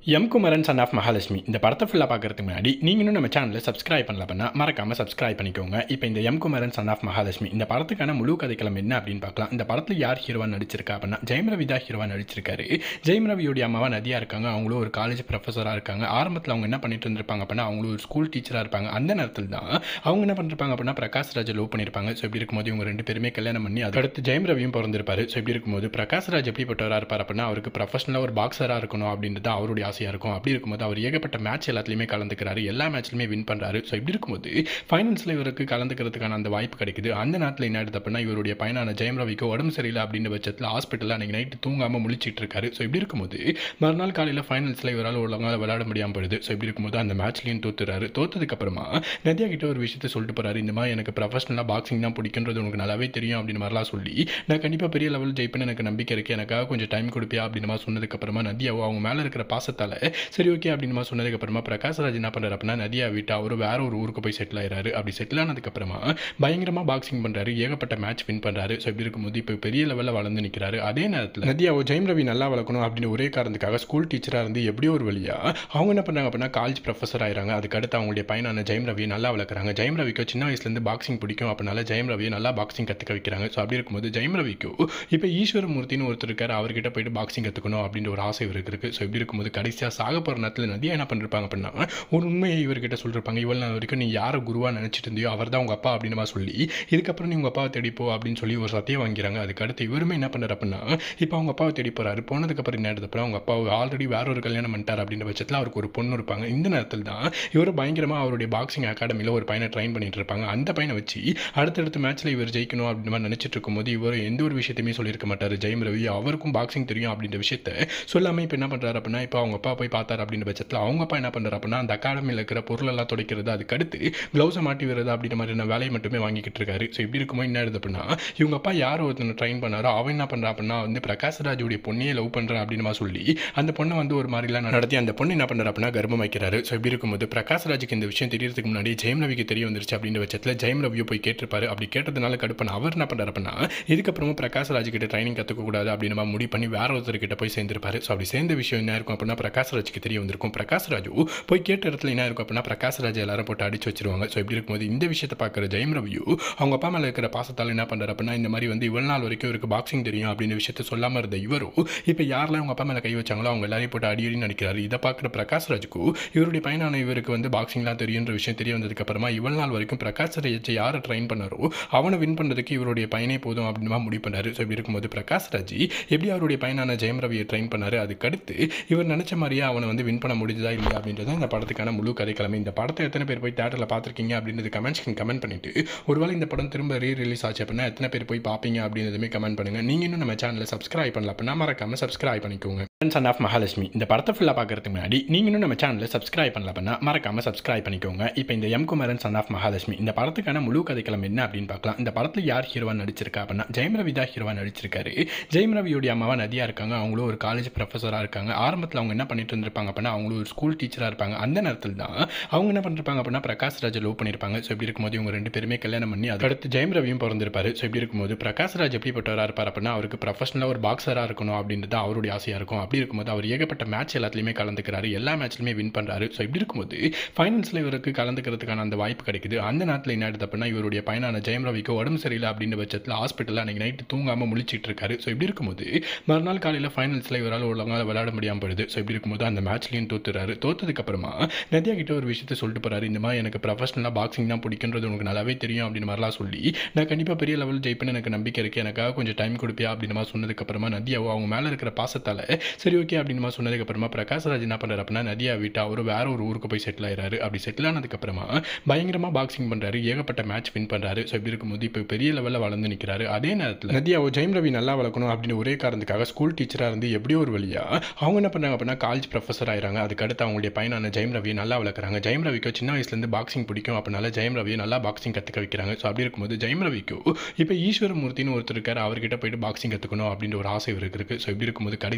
M Kumaran son of Mahalakshmi இந்த படத்தை ஃபுல்லாக பார்க்கறதுக்கு முன்னாடி நீங்கள் இன்னும் நம்ம சேனலை சப்ஸ்கிரைப் பண்ணல அப்படின்னா மறக்காமல் சப்ஸ்கிரைப் பண்ணிக்கோங்க. இப்போ இந்த M Kumaran son of Mahalakshmi இந்த படத்துக்கான முழு கதைக்களம் என்ன அப்படின்னு பார்க்கலாம். இந்த படத்தில் யார் ஹீரோவாக நடிச்சிருக்கா அப்படின்னா ஜெயம் ரவி தான் ஹீரோவாக நடிச்சிருக்காரு. ஜெயம் ரவியோடைய அம்மாவா நதியா இருக்காங்க. அவங்களும் ஒரு காலேஜ் ப்ரொஃபஸராக இருக்காங்க. ஆரம்பத்தில் அவங்க என்ன பண்ணிட்டு இருந்திருப்பாங்க அப்படின்னா அவங்களும் ஒரு ஸ்கூல் டீச்சராக இருப்பாங்க. அந்த நேரத்தில் தான் அவங்க என்ன பண்ணிருப்பாங்க அப்படின்னா பிரகாஷ் ராஜை லவ் பண்ணியிருப்பாங்க. ஸோ இப்படி இருக்கும்போது இவங்க ரெண்டு பேருமே கல்யாணம் பண்ணி அடுத்து ஜெயம் ரவியும் பிறந்திருப்பாரு. ஸோ இப்படி இருக்கும்போது பிரகாஷ் ராஜ் எப்படிப்பட்டவராக இருப்பார் அப்படின்னா அவருக்கு ப்ரொஃபஷனலாக ஒரு பாக்ஸராக இருக்கணும் அப்படின்றது அவருடைய ஆசையாக இருக்கும். அப்படி இருக்கும்போது அவர் ஏகப்பட்ட மேட்ச் எல்லாத்துலையுமே கலந்துக்கிறாரு. எல்லா மேட்ச்லையுமே வின் பண்ணுறாரு. ஸோ இப்படி இருக்கும்போது ஃபைனல்ஸில் இவருக்கு கலந்துக்கிறதுக்கான அந்த வாய்ப்பு கிடைக்குது. அந்த நேரத்தில் என்ன ஆயிடுது அப்படின்னா இவருடைய பையனான ஜெயம் ரவிக்கு உடம்பு சரியில்லை அப்படின்ற பட்சத்தில் ஹாஸ்பிட்டலில் அன்றைக்கி நைட்டு தூங்காமல் முழிச்சிட்டு இருக்காரு. ஸோ இப்படி இருக்கும்போது மறுநாள் காலையில் ஃபைனல்ஸில் இவரால் ஒழுங்காக விளையாட முடியாமல் போயிடுது. ஸோ இப்படி இருக்கும்போது அந்த மேட்ச்லையும் தோத்துறாரு. தோத்ததுக்கப்புறமா நதியா கிட்ட ஒரு விஷயத்தை சொல்லிட்டு போறாரு. இந்த மாதிரி எனக்கு ப்ரொஃபஷனலாக பாக்ஸிங் தான் பிடிக்குன்றது உனக்கு நல்லாவே தெரியும் அப்படின்னு மாதிரிலாம் சொல்லி நான் கண்டிப்பாக பெரிய லெவல் ஜெயிப்பேன்னு எனக்கு நம்பிக்கை இருக்குது, எனக்காக கொஞ்சம் டைம் கொடுப்பியா அப்படின்னு மாதிரி சொன்னதுக்கப்புறமா நதியாவோ அவங்க மேலே இருக்கிற பாசத்தால் சரி ஓகே அப்படின்னு மாதிரி சொன்னதுக்கப்புறமா பிரகாஷ் ராஜ் என்ன பண்ணுறாரு அப்படின்னா நதியா விட்டு அவர் வேற ஒரு ஊருக்கு போய் செட்டில் ஆயிடுறாரு. அப்படி செட்டில் ஆனதுக்கப்புறமா பயங்கரமாக பாக்ஸிங் பண்ணுறாரு. ஏகப்பட்ட மேட்ச் வின் பண்ணுறாரு. ஸோ இப்படி இருக்கும்போது இப்போ பெரிய லெவலில் வளர்ந்து நிற்கிறாரு. அதே நேரத்தில் நதியாவோ ஜெயம் ரவி நல்லா வளர்க்கணும் அப்படின்னு ஒரே காரணத்துக்காக ஸ்கூல் டீச்சராக இருந்து எப்படியோ ஒரு வழியாக அவங்க என்ன பண்ணுறாங்க அப்படின்னா காலேஜ் ப்ரொஃபஸர் ஆயிராங்க. அதுக்கடுத்து அவங்களுடைய பையனான ஜெயம் ரவியை நல்லா வளர்க்குறாங்க. ஜெயம் ரவிக்கு சின்ன வயசுலேருந்து பாக்ஸிங் பிடிக்கும். அப்படினால ஜெயம் ரவியை நல்லா பாக்ஸிங் கற்றுக்க வைக்கிறாங்க. ஸோ அப்படி இருக்கும்போது ஜெயம் ரவிக்கு இப்போ ஈஸ்வரமூர்த்தின்னு ஒருத்தர் இருக்கார். அவர்கிட்ட போயிட்டு பாக்ஸிங் கற்றுக்கணும் அப்படின்ற ஒரு ஆசை இவருக்கு இருக்குது. ஸோ இப்படி இருக்கும்போது கடைசியாக சாக போகிற நேரத்தில் நதியா என்ன பண்ணிருப்பாங்க அப்படின்னா ஒரு உண்மையை இவர்கிட்ட சொல்லிருப்பாங்க. இவ்வளவு நாள் வரைக்கும் நீ யாரை குருவா நினைச்சிட்டு இருந்தியோ அவர் தான் உங்க அப்பா அப்படின்னு சொல்லி இதுக்கப்புறம் நீ உங்க அப்பாவை தேடிப்போ அப்படின்னு சொல்லி ஒரு சத்தியம் வாங்கிறாங்க. அதுக்கடுத்து இவருமே என்ன பண்ணுறாரு அப்படின்னா இப்போ அவங்க அப்பாவை தேடி போறாரு. போனதுக்கப்புறம் என்ன எடுத்தப்பறம் அவங்க அப்பா ஆல்ரெடி வேற ஒரு கல்யாணம் பண்ணிட்டார் அப்படின்ற பட்சத்தில் அவருக்கு ஒரு பொண்ணு இருப்பாங்க. இந்த நேரத்தில் தான் இவர் பயங்கரமாக அவருடைய பாக்ஸிங் அகாடமியில் ஒரு பையனை ட்ரைன் பண்ணிட்டு இருப்பாங்க. அந்த பையனை வச்சு அடுத்தடுத்த மேட்ச்ல இவர் ஜெயிக்கணும் அப்படின்னு மாதிரி நினைச்சிட்டு இருக்கும்போது இவர் எந்த ஒரு விஷயத்தையுமே சொல்லியிருக்க மாட்டார். ஜெயம் ரவி அவருக்கும் பாக்ஸிங் தெரியும் அப்படின்ற விஷயத்த சொல்லாமல் இப்போ என்ன பண்ணுறாரு அப்படின்னா இப்போ அவங்க அப்பா போய் பார்த்தார் அப்படின்ற பட்சத்தில் அவங்க அப்பா என்ன பண்ணுறாரு அப்படின்னா அந்த அகாடமியில் இருக்கிற பொருள் எல்லாம் துடைக்கிறது, அதுக்கடுத்து க்ளவுஸை மாட்டி விடுறது அப்படின்ற மாதிரியான வேலையை மட்டுமே வாங்கிக்கிட்டு இருக்காரு. ஸோ இப்படி இருக்கும்போது என்ன ஆகுது அப்படின்னா இவங்க அப்பா யார் ஒருத்தனை ட்ரைன் பண்ணாரோ அவன் என்ன பண்ணுறா அப்படின்னா வந்து பிரகாஷ் ராஜுடைய பொண்ணையே லவ் பண்ணுறான் அப்படின்னு சொல்லி அந்த பொண்ணை வந்து ஒரு மாதிரிலாம் நடத்தி அந்த பொண்ணு என்ன பண்ணுறா அப்படின்னா கர்ப்பம் வைக்கிறாரு. ஸோ இப்படி இருக்கும்போது பிரகாஷ் ராஜுக்கு இந்த விஷயம் தெரியறதுக்கு முன்னாடி ஜெயம் ரவிக்கு தெரிய வந்துருச்சு அப்படின்ற பட்சத்தில் ஜெயம் ரவியோ போய் கேட்டிருப்பாரு. அப்படி கேட்டதுனால கடுப்பான அவர் என்ன பண்ணுறாரு அப்படின்னா இதுக்கப்புறமும் பிரகாஷ் ராஜ் கிட்ட ட்ரைனிங் கற்றுக்கக்கூடாது அப்படின்னு முடிவு பண்ணி வேற ஒருத்தர்கிட்ட போய் சேர்ந்திருப்பாரு. ஸோ அப்படி சேர்ந்த விஷயம் என்ன இருக்கும் அப்படின்னா பிரகாஷ் ராஜுக்கு தெரிய வந்திருக்கும். பிரகாஷ் ராஜு போய் கேட்ட இடத்துல என்ன இருக்கும் அப்படின்னா பிரகாஷ் ராஜ் எல்லாரும் போட்டு அடிச்சு வச்சிருவாங்க. ஸோ இப்படி இருக்கும்போது இந்த விஷயத்தை பார்க்குற ஜெயம் ரவியோ அவங்க அப்பா மேலே இருக்கிற பாசத்தால் என்ன பண்ணுறாரு அப்படின்னா இந்த மாதிரி வந்து இவ்வளவு நாள் வரைக்கும் இவருக்கு பாக்ஸிங் தெரியும் அப்படின்ற விஷயத்த சொல்லாமல் இருந்த இவரும் இப்போ யாரெல்லாம் அவங்க அப்பா மேலே கை வச்சாங்களோ அவங்க எல்லாரையும் போட்டு அடி நடிக்கிறாரு. இதை பார்க்குற பிரகாஷ் ராஜுக்கு இவருடைய பையனான இவருக்கு வந்து பாக்ஸிங்லாம் தெரியுன்ற விஷயம் தெரிய வந்ததுக்கு அப்புறமா இவ்வளவு நாள் வரைக்கும் பிரகாஷ் ராஜ் யாரை ட்ரைன் பண்ணாரோ அவனை வின் பண்ணுறதுக்கு இவருடைய பையனே போதும் அப்படின்னு முடிவு பண்ணாரு. ஸோ இப்படி இருக்கும்போது பிரகாஷ் ராஜ் எப்படி அவருடைய பையனான ஜெயம் ரவியை ட்ரைன் பண்ணாரு. அதுக்கடுத்து இவர் நினைச்ச மாதிரியே அவனை வந்து வின் பண்ண முடிஞ்சதா இல்லையா அப்படின்றத இந்த படத்துக்கான முழு கதைக்கிழமை. இந்த படத்தை எத்தனை பேர் போய் தேட்டரில் பார்த்துருக்கீங்க அப்படின்றது கமெண்ட் பண்ணிட்டு ஒருவேளை இந்த படம் திரும்ப ரிலீஸ் ஆச்சு அப்படின்னா எத்தனை பேர் போய் பார்ப்பீங்க அப்படின்றதுமே கமெண்ட் பண்ணுங்க. நீங்க இன்னும் நம்ம சேனலை சப்ஸ்கிரைப் பண்ணல அப்படின்னா மறக்காம சப்ஸ்கிரைப் பண்ணிக்கோங்க. சன் ஆஃப் மகாலட்சுமி இந்த படத்தை ஃபுல்லாக பார்க்கறதுக்கு முன்னாடி நீங்க இன்னும் நம்ம சேனலை சப்ஸ்கிரைப் பண்ணல அப்படின்னா மறக்காம சப்ஸ்கிரைப் பண்ணிக்கோங்க. இப்போ இந்த M Kumaran son of Mahalakshmi இந்த படத்துக்கான முழு கதைக்களம் என்ன அப்படின்னு பார்க்கலாம். இந்த படத்தில் யார் ஹீரோவா நடிச்சிருக்கா அப்படின்னா ஜெயம் ரவி தான் ஹீரோவா நடிச்சிருக்காரு. ஜெயம் ரவியோடைய அம்மாவா நதியா இருக்காங்க. அவங்களும் ஒரு காலேஜ் ப்ரொஃபஸராக இருக்காங்க. ஆரம்பத்தில் அவங்க என்ன பண்ணிட்டு இருந்திருப்பாங்க அப்படின்னா அவங்களும் ஒரு ஸ்கூல் டீச்சராக இருப்பாங்க. அந்த நேரத்தில் தான் அவங்க என்ன பண்ணிருப்பாங்க அப்படின்னா பிரகாஷ் ராஜை லவ் பண்ணியிருப்பாங்க. ஸோ இப்படி இருக்கும்போது இவங்க ரெண்டு பேருமே கல்யாணம் பண்ணி அடுத்து ஜெயம் ரவியும் பிறந்திருப்பாரு. ஸோ இப்படி இருக்கும்போது பிரகாஷ் ராஜ் எப்படிப்பட்டவராக இருப்பார் அப்படின்னா அவருக்கு ப்ரொஃபஷனலாக ஒரு பாக்ஸராக இருக்கணும் அப்படின்றது அவருடைய ஆசையாக இருக்கும். அப்படி இருக்கும்போது அவர் ஏகப்பட்ட மேட்ச் எல்லாத்துலையுமே கலந்துக்கிறாரு. எல்லா மேட்ச்லையுமே வின் பண்ணுறாரு. ஸோ இப்படி இருக்கும்போது ஃபைனல்ஸில் இவருக்கு கலந்துக்கிறதுக்கான அந்த வாய்ப்பு கிடைக்குது. அந்த நேரத்தில் என்ன ஆகுது அப்படின்னா இவருடைய பையனான ஜெயம் ரவிக்கு உடம்பு சரியில்லை அப்படின்ற பட்சத்தில் ஹாஸ்பிட்டலில் அன்றைக்கி நைட்டு தூங்காமல் முழிச்சிட்டு இருக்காரு. ஸோ இப்படி இருக்கும்போது மறுநாள் காலையில் ஃபைனல்ஸில் இவரால் ஒழுங்காக விளையாட முடியாமல் போயிடுது. ஸோ இப்படி இருக்கும்போது அந்த மேட்ச்லையும் தோத்துறாரு. தோத்ததுக்கப்புறமா நதியா கிட்ட ஒரு விஷயத்தை சொல்லிட்டு போறாரு. இந்த மாதிரி எனக்கு ப்ரொஃபஷனலாக பாக்ஸிங் தான் பிடிக்குன்றது உனக்கு நல்லாவே தெரியும் அப்படின்னு மாதிரிலாம் சொல்லி நான் கண்டிப்பாக பெரிய லெவல் ஜெயிப்பேன்னு எனக்கு நம்பிக்கை இருக்குது, எனக்காக கொஞ்சம் டைம் கொடுப்பியா அப்படின்னு மாதிரி சொன்னதுக்கப்புறமா நதியாவோ அவங்க மேலே இருக்கிற பாசத்தால் சரி ஓகே அப்படின்னு மாதிரி சொன்னதுக்கப்புறமா பிரகாஷ் ராஜ் என்ன பண்ணுறாரு அப்படின்னா நதியா விட்டு அவர் வேற ஒரு ஊருக்கு போய் செட்டில் ஆயிடுறாரு. அப்படி செட்டில் ஆனதுக்கப்புறமா பயங்கரமாக பாக்ஸிங் பண்ணுறாரு. ஏகப்பட்ட மேட்ச் வின் பண்ணுறாரு. ஸோ இப்படி இருக்கும்போது இப்போ பெரிய லெவலில் வளர்ந்து நிற்கிறாரு. அதே நேரத்தில் நதியாவோ ஜெயம் ரவி நல்லா வளர்க்கணும் அப்படின்னு ஒரே காரணத்துக்காக ஸ்கூல் டீச்சராக இருந்து எப்படியோ ஒரு வழியாக அவங்க என்ன பண்ணுறாங்க அப்படின்னா காலேஜ் ப்ரொஃபஸர் ஆயிராங்க. அதுக்கடுத்து அவங்களுடைய பையனான ஜெயம் ரவியை நல்லா வளர்க்குறாங்க. ஜெயம் ரவிக்கு சின்ன வயசுலேருந்து பாக்ஸிங் பிடிக்கும். அப்படினால ஜெயம் ரவியை நல்லா பாக்ஸிங் கற்றுக்க வைக்கிறாங்க. ஸோ அப்படி இருக்கும்போது ஜெயம் ரவிக்கு இப்போ ஈஸ்வரமூர்த்தின்னு ஒருத்தர் இருக்கார். அவர்கிட்ட போயிட்டு பாக்ஸிங் கற்றுக்கணும் அப்படின்ற ஒரு ஆசை இவருக்கு இருக்குது. ஸோ இப்படி இருக்கும்போது கடைசியாக சாக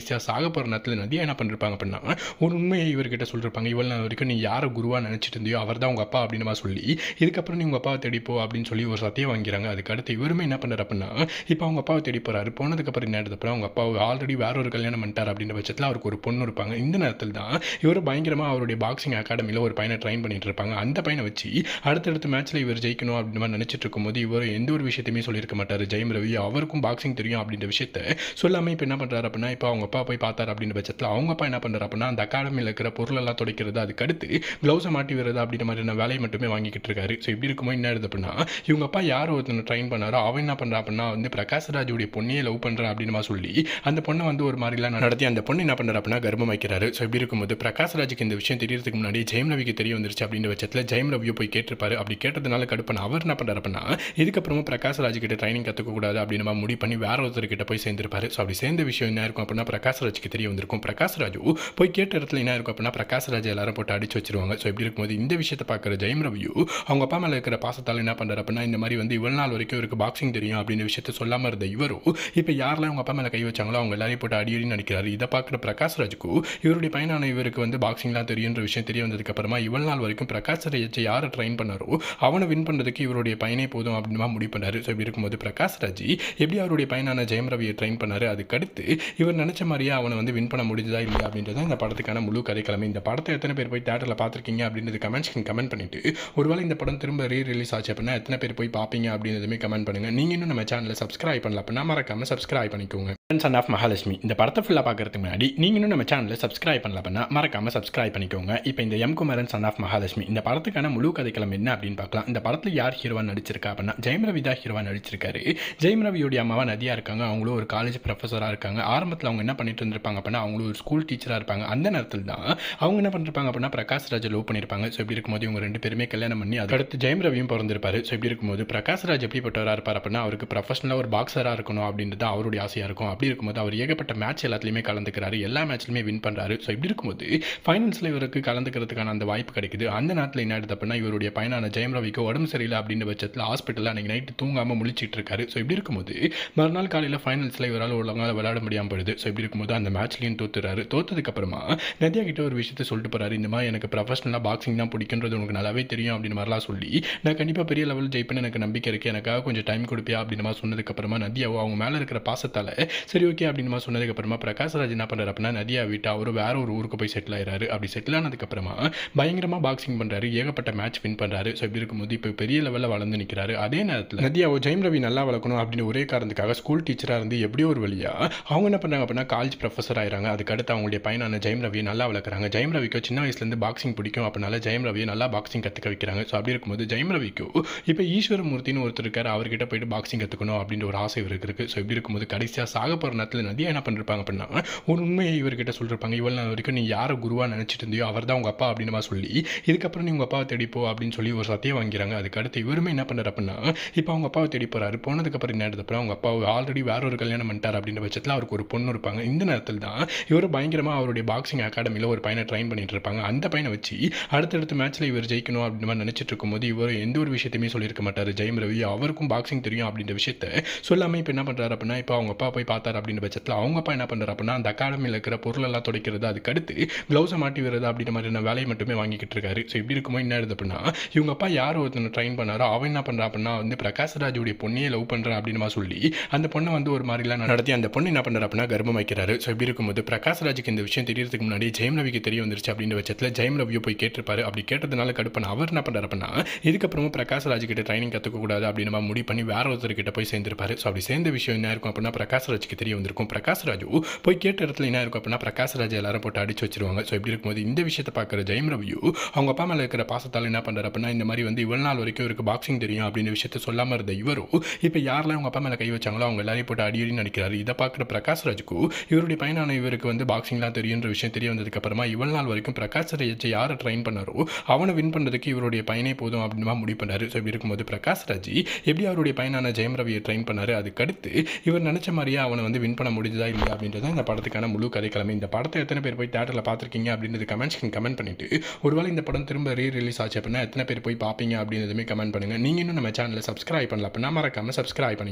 போகிற நேரத்தில் நதியா என்ன பண்ணிருப்பாங்க அப்படின்னா ஒரு உண்மையை இவர்கிட்ட சொல்லிருப்பாங்க. இவ்வளவு நாள் வரைக்கும் நீ யாரை குருவாக நினச்சிட்டு இருந்தியோ அவர் தான் உங்கள் அப்பா அப்படின்னு சொல்லி இதுக்கப்புறம் நீ உங்கள் அப்பாவை தேடிப்போ அப்படின்னு சொல்லி ஒரு சத்தியம் வாங்கிறாங்க. அதுக்கடுத்து இவருமே என்ன பண்ணுறாரு அப்படின்னா இப்போ அவங்க அப்பாவை தேடி போகிறாரு. போனதுக்கப்புறம் என்ன எடுத்தப்பறம் அவங்க அப்பா ஆல்ரெடி வேற ஒரு கல்யாணம் பண்ணிட்டார் அப்படின்ற பட்சத்தில் அவருக்கு ஒரு பொண்ணு இருப்பாங்க. இந்த நேரத்தில் தான் இவர் பயங்கரமாக அவருடைய பாக்ஸிங் அகாடமியில் ஒரு பையனை ட்ரைன் பண்ணிட்டு இருப்பாங்க. அந்த பையனை வச்சு அடுத்தடுத்த மேட்ச்சில் இவர் ஜெயிக்கணும் அப்படின்னு மாதிரி நினச்சிட்டு இருக்கும்போது இவர் எந்த ஒரு விஷயத்தையுமே சொல்லியிருக்க மாட்டார். ஜெயம் ரவி அவருக்கும் பாக்ஸிங் தெரியும் அப்படின்ற விஷயத்த சொல்லாமல் இப்போ என்ன பண்ணுறாரு அப்படின்னா இப்போ அவங்க அப்பா போய் பார்த்தார் அப்படின்ற பட்சத்தில் அவங்க அப்பா என்ன பண்ணுறாரு அப்படின்னா அந்த அகாடமியில் இருக்கிற பொருளெல்லாம் துடைக்கிறது, அதுக்கடுத்து க்ளவுஸை மாட்டி வருது அப்படின்ற மாதிரியான வேலையை மட்டுமே வாங்கிக்கிட்டு இருக்காரு. ஸோ இப்படி இருக்கும்போது என்ன ஆகுது அப்படின்னா இவங்க அப்பா யார் ஒருத்தனை ட்ரைன் பண்ணாரோ அவன் என்ன பண்ணுறா அப்படின்னா பிரகாஷ்ராஜுடைய பொண்ணையே லவ் பண்ணுறான் அப்படின்னு சொல்லி அந்த பொண்ணை ஒரு மாதிரிலாம் நடத்தி அந்த பொண்ணு என்ன பண்ணுறா அப்படின்னா கர்ப்பம் வைக்கிறாரு. ஸோ இப்படி இருக்கும்போது பிரகாஷ்ராஜுக்கு இந்த விஷயம் தெரியறதுக்கு முன்னாடி ஜெயம் ரவிக்கு தெரிய வந்துருச்சு அப்படின்ற பட்சத்தில் ஜெயம் ரவியை போய் கேட்டிருப்பாரு. அப்படி கேட்டதுனால கடுப்பான அவர் என்ன பண்ணுறாரு அப்படின்னா இதுக்கப்புறமா பிரகாஷ்ராஜ் கிட்ட ட்ரைனிங் கற்றுக்கக்கூடாது அப்படின்னு முடிவு பண்ணி வேற ஒருத்தர்கிட்ட போய் சேர்ந்திருப்பாரு. ஸோ அப்படி சேர்ந்த விஷயம் என்ன இருக்கும் அப்படின்னா பிரகாஷ்ராஜுக்கு தெரிய வந்திருக்கும். பிரகாஷ்ராஜு போய் கேட்ட இடத்துல என்ன இருக்கும் அப்படின்னா பிரகாஷ்ராஜ் எல்லாரும் போட்டு அடிச்சு வச்சிருவாங்க. ஸோ இப்படி இருக்கும்போது இந்த விஷயத்தை பார்க்குற ஜெயம் ரவியு அவங்க அப்பா மேலே இருக்கிற பாசத்தால் என்ன பண்ணுறாரு அப்படின்னா இந்த மாதிரி இவ்வளவு நாள் வரைக்கும் இவருக்கு பாக்ஸிங் தெரியும் அப்படின்ற விஷயத்தை சொல்லாமல் இருந்த இவரும் இப்போ யாரெல்லாம் அவங்க அப்பா மேலே கை வச்சாங்களோ அவங்க எல்லாரையும் போட்டு அடி நடிக்கிறாரு. இதை பார்க்குற பிரகாஷ்ராஜுக்கு இவருடைய பையனான இவருக்கு பாக்ஸிங்லாம் தெரியுன்ற விஷயம் தெரிய வந்ததுக்கு அப்புறமா இவ்வளவு நாள் வரைக்கும் பிரகாஷ்ராஜை யாரை ட்ரைன் பண்ணாரோ அவனை வின் பண்ணுறதுக்கு இவருடைய பையனே போதும் அப்படின்னு முடிவு பண்ணாரு. ஸோ இப்படி இருக்கும்போது பிரகாஷ்ராஜ் எப்படி அவருடைய பையனான ஜெயம் ரவியை ட்ரைன் பண்ணாரு, அதுக்கடுத்து இவர் நினைச்ச மாதிரியே அவனை வின் பண்ண முடிஞ்சதா இல்லையா அப்படின்றத இந்த படத்துக்கான முழு கதைக்கிழமை. இந்த படத்தை எத்தனை பேர் போய் தியேட்டரில் பார்த்துருக்கீங்க அப்படின்றது கமெண்ட்ஸ்க்கு கமெண்ட் பண்ணிட்டு ஒருவேளை இந்த படம் திரும்ப ரிலீஸ் ஆச்சு அப்படின்னா எத்தனை பேர் போய் பார்ப்பீங்க அப்படின்றதுமே கமெண்ட் பண்ணுங்க. நீங்க இன்னும் நம்ம சேனலை சப்ஸ்கிரைப் பண்ணல அப்படின்னா மறக்காம சப்ஸ்கிரைப் பண்ணிக்கோங்க. சன் ஆஃப் மகாலட்சுமி இந்த படத்தை ஃபுல்லாக பார்க்கறதுக்கு முன்னாடி நீங்க இன்னும் நம்ம சேனலை சப்ஸ்கிரைப் பண்ணல அப்படின்னா மறக்காம சப்ஸ்கிரைப் பண்ணிக்கோங்க. இப்போ இந்த M Kumaran son of Mahalakshmi இந்த படத்துக்கான முழு கதைக்கிழமை என்ன அப்படின்னு பார்க்கலாம். இந்த படத்தில் யார் ஹீரோவா நடிச்சிருக்கா அப்படின்னா ஜெயம் ரவி தான் ஹீரோவா நடிச்சிருக்காரு. ஜெயம் ரவியோடைய அம்மாவா நதியா இருக்காங்க. அவங்களும் ஒரு காலேஜ் ப்ரொஃபஸராக இருக்காங்க. ஆரம்பத்தில் அவங்க என்ன பண்ணிட்டு இருந்திருப்பாங்க அப்படின்னா அவங்களும் ஒரு ஸ்கூல் டீச்சராக இருப்பாங்க. அந்த நேரத்தில் தான் அவங்க என்ன பண்ணிருப்பாங்க அப்படின்னா பிரகாஷ்ராஜ் லவ் பண்ணியிருப்பாங்க. ஸோ இப்படி இருக்கும்போது இவங்க ரெண்டு பேருமே கல்யாணம் பண்ணி அதுக்கடுத்து ஜெயம் ரவியும் பிறந்திருப்பாரு. ஸோ இப்படி இருக்கும்போது பிரகாஷ்ராஜ் எப்படிப்பட்டவராக இருப்பார் அப்படின்னா அவருக்கு ப்ரொஃபஷனலாக ஒரு பாக்ஸராக இருக்கணும் அப்படின்றது அவருடைய ஆசையாக இருக்கும். அப்படி இருக்கும்போது அவர் ஏகப்பட்ட மேட்ச் எல்லாத்துலையுமே கலந்துக்கிறாரு. எல்லா மேட்ச்லையுமே வின் பண்ணுறாரு. ஸோ இப்படி இருக்கும்போது ஃபைனல்ஸில் இவருக்கு கலந்துக்கிறதுக்கான அந்த வாய்ப்பு கிடைக்குது. அந்த நேரத்தில் என்ன ஆயிடுது அப்படின்னா இவருடைய பையனான ஜெயம் ரவிக்கு உடம்பு சரியில்லை அப்படின்ற பட்சத்தில் ஹாஸ்பிட்டலில் அன்றைக்கி நைட்டு தூங்காமல் முழிச்சிட்டு இருக்காரு. ஸோ இப்படி இருக்கும்போது மறுநாள் காலையில் ஃபைனல்ஸில் இவரால் ஒழுங்காக விளையாட முடியாமல் போயிடுது. ஸோ இப்படி இருக்கும்போது அந்த மேட்ச்லையும் தோத்துறாரு. தோத்ததுக்கு அப்புறமா நதியா கிட்ட ஒரு விஷயத்தை சொல்லிட்டு போறாரு. இந்த மாதிரி எனக்கு ப்ரொஃபஷனலாக பாக்ஸிங் தான் பிடிக்குன்றது உனக்கு நல்லாவே தெரியும் அப்படின்னு மாதிரிலாம் சொல்லி நான் கண்டிப்பாக பெரிய லெவல் ஜெயிப்பேன்னு எனக்கு நம்பிக்கை இருக்குது, எனக்காக கொஞ்சம் டைம் கொடுப்பியா அப்படின்னு மாதிரி சொன்னதுக்கப்புறமா நதியாவோ அவங்க மேலே இருக்கிற பாசத்தால் சரி ஓகே அப்படின்னு மாதிரி சொன்னதுக்கப்புறமா பிரகாஷ்ராஜ் என்ன பண்ணுறாரு அப்படின்னா நதியா விட்டு அவர் வேற ஒரு ஊருக்கு போய் செட்டில் ஆயிடுறாரு. அப்படி செட்டில் ஆனதுக்கப்புறமா பயங்கரமாக பாக்ஸிங் பண்ணுறாரு. ஏகப்பட்ட மேட்ச் வின் பண்ணுறாரு. ஸோ இப்படி இருக்கும்போது இப்போ பெரிய லெவலில் வளர்ந்து நிற்கிறாரு. அதே நேரத்தில் நதியாவோ ஜெயம் ரவி நல்லா வளர்க்கணும் அப்படின்னு ஒரே காரணத்துக்காக ஸ்கூல் டீச்சராக இருந்து எப்படியோ ஒரு வழியா அவங்க என்ன பண்ணுறாங்க அப்படின்னா காலேஜ் ப்ரொஃபஸர் ஆயிராங்க. அதுக்கடுத்து அவங்களுடைய பையனான ஜெயம் ரவியை நல்லா வளர்க்குறாங்க. ஜெயம் ரவிக்கு சின்ன வயசுலேருந்து பாக்ஸிங் பிடிக்கும். அப்படினால ஜெயம் ரவியை நல்லா பாக்ஸிங் கற்றுக்க வைக்கிறாங்க. ஸோ அப்படி இருக்கும்போது ஜெயம் ரவிக்கு இப்போ ஈஸ்வரமூர்த்தின்னு ஒருத்தர் இருக்கார். அவர்கிட்ட போயிட்டு பாக்ஸிங் கற்றுக்கணும் அப்படின்ற ஒரு ஆசை இவருக்கு இருக்குது. ஸோ இப்படி இருக்கும்போது கடைசியாக சாக போகிற நேரத்தில் நதியா என்ன பண்ணிருப்பாங்க அப்படின்னா ஒரு உண்மையை இவர்கிட்ட சொல்லிருப்பாங்க. இவ்வளவு நாள் வரைக்கும் நீ யாரை குருவாக நினச்சிட்டு இருந்தியோ அவர் தான் உங்கள் அப்பா அப்படின்னு சொல்லி இதுக்கப்புறம் நீ உங்கள் அப்பாவை தேடிப்போ அப்படின்னு சொல்லி ஒரு சத்தியம் வாங்கிறாங்க. அதுக்கடுத்து இவருமே என்ன பண்ணுறாரு அப்படின்னா இப்போ அவங்க அப்பாவை தேடி போகிறாரு. போனதுக்கப்புறம் என்ன எடுத்தப்பறம் அவங்க அப்பா ஆல்ரெடி வேற ஒரு கல்யாணம் பண்ணிட்டார் அப்படின்ற பட்சத்தில் அவருக்கு ஒரு பொண்ணு இருப்பாங்க. இந்த நேரத்தில் தான் இவர் பயங்கரமாக அவருடைய பாக்ஸிங் அகாடமியில் ஒரு பையனை ட்ரைன் பண்ணிட்டு இருப்பாங்க. அந்த பையனை வச்சு அடுத்தடுத்த மேட்ச்சில் இவர் ஜெயிக்கணும் அப்படின்னு மாதிரி நினச்சிட்டு இருக்கும்போது இவர் எந்த ஒரு விஷயத்தையுமே சொல்லியிருக்க மாட்டார். ஜெயம் ரவி அவருக்கும் பாக்ஸிங் தெரியும் அப்படின்ற விஷயத்த சொல்லாமல் இப்போ என்ன பண்ணுறாரு அப்படின்னா இப்போ அவங்க அப்பா போய் பார்த்தார் அப்படின்ற பட்சத்தில் அவங்க அப்பா என்ன பண்ணுறாரு அப்படின்னா அந்த அகாடமியில் இருக்கிற பொருளெல்லாம் துடைக்கிறது, அதுக்கடுத்து க்ளவுஸை மாட்டி வருது அப்படின்ற மாதிரியான வேலையை மட்டுமே வாங்கிக்கிட்டு இருக்காரு. ஸோ இப்படி இருக்கும்போது என்ன ஆகுது அப்படின்னா இவங்க அப்பா யார் ஒருத்தனை ட்ரைன் பண்ணாரோ அவன் என்ன பண்ணுறா அப்படின்னா பிரகாஷ்ராஜுடைய பொண்ணையே லவ் பண்ணுறான் அப்படின்னு சொல்லி அந்த பொண்ணை ஒரு மாதிரிலாம் நடத்தி அந்த பொண்ணு என்ன பண்ணுறா அப்படின்னா கர்ப்பம் வைக்கிறாரு. ஸோ இப்படி இருக்கும்போது பிரகாஷ்ராஜுக்கு இந்த விஷயம் தெரியறதுக்கு முன்னாடி ஜெயம் ரவிக்கு தெரிய வந்துருச்சு அப்படின்ற பட்சத்தில் ஜெயம் ரவியை போய் கேட்டிருப்பாரு. அப்படி கேட்டதுனால கடுப்பான அவர் என்ன பண்ணுறாரு அப்படின்னா இதுக்கப்புறமா பிரகாஷ்ராஜ் கிட்ட ட்ரைனிங் கற்றுக்கக்கூடாது அப்படின்னு முடிவு பண்ணி வேற ஒருத்தர்கிட்ட போய் சேர்ந்திருப்பாரு. ஸோ அப்படி சேர்ந்த விஷயம் என்ன இருக்கும் அப்படின்னா பிரகாஷ்ராஜுக்கு தெரிய வந்திருக்கும். பிரகாஷ்ராஜு போய் கேட்ட இடத்துல என்ன இருக்கும் அப்படின்னா பிரகாஷ்ராஜ் எல்லாரும் போட்டு அடிச்சு வச்சிருவாங்க. ஸோ இப்படி இருக்கும்போது இந்த விஷயத்தை பார்க்குற ஜெயம் ரவியு அவங்க அப்பா மேலே இருக்கிற பாசத்தால் என்ன பண்ணுறாரு அப்படின்னா இந்த மாதிரி இவ்வளவு நாள் வரைக்கும் இவருக்கு பாக்ஸிங் தெரியும் அப்படின்ற விஷயத்தை சொல்லாமல் இருந்த இவரும் இப்போ யாரெல்லாம் அவங்க அப்பா மேலே கை வச்சாங்களோ அவங்க எல்லாரையும் போட்டு அடி நடிக்கிறாரு. இதை பார்க்குற பிரகாஷ்ராஜுக்கு இவருடைய பையனான இவருக்கு பாக்ஸிங்லாம் தெரியுன்ற விஷயம் தெரிய வந்ததுக்கு அப்புறமா இவ்வளவு நாள் வரைக்கும் பிரகாஷ்ராஜ் யாரை ட்ரைன் பண்ணாரோ அவனை வின் பண்ணுறதுக்கு இவருடைய பையனே போதும் அப்படின்னு முடிவு பண்ணாரு. ஸோ இப்படி இருக்கும்போது பிரகாஷ்ராஜ் எப்படி அவருடைய பையனான ஜெயம் ரவியை ட்ரைன் பண்ணாரு, அதுக்கடுத்து இவர் நினைச்ச மாதிரியே அவனை வின் பண்ண முடிஞ்சதா இல்லையா அப்படின்றத இந்த படத்துக்கான முழு கதைக்கிழமை. இந்த படத்தை எத்தனை பேர் போய் தியேட்டரில் பார்த்துருக்கீங்க அப்படின்றது கமெண்ட்ஸ்க்கு கமெண்ட் பண்ணிட்டு ஒருவேளை இந்த படம் திரும்ப ரிலீஸ் ஆச்சு அப்படின்னா எத்தனை பேர் போய் பார்ப்பீங்க அப்படின்றதுமே கமெண்ட் பண்ணுங்க. நீங்க இன்னும் நம்ம சேனலை சப்ஸ்கிரைப் பண்ணல அப்படின்னா மறக்காம சப்ஸ்கிரைப் பண்ணிக்கோங்க.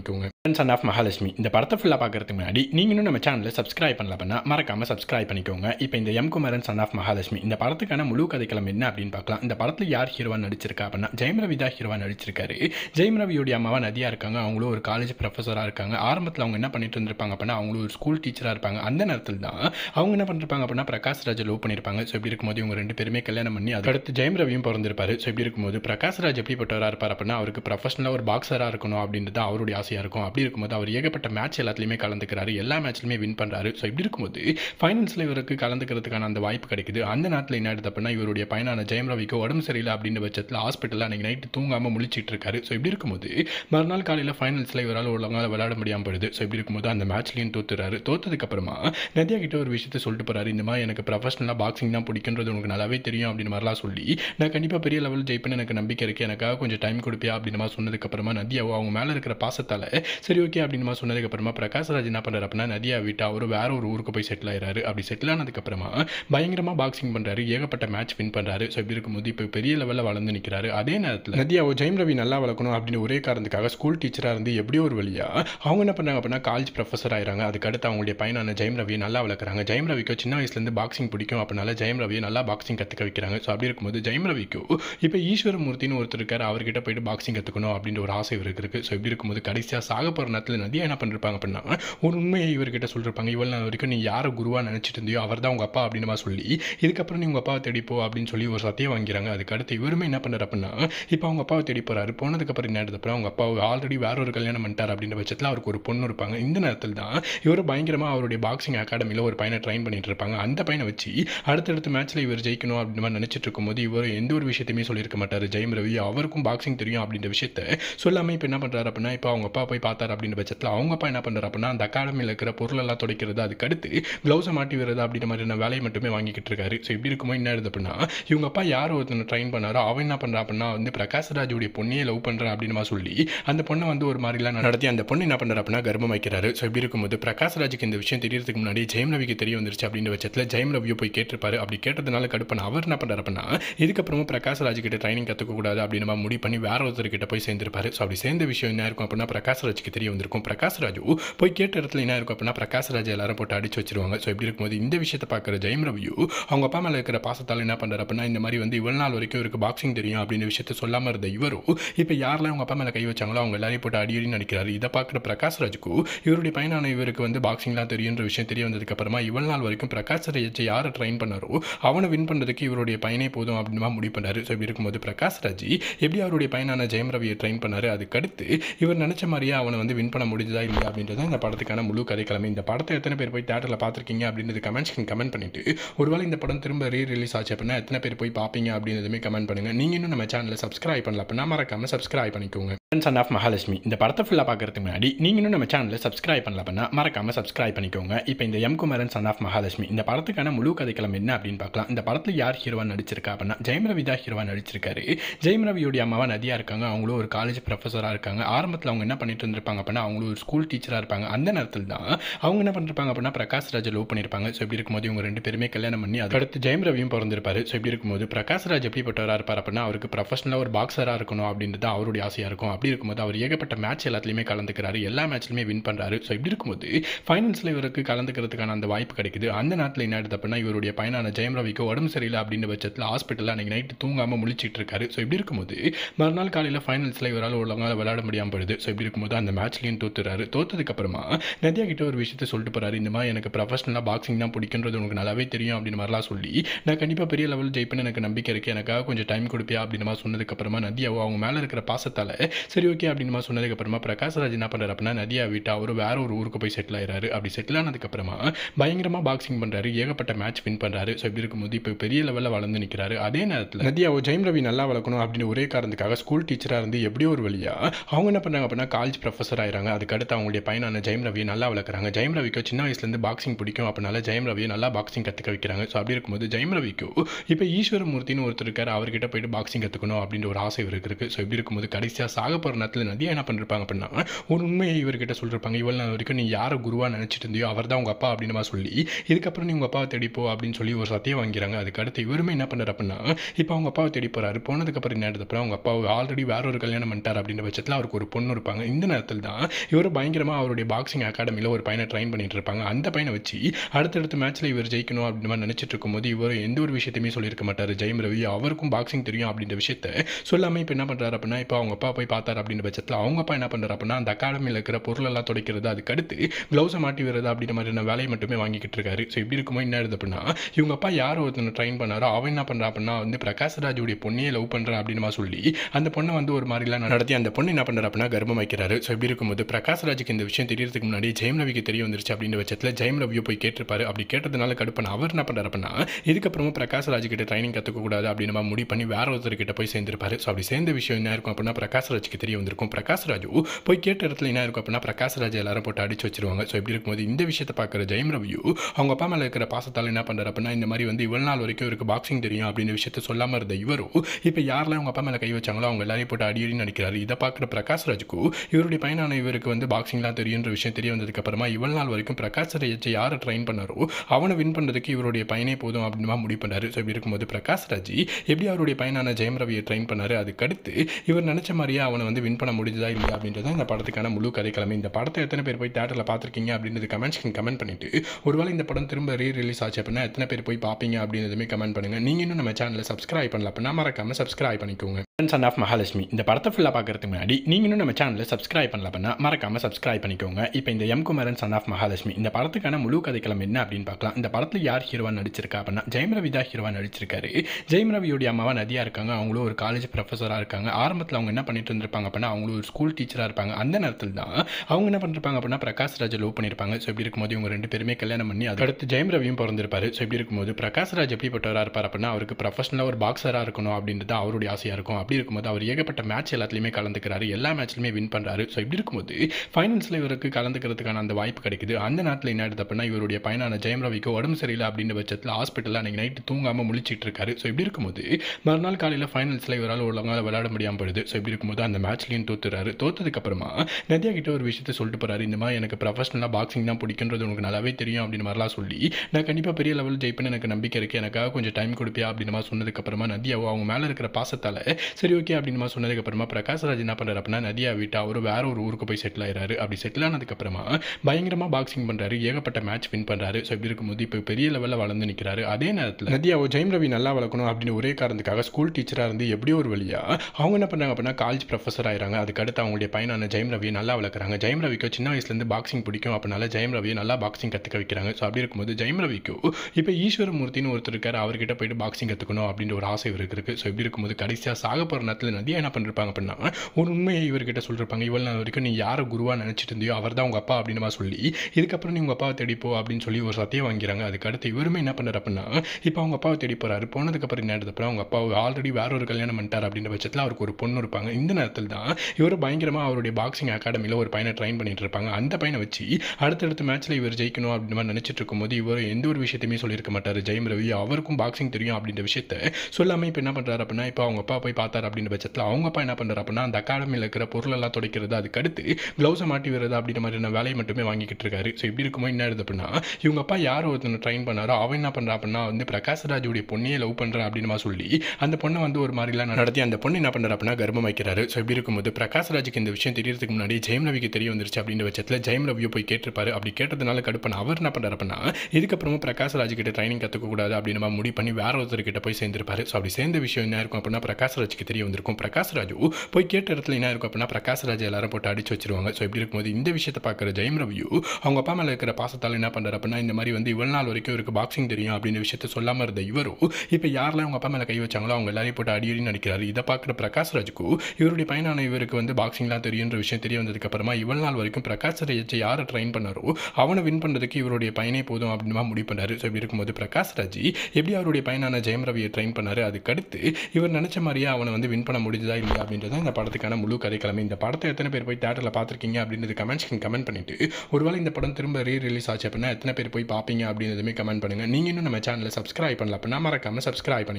சன் ஆஃப் மகாலட்சுமி இந்த படத்தை ஃபுல்லாக பார்க்கறதுக்கு முன்னாடி நீங்கள் இன்னும் நம்ம சேனலில் சப்ஸ்கிரைப் பண்ணல பண்ணால் மறக்காமல் சப்ஸ்கிரைப் பண்ணிக்கோங்க. இப்போ இந்த M Kumaran son of Mahalakshmi இந்த படத்துக்கான முழு கதைக்களம் என்ன அப்படின்னு பார்க்கலாம். இந்த படத்தில் யார் ஹீரோவா நடிச்சிருக்கா அப்படின்னா ஜெயம் ரவி தான் ஹீரோவா நடிச்சிருக்காரு. ஜெயம் ரவியோடைய அம்மாவா நதியா இருக்காங்க. அவங்களும் ஒரு காலேஜ் ப்ரொஃபஸராக இருக்காங்க. ஆரம்பத்தில் அவங்க என்ன பண்ணிட்டு இருந்திருப்பாங்க அப்படின்னா அவங்களும் ஒரு ஸ்கூல் டீச்சராக இருப்பாங்க. அந்த நேரத்தில் தான் அவங்க என்ன பண்ணிருப்பாங்க அப்படின்னா பிரகாஷ் ராஜ் லவ் பண்ணியிருப்பாங்க. ஸோ இப்படி இருக்கும்போது இவங்க ரெண்டு பேருமே கல்யாணம் பண்ணி அதுக்கடுத்து ஜெயம் ரவியும் பிறந்திருப்பாரு. ஸோ இப்படி இருக்கும்போது பிரகாஷ் ராஜ் எப்படிப்பட்டவராக இருப்பார் அப்படின்னா அவருக்கு ப்ரொஃபஷனலாக ஒரு பாக்ஸராக இருக்கணும் அப்படின்றது அவருடைய ஆசையாக இருக்கும். அப்படி இருக்கும்போது அவர் ஏகப்பட்ட மேட்ச் எல்லாத்துலையுமே கலந்துக்கிறாரு. எல்லா மேட்ச்லையுமே வின் பண்ணுறாரு. ஸோ இப்படி இருக்கும்போது ஃபைனல்ஸில் இவருக்கு கலந்துக்கிறதுக்கான அந்த வாய்ப்பு கிடைக்குது. அந்த நேரத்தில் என்ன ஆயிடுது அப்படின்னா இவருடைய பையனான ஜெயம் ரவிக்கு உடம்பு சரியில்லை அப்படின்ற பட்சத்தில் ஹாஸ்பிட்டலில் அன்றைக்கி நைட்டு தூங்காமல் முழிச்சிட்டு இருக்காரு. ஸோ இப்படி இருக்கும்போது மறுநாள் காலையில் ஃபைனல்ஸில் இவரால் ஒழுங்காக விளையாட முடியாமல் போயிடுது. ஸோ இப்படி இருக்கும்போது அந்த மேட்ச்லையும் தோத்துறாரு. தோத்ததுக்கப்புறமா நதியா கிட்ட ஒரு விஷயத்தை சொல்லிட்டு போறாரு. இந்த மாதிரி எனக்கு ப்ரொஃபஷனலாக பாக்ஸிங் தான் பிடிக்குன்றது உனக்கு நல்லாவே தெரியும் அப்படின்னு மாதிரிலாம் சொல்லி நான் கண்டிப்பாக பெரிய லெவல் ஜெயிப்பேன்னு எனக்கு நம்பிக்கை இருக்குது, எனக்காக கொஞ்சம் டைம் கொடுப்பியா அப்படின்னு மாதிரி சொன்னதுக்கப்புறமா நதியாவோ அவங்க மேலே இருக்கிற பாசத்தால் சரி ஓகே அப்படின்னு மாதிரி சொன்னதுக்கப்புறமா பிரகாஷ் ராஜ் என்ன பண்ணுறாரு அப்படின்னா நதியா விட்டு அவர் வேற ஒரு ஊருக்கு போய் செட்டில் ஆயிடுறாரு. அப்படி செட்டில் ஆனதுக்கப்புறமா பயங்கரமாக பாக்ஸிங் பண்ணுறாரு. ஏகப்பட்ட மேட்ச் வின் பண்ணுறாரு. ஸோ இப்படி இருக்கும்போது இப்போ பெரிய லெவலில் வளர்ந்து நிற்கிறாரு. அதே நேரத்தில் நதியாவோ ஜெயம் ரவி நல்லா வளர்க்கணும் அப்படின்னு ஒரே காரணத்துக்காக ஸ்கூல் டீச்சராக இருந்து எப்படியோ ஒரு வழியா அவங்க என்ன பண்ணாங்க அப்படின்னா காலேஜ் ப்ரொஃபஸர் ஆயிராங்க. அதுக்கடுத்து அவங்களுடைய பையனான ஜெயம் ரவியை நல்லா வளர்க்குறாங்க. ஜெயம் ரவிக்கு சின்ன வயசுலேருந்து பாக்ஸிங் பிடிக்கும். அப்படினால ஜெயம் ரவியை நல்லா பாக்ஸிங் கற்றுக்க வைக்கிறாங்க. ஸோ அப்படி இருக்கும்போது ஜெயம் ரவிக்கு இப்போ ஈஸ்வரமூர்த்தின்னு ஒருத்தர் இருக்காரு. அவர்கிட்ட போயிட்டு பாக்ஸிங் கற்றுக்கணும் அப்படின்ற ஒரு ஆசை இவருக்கு இருக்குது. ஸோ இப்படி இருக்கும்போது கடைசியாக சாக போகிற நேரத்தில் நதியா என்ன பண்ணிருப்பாங்க அப்படின்னா ஒரு உண்மையை இவர்கிட்ட சொல்லிருப்பாங்க. இவ்வளோ நாள் வரைக்கும் நீ யாரை குருவாக நினச்சிட்டு இருந்தியோ அவர் தான் உங்கள் அப்பா அப்படின்னு சொல்லி இதுக்கப்புறம் நீ உங்கள் அப்பாவை தேடிப்போ அப்படின்னு சொல்லி ஒரு சத்தியம் வாங்கிறாங்க. அதுக்கடுத்து இவருமே என்ன பண்ணுறாரு அப்படின்னா இப்போ அவங்க அப்பாவை தேடி போகிறாரு. போனதுக்கப்புறம் என்ன எடுத்தப்பறம் அவங்க அப்பா ஆல்ரெடி வேற ஒரு கல்யாணம் பண்ணிட்டார் அப்படின்ற பட்சத்தில் அவருக்கு ஒரு பொண்ணு இருப்பாங்க. இந்த நேரத்தில் தான் இவர் பயங்கரமாக அவருடைய பாக்ஸிங் அகாடமியில் ஒரு பையனை ட்ரைன் பண்ணிட்டு இருப்பாங்க. அந்த பையனை வச்சு அடுத்தடுத்த மேட்ச்சில் இவர் ஜெயிக்கணும் அப்படின்னு மாதிரி நினச்சிட்டு இருக்கும்போது இவர் எந்த ஒரு விஷயத்தையுமே சொல்லியிருக்க மாட்டார். ஜெயம் ரவி அவருக்கும் பாக்ஸிங் தெரியும் அப்படின்ற விஷயத்த சொல்லாமல் இப்போ என்ன பண்ணுறாரு அப்படின்னா இப்போ அவங்க அப்பா போய் பார்த்தார் அப்படின்ற பட்சத்தில் அவங்க அப்பா என்ன பண்ணுறாரு அப்படின்னா அந்த அகாடமியில் இருக்கிற பொருள் எல்லாம் துடைக்கிறது, அதுக்கடுத்து க்ளவுஸை மாட்டி வருது அப்படின்ற மாதிரியான வேலையை மட்டுமே வாங்கிக்கிட்டு இருக்காரு. ஸோ இப்படி இருக்கும்போது என்ன ஆகுது அப்படின்னா இவங்க அப்பா யார் ஒருத்தனை ட்ரைன் பண்ணாரோ அவன் என்ன பண்ணுறா அப்படின்னா வந்து பிரகாஷ் ராஜுடைய பொண்ணையே லவ் பண்ணுறான் அப்படின்னு சொல்லி அந்த பொண்ணை வந்து ஒரு மாதிரிலாம் நடத்தி அந்த பொண்ணு என்ன பண்ணுறா அப்படின்னா கர்ப்பம் வைக்கிறாரு. ஸோ இப்படி இருக்கும்போது பிரகாஷ் ராஜுக்கு இந்த விஷயம் தெரியறதுக்கு முன்னாடி ஜெயம் ரவிக்கு தெரிய வந்துருச்சு அப்படின்ற பட்சத்தில் ஜெயம் ரவியை போய் கேட்டிருப்பாரு. அப்படி கேட்டதுனால கடுப்பான அவர் என்ன பண்ணுறாரு அப்படின்னா இதுக்கப்புறமும் பிரகாஷ் ராஜ் கிட்ட ட்ரைனிங் கற்றுக்கக்கூடாது அப்படின்னு முடிவு பண்ணி வேற ஒருத்தர்கிட்ட போய் சேர்ந்திருப்பாரு. ஸோ அப்படி சேர்ந்த விஷயம் என்ன இருக்கும் அப்படின்னா பிரகாஷ் ராஜுக்கு தெரிய வந்திருக்கும். பிரகாஷ் ராஜு போய் கேட்ட இடத்துல என்ன இருக்கும் அப்படின்னா பிரகாஷ் ராஜ் எல்லாரும் போட்டு அடிச்சு வச்சிருவாங்க. ஸோ இப்படி இருக்கும்போது இந்த விஷயத்தை பார்க்குற ஜெயம் ரவியோ அவங்க அப்பா மேலே இருக்கிற பாசத்தால் என்ன பண்ணுறாரு அப்படின்னா இந்த மாதிரி வந்து இவ்வளவு நாள் வரைக்கும் இவருக்கு பாக்ஸிங் தெரியும் அப்படின்ற விஷயத்த சொல்லாமல் இருந்த இவரும் இப்போ யாரெல்லாம் அவங்க அப்பா மேலே கை வச்சாங்களோ அவங்க எல்லாரையும் போட்டு அடி நடிக்கிறாரு. இதை பார்க்குற பிரகாஷ் ராஜுக்கு இவருடைய பையனான இவருக்கு வந்து பாக்ஸிங்லாம் தெரியுன்ற விஷயம் தெரிய வந்ததுக்கு அப்புறமா இவ்வளவு நாள் வரைக்கும் பிரகாஷ் ராஜ் யாரை ட்ரைன் பண்ணாரோ அவனை வின் பண்ணுறதுக்கு இவருடைய பையனே போதும் அப்படின்னு முடிவு பண்ணாரு. ஸோ இப்படி இருக்கும்போது பிரகாஷ் ராஜ் எப்படி அவருடைய பையனான ஜெயம் ரவியை ட்ரைன் பண்ணாரு. அதுக்கடுத்து இவர் நினைச்ச மாதிரியே அவனை வந்து வின் பண்ண முடிஞ்சதா இல்லையா அப்படின்றத இந்த படத்துக்கான முழு கதைக்கிழமை. இந்த படத்தை எத்தனை பேர் போய் தேட்டரில் பார்த்துருக்கீங்க அப்படின்றது கமெண்ட் பண்ணிட்டு ஒருவேளை இந்த படம் திரும்ப ரிலீஸ் ஆச்சு அப்படின்னா எத்தனை பேர் போய் பார்ப்பீங்க அப்படின்றதுமே கமெண்ட் பண்ணுங்க. நீங்க இன்னும் நம்ம சேனலை சப்ஸ்கிரைப் பண்ணல அப்படின்னா மறக்காம சப்ஸ்கிரைப் பண்ணிக்கோங்க. சன் ஆஃப் மகாலட்சுமி இந்த படத்தை ஃபுல்லாக பார்க்கறதுக்கு முன்னாடி நீங்க இன்னும் நம்ம சேனலை சப்ஸ்கிரைப் பண்ணல அப்படின்னா மறக்காம சப்ஸ்கிரைப் பண்ணிக்கோங்க. இப்போ இந்த M Kumaran son of Mahalakshmi இந்த படத்துக்கான முழு கதைக்களம் என்ன அப்படின்னு பார்க்கலாம். இந்த படத்தில் யார் ஹீரோவா நடிச்சிருக்கா அப்படின்னா ஜெயம் ரவி தான் ஹீரோவா நடிச்சிருக்காரு. ஜெயம் ரவியோடைய அம்மாவா நதியா இருக்காங்க. அவங்களும் ஒரு காலேஜ் ப்ரொஃபஸராக இருக்காங்க. ஆரம்பத்தில் அவங்க என்ன பண்ணிட்டு இருந்திருப்பாங்க அப்படின்னா அவங்களும் ஒரு ஸ்கூல் டீச்சராக இருப்பாங்க. அந்த நேரத்தில் தான் அவங்க என்ன பண்ணிருப்பாங்க அப்படின்னா பிரகாஷ் ராஜ் லவ் பண்ணியிருப்பாங்க. ஸோ இப்படி இருக்கும்போது இவங்க ரெண்டு பேருமே கல்யாணம் பண்ணி அதுக்கடுத்து ஜெயம் ரவியும் பிறந்திருப்பாரு. ஸோ இப்படி இருக்கும்போது பிரகாஷ் ராஜ் எப்படிப்பட்டவராக இருப்பார் அப்படின்னா அவருக்கு ப்ரொஃபஷனலாக ஒரு பாக்ஸராக இருக்கணும் அப்படின்றது அவருடைய ஆசையாக இருக்கும். அப்படி இருக்கும்போது அவர் ஏகப்பட்ட மேட்ச் எல்லாத்துலையுமே கலந்துக்கிறாரு. எல்லா மேட்ச்லையுமே வின் பண்ணுறாரு. ஸோ இப்படி இருக்கும்போது ஃபைனல்ஸில் இவருக்கு கலந்துக்கிறதுக்கான அந்த வாய்ப்பு கிடைக்குது. அந்த நேரத்தில் என்ன ஆகுது அப்படின்னா இவருடைய பையனான ஜெயம் ரவிக்கு உடம்பு சரியில்லை அப்படின்ற பட்சத்தில் ஹாஸ்பிட்டலில் அன்றைக்கி நைட்டு தூங்காமல் முழிச்சிட்டு இருக்காரு. ஸோ இப்படி இருக்கும்போது மறுநாள் காலையில் ஃபைனல்ஸில் இவரால் ஒழுங்காக விளையாட முடியாமல் போயிடுது. ஸோ இப்படி இருக்கும்போது அந்த மேட்ச்லையும் தோத்துறாரு. தோத்ததுக்கப்புறமா நதியா கிட்ட ஒரு விஷயத்தை சொல்லிட்டு போறாரு. இந்த மாதிரி எனக்கு ப்ரொஃபஷனலாக பாக்ஸிங் தான் பிடிக்குன்றது உனக்கு நல்லாவே தெரியும் அப்படின்னு மாதிரிலாம் சொல்லி நான் கண்டிப்பாக பெரிய லெவல் ஜெயிப்பேன்னு எனக்கு நம்பிக்கை இருக்குது, எனக்காக கொஞ்சம் டைம் கொடுப்பியா அப்படின்னு மாதிரி சொன்னதுக்கப்புறமா நதியாவோ அவங்க மேலே இருக்கிற பாசத்தால் சரி ஓகே அப்படின்னு மாதிரி சொன்னதுக்கப்புறமா பிரகாஷ் ராஜ் என்ன பண்ணுறாரு அப்படின்னா நதியா விட்டு அவர் வேற ஒரு ஊருக்கு போய் செட்டில் ஆயிடுறாரு. அப்படி செட்டில் ஆனதுக்கப்புறமா பயங்கரமாக பாக்ஸிங் பண்ணுறாரு. ஏகப்பட்ட மேட்ச் வின் பண்ணுறாரு. ஸோ இப்படி இருக்கும்போது இப்போ பெரிய லெவலில் வளர்ந்து நிற்கிறாரு. அதே நேரத்தில் நதியாவோ ஜெயம் ரவி நல்லா வளர்க்கணும் அப்படின்னு ஒரே காரணத்துக்காக ஸ்கூல் டீச்சராக இருந்து எப்படியோ ஒரு வழியா அவங்க என்ன பண்ணாங்க அப்படின்னா காலேஜ் ப்ரொஃபஸர் ஆயிராங்க. அதுக்கடுத்து அவங்களுடைய பையனான ஜெயம் ரவியை நல்லா வளர்க்குறாங்க. ஜெயம் ரவிக்கு சின்ன வயசுலேருந்து பாக்ஸிங் பிடிக்கும். அப்படினால ஜெயம் ரவியை நல்லா பாக்ஸிங் கற்றுக்க வைக்கிறாங்க. ஸோ அப்படி இருக்கும்போது ஜெயம் ரவிக்கு இப்போ ஈஸ்வரமூர்த்தின்னு ஒருத்தர் இருக்காரு. அவர்கிட்ட போயிட்டு பாக்ஸிங் கற்றுக்கணும் அப்படின்ற ஒரு ஆசை இவருக்கு இருக்குது. ஸோ இப்படி இருக்கும்போது கடைசியாக சாக போகிற நேரத்தில் நதியா என்ன பண்ணிருப்பாங்க அப்படின்னா ஒரு உண்மையை இவர்கிட்ட சொல்லிருப்பாங்க. இவ்வளோ நாள் வரைக்கும் நீ யாரை குருவாக நினச்சிட்டு இருந்தியோ அவர் தான் உங்கள் அப்பா அப்படின்னு சொல்லி இதுக்கப்புறம் நீ உங்கள் அப்பாவை தேடிப்போ அப்படின்னு சொல்லி ஒரு சத்தியம் வாங்கிறாங்க. அதுக்கடுத்து இவருமே என்ன பண்ணுறாரு அப்படின்னா இப்போ அவங்க அப்பாவை தேடி போகிறாரு. போனதுக்கப்புறம் என்ன எடுத்தப்பறம் அவங்க அப்பாவை ஆல்ரெடி வேற ஒரு கல்யாணம் பண்ணிட்டார் அப்படின்ற பட்சத்தில் அவருக்கு ஒரு பொண்ணு இருப்பாங்க. இந்த நேரத்தில் தான் இவர் பயங்கரமாக அவருடைய பாக்ஸிங் அகாடமியில் ஒரு பையனை ட்ரைன் பண்ணிட்டு இருப்பாங்க. அந்த பையனை வச்சு அடுத்தடுத்த மேட்ச்சில் இவர் ஜெயிக்கணும் அப்படின்னு மாதிரி நினச்சிட்டு இருக்கும்போது இவர் எந்த ஒரு விஷயத்தையுமே சொல்லியிருக்க மாட்டார். ஜெயம் ரவி அவருக்கும் பாக்ஸிங் தெரியும் அப்படின்ற விஷயத்த சொல்லாமல் இப்போ என்ன பண்ணுறாரு அப்படின்னா இப்போ அவங்க அப்பா போய் பார்த்தார் அப்படின்ற பட்சத்தில் அவங்க அப்பா என்ன பண்ணுறாரு அப்படின்னா அந்த அகாடமியில் இருக்கிற பொருளெல்லாம் துடைக்கிறது, அதுக்கடுத்து க்ளவுஸை மாட்டி வருது அப்படின்ற மாதிரியான வேலையை மட்டுமே வாங்கிக்கிட்டு இருக்காரு. ஸோ இப்படி இருக்கும்போது என்ன ஆகுது அப்படின்னா இவங்க அப்பா யார் ஒருத்தனை ட்ரைன் பண்ணாரோ அவன் என்ன பண்ணுறா அப்படின்னா பிரகாஷ்ராஜுடைய பொண்ணையே லவ் பண்ணுறேன் அப்படின்னு சொல்லி அந்த பொண்ணை ஒரு மாதிரிலாம் நடத்தி அந்த பொண்ணு என்ன பண்ணுறா அப்படின்னா கர்ப்பம் வைக்கிறாரு. ஸோ இப்படி இருக்கும்போது பிரகாஷ்ராஜுக்கு இந்த விஷயம் தெரியறதுக்கு முன்னாடி ஜெயம் ரவிக்கு தெரிய வந்துருச்சு அப்படின்ற பட்சத்தில் ஜெயம் ரவியை போய் கேட்டிருப்பாரு. அப்படி கேட்டதுனால கடுப்பான அவர் என்ன பண்ணுறாரு அப்படின்னா இதுக்கப்புறமா பிரகாஷ்ராஜ் கிட்ட ட்ரைனிங் கற்றுக்கக்கூடாது அப்படின்னு நம்ம முடிவு பண்ணி வேற ஒருத்தர்கிட்ட போய் சேர்ந்திருப்பாரு. ஸோ அப்படி சேர்ந்த விஷயம் என்ன இருக்கும் அப்படின்னா பிரகாஷ்ராஜுக்கு தெரிய வந்திருக்கும். பிரகாஷ்ராஜு போய் கேட்ட இடத்துல என்ன இருக்கும் அப்படின்னா பிரகாஷ்ராஜ் எல்லாரும் போட்டு அடிச்சு வச்சிருவாங்க. ஸோ இப்படி இருக்கும்போது இந்த விஷயத்தை பார்க்குற ஜெயம் ரவியு அவங்க அப்பா மேலே இருக்கிற பாசத்தால் என்ன பண்ணுறாரு அப்படின்னா இந்த மாதிரி இவ்வளவு நாள் வரைக்கும் இவருக்கு பாக்ஸிங் தெரியும் அப்படின்ற விஷயத்த சொல்லாமல் இருந்த இவரும் இப்போ யாரெல்லாம் அவங்க அப்பா மேலே கை வச்சாங்களோ அவங்க எல்லாரையும் போட்டு அடி நடிக்கிறாரு. இதை பார்க்குற பிரகாஷ்ராஜுக்கு இவருடைய பையனான இவருக்கு பாக்ஸிங்லாம் தெரியுன்ற விஷயம் தெரிய வந்ததுக்கு அப்புறமா இவ்வளவு நாள் வரைக்கும் பிரகாஷ்ராஜை யாரை ட்ரைன் பண்ணாரோ அவனை வின் பண்ணுறதுக்கு இவருடைய பையனே போதும் அப்படின்னு முடிவு பண்ணாரு. ஸோ இப்படி இருக்கும்போது பிரகாஷ்ராஜ் எப்படி அவருடைய பையனான ஜெயம் ரவியை ட்ரைன் பண்ணாரு, அதுக்கடுத்து இவர் நினைச்ச மாதிரியே அவனை வின் பண்ண முடிஞ்சதா இல்லையா அப்படின்றத இந்த படத்துக்கான முழு கதைக்கிழமை. இந்த படத்தை எத்தனை பேர் போய் தேட்டரில் பார்த்துருக்கீங்க அப்படின்றது கமெண்ட் பண்ணிட்டு ஒருவேளை இந்த படம் திரும்ப ரிலீஸ் ஆச்சு அப்படின்னா எத்தனை பேர் போய் பார்ப்பீங்க அப்படின்றதுமே கமெண்ட் பண்ணுங்க. நீங்க இன்னும் நம்ம சேனலை சப்ஸ்கிரைப் பண்ணல அப்படின்னா மறக்காம சப்ஸ்கிரைப் பண்ணிக்கோங்க. சன் ஆஃப் மகாலட்சுமி இந்த படத்தை ஃபுல்லாக பார்க்கறதுக்கு முன்னாடி நீங்க இன்னும் நம்ம சேனலை சப்ஸ்கிரைப் பண்ணல அப்படின்னா மறக்காம சப்ஸ்கிரைப் பண்ணிக்கோங்க. இப்போ இந்த M Kumaran son of Mahalakshmi இந்த படத்துக்கான முழு கதைக்கிழமை என்ன அப்படின்னு பார்க்கலாம். இந்த படத்தில் யார் ஹீரோவா நடிச்சிருக்கா அப்படின்னா ஜெயம் ரவி தான் ஹீரோவா நடிச்சிருக்காரு. ஜெயம் ரவியோடைய அம்மாவா நதியா இருக்காங்க. அவங்களும் ஒரு காலேஜ் ப்ரொஃபஸராக இருக்காங்க. ஆரம்பத்தில் அவங்க என்ன பண்ணிட்டு இருந்திருப்பாங்க அப்படின்னா அவங்களும் ஒரு ஸ்கூல் டீச்சராக இருப்பாங்க. அந்த நேரத்தில் தான் அவங்க என்ன பண்ணிருப்பாங்க அப்படின்னா பிரகாஷ்ராஜை லவ் பண்ணியிருப்பாங்க. ஸோ இப்படி இருக்கும்போது இவங்க ரெண்டு பேருமே கல்யாணம் பண்ணி அதுக்கடுத்து ஜெயம் ரவியும் பிறந்திருப்பாரு. ஸோ இப்படி இருக்கும்போது பிரகாஷ்ராஜ் எப்படிப்பட்டவராக இருப்பார் அப்படின்னா அவருக்கு ப்ரொஃபஷனலாக ஒரு பாக்ஸராக இருக்கணும் அப்படின்றது அவருடைய ஆசையாக இருக்கும். அப்படி இருக்கும்போது அவர் ஏகப்பட்ட மேட்ச் எல்லாத்துலையுமே கலந்துக்கிறாரு, எல்லா மேட்ச்லையுமே வின் பண்ணுறாரு. ஸோ இப்படி இருக்கும்போது ஃபைனல்ஸில் இவருக்கு கலந்துக்கிறதுக்கான அந்த வாய்ப்பு கிடைக்குது. அந்த நேரத்தில் என்ன ஆயிடுது அப்படின்னா இவருடைய பையனான ஜெயம் ரவிக்கு உடம்பு சரியில்லை அப்படின்ற பட்சத்தில் ஹாஸ்பிட்டலில் அன்றைக்கி நைட்டு தூங்காமல் முழிச்சிட்டு இருக்காரு. ஸோ இப்படி இருக்கும்போது மறுநாள் காலையில் ஃபைனல்ஸில் இவரால் ஒழுங்காக விளையாட முடியாமல் போயிடுது. ஸோ இப்படி இருக்கும்போது அந்த மேட்ச்லையும் தோத்துறாரு. தோத்ததுக்கப்புறமா நதியா கிட்ட ஒரு விஷயத்தை சொல்லிட்டு போறாரு. இந்த மாதிரி எனக்கு ப்ரொஃபஷனலாக பாக்ஸிங் தான் பிடிக்குன்றது உனக்கு நல்லாவே தெரியும் அப்படின்னு மாதிரிலாம் சொல்லி நான் கண்டிப்பாக பெரிய லெவல் ஜெயிப்பேன்னு எனக்கு நம்பிக்கை இருக்குது, எனக்காக கொஞ்சம் டைம் கொடுப்பியா அப்படின்னு மாதிரி சொன்னதுக்கப்புறமா நதியாவோ அவங்க மேலே இருக்கிற பாசத்தால் சரி ஓகே அப்படின்னு மாதிரி சொன்னதுக்கப்புறமா பிரகாஷ்ராஜ் என்ன பண்ணுறாரு அப்படின்னா நதியா விட்டு அவர் வேற ஒரு ஊருக்கு போய் செட்டில் ஆயிடுறாரு. அப்படி செட்டில் ஆனதுக்கப்புறமா பயங்கரமாக பாக்ஸிங் பண்ணுறாரு, ஏகப்பட்ட மேட்ச் வின் பண்ணுறாரு. ஸோ இப்படி இருக்கும்போது இப்போ பெரிய லெவலில் வளர்ந்து நிற்கிறாரு. அதே நேரத்தில் நதியாவோ ஜெயம் ரவி நல்லா வளர்க்கணும் அப்படின்னு ஒரே காரணத்துக்காக ஸ்கூல் டீச்சராக இருந்து எப்படியோ ஒரு வழியா அவங்க என்ன பண்ணுறாங்க அப்படின்னா காலேஜ் ப்ரொஃபஸர் ஆயிடுறாங்க. அதுக்கடுத்து அவங்களுடைய பையனான ஜெயம் ரவியை நல்லா வளர்க்குறாங்க. ஜெயம் ரவிக்கு சின்ன வயசுலேருந்து பாக்ஸிங் பிடிக்கும், அப்படினால ஜெயம் ரவியை நல்லா பாக்ஸிங் கற்றுக்க வைக்கிறாங்க. ஸோ அப்படி இருக்கும்போது ஜெயம் ரவிக்கு இப்போ ஈஸ்வரமூர்த்தின்னு ஒருத்தர் இருக்கார், அவர்கிட்ட போயிட்டு பாக்ஸிங் கற்றுக்கணும் அப்படின்ற ஒரு ஆசை இவருக்கு இருக்குது. ஸோ இப்படி இருக்கும்போது கடைசியாக சாக போகிற நேரத்தில் நதியா என்ன பண்ணிருப்பாங்க அப்படின்னா ஒரு உண்மையை இவர்கிட்ட சொல்லிருப்பாங்க. இவ்வளவு நாள் வரைக்கும் நீ யாரை குருவாக நினச்சிட்டு இருந்தியோ அவர் தான் உங்கள் அப்பா அப்படின்னு சொல்லி இதுக்கப்புறம் நீ உங்கள் அப்பாவை தேடிப்போ அப்படின்னு சொல்லி ஒரு சத்தியம் வாங்கிறாங்க. அதுக்கடுத்து இவருமே என்ன பண்ணுறாரு அப்படின்னா இப்போ அவங்க அப்பாவை தேடி போகிறாரு. போனதுக்கப்புறம் என்ன எடுத்தப்பறம் அவங்க அப்பா ஆல்ரெடி வேற ஒரு கல்யாணம் பண்ணிட்டார் அப்படின்ற பட்சத்தில் அவருக்கு ஒரு பொண்ணு இருப்பாங்க. இந்த நேரத்தில் தான் இவர் பயங்கரமாக அவருடைய பாக்ஸிங் அகாடமியில் ஒரு பையனை ட்ரைன் பண்ணிட்டு இருப்பாங்க. அந்த பையனை வச்சு அடுத்தடுத்த மேட்ச்சில் இவர் ஜெயிக்கணும் அப்படின்னு மாதிரி நினச்சிட்டு இருக்கும்போது இவர் எந்த ஒரு விஷயத்தையுமே சொல்லியிருக்க மாட்டார். ஜெயம் ரவி அவருக்கும் பாக்ஸிங் தெரியும் அப்படின்ற விஷயத்த சொல்லாமல் இப்போ என்ன பண்ணுறாரு அப்படின்னா இப்போ அவங்க அப்பா போய் பார்த்தார் அப்படின்ற பட்சத்தில் அவங்க அப்பா என்ன பண்ணுறாரு அப்படின்னா அந்த அகாடமியில் இருக்கிற பொருளெல்லாம் துடைக்கிறது, அதுக்கடுத்து க்ளவுஸை மாட்டி வருது அப்படின்ற மாதிரியான வேலையை மட்டுமே வாங்கிக்கிட்டு இருக்காரு. ஸோ இப்படி இருக்கும்போது என்ன ஆகுது அப்படின்னா இவங்க அப்பா யார் ஒருத்தனை ட்ரைன் பண்ணாரோ அவன் என்ன பண்ணுறா அப்படின்னா பிரகாஷ்ராஜுடைய பொண்ணையே லவ் பண்ணுறேன் அப்படின்னு சொல்லி அந்த பொண்ணை ஒரு மாதிரிலாம் நடத்தி அந்த பொண்ணு என்ன பண்ணுறா அப்படின்னா கர்ப்பம் வைக்கிறாரு. ஸோ இப்படி இருக்கும்போது பிரகாஷ்ராஜுக்கு இந்த விஷயம் தெரியறதுக்கு முன்னாடி ஜெயம் ரவிக்கு தெரிய வந்துருச்சு அப்படின்ற பட்சத்தில் ஜெயம் ரவியை போய் கேட்டிருப்பாரு. அப்படி கேட்டதுனால கடுப்பான அவர் என்ன பண்ணுறாரு அப்படின்னா இதுக்கப்புறமா பிரகாஷ்ராஜ் கிட்ட ட்ரைனிங் கற்றுக்கக்கூடாது அப்படின்னு முடிவு பண்ணி வேற ஒருத்தர்கிட்ட போய் சேர்ந்திருப்பாரு. ஸோ அப்படி சேர்ந்த விஷயம் என்ன இருக்கும் அப்படின்னா பிரகாஷ்ராஜுக்கு தெரிய வந்திருக்கும். பிரகாஷ்ராஜு போய் கேட்ட இடத்துல என்ன இருக்கும் அப்படின்னா பிரகாஷ்ராஜ் எல்லாரும் போட்டு அடிச்சு வச்சிருவாங்க. ஸோ இப்படி இருக்கும்போது இந்த விஷயத்தை பார்க்குற ஜெயம் ரவியு அவங்க அப்பா மேலே இருக்கிற பாசத்தால் என்ன பண்ணுறாரு அப்படின்னா இந்த மாதிரி இவ்வளவு நாள் வரைக்கும் இவருக்கு பாக்ஸிங் தெரியும் அப்படின்ற விஷயத்த சொல்லாமல் இருந்த இவரும் இப்போ யாரெல்லாம் அவங்க அப்பா மேலே கை வச்சாங்களோ அவங்க எல்லாரையும் போட்டு அடி நடிக்கிறாரு. இதை பார்க்குற பிரகாஷ்ராஜுக்கு இவருடைய பையனான இவருக்கு பாக்ஸிங்லாம் தெரியுன்ற விஷயம் தெரிய வந்ததுக்கு அப்புறமா இவ்வளவு நாள் வரைக்கும் பிரகாஷ்ராஜை யாரை ட்ரைன் பண்ணாரோ அவனை வின் பண்ணுறதுக்கு இவருடைய பையனே போதும் அப்படின்னு முடிவு பண்ணாரு. ஸோ இப்படி இருக்கும்போது பிரகாஷ்ராஜ் எப்படி அவருடைய பையனான ஜெயம் ரவியை ட்ரைன் பண்ணாரு, அதுக்கடுத்து இவர் நினைச்ச மாதிரியே அவனை வின் பண்ண முடிஞ்சதா இல்லையா அப்படின்றத இந்த படத்துக்கான முழு கதைக்கிழமை. இந்த படத்தை எத்தனை பேர் போய் தேட்டரில் பார்த்துருக்கீங்க அப்படின்றது கமெண்ட் பண்ணிட்டு ஒருவேளை இந்த படம் திரும்ப ரிலீஸ் ஆச்சு அப்படின்னா எத்தனை பேர் போய் பார்ப்பீங்க அப்படின்றதுமே கமெண்ட் பண்ணுங்க. நீங்க இன்னும் நம்ம சேனலை சப்ஸ்கிரைப் பண்ணல அப்படின்னா மறக்காம சப்ஸ்கிரைப் பண்ணிக்கோங்க.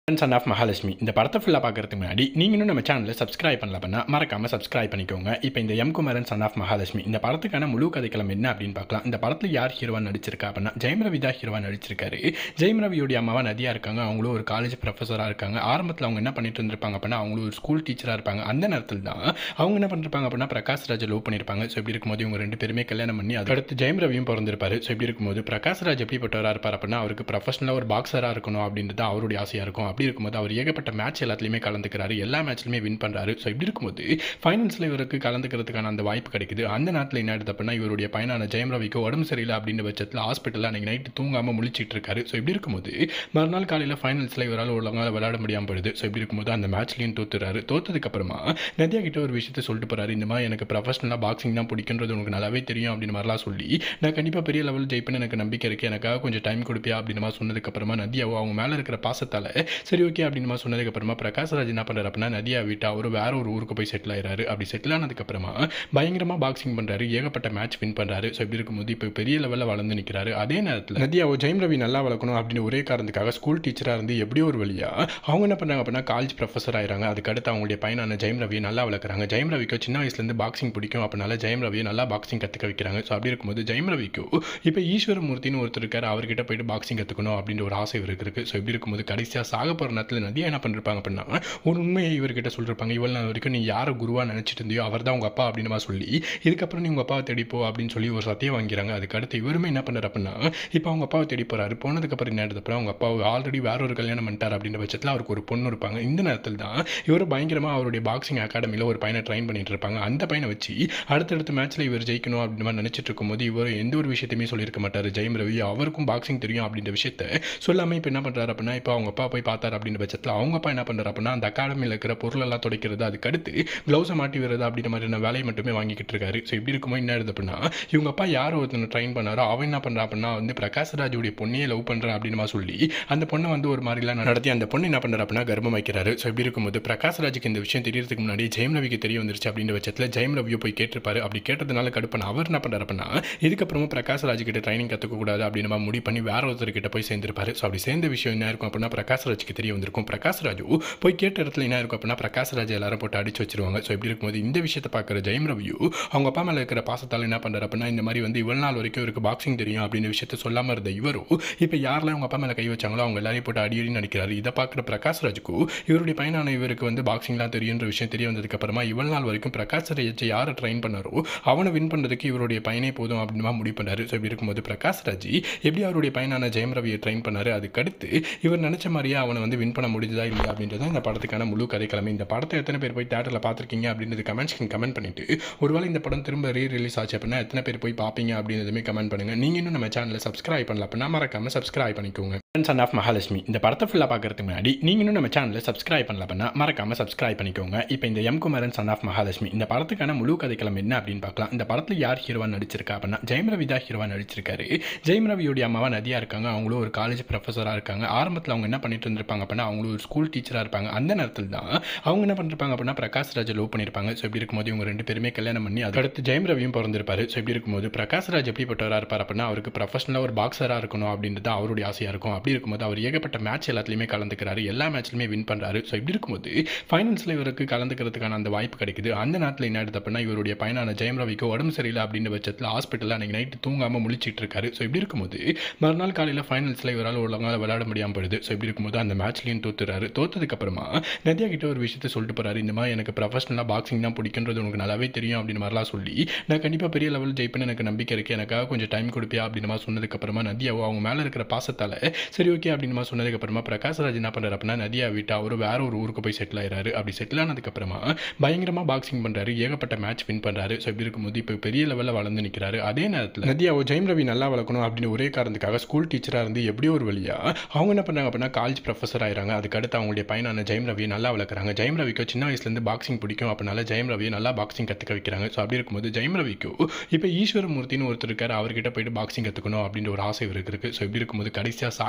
சன் ஆஃப் மகாலட்சுமி இந்த படத்தை ஃபுல்லாக பார்க்கறதுக்கு முன்னாடி நீங்கள் இன்னும் நம்ம சேனலில் சப்ஸ்கிரைப் பண்ணல பண்ணால் மறக்காமல் சப்ஸ்கிரைப் பண்ணிக்கோங்க. இப்போ இந்த M Kumaran son of Mahalakshmi இந்த படத்துக்கான முழு கதைக்களம் என்ன அப்படின்னு பார்க்கலாம். இந்த படத்தில் யார் ஹீரோவா நடிச்சிருக்கா அப்படின்னா ஜெயம் ரவி தான் ஹீரோவா நடிச்சிருக்காரு. ஜெயம் ரவியோடைய அம்மாவா நதியா இருக்காங்க. அவங்களும் ஒரு காலேஜ் ப்ரொஃபஸராக இருக்காங்க. ஆரம்பத்தில் அவங்க என்ன பண்ணிட்டு இருந்திருப்பாங்க அப்படின்னா அவங்களும் ஒரு ஸ்கூல் டீச்சராக இருப்பாங்க. அந்த நேரத்தில் தான் அவங்க என்ன பண்ணிருப்பாங்க அப்படின்னா பிரகாஷ் ராஜ் லவ் பண்ணியிருப்பாங்க. ஸோ இப்படி இருக்கும்போது இவங்க ரெண்டு பேருமே கல்யாணம் பண்ணி அதுக்கடுத்து ஜெயம் ரவியும் பிறந்திருப்பாரு. ஸோ இப்படி இருக்கும்போது பிரகாஷ் ராஜ் எப்படிப்பட்டவராக இருப்பார் அப்படின்னா அவருக்கு ப்ரொஃபஷனலாக ஒரு பாக்ஸராக இருக்கணும் அப்படின்றது அவருடைய ஆசையாக இருக்கும். அப்படி இருக்கும்போது அவர் ஏகப்பட்ட மேட்ச் எல்லாத்துலையுமே கலந்துக்கிறாரு. எல்லா மேட்ச்லையுமே வின் பண்ணுறாரு. ஸோ இப்படி இருக்கும்போது ஃபைனல்ஸில் இவருக்கு கலந்துக்கிறதுக்கான அந்த வாய்ப்பு கிடைக்குது. அந்த நேரத்தில் என்ன ஆயிடுது அப்படின்னா இவருடைய பையனான ஜெயம் ரவிக்கு உடம்பு சரியில்லை அப்படின்ற பட்சத்தில் ஹாஸ்பிட்டலில் அன்றைக்கி நைட்டு தூங்காமல் முழிச்சிட்டு இருக்காரு. ஸோ இப்படி இருக்கும்போது மறுநாள் காலையில் ஃபைனல்ஸில் இவரால் ஒழுங்காக விளையாட முடியாமல் போயிடுது. ஸோ இப்படி இருக்கும்போது அந்த மேட்ச்லையும் தோத்துறாரு. தோத்ததுக்கப்புறமா நதியா கிட்ட ஒரு விஷயத்தை சொல்லிட்டு போறாரு. இந்த மாதிரி எனக்கு ப்ரொஃபஷனலாக பாக்ஸிங் தான் பிடிக்குன்றது உனக்கு நல்லாவே தெரியும் அப்படின்னு மாதிரிலாம் சொல்லி நான் கண்டிப்பாக பெரிய லெவல் ஜெயிப்பேன்னு எனக்கு நம்பிக்கை இருக்குது, எனக்காக கொஞ்சம் டைம் கொடுப்பியா அப்படின்னு மாதிரி சொன்னதுக்கப்புறமா நதியாவோ அவங்க மேலே இருக்கிற பாசத்தால் சரி ஓகே அப்படின்னு மாதிரி சொன்னதுக்கப்புறமா பிரகாஷ் ராஜ் என்ன பண்ணுறாரு அப்படின்னா நதியா விட்டு அவர் வேற ஒரு ஊருக்கு போய் செட்டில் ஆயிடுறாரு. அப்படி செட்டில் ஆனதுக்கப்புறமா பயங்கரமாக பாக்ஸிங் பண்ணுறாரு. ஏகப்பட்ட மேட்ச் வின் பண்ணுறாரு. ஸோ இப்படி இருக்கும்போது இப்போ பெரிய லெவலில் வளர்ந்து நிற்கிறாரு. அதே நேரத்தில் நதியாவோ ஜெயம் ரவி நல்லா வளர்க்கணும் அப்படின்னு ஒரே காரணத்துக்காக ஸ்கூல் டீச்சராக இருந்து எப்படியோ ஒரு வழியா அவங்க என்ன பண்ணாங்க அப்படின்னா காலேஜ் ப்ரொஃபஸர் ஆயிராங்க. அதுக்கடுத்து அவங்களுடைய பையனான ஜெயம் ரவியை நல்லா வளர்க்குறாங்க. ஜெயம் ரவிக்கு சின்ன வயசுலேருந்து பாக்ஸிங் பிடிக்கும். அப்படினால ஜெயம் ரவியை நல்லா பாக்ஸிங் கற்றுக்க வைக்கிறாங்க. ஸோ அப்படி இருக்கும்போது ஜெயம் ரவிக்கு இப்போ ஈஸ்வரமூர்த்தின்னு ஒருத்தர் இருக்காரு. அவர்கிட்ட போயிட்டு பாக்ஸிங் கற்றுக்கணும் அப்படின்ற ஒரு ஆசை இருக்கு. ஸோ இப்படி இருக்கும்போது கடைசியாக சாக போகிற நேரத்தில் நதியா என்ன பண்ணிருப்பாங்க அப்படின்னா ஒரு உண்மையை இவர்கிட்ட சொல்லிருப்பாங்க. இவ்வளவு நாள் வரைக்கும் நீ யாரை குருவா நினைச்சிட்டு இருந்தியோ அவர் தான் உங்க அப்பா அப்படின்னு சொல்லி இதுக்கப்புறம் நீ உங்க அப்பாவை தேடிப்போ அப்படின்னு சொல்லி ஒரு சத்தியம் வாங்கிறாங்க. அதுக்கடுத்து இவருமே என்ன பண்ணார் அப்படின்னா இப்போ அவங்க அப்பாவை தேடி போறாரு. போனதுக்கப்புறம் என்ன ஆயிடுது அவங்க அப்பா ஆல்ரெடி வேற ஒரு கல்யாணம் பண்ணிட்டார் அப்படின்ற பட்சத்தில் அவருக்கு ஒரு பொண்ணு இருப்பாங்க. இந்த நேரத்தில் தான் இவர் பயங்கரமாக அவருடைய பாக்ஸிங் அகாடமியில் ஒரு பையனை ட்ரைன் பண்ணிட்டு இருப்பாங்க. அந்த பையனை வச்சு அடுத்தடுத்த மேட்ச்ல இவர் ஜெயிக்கணும் அப்படின்னு மாதிரி நினைச்சிட்டு இருக்கும்போது இவர் எந்த ஒரு விஷயத்தையுமே சொல்லியிருக்க மாட்டார். ஜெயம் ரவி அவருக்கும் பாக்ஸிங் தெரியும் அப்படின்ற விஷயத்த சொல்லாமல் இப்போ என்ன பண்றாரு அப்படின்னா இப்போ அவங்க அப்பா போய் பார்த்தார் அப்படின்ற பட்சத்தில் அவங்க அப்பா என்ன பண்றாரு அப்படின்னா அந்த அகாடமியில் இருக்கிற பொருள் எல்லாம் துடைக்கிறது, அதுக்கடுத்து க்ளவுஸை மாட்டி வருது அப்படின்ற மாதிரியான வேலையை மட்டுமே வாங்கிக்கிட்டு இருக்காரு. ஸோ இப்படி இருக்கும்போது என்ன ஆகுது அப்படின்னா இவங்க அப்பா யார் ஒருத்தனை ட்ரைன் பண்ணாரோ அவன் என்ன பண்ணுறா அப்படின்னா பிரகாஷ் ராஜுடைய பொண்ணையே லவ் பண்ணுறேன் அப்படின்னு சொல்லி அந்த பொண்ணை ஒரு மாதிரிலாம் நடத்தி அந்த பொண்ணு என்ன பண்ணுறா அப்படின்னா கர்ப்பம் வைக்கிறாரு. ஸோ இப்படி இருக்கும்போது பிரகாஷ் ராஜுக்கு இந்த விஷயம் தெரியறதுக்கு முன்னாடி ஜெயம் ரவிக்கு தெரிய வந்துருச்சு அப்படின்ற பட்சத்தில் ஜெயம் ரவியை போய் கேட்டிருப்பாரு. அப்படி கேட்டதுனால கடுப்பான அவர் என்ன பண்ணுறாரு அப்படின்னா இதுக்கப்புறமா பிரகாஷ் ராஜ் கிட்ட ட்ரைனிங் கற்றுக்கக்கூடாது அப்படின்னு முடிவு பண்ணி வேற ஒருத்தர் கிட்ட போய் சேர்ந்திருப்பாரு. ஸோ அப்படி சேர்ந்த விஷயம் என்ன இருக்கும் அப்படின்னா பிரகாஷ் ராஜுக்கு தெரிய வந்திருக்கும். பிரகாஷ் ராஜு போய் கேட்ட இடத்துல என்ன இருக்கும் அப்படின்னா பிரகாஷ் ராஜ் எல்லாரும் போட்டு அடிச்சு வச்சிருவாங்க. ஸோ இப்படி இருக்கும்போது இந்த விஷயத்தை பார்க்குற ஜெயம் ரவியோ அவங்க அப்பா மேலே இருக்கிற பாசத்தால் என்ன பண்ணுறாரு அப்படின்னா இந்த மாதிரி இவ்வளவு நாள் வரைக்கும் இவருக்கு பாக்ஸிங் தெரியும் அப்படின்ற விஷயத்த சொல்லாமல் இருந்த இவரும் இப்போ யாரெல்லாம் அவங்க அப்பா மேலே கை வச்சாங்களோ அவங்க எல்லாரையும் போட்டு அடி நடிக்கிறாரு. இதை பார்க்குற பிரகாஷ் ராஜுக்கு இவருடைய பையனான இவருக்கு பாக்ஸிங்லாம் தெரியுன்ற விஷயம் தெரிய வந்ததுக்கு அப்புறமா இவ்வளவு நாள் வரைக்கும் பிரகாஷ் ராஜ் யாரை ட்ரைன் பண்ணாரோ அவனை வின் பண்ணுறதுக்கு இவருடைய பையனே போதும் அப்படின்னு முடிவு பண்ணாரு. ஸோ இப்படி இருக்கும்போது பிரகாஷ் ராஜ் எப்படி அவருடைய பையனான ஜெயம் ரவியை ட்ரைன் பண்ணாரு, அதுக்கடுத்து இவர் நினைச்ச மாதிரியே அவனை வின் பண்ண முடிஞ்சதா இல்லையா அப்படின்றத இந்த படத்துக்கான முழு கதைக்கிழமை. இந்த படத்தை எத்தனை பேர் போய் தியேட்டரில் பார்த்துருக்கீங்க அப்படின்றது கமெண்ட் பண்ணிட்டு ஒருவேளை இந்த படம் திரும்ப ரிலீஸ் ஆச்சு அப்படின்னா எத்தனை பேர் போய் பார்ப்பீங்க அப்படின்றதுமே கமெண்ட் பண்ணுங்க. நீங்க இன்னும் நம்ம சேனலை சப்ஸ்கிரைப் பண்ணல அப்படின்னா மறக்காம சப்ஸ்கிரைப் பண்ணிக்கோங்க. சன் ஆஃப் மகாலட்சுமி இந்த படத்தை ஃபுல்லாக பார்க்கறதுக்கு முன்னாடி நீங்க இன்னும் நம்ம சேனலை சப்ஸ்கிரைப் பண்ணல அப்படின்னா மறக்காம சப்ஸ்கிரைப் பண்ணிக்கோங்க. இப்போ இந்த M Kumaran son of Mahalakshmi இந்த படத்துக்கான முழு கதைக்களம் என்ன அப்படின்னு பார்க்கலாம். இந்த படத்தில் யார் ஹீரோவா நடிச்சிருக்கா அப்படின்னா ஜெயம் ரவி தான் ஹீரோவா நடிச்சிருக்காரு. ஜெயம் ரவியோடைய அம்மாவா நதியா இருக்காங்க. அவங்களும் ஒரு காலேஜ் ப்ரொஃபஸராக இருக்காங்க. ஆரம்பத்தில் அவங்க என்ன பண்ணிட்டு இருந்திருப்பாங்க அப்படின்னா அவங்களும் ஒரு ஸ்கூல் டீச்சராக இருப்பாங்க. அந்த நேரத்தில் தான் அவங்க என்ன பண்ணிருப்பாங்க அப்படின்னா பிரகாஷ் ராஜ் லவ் பண்ணியிருப்பாங்க. ஸோ இப்படி இருக்கும்போது இவங்க ரெண்டு பேருமே கல்யாணம் பண்ணி அதுக்கடுத்து ஜெயம் ரவியும் பிறந்திருப்பாரு. ஸோ இப்படி இருக்கும்போது பிரகாஷ் ராஜ் எப்படிப்பட்டவராக இருப்பார் அப்படின்னா அவருக்கு ப்ரொஃபஷனலாக ஒரு பாக்ஸராக இருக்கணும் அப்படின்றது அவருடைய ஆசையாக இருக்கும். அப்படி இருக்கும்போது அவர் ஏகப்பட்ட மேட்ச் எல்லாத்துலையுமே கலந்துக்கிறாரு. எல்லா மேட்ச்லையுமே வின் பண்ணுறாரு. ஸோ இப்படி இருக்கும்போது ஃபைனல்ஸில் இவருக்கு கலந்துக்கிறதுக்கான அந்த வாய்ப்பு கிடைக்குது. அந்த நேரத்தில் என்ன ஆயிடுது அப்படின்னா இவருடைய பையனான ஜெயம் ரவிக்கு உடம்பு சரியில்லை அப்படின்ற பட்சத்தில் ஹாஸ்பிட்டலில் அன்றைக்கி நைட்டு தூங்காமல் முழிச்சிட்டு இருக்காரு. ஸோ இப்படி இருக்கும்போது மறுநாள் காலையில் ஃபைனல்ஸில் இவரால் ஒழுங்காக விளையாட முடியாமல் போயிடுது. ஸோ இப்படி இருக்கும்போது அந்த மேட்ச்லையும் தோத்துறாரு. தோத்ததுக்கப்புறமா நதியா கிட்ட ஒரு விஷயத்தை சொல்லிட்டு போறாரு. இந்த மாதிரி எனக்கு ப்ரொஃபஷனலாக பாக்ஸிங் தான் பிடிக்குன்றது உனக்கு நல்லாவே தெரியும் அப்படின்னு மாதிரிலாம் சொல்லி நான் கண்டிப்பாக பெரிய லெவல் ஜெயிப்பேன்னு எனக்கு நம்பிக்கை இருக்குது, எனக்காக கொஞ்சம் டைம் கொடுப்பியா அப்படின்னு சொன்னதுக்கப்புறமா நதியாவோ அவங்க மேலே இருக்கிற பாசத்தால் சரி ஓகே அப்படின்னு சொன்னதுக்கப்புறமா பிரகாஷ் ராஜ் என்ன பண்ணுறாரு அப்படின்னா நதியா விட்டு அவர் வேற ஒரு ஊருக்கு போய் செட்டில் ஆயிடுறாரு. அப்படி செட்டில் ஆனதுக்கப்புறமா பயங்கரமாக பாக்ஸிங் பண்ணுறாரு. ஏகப்பட்ட மேட்ச் வின் பண்ணுறாரு. ஸோ இப்படி இருக்கும்போது இப்போ பெரிய லெவலில் வளர்ந்து நிற்கிறாரு. அதே நேரத்தில் நதியாவோ ஜெயம் ரவி நல்லா வளர்க்கணும் அப்படின்னு ஒரே காரணத்துக்காக ஸ்கூல் டீச்சராக இருந்து எப்படியோ ஒரு வழியா அவங்க என்ன பண்ணாங்க அப்படின்னா காலேஜ் ப்ரொஃபஸர் ஆயிராங்க. அதுக்கடுத்து அவங்களுடைய பையனான ஜெயம் ரவியை நல்லா வளர்க்குறாங்க. ஜெயம் ரவிக்கு சின்ன வயசுலேருந்து பாக்ஸிங் பிடிக்கும். அப்படினால ஜெயம் ரவியை நல்லா பாக்ஸிங் கற்றுக்க வைக்கிறாங்க. ஸோ அப்படி இருக்கும்போது ஜெயம் ரவிக்கு இப்போ ஈஸ்வரமூர்த்தின்னு ஒருத்தர் இருக்காரு. அவர்கிட்ட போயிட்டு பாக்ஸிங் கற்றுக்கணும் அப்படின்ற ஒரு ஆசை இருக்கு. ஸோ இப்படி இருக்கும்போது கடைசியாக சாக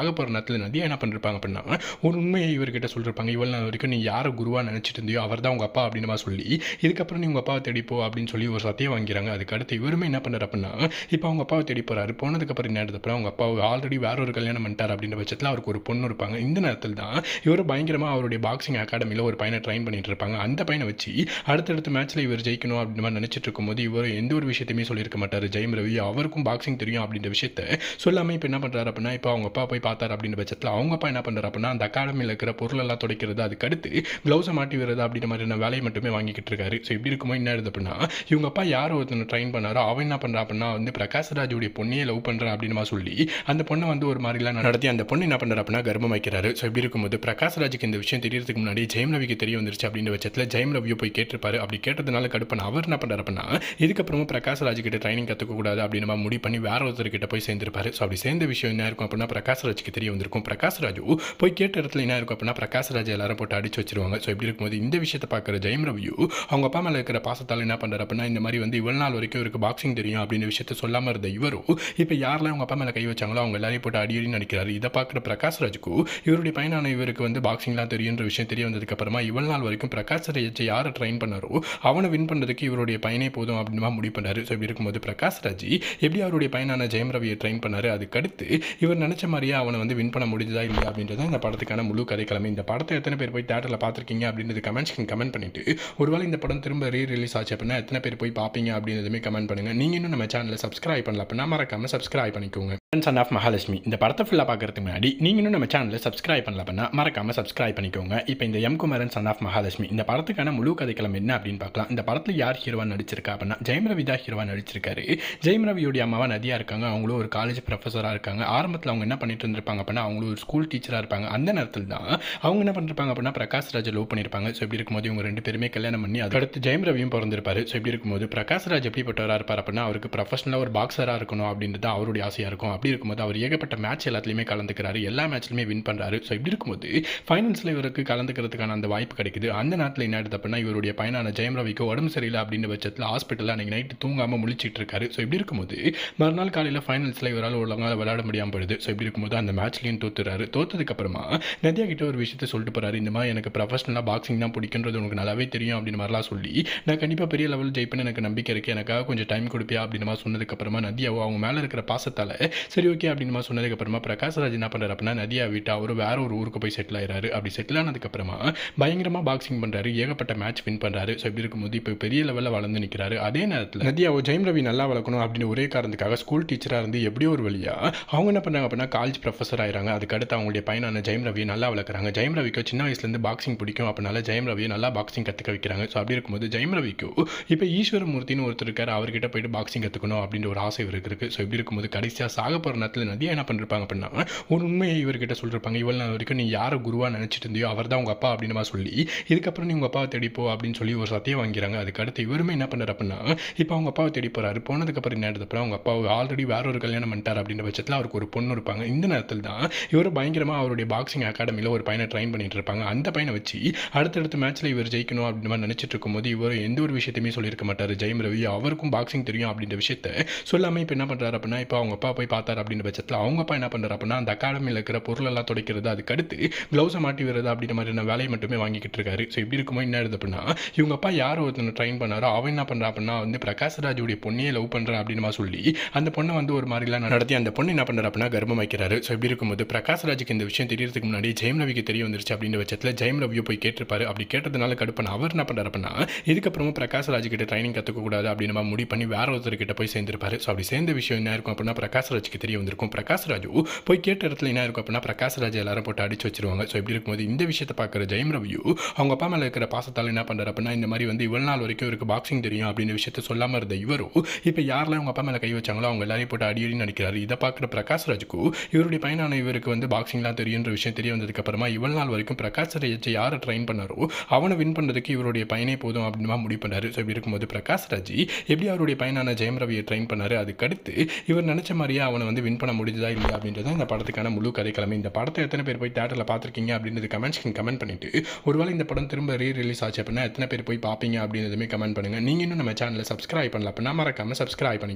போகிற நேரத்தில் நதியா என்ன பண்ணிருப்பாங்க அப்படின்னா ஒரு உண்மையை இவர்கிட்ட சொல்லிருப்பாங்க. இவ்வளவு நாள் வரைக்கும் நீ யாரை குருவா நினைச்சிட்டு இருந்தியோ அவர் தான் உங்க அப்பா அப்படின்னு சொல்லி, இதுக்கப்புறம் நீ உங்க அப்பாவை தேடிப்போ அப்படின்னு சொல்லி ஒரு சத்தியம் வாங்கிறாங்க. அதுக்கு அடுத்து இவருமே என்ன பண்றாரு அப்படின்னா இப்போ அவங்க அப்பாவை தேடி போறாரு. போனதுக்கப்புறம் என்ன அப்புறம் அவங்க அப்பா ஆல்ரெடி வேற ஒரு கல்யாணம் பண்ணிட்டார் அப்படின்ற பட்சத்தில் அவருக்கு ஒரு பொண்ணு இருப்பாங்க. இந்த நேரத்தில் தான் இவர் பயங்கரமாக அவருடைய பாக்ஸிங் அகாடமியில் ஒரு பையனை ட்ரைன் பண்ணிட்டு இருப்பாங்க. அந்த பையனை வச்சு அடுத்தடுத்த மேட்ச்ல இவர் ஜெயிக்கணும் அப்படின்னு மாதிரி நினைச்சிட்டு இருக்கும்போது இவர் எந்த ஒரு விஷயத்தையுமே சொல்லியிருக்க மாட்டார். ஜெயம் ரவி அவருக்கும் பாக்ஸிங் தெரியும் அப்படின்ற விஷயத்த சொல்லாமல் இப்போ என்ன பண்ணுறாரு அப்படின்னா இப்போ அவங்க அப்பா போய் பார்த்தாரு அப்படின்ற பட்சத்தில் அவங்க அப்பா என்ன பண்ணுறாரு அப்படின்னா அந்த அகாடமியில் இருக்கிற பொருள் எல்லாம் துடைக்கிறது, அதுக்கு அடுத்து க்ளவுஸை மாட்டி வருது அப்படின்ற மாதிரியான வேலையை மட்டுமே வாங்கிக்கிட்டு இருக்காரு. ஸோ இப்படி இருக்குமோ என்ன ஆகுது அப்படின்னா இவங்க அப்பா யார் ஒருத்தனை ட்ரைன் பண்ணாரோ அவன் என்ன பண்ணுறா அப்படின்னா பிரகாஷ்ராஜுடைய பொண்ணையே லவ் பண்ணுறேன் அப்படின்னு சொல்லி அந்த பொண்ணை ஒரு மாதிரிலாம் நடத்தி அந்த பொண்ணு என்ன பண்ணுறா அப்படின்னா கர்ப்பம் வைக்கிறாரு. ஸோ இப்படி இருக்கும்போது பிரகாஷ்ராஜுக்கு இந்த விஷயம் தெரியறதுக்கு முன்னாடி ஜெயம் ரவிக்கு தெரிய வந்துருச்சு அப்படின்ற பட்சத்தில் ஜெயம் ரவியை போய் கேட்டிருப்பாரு. அப்படி கேட்டதுனால கடுப்பான அவர் என்ன பண்ணுறாரு அப்படின்னா இதுக்கப்புறமா பிரகாஷ்ராஜ் கிட்ட ட்ரைனிங் கற்றுக்கக்கூடாது அப்படின்னு நம்ம முடிவு பண்ணி வேற ஒருத்தர்கிட்ட போய் சேர்ந்திருப்பாரு. ஸோ அப்படி சேர்ந்த விஷயம் என்ன இருக்கும் அப்படின்னா பிரகாஷ்ராஜுக்கு தெரிய வந்திருக்கும். பிரகாஷ்ராஜு போய் கேட்ட இடத்துல என்ன இருக்கும் அப்படின்னா பிரகாஷ்ராஜ் எல்லாரும் போட்டு அடிச்சு வச்சிருவாங்க. ஸோ இப்படி இருக்கும்போது இந்த விஷயத்தை பார்க்குற ஜெயம் ரவியு அவங்க அப்பா மேலே இருக்கிற பாசத்தால் என்ன பண்ணுறாரு அப்படின்னா இந்த மாதிரி இவ்வளவு நாள் வரைக்கும் இவருக்கு பாக்ஸிங் தெரியும் அப்படின்ற விஷயத்த சொல்லாமல் இருந்த இவரும் இப்போ யாரெல்லாம் அவங்க அப்பா மேலே கை வச்சாங்களோ அவங்க எல்லாரையும் போட்டு அடி நடிக்கிறாரு. இதை பார்க்குற பிரகாஷ்ராஜுக்கு இவருடைய பையனான இவருக்கு பாக்ஸிங்லாம் தெரியுன்ற விஷயம் தெரிய வந்ததுக்கு அப்புறமா இவ்வளவு நாள் வரைக்கும் பிரகாஷ்ராஜ் யாரை ட்ரைன் பண்ணாரோ அவனை வின் பண்ணுறதுக்கு இவருடைய பையனே போதும் அப்படின்னு முடிவு பண்ணாரு. ஸோ இப்படி இருக்கும்போது பிரகாஷ்ராஜ் எப்படி அவருடைய பையனான ஜெயம் ரவியை ட்ரைன் பண்ணாரு, அதுக்கடுத்து இவர் நினைச்ச மாதிரியே அவனை வின் பண்ண முடிஞ்சதா இல்லையா அப்படின்றத இந்த படத்துக்கான முழு கதைக்கிழமை. இந்த படத்தை எத்தனை பேர் போய் தேட்டரில் பார்த்துருக்கீங்க அப்படின்றது கமெண்ட் பண்ணிட்டு ஒருவேளை இந்த படம் திரும்ப ரிலீஸ் ஆச்சு அப்படின்னா எத்தனை பேர் போய் பார்ப்பீங்க அப்படின்றதுமே கமெண்ட் பண்ணுங்க. நீங்க இன்னும் நம்ம சேனலை சப்ஸ்கிரைப் பண்ணல அப்படின்னா மறக்காம சப்ஸ்கிரைப் பண்ணிக்கோங்க. சன் ஆஃப் மகாலட்சுமி இந்த படத்தை ஃபுல்லாக பார்க்கறதுக்கு முன்னாடி நீங்க இன்னும் நம்ம சேனலை சப்ஸ்கிரைப் பண்ணல அப்படின்னா மறக்காம சப்ஸ்கிரைப் பண்ணிக்கோங்க. இப்போ இந்த M Kumaran son of Mahalakshmi இந்த படத்துக்கான முழு கதைக்கிழமை என்ன அப்படின்னு பார்க்கலாம். இந்த படத்தில் யார் ஹீரோவா நடிச்சிருக்கா அப்படின்னா ஜெயம் ரவி தான் ஹீரோவா நடிச்சிருக்காரு. ஜெயம் ரவியோடைய அம்மாவா நதியா இருக்காங்க. அவங்களும் ஒரு காலேஜ் ப்ரொஃபஸராக இருக்காங்க. ஆரம்பத்தில் அவங்க என்ன பண்ணிட்டு இருந்திருப்பாங்க அப்படின்னா அவங்களும் ஒரு ஸ்கூல் டீச்சராக இருப்பாங்க. அந்த நேரத்தில் தான் அவங்க என்ன பண்ணிருப்பாங்க அப்படின்னா பிரகாஷ்ராஜ் லவ் பண்ணியிருப்பாங்க. ஸோ இப்படி இருக்கும்போது இவங்க ரெண்டு பேருமே கல்யாணம் பண்ணி அதுக்கடுத்து ஜெயம் ரவியும் பிறந்திருப்பாரு. ஸோ இப்படி இருக்கும்போது பிரகாஷ்ராஜ் எப்படிப்பட்டவராக இருப்பார் அப்படின்னா அவருக்கு ப்ரொஃபஷனலாக ஒரு பாக்ஸராக இருக்கணும் அப்படின்றது அவருடைய ஆசையாக இருக்கும். அப்படி இருக்கும்போது அவர் ஏகப்பட்ட மேட்ச் எல்லாத்துலையுமே கலந்துக்கிறாரு, எல்லா மேட்ச்லையுமே வின் பண்ணுறாரு. ஸோ இப்படி இருக்கும்போது ஃபைனல்ஸில் இவருக்கு கலந்துக்கிறதுக்கான அந்த வாய்ப்பு கிடைக்குது. அந்த நேரத்தில் என்ன ஆகுது அப்படின்னா இவருடைய பையனான ஜெயம் ரவிக்கு உடம்பு சரியில்லை அப்படின்ற பட்சத்தில் ஹாஸ்பிட்டலில் அன்றைக்கி நைட்டு தூங்காமல் முழிச்சிட்டு இருக்காரு. ஸோ இப்படி இருக்கும்போது மறுநாள் காலையில் ஃபைனல்ஸில் இவரால் ஒழுங்காக விளையாட முடியாமல் போயிடுது. ஸோ இப்படி இருக்கும்போது அந்த மேட்ச்லையும் தோத்துறாரு. தோத்ததுக்கப்புறமா நதியா கிட்ட ஒரு விஷயத்தை சொல்லிட்டு போறாரு. இந்த மாதிரி எனக்கு ப்ரொஃபஷனலாக பாக்ஸிங் தான் பிடிக்குன்றது உனக்கு நல்லாவே தெரியும் அப்படின்னு மாதிரிலாம் சொல்லி நான் கண்டிப்பாக பெரிய லெவல் ஜெயிப்பேன்னு எனக்கு நம்பிக்கை இருக்குது, எனக்காக கொஞ்சம் டைம் கொடுப்பியா அப்படின்னு மாதிரி சொன்னதுக்கப்புறமா நதியாவோ அவங்க மேலே இருக்கிற பாசத்தால் சரி ஓகே அப்படின்னு மாதிரி சொன்னதுக்கப்புறமா பிரகாஷ்ராஜ் என்ன பண்ணுறாரு அப்படின்னா நதியா விட்டு அவர் வேற ஒரு ஊருக்கு போய் செட்டில் ஆயிடுறாரு. அப்படி செட்டில் ஆனதுக்கப்புறமா பயங்கரமாக பாக்ஸிங் பண்ணுறாரு, ஏகப்பட்ட மேட்ச் வின் பண்ணுறாரு. ஸோ இப்படி இருக்கும்போது இப்போ பெரிய லெவலில் வளர்ந்து நிற்கிறாரு. அதே நேரத்தில் நதியாவோ ஜெயம் ரவி நல்லா வளர்க்கணும் அப்படின்னு ஒரே காரணத்துக்காக ஸ்கூல் டீச்சராக இருந்து எப்படியோ ஒரு வழியா அவங்க என்ன பண்ணாங்க அப்படின்னா காலேஜ் ப்ரொஃபஸர் ஆயிராங்க. அதுக்கடுத்து அவங்களுடைய பையனான ஜெயம் ரவி நல்லா வளர்க்குறாங்க. ஜெயம் ரவிக்கு சின்ன வயசுலேருந்து பாக்ஸிங் பிடிக்கும், அப்படினால ஜெயம் ரவியை நல்லா பாக்ஸிங் கற்றுக்க வைக்கிறாங்க. ஸோ அப்படி இருக்கும்போது ஜெயம் ரவிக்கு இப்போ ஈஸ்வரமூர்த்தின்னு ஒருத்தர் இருக்கார், அவர்கிட்ட போயிட்டு பாக்ஸிங் கற்றுக்கணும் அப்படின்ற ஒரு ஆசை இவருக்கு இருக்குது. ஸோ இப்படி இருக்கும்போது கடைசியாக சாக போகிற நேரத்தில் நதியா என்ன பண்ணிருப்பாங்க அப்படின்னா ஒரு உண்மையை இவர்கிட்ட சொல்லிருப்பாங்க. இவ்வளவு நாள் வரைக்கும் நீ யாரை குருவா நினைச்சிட்டு இருந்தியோ அவர் தான் உங்க அப்பா அப்படின்னு சொல்லி, இதுக்கப்புறம் நீ உங்க அப்பாவை தேடிப்போ அப்படின்னு சொல்லி ஒரு சத்தியம் வாங்கிறாங்க. அதுக்கு அடுத்து இவருமே என்ன பண்ணுறாரு அப்படின்னா இப்போ அவங்க அப்பாவை தேடி போறாரு. போனதுக்கப்புறம் என்ன அப்புறம் அவங்க அப்பா ஆல்ரெடி வேற ஒரு கல்யாணம் பண்ணிட்டார் அப்படின்ற பட்சத்தில் அவருக்கு ஒரு பொண்ணு இருப்பாங்க. இந்த நேரத்தில் தான் இவர் பயங்கரமாக அவருடைய பாக்ஸிங் அகாடமியில் ஒரு பையனை ட்ரைன் பண்ணிட்டு இருப்பாங்க. அந்த பையனை வச்சு அடுத்தடுத்த மேட்ச்ல இவர் ஜெயிக்கணும் அப்படின்னு மாதிரி நினைச்சிட்டு இருக்கும்போது இவர் எந்த ஒரு விஷயத்தையுமே சொல்லியிருக்க மாட்டார். ஜெயம் ரவி அவருக்கும் பாக்ஸிங் தெரியும் அப்படின்ற விஷயத்த சொல்லாமல் இப்போ என்ன பண்ணுறாரு அப்படின்னா இப்போ அவங்க அப்பா போய் பார்த்தார் அப்படின்ற பட்சத்தில் அவங்க அப்பா என்ன பண்ணுறாரு அப்படின்னா அந்த அகாடமியில் இருக்கிற பொருள் எல்லாம் துடைக்கிறது, அதுக்கடுத்து க்ளவுஸை மாட்டி வருது அப்படின்ற மாதிரியான வேலையை மட்டுமே வாங்கிக்கிட்டு இருக்காரு. ஸோ இப்படி இருக்கும்போது என்ன ஆகுது அப்படின்னா இவங்க அப்பா யார் ஒருத்தனை ட்ரைன் பண்ணாரோ அவன் என்ன பண்ணுறா அப்படின்னா பிரகாஷ்ராஜுடைய பொண்ணையே லவ் பண்ணுறேன் அப்படின்னு சொல்லி அந்த பொண்ணை ஒரு மாதிரிலாம் நடத்தி அந்த பொண்ணு என்ன பண்ணுறா அப்படின்னா கர்ப்பம் வைக்கிறாரு. ஸோ இப்படி இருக்கும்போது பிரகாஷ்ராஜுக்கு இந்த விஷயம் தெரியறதுக்கு முன்னாடி ஜெயம் ரவிக்கு தெரிய வந்துருச்சு அப்படின்ற பட்சத்தில் ஜெயம் ரவியை போய் கேட்டிருப்பாரு. அப்படி கேட்டதுனால கடுப்பான அவர் என்ன பண்ணுறாரு அப்படின்னா இதுக்கப்புறமா பிரகாஷ்ராஜ் கிட்ட ட்ரைனிங் கற்றுக்கக்கூடாது அப்படின்னு முடிவு பண்ணி வேற ஒருத்தர்கிட்ட போய் சேர்ந்திருப்பாரு. ஸோ அப்படி சேர்ந்த விஷயம் என்ன இருக்கும் அப்படின்னா பிரகாஷ்ராஜுக்கு தெரிய வந்திருக்கும். பிரகாஷ்ராஜு போய் கேட்ட இடத்துல என்ன இருக்கும் அப்படின்னா பிரகாஷ்ராஜ் எல்லாரும் போட்டு அடிச்சு வச்சிருவாங்க. ஸோ இப்படி இருக்கும்போது இந்த விஷயத்தை பார்க்குற ஜெயம் ரவியு அவங்க அப்பா மேலே இருக்கிற பாசத்தால் என்ன பண்ணுறாரு அப்படின்னா இந்த மாதிரி இவ்வளவு நாள் வரைக்கும் இவருக்கு பாக்ஸிங் தெரியும் அப்படின்ற விஷயத்த சொல்லாமல் இருந்த இவரும் இப்போ யாரெல்லாம் அவங்க அப்பா மேலே கை வச்சாங்களோ அவங்க எல்லாரையும் போட்டு அடி நடிக்கிறாரு. இதை பார்க்குற பிரகாஷ்ராஜுக்கு இவருடைய பையனான இவருக்கு பாக்ஸிங்லாம் தெரியுன்ற விஷயம் தெரிய வந்ததுக்கு அப்புறமா இவ்வளவு நாள் வரைக்கும் பிரகாஷ்ராஜ் யாரை ட்ரைன் பண்ணாரோ அவனை வின் பண்ணுறதுக்கு இவருடைய பையனே போதும் அப்படின்னு முடிவு பண்ணாரு. ஸோ இப்படி இருக்கும்போது பிரகாஷ்ராஜ் எப்படி அவருடைய பையனான ஜெயம் ரவியை ட்ரைன் பண்ணாரு, அதுக்கடுத்து இவர் நினைச்ச மாதிரியே அவனை வின் பண்ண முடிஞ்சதா இல்லையா அப்படின்றத இந்த படத்துக்கான முழு கதைக்கிழமை. இந்த படத்தை எத்தனை பேர் போய் தேட்டரில் பார்த்துருக்கீங்க அப்படின்றது கமெண்ட் பண்ணிட்டு ஒருவேளை இந்த படம் திரும்ப ரிலீஸ் ஆச்சு அப்படின்னா எத்தனை பேர் போய் பார்ப்பீங்க அப்படின்றதுமே கமெண்ட் பண்ணுங்க. நீங்க இன்னும் நம்ம சேனலை சப்ஸ்கிரைப் பண்ணல அப்படின்னா மறக்காம சப்ஸ்கிரைப் பண்ணிக்கோங்க.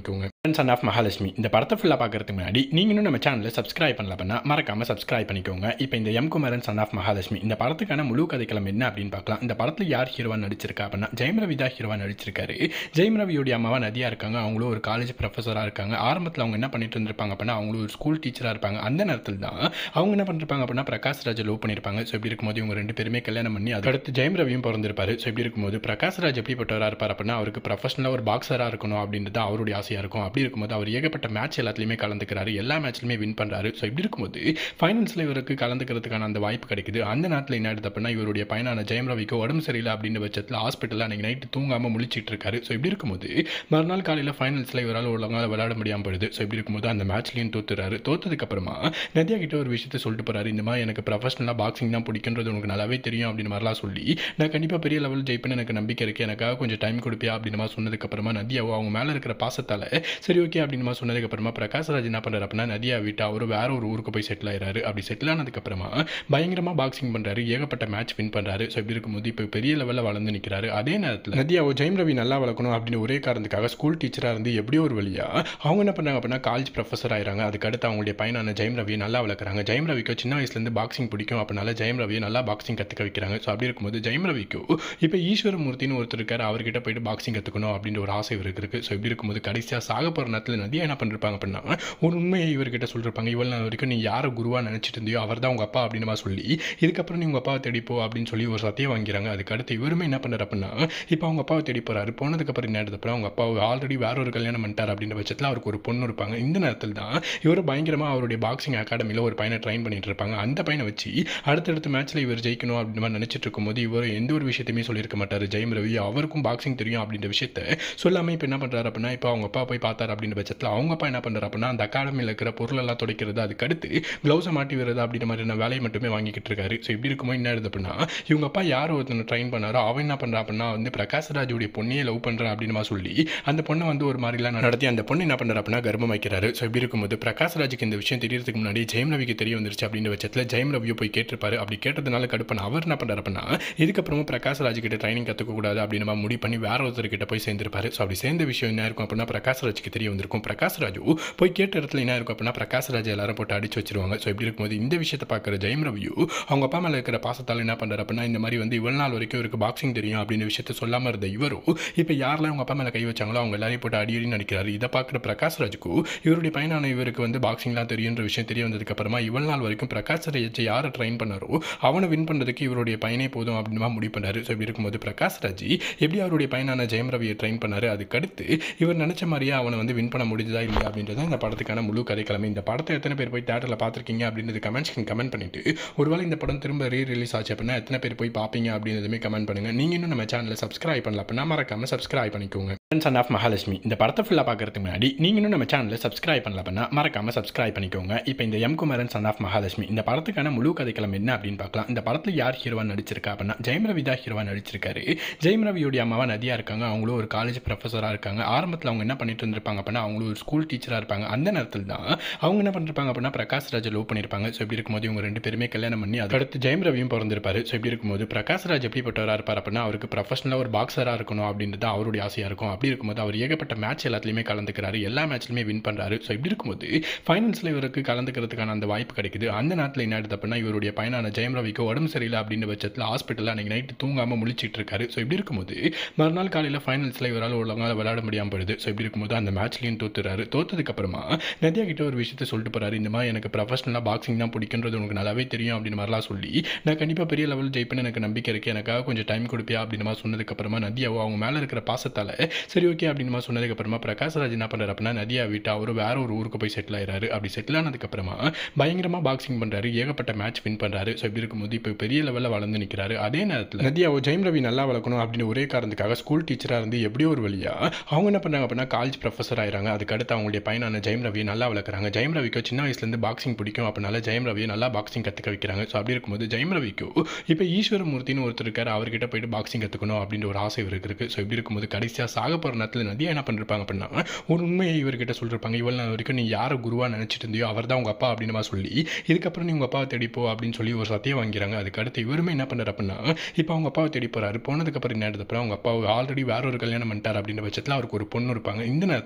சன் ஆஃப் மகாலட்சுமி இந்த படத்தை ஃபுல்லாக பார்க்கறதுக்கு முன்னாடி நீங்கள் இன்னும் நம்ம சேனலில் சப்ஸ்கிரைப் பண்ணல பண்ணால் மறக்காமல் சப்ஸ்கிரைப் பண்ணிக்கோங்க. இப்போ இந்த M Kumaran son of Mahalakshmi இந்த படத்துக்கான முழு கதைக்களம் என்ன அப்படின்னு பார்க்கலாம். இந்த படத்தில் யார் ஹீரோவா நடிச்சிருக்கா அப்படின்னா ஜெயம் ரவி தான் ஹீரோவா நடிச்சிருக்காரு. ஜெயம் ரவியோடைய அம்மாவா நதியா இருக்காங்க. அவங்களும் ஒரு காலேஜ் ப்ரொஃபஸராக இருக்காங்க. ஆரம்பத்தில் அவங்க என்ன பண்ணிட்டு இருந்திருப்பாங்க அப்படின்னா அவங்களும் ஒரு ஸ்கூல் டீச்சராக இருப்பாங்க. அந்த நேரத்தில் தான் அவங்க என்ன பண்ணிருப்பாங்க அப்படின்னா பிரகாஷ் ராஜை லவ் பண்ணியிருப்பாங்க. ஸோ இப்படி இருக்கும்போது இவங்க ரெண்டு பேருமே கல்யாணம் பண்ணி அதுக்கடுத்து ஜெயம் ரவியும் பிறந்திருப்பாரு. ஸோ இப்படி இருக்கும்போது பிரகாஷ் ராஜ் எப்படிப்பட்டவராக இருப்பார் அப்படின்னா அவருக்கு ப்ரொஃபஷனலாக ஒரு பாக்ஸராக இருக்கணும் அப்படின்றது அவருடைய ஆசையாக இருக்கும். அப்படி இருக்கும்போது அவர் ஏகப்பட்ட மேட்ச் எல்லாத்துலையுமே கலந்துக்கிறாரு. எல்லா மேட்ச்லையுமே வின் பண்ணுறாரு. ஸோ இப்படி இருக்கும்போது ஃபைனல்ஸில் இவருக்கு கலந்துக்கிறதுக்கான அந்த வாய்ப்பு கிடைக்குது. அந்த நேரத்தில் என்ன ஆயிடுது அப்படின்னா இவருடைய பையனான ஜெயம் ரவிக்கு உடம்பு சரியில்லை அப்படின்ற பட்சத்தில் ஹாஸ்பிட்டலில் அன்றைக்கி நைட்டு தூங்காமல் முழிச்சிட்டு இருக்காரு. ஸோ இப்படி இருக்கும்போது மறுநாள் காலையில் ஃபைனல்ஸில் இவரால் ஒழுங்காக விளையாட முடியாமல் போயிடுது. ஸோ இப்படி இருக்கும்போது அந்த மேட்ச்லையும் தோத்துறாரு. தோத்ததுக்கப்புறமா நதியா கிட்ட ஒரு விஷயத்தை சொல்லிட்டு போறாரு. இந்த மாதிரி எனக்கு ப்ரொஃபஷனலாக பாக்ஸிங் தான் பிடிக்குன்றது உனக்கு நல்லாவே தெரியும் அப்படின்னு மாதிரிலாம் சொல்லி நான் கண்டிப்பாக பெரிய லெவல் ஜெயிப்பேன்னு எனக்கு நம்பிக்கை இருக்குது, எனக்காக கொஞ்சம் டைம் கொடுப்பியா அப்படின்னு மாதிரி சொன்னதுக்கப்புறமா நதியாவோ அவங்க மேலே இருக்கிற பாசத்தால் சரி ஓகே அப்படின்னு மாதிரி சொன்னதுக்கப்புறமா பிரகாஷ் ராஜ் என்ன பண்ணுறாரு அப்படின்னா நதியா விட்டு அவர் வேற ஒரு ஊருக்கு போய் செட்டில் ஆயிடுறாரு. அப்படி செட்டில் ஆனதுக்கப்புறமா பயங்கரமாக பாக்ஸிங் பண்ணுறாரு. ஏகப்பட்ட மேட்ச் வின் பண்ணுறாரு. ஸோ இப்படி இருக்கும்போது இப்போ பெரிய லெவலில் வளர்ந்து நிற்கிறாரு. அதே நேரத்தில் நதியாவோ ஜெயம் ரவி நல்லா வளர்க்கணும் அப்படின்னு ஒரே காரணத்துக்காக ஸ்கூல் டீச்சராக இருந்து எப்படியோ ஒரு வழியா அவங்க என்ன பண்ணாங்க அப்படின்னா காலேஜ் ப்ரொஃபஸர் ஆயிராங்க. அதுக்கடுத்து அவங்களுடைய பையனான ஜெயம் ரவியை நல்லா வளர்க்குறாங்க. ஜெயம் ரவிக்கு சின்ன வயசுலேருந்து பாக்ஸிங் பிடிக்கும். அப்படினால ஜெயம் ரவியை நல்லா பாக்ஸிங் கற்றுக்க வைக்கிறாங்க. ஸோ அப்படி இருக்கும்போது ஜெயம் ரவிக்கு இப்போ ஈஸ்வரமூர்த்தின்னு ஒருத்தர் இருக்கார். அவர்கிட்ட போயிட்டு பாக்ஸிங் கற்றுக்கணும் அப்படின்ற ஒரு ஆசை இவருக்கு இருக்குது. ஸோ இப்படி இருக்கும்போது கடைசியாக சாக போகிற நேரத்தில் நதியா என்ன பண்ணிருப்பாங்க அப்படின்னா ஒரு உண்மையை இவர்கிட்ட சொல்லிருப்பாங்க. இவ்வளோ நாள் வரைக்கும் நீ யாரை குருவாக நினச்சிட்டு இருந்தியோ அவர் தான் உங்கள் அப்பா அப்படின்னு சொல்லி இதுக்கப்புறம் நீ உங்கள் அப்பாவை தேடிப்போ அப்படின்னு சொல்லி ஒரு சத்தியம் வாங்கிறாங்க. அதுக்கடுத்து இவருமே என்ன பண்ணுறாரு அப்படின்னா இப்போ அவங்க அப்பாவை தேடி போகிறாரு. போனதுக்கப்புறம் என்ன அப்புறம் அவங்க அப்பா ஆல்ரெடி வேற ஒரு கல்யாணம் பண்ணிட்டார் அப்படின்ற பட்சத்தில் அவருக்கு ஒரு பொண்ணு இருப்பாங்க. இந்த நேரத்தில் தான் இவர் பயங்கரமாக அவருடைய பாக்ஸிங் அகாடமியில் ஒரு பையனை ட்ரைன் பண்ணிட்டு இருப்பாங்க. அந்த பையனை வச்சு அடுத்தடுத்த மேட்ச்சில் இவர் ஜெயிக்கணும் அப்படின்னு மாதிரி நினச்சிட்டு இருக்கும்போது இவர் எந்த ஒரு விஷயத்தையுமே சொல்லியிருக்க மாட்டார். ஜெயம் ரவி அவருக்கும் பாக்ஸிங் தெரியும் அப்படின்ற விஷயத்த சொல்லாமல் இப்போ என்ன பண்ணுறாரு அப்படின்னா இப்போ அவங்க அப்பா போய் பார்த்தார் அப்படின்ற பட்சத்தில் அவங்க அப்பா என்ன பண்ணுறாரு அப்படின்னா அந்த அகாடமியில் இருக்கிற பொருளெல்லாம் துடைக்கிறது, அதுக்கடுத்து க்ளவுஸை மாட்டி வருது அப்படின்ற மாதிரியான வேலையை மட்டுமே வாங்கிக்கிட்டு இருக்காரு. ஸோ இப்படி இருக்கும்போது என்ன ஆகுது அப்படின்னா இவங்க அப்பா யார் ஒருத்தனை ட்ரைன் பண்ணாரோ அவன் என்ன பண்ணுறா அப்படின்னா வந்து பிரகாஷ் ராஜுடைய பொண்ணையே லவ் பண்ணுறான் அப்படின்னு சொல்லி அந்த பொண்ணை வந்து ஒரு மாதிரிலாம் நடத்தி அந்த பொண்ணு என்ன பண்ணுறா அப்படின்னா கர்ப்பம் வைக்கிறாரு. ஸோ இப்படி இருக்கும்போது பிரகாஷ் ராஜுக்கு இந்த விஷயம் தெரியறதுக்கு முன்னாடி ஜெயம் ரவிக்கு தெரிய வந்துருச்சு அப்படின்ற பட்சத்தில் ஜெயம் ரவியை போய் கேட்டிருப்பாரு. அப்படி கேட்டதுனால கடுப்பான அவர் என்ன பண்ணுறாரு அப்படின்னா இதுக்கப்புறமா பிரகாஷ் ராஜ் கிட்ட ட்ரைனிங் கற்றுக்கக்கூடாது அப்படின்னு நம்ம முடிவு பண்ணி வேற ஒருத்தர்கிட்ட போய் சேர்ந்திருப்பாரு. ஸோ அப்படி சேர்ந்த விஷயம் என்ன இருக்கும் அப்படின்னா பிரகாஷ் ராஜுக்கு தெரிய வந்திருக்கும். பிரகாஷ் ராஜு போய் கேட்ட இடத்துல என்ன இருக்கும் அப்படின்னா பிரகாஷ் ராஜ் எல்லாரும் போட்டு அடிச்சு வச்சிருவாங்க. ஸோ இப்படி இருக்கும்போது இந்த விஷயத்தை பார்க்குற ஜெயம் ரவியு அவங்க அப்பா மேலே இருக்கிற பாசத்தால் என்ன பண்ணுறாரு அப்படின்னா இந்த மாதிரி வந்து இவ்வளவு நாள் வரைக்கும் இவருக்கு பாக்ஸிங் தெரியும் அப்படின்னு விஷயத்த சொல்லாமல் இருந்த இவரும் இப்போ யாரெல்லாம் அவங்க அப்பா மேலே கை வச்சாங்களோ அவங்க எல்லாரையும் போட்டு அடி நடிக்கிறாரு. இதை பார்க்குற பிரகாஷ் ராஜுக்கு இவருடைய பையனான இவருக்கு வந்து பாக்ஸிங்லாம் தெரியுன்ற விஷயம் தெரிய வந்ததுக்கப்புறமா இவ்வளவு நாள் வரைக்கும் பிரகாஷ் ராஜ் யாரை ட்ரைன் பண்ணாரோ அவனை வின் பண்ணுறதுக்கு இவருடைய பையனே போதும் அப்படின்னு முடிவு பண்ணாரு. ஸோ இப்படி இருக்கும்போது பிரகாஷ் ராஜ் எப்படி அவருடைய பையனான ஜெயம் ரவியை ட்ரைன் பண்ணாரு, அதுக்கடுத்து இவர் நினச்ச மாதிரியே அவனை வந்து வின் பண்ண முடிஞ்சதா இல்லையா அப்படின்றத இந்த படத்துக்கான முழு கதைக்கிழமை. இந்த படத்தை எத்தனை பேர் போய் தேட்டரில் பார்த்துருக்கீங்க அப்படின்றது கமெண்ட் பண்ணிட்டு ஒருவேளை இந்த படம் திரும்ப ரிலீஸ் ஆச்சு அப்படின்னா எத்தனை பேர் போய் பார்ப்பீங்க அப்படின்றதுமே கமெண்ட் பண்ணுங்க. நீங்க இன்னும் நம்ம சேனலை சப்ஸ்கிரைப் பண்ணல அப்படின்னா மறக்காம சப்ஸ்கிரைப் பண்ணிக்கோங்க. சன் ஆஃப் மகாலட்சுமி இந்த படத்தை ஃபுல்லாக பார்க்கறதுக்கு முன்னாடி நீங்க இன்னும் நம்ம சேனலை சப்ஸ்கிரைப் பண்ணல அப்படின்னா மறக்காம சப்ஸ்கிரைப் பண்ணிக்கோங்க. இப்போ இந்த M Kumaran son of Mahalakshmi இந்த படத்துக்கான முழு கதைக்களம் என்ன அப்படின்னு பார்க்கலாம். இந்த படத்தில் யார் ஹீரோவா நடிச்சிருக்கா அப்படின்னா ஜெயம் ரவி தான் ஹீரோவா நடிச்சிருக்காரு. ஜெயம் ரவியோடைய அம்மாவா நதியா இருக்காங்க. அவங்களும் ஒரு காலேஜ் ப்ரொஃபஸராக இருக்காங்க. ஆரம்பத்தில் அவங்க என்ன பண்ணிட்டு இருந்திருப்பாங்க அப்படின்னா அவங்களும் ஒரு ஸ்கூல் டீச்சராக இருப்பாங்க. அந்த நேரத்தில் தான் அவங்க என்ன பண்ணிருப்பாங்க அப்படின்னா பிரகாஷ் ராஜை லவ் பண்ணியிருப்பாங்க. ஸோ இப்படி இருக்கும்போது இவங்க ரெண்டு பேருமே கல்யாணம் பண்ணி அதுக்கடுத்து ஜெயம் ரவியும் பிறந்திருப்பாரு. ஸோ இப்படி இருக்கும்போது பிரகாஷ் ராஜ் எப்படிப்பட்டவராக இருப்பார் அப்படின்னா அவருக்கு ப்ரொஃபஷனலாக ஒரு பாக்ஸராக இருக்கணும் அப்படின்றது அவருடைய ஆசையாக இருக்கும். அப்படி இருக்கும்போது அவர் ஏகப்பட்ட மேட்ச் எல்லாத்துலையுமே கலந்துக்கிறாரு. எல்லா மேட்ச்லையுமே வின் பண்ணுறாரு. ஸோ இப்படி இருக்கும்போது ஃபைனல்ஸில் இவருக்கு கலந்துக்கிறதுக்கான அந்த வாய்ப்பு கிடைக்குது. அந்த நேரத்தில் என்ன ஆகுது அப்படின்னா இவருடைய பையனான ஜெயம் ரவிக்கு உடம்பு சரியில்லை அப்படின்ற பட்சத்தில் ஹாஸ்பிட்டலில் அன்றைக்கி நைட்டு தூங்காமல் முழிச்சிட்டு இருக்காரு. ஸோ இப்படி இருக்கும்போது மறுநாள் காலையில் ஃபைனல்ஸில் இவரால் ஒழுங்காக விளையாட முடியாமல் போயிடுது. ஸோ இப்படி இருக்கும்போது அந்த மேட்ச்லையும் தோத்துறாரு. தோத்ததுக்கப்புறமா நதியா கிட்ட ஒரு விஷயத்தை சொல்லிட்டு போறாரு. இந்த மாதிரி எனக்கு ப்ரொஃபஷனலாக பாக்ஸிங் தான் பிடிக்குன்றது உனக்கு நல்லாவே தெரியும் அப்படின்னு மாதிரிலாம் சொல்லி நான் கண்டிப்பாக பெரிய லெவல் ஜெயிப்பேன்னு எனக்கு நம்பிக்கை இருக்குது, எனக்காக கொஞ்சம் டைம் கொடுப்பியா அப்படின்னு மாதிரி சொன்னதுக்கப்புறமா நதியாவோ அவங்க மேலே இருக்கிற பாசத்தால் சரி ஓகே அப்படின்னு மாதிரி சொன்னதுக்கப்புறமா பிரகாஷ் ராஜ் என்ன பண்ணுறாரு அப்படின்னா நதியா விட்டு அவர் வேற ஒரு ஊருக்கு போய் செட்டில் ஆயிடுறாரு. அப்படி செட்டில் ஆனதுக்கப்புறமா பயங்கரமாக பாக்ஸிங் பண்ணுறாரு. ஏகப்பட்ட மேட்ச் வின் பண்ணுறாரு. ஸோ இப்படி இருக்கும்போது இப்போ பெரிய லெவலில் வளர்ந்து நிற்கிறாரு. அதே நேரத்தில் நதியாவோ ஜெயம் ரவி நல்லா வளர்க்கணும் அப்படின்னு ஒரே காரணத்துக்காக ஸ்கூல் டீச்சராக இருந்து எப்படியோ ஒரு வழியா அவங்க என்ன பண்ணாங்க அப்படின்னா காலேஜ் ப்ரொஃபஸர் ஆயிராங்க. அதுக்கடுத்து அவங்களுடைய பையனான ஜெயம் ரவியை நல்லா வளர்க்குறாங்க. ஜெயம் ரவிக்கு சின்ன வயசுலேருந்து பாக்ஸிங் பிடிக்கும். அப்படினால ஜெயம் ரவியை நல்லா பாக்ஸிங் கற்றுக்க வைக்கிறாங்க. ஸோ அப்படி இருக்கும்போது ஜெயம் ரவிக்கு இப்போ ஈஸ்வரமூர்த்தின்னு ஒருத்தர் இருக்கார். அவர்கிட்ட போயிட்டு பாக்ஸிங் கற்றுக்கணும் அப்படின்ற ஒரு ஆசை இவருக்கு இருக்குது. ஸோ இப்படி இருக்கும்போது கடைசியாக சாக போகிற நேரத்தில் நதியா என்ன பண்ணிருப்பாங்க அப்படின்னா ஒரு உண்மையை இவர்கிட்ட சொல்லிருப்பாங்க. இவ்வளவு நாள் வரைக்கும் நீ யாரை குருவாக நினச்சிட்டு இருந்தியோ அவர் தான் உங்கள் அப்பா அப்படின்னு சொல்லி இதுக்கப்புறம் நீ உங்கள் அப்பாவை தேடிப்போ அப்படின்னு சொல்லி ஒரு சத்தியம் வாங்கிறாங்க. அதுக்கடுத்து இவருமே என்ன பண்ணுறாரு அப்படின்னா இப்போ அவங்க அப்பாவை தேடி போகிறாரு. போனதுக்கப்புறம் என்ன அப்புறம் அவங்க அப்பா ஆல்ரெடி வேற ஒரு கல்யாணம் பண்ணிட்டார் அப்படின்ற பட்சத்தில் அவருக்கு ஒரு பொண்ணு இருப்பாங்க. இந்த நேரத்தில்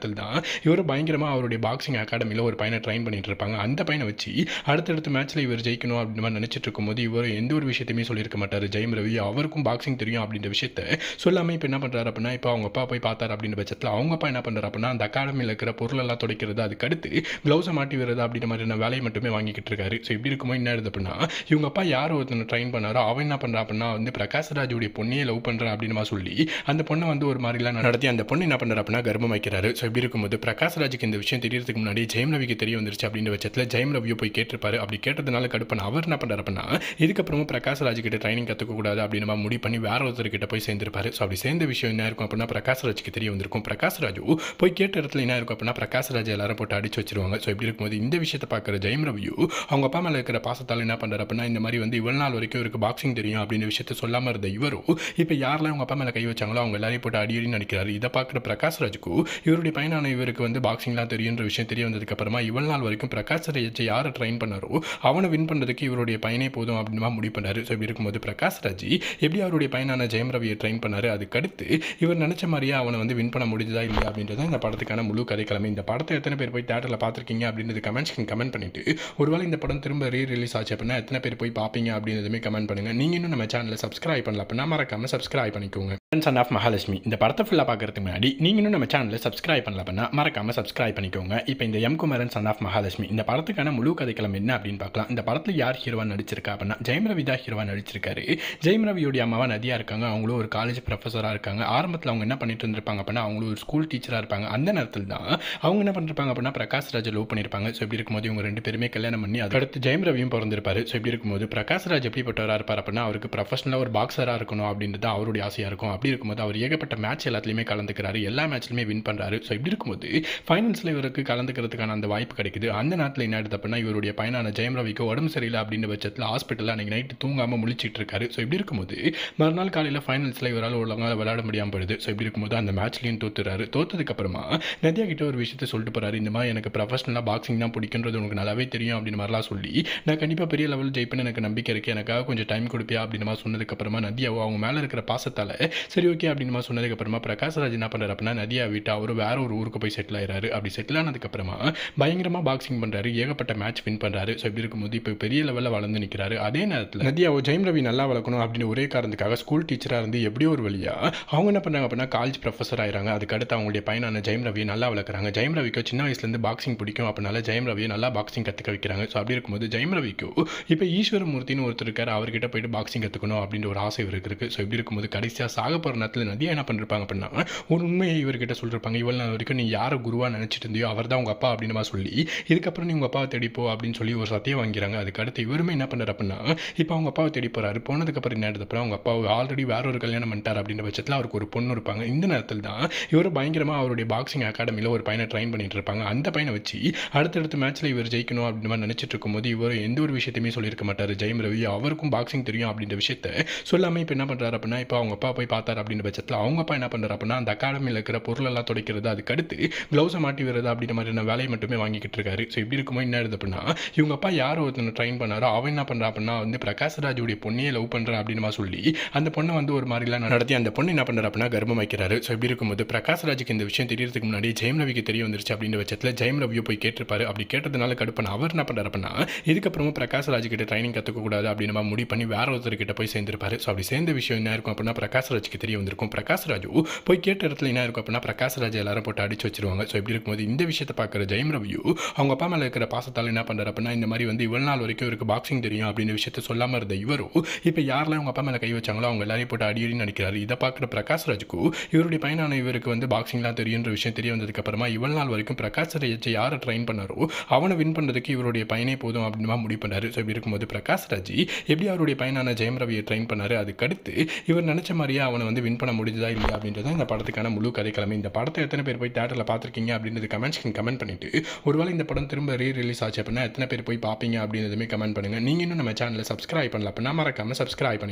நேரத்தில் தான் இவர் பயங்கரமாக அவருடைய பாக்ஸிங் அகாடமியில் ஒரு பையனை ட்ரெயின் பண்ணிட்டு இருப்பாங்க. அந்த பையனை வச்சு அடுத்தடுத்த மேட்ச்சில் இவர் ஜெயிக்கணும் அப்படின்ற மாதிரி நினச்சிட்டு இருக்கும்போது இவர் எந்த ஒரு விஷயத்தையுமே சொல்லியிருக்க மாட்டார். ஜெயம் ரவி அவருக்கும் பாக்ஸிங் தெரியும் அப்படின்ற விஷயத்த சொல்லாமல் இப்போ என்ன பண்ணுறாரு அப்படின்னா, இப்போ அவங்க அப்பா போய் பார்த்தார் அப்படின்ற பட்சத்தில் அவங்க அப்பா என்ன பண்ணுறாரு அப்படின்னா, அந்த அகாடமியில் இருக்கிற பொருளெல்லாம் துடைக்கிறது, அதுக்கடுத்து க்ளவுஸை மாட்டி வருது அப்படின்ற மாதிரியான வேலையை மட்டுமே வாங்கிக்கிட்டு இருக்காரு. ஸோ இப்படி இருக்கும்போது என்ன ஆகுது அப்படின்னா, இவங்க அப்பா யார் ஒருத்தனை ட்ரெயின் பண்ணாரோ அவன் என்ன பண்ணுறா அப்படின்னா பிரகாஷ்ராஜுடைய பொண்ணையே லவ் பண்ணுறான் அப்படின்னு சொல்லி அந்த பொண்ணை ஒரு மாதிரிலாம் நடத்தி அந்த பொண்ணு என்ன பண்ணுறா அப்படின்னா கர்ப்பம் வைக்கிறாரு. ஸோ இப்படி இருக்கும்போது பிரகாஷ்ராஜுக்கு இந்த விஷயம் தெரியறதுக்கு முன்னாடி ஜெயம் ரவிக்கு தெரிய வந்துருச்சு அப்படின்ற பட்சத்தில் ஜெயம் ரவியை போய் கேட்டிருப்பாரு. அப்படி கேட்டதுனால கடுப்பான அவர் என்ன பண்ணுறாரு அப்படின்னா, இதுக்கப்புறமும் பிரகாஷ்ராஜ் கிட்ட ட்ரைனிங் கற்றுக்கக்கூடாது அப்படின்னு முடிவு பண்ணி வேற ஒருத்தர்கிட்ட போய் சேர்ந்திருப்பாரு. ஸோ அப்படி சேர்ந்த விஷயம் என்ன இருக்கும் அப்படின்னா, பிரகாஷ்ராஜுக்கு தெரிய வந்திருக்கும். பிரகாஷ்ராஜு போய் கேட்ட இடத்துல என்ன இருக்கும் அப்படின்னா, பிரகாஷ்ராஜ் எல்லாரும் போட்டு அடிச்சு வச்சிருவாங்க. ஸோ இப்படி இருக்கும்போது இந்த விஷயத்தை பார்க்குற ஜெயம் ரவியு அவங்க அப்பா மேலே இருக்கிற பாசத்தால் என்ன பண்ணுறாரு அப்படின்னா, இந்த மாதிரி இவ்வளவு நாள் வரைக்கும் இவருக்கு பாக்ஸிங் தெரியும் அப்படின்ற விஷயத்த சொல்லாமல் இருந்த இவரும் இப்போ யாரெல்லாம் அவங்க அப்பா மேலே கை வச்சாங்களோ அவங்க எல்லாரையும் போட்டு அடி நடிக்கிறாரு. இதை பார்க்குற பிரகாஷ்ராஜுக்கு இவருடைய பையனான இவருக்கு பாக்ஸிங்லாம் தெரியுன்ற விஷயம் தெரிய வந்ததுக்கு அப்புறமா இவ்வளவு நாள் வரைக்கும் பிரகாஷ்ராஜ் யாரை ட்ரெயின் பண்ணாரோ அவனை வின் பண்ணுறதுக்கு இவருடைய பையனே போதும் அப்படின்னு முடிவு பண்ணாரு. ஸோ இப்படி இருக்கும்போது பிரகாஷ்ராஜ் எப்படி அவருடைய பையனான ஜெயம் ரவியை ட்ரெயின் பண்ணாரு, அதுக்கடுத்து இவர் நினைச்ச மாதிரியே அவனை வின் பண்ண முடிஞ்சதா இல்லையா அப்படின்றத இந்த படத்துக்கான முழு கதைக்கிழமை. இந்த படத்தை எத்தனை பேர் போய் தேட்டரில் பார்த்துருக்கீங்க அப்படின்றது கமெண்ட் பண்ணிட்டு ஒருவேளை இந்த படம் திரும்ப ரிலீஸ் ஆச்சு அப்படின்னா எத்தனை பேர் போய் பார்ப்பீங்க அப்படின்றதுமே கமெண்ட் பண்ணுங்க. நீங்க இன்னும் நம்ம சேனலை சப்ஸ்கிரைப் பண்ணல அப்படின்னா மறக்காம சப்ஸ்கிரைப் பண்ணிக்கோங்க. சன் ஆஃப் மகாலட்சுமி இந்த படத்தை ஃபுல்லாக பார்க்கறதுக்கு முன்னாடி நீங்க இன்னும் நம்ம சேனலை சப்ஸ்கிரைப் பண்ணல அப்படின்னா மறக்காம சப்ஸ்கிரைப் பண்ணிக்கோங்க. இப்போ இந்த M Kumaran son of Mahalakshmi இந்த படத்துக்கான முழு கதைக்கிழமை என்ன அப்படின்னு பார்க்கலாம். இந்த படத்தில் யார் ஹீரோவா நடிச்சிருக்கா அப்படின்னா ஜெயம் ரவி தான் ஹீரோவா நடிச்சிருக்காரு. ஜெயம் ரவியோடைய அம்மாவா நதியா இருக்காங்க. அவங்களும் ஒரு காலேஜ் ப்ரொஃபஸராக இருக்காங்க. ஆரம்பத்தில் அவங்க என்ன பண்ணிட்டு இருந்திருப்பாங்க அப்படின்னா, அவங்களும் ஒரு ஸ்கூல் டீச்சராக இருப்பாங்க. அந்த நேரத்தில் தான் அவங்க என்ன பண்ணிருப்பாங்க அப்படின்னா பிரகாஷ்ராஜ் லவ் பண்ணியிருப்பாங்க. ஸோ இப்படி இருக்கும்போது இவங்க ரெண்டு பேருமே கல்யாணம் பண்ணி அதுக்கடுத்து ஜெயம் ரவியும் பிறந்திருப்பாரு. ஸோ இப்படி இருக்கும்போது பிரகாஷ்ராஜ் எப்படிப்பட்டவராக இருப்பார் அப்படின்னா, அவருக்கு ப்ரொஃபஷனலாக ஒரு பாக்ஸராக இருக்கணும் அப்படின்றது அவருடைய ஆசையாக இருக்கும். அப்படி இருக்கும்போது அவர் ஏகப்பட்ட மேட்ச் எல்லாத்துலையுமே கலந்துக்கிறாரு. எல்லா மேட்ச்லையுமே வின் பண்ணுறாரு. ஸோ இப்படி இருக்கும்போது ஃபைனல்ஸில் இவருக்கு கலந்துக்கிறதுக்கான அந்த வாய்ப்பு கிடைக்குது. அந்த நேரத்தில் என்ன ஆகுது அப்படின்னா, இவருடைய பையனான ஜெயம் ரவிக்கு உடம்பு சரியில்லை அப்படின்ற பட்சத்தில் ஹாஸ்பிட்டலில் அன்றைக்கி நைட்டு தூங்காமல் முழிச்சிட்டு இருக்காரு. ஸோ இப்படி இருக்கும்போது மறுநாள் காலையில் ஃபைனல்ஸில் இவரால் ஒழுங்காக விளையாட முடியாமல் போயிடுது. ஸோ இப்படி இருக்கும்போது அந்த மேட்ச்லையும் தோத்துறாரு. தோத்ததுக்கப்புறமா நதியா கிட்ட ஒரு விஷயத்தை சொல்லிட்டு போறாரு. இந்த மாதிரி எனக்கு ப்ரொஃபஷனலாக பாக்ஸிங் தான் பிடிக்குன்றது உனக்கு நல்லாவே தெரியும் அப்படின்னு மாதிரிலாம் சொல்லி, நான் கண்டிப்பாக பெரிய லெவல் ஜெயிப்பேன்னு எனக்கு நம்பிக்கை இருக்குது, எனக்காக கொஞ்சம் டைம் கொடுப்பியா அப்படின்னு மாதிரி சொன்னதுக்கப்புறமா நதியாவோ அவங்க மேலே இருக்கிற பாசத்தால் சரி ஓகே அப்படின்னு மாதிரி சொன்னதுக்கப்புறமா பிரகாஷ்ராஜ் என்ன பண்ணுறாரு அப்படின்னா, நதியா விட்டு அவர் வேற ஒரு ஊருக்கு போய் செட்டில் ஆயிடுறாரு. அப்படி செட்டில் ஆனதுக்கப்புறமா பயங்கரமாக பாக்ஸிங் பண்ணுறாரு. ஏகப்பட்ட மேட்ச் வின் பண்ணுறாரு. ஸோ இப்படி இருக்கும்போது இப்போ பெரிய லெவலில் வளர்ந்து நிற்கிறாரு. அதே நேரத்தில் நதியாவோ ஜெயம் ரவி நல்லா வளர்க்கணும் அப்படின்னு ஒரே காரணத்துக்காக ஸ்கூல் டீச்சராக இருந்து எப்படியோ ஒரு வழியா அவங்க என்ன பண்ணுறாங்க அப்படின்னா காலேஜ் ப்ரொஃபஸர் ஆயிடுறாங்க. அதுக்கடுத்து அவங்களுடைய பையனான ஜெயம் ரவியை நல்லா வளர்க்குறாங்க. ஜெயம் ரவிக்கு சின்ன வயசுலேருந்து பாக்ஸிங் பிடிக்கும். அப்படினால ஜெயம் ரவியை நல்லா பாக்ஸிங் கற்றுக்க வைக்கிறாங்க. ஸோ அப்படி இருக்கும்போது ஜெயம் ரவிக்கு இப்போ ஈஸ்வரமூர்த்தின்னு ஒருத்தர் இருக்காரு. அவர்கிட்ட போயிட்டு பாக்ஸிங் கற்றுக்கணும் அப்படின்ற ஒரு ஆசை இவருக்கு இருக்குது. ஸோ இப்படி இருக்கும்போது கடைசியாக சாக போகிற நேரத்தில் நதியா என்ன பண்ணிருப்பாங்க அப்படின்னா, ஒரு உண்மையை இவர்கிட்ட சொல்லிருப்பாங்க. இவ்வளவு நாள் வரைக்கும் நீ யாரை குருவாக நினச்சிட்டு இருந்தியோ அவர் தான் உங்கள் அப்பா அப்படின்னு சொல்லி, இதுக்கப்புறம் நீ உங்கள் அப்பாவை தேடிப்போ அப்படின்னு சொல்லி ஒரு சத்தியம் வாங்கிறாங்க. அதுக்கடுத்து இவருமே என்ன பண்ணுறாரு அப்படின்னா, இப்போ அவங்க அப்பாவை தேடி போகிறாரு. போனதுக்கப்புறம் என்ன ஆகுது அப்படின்னா, அவங்க அப்பாவை ஆல்ரெடி வேற ஒரு கல்யாணம் பண்ணிட்டார் அப்படின்ற பட்சத்தில் அவருக்கு ஒரு பொண்ணு இருப்பாங்க. இந்த நேரத்தில் தான் இவர் பயங்கரமாக அவருடைய பாக்ஸிங் அகாடமியில் ஒரு பையனை ட்ரெயின் பண்ணிட்டு இருப்பாங்க. அந்த பையனை வச்சு அடுத்தடுத்த மேட்ச்சில் இவர் ஜெயிக்கணும் அப்படின்னு மாதிரி நினச்சிட்டு இருக்கும்போது இவர் எந்த ஒரு விஷயத்தையுமே சொல்லியிருக்க மாட்டார். ஜெயம் ரவி அவருக்கும் பாக்ஸிங் தெரியும் அப்படின்ற விஷயத்த சொல்லாமல் இப்போ என்ன பண்ணுறாரு அப்படின்னா, இப்போ அவங்க அப்பா போய் பார்த்தார் அப்படின்ற பட்சத்தில் அவங்க அப்பா என்ன பண்ணுறாரு அப்படின்னா, அந்த அகாடமியில் இருக்கிற பொருளெல்லாம் துடைக்கிறது, அதுக்கடுத்து க்ளவுஸை மாட்டி வருது அப்படின்ற மாதிரியான வேலையை மட்டுமே வாங்கிக்கிட்டு இருக்காரு. ஸோ இப்படி இருக்கும்போது என்ன ஆகுது அப்படின்னா, இவங்க அப்பா யார் ஒருத்தனை ட்ரெயின் பண்ணாரோ அவன் என்ன பண்ணுறா அப்படின்னா, பிரகாஷ்ராஜுடைய பொண்ணையே லவ் பண்ணுறான் அப்படின்னு சொல்லி அந்த பொண்ணை ஒரு மாதிரிலாம் நடத்தி அந்த பொண்ணு என்ன பண்ணுறா அப்படின்னா கர்ப்பம் வைக்கிறாரு. ஸோ இப்படி இருக்கும்போது பிரகாஷ்ராஜுக்கு இந்த விஷயம் தெரியறதுக்கு முன்னாடி ஜெயம் ரவிக்கு தெரிய வந்துருச்சு அப்படின்ற பட்சத்தில் ஜெயம் ரவியை போய் கேட்டிருப்பாரு. அப்படி கேட்டதுனால கடுப்பான அவர் என்ன பண்ணுறாரு அப்படின்னா, இதுக்கப்புறமும் பிரகாஷ்ராஜ் கிட்ட ட்ரைனிங் கற்றுக்கக்கூடாது அப்படின்னு முடிவு பண்ணி வேற ஒருத்தர்கிட்ட போய் சேர்ந்திருப்பாரு. ஸோ அப்படி சேர்ந்த விஷயம் என்ன இருக்கும் அப்படின்னா, பிரகாஷ்ராஜுக்கு தெரிய வந்திருக்கும். பிரகாஷ்ராஜு போய் கேட்ட இடத்துல என்ன இருக்கும் அப்படின்னா, பிரகாஷ்ராஜ் எல்லாரும் போட்டு அடிச்சு வச்சிருவாங்க. ஸோ இப்படி இருக்கும்போது இந்த விஷயத்தை பார்க்குற ஜெயம் ரவியு அவங்க அப்பா மேலே இருக்கிற பாசத்தால் என்ன பண்ணுறாரு அப்படின்னா, இந்த மாதிரி இவ்வளவு நாள் வரைக்கும் இவருக்கு பாக்ஸிங் தெரியும் அப்படின்ற விஷயத்த சொல்லாமல் இருந்த இவரும் இப்போ யாரெல்லாம் அவங்க அப்பா மேலே கை வச்சாங்களோ அவங்க எல்லாரையும் போட்டு அடி நடிக்கிறாரு. இதை பார்க்குற பிரகாஷ்ராஜுக்கு இவருடைய பையனான இவருக்கு பாக்ஸிங்லாம் தெரியுன்ற விஷயம் தெரிய வந்ததுக்கு அப்புறமா இவ்வளவு நாள் வரைக்கும் பிரகாஷ்ராஜ் யாரை ட்ரெயின் பண்ணாரோ அவனை வின் பண்ணுறதுக்கு இவருடைய பையனே போதும் அப்படின்னு முடிவு பண்ணாரு. ஸோ இப்படி இருக்கும்போது பிரகாஷ்ராஜ் எப்படி அவருடைய பையனான ஜெயம் ரவியை ட்ரெயின் பண்ணாரு, அதுக்கடுத்து இவர் நினைச்ச மாதிரியே அவனை வின் பண்ண முடிஞ்சதா இல்லையா அப்படின்றத இந்த படத்துக்கான முழு கதைக்கிழமை. இந்த படத்தை எத்தனை பேர் போய் தேட்டரில் பார்த்துருக்கீங்க அப்படின்றது கமெண்ட் பண்ணிட்டு ஒருவேளை இந்த படம் திரும்ப ரிலீஸ் ஆச்சு அப்படின்னா எத்தனை பேர் போய் பார்ப்பீங்க அப்படின்றதுமே கமெண்ட் பண்ணுங்க. நீங்க இன்னும் நம்ம சேனலை சப்ஸ்கிரைப் பண்ணல அப்படின்னா மறக்காம சப்ஸ்கிரைப் பண்ணிக்கோங்க.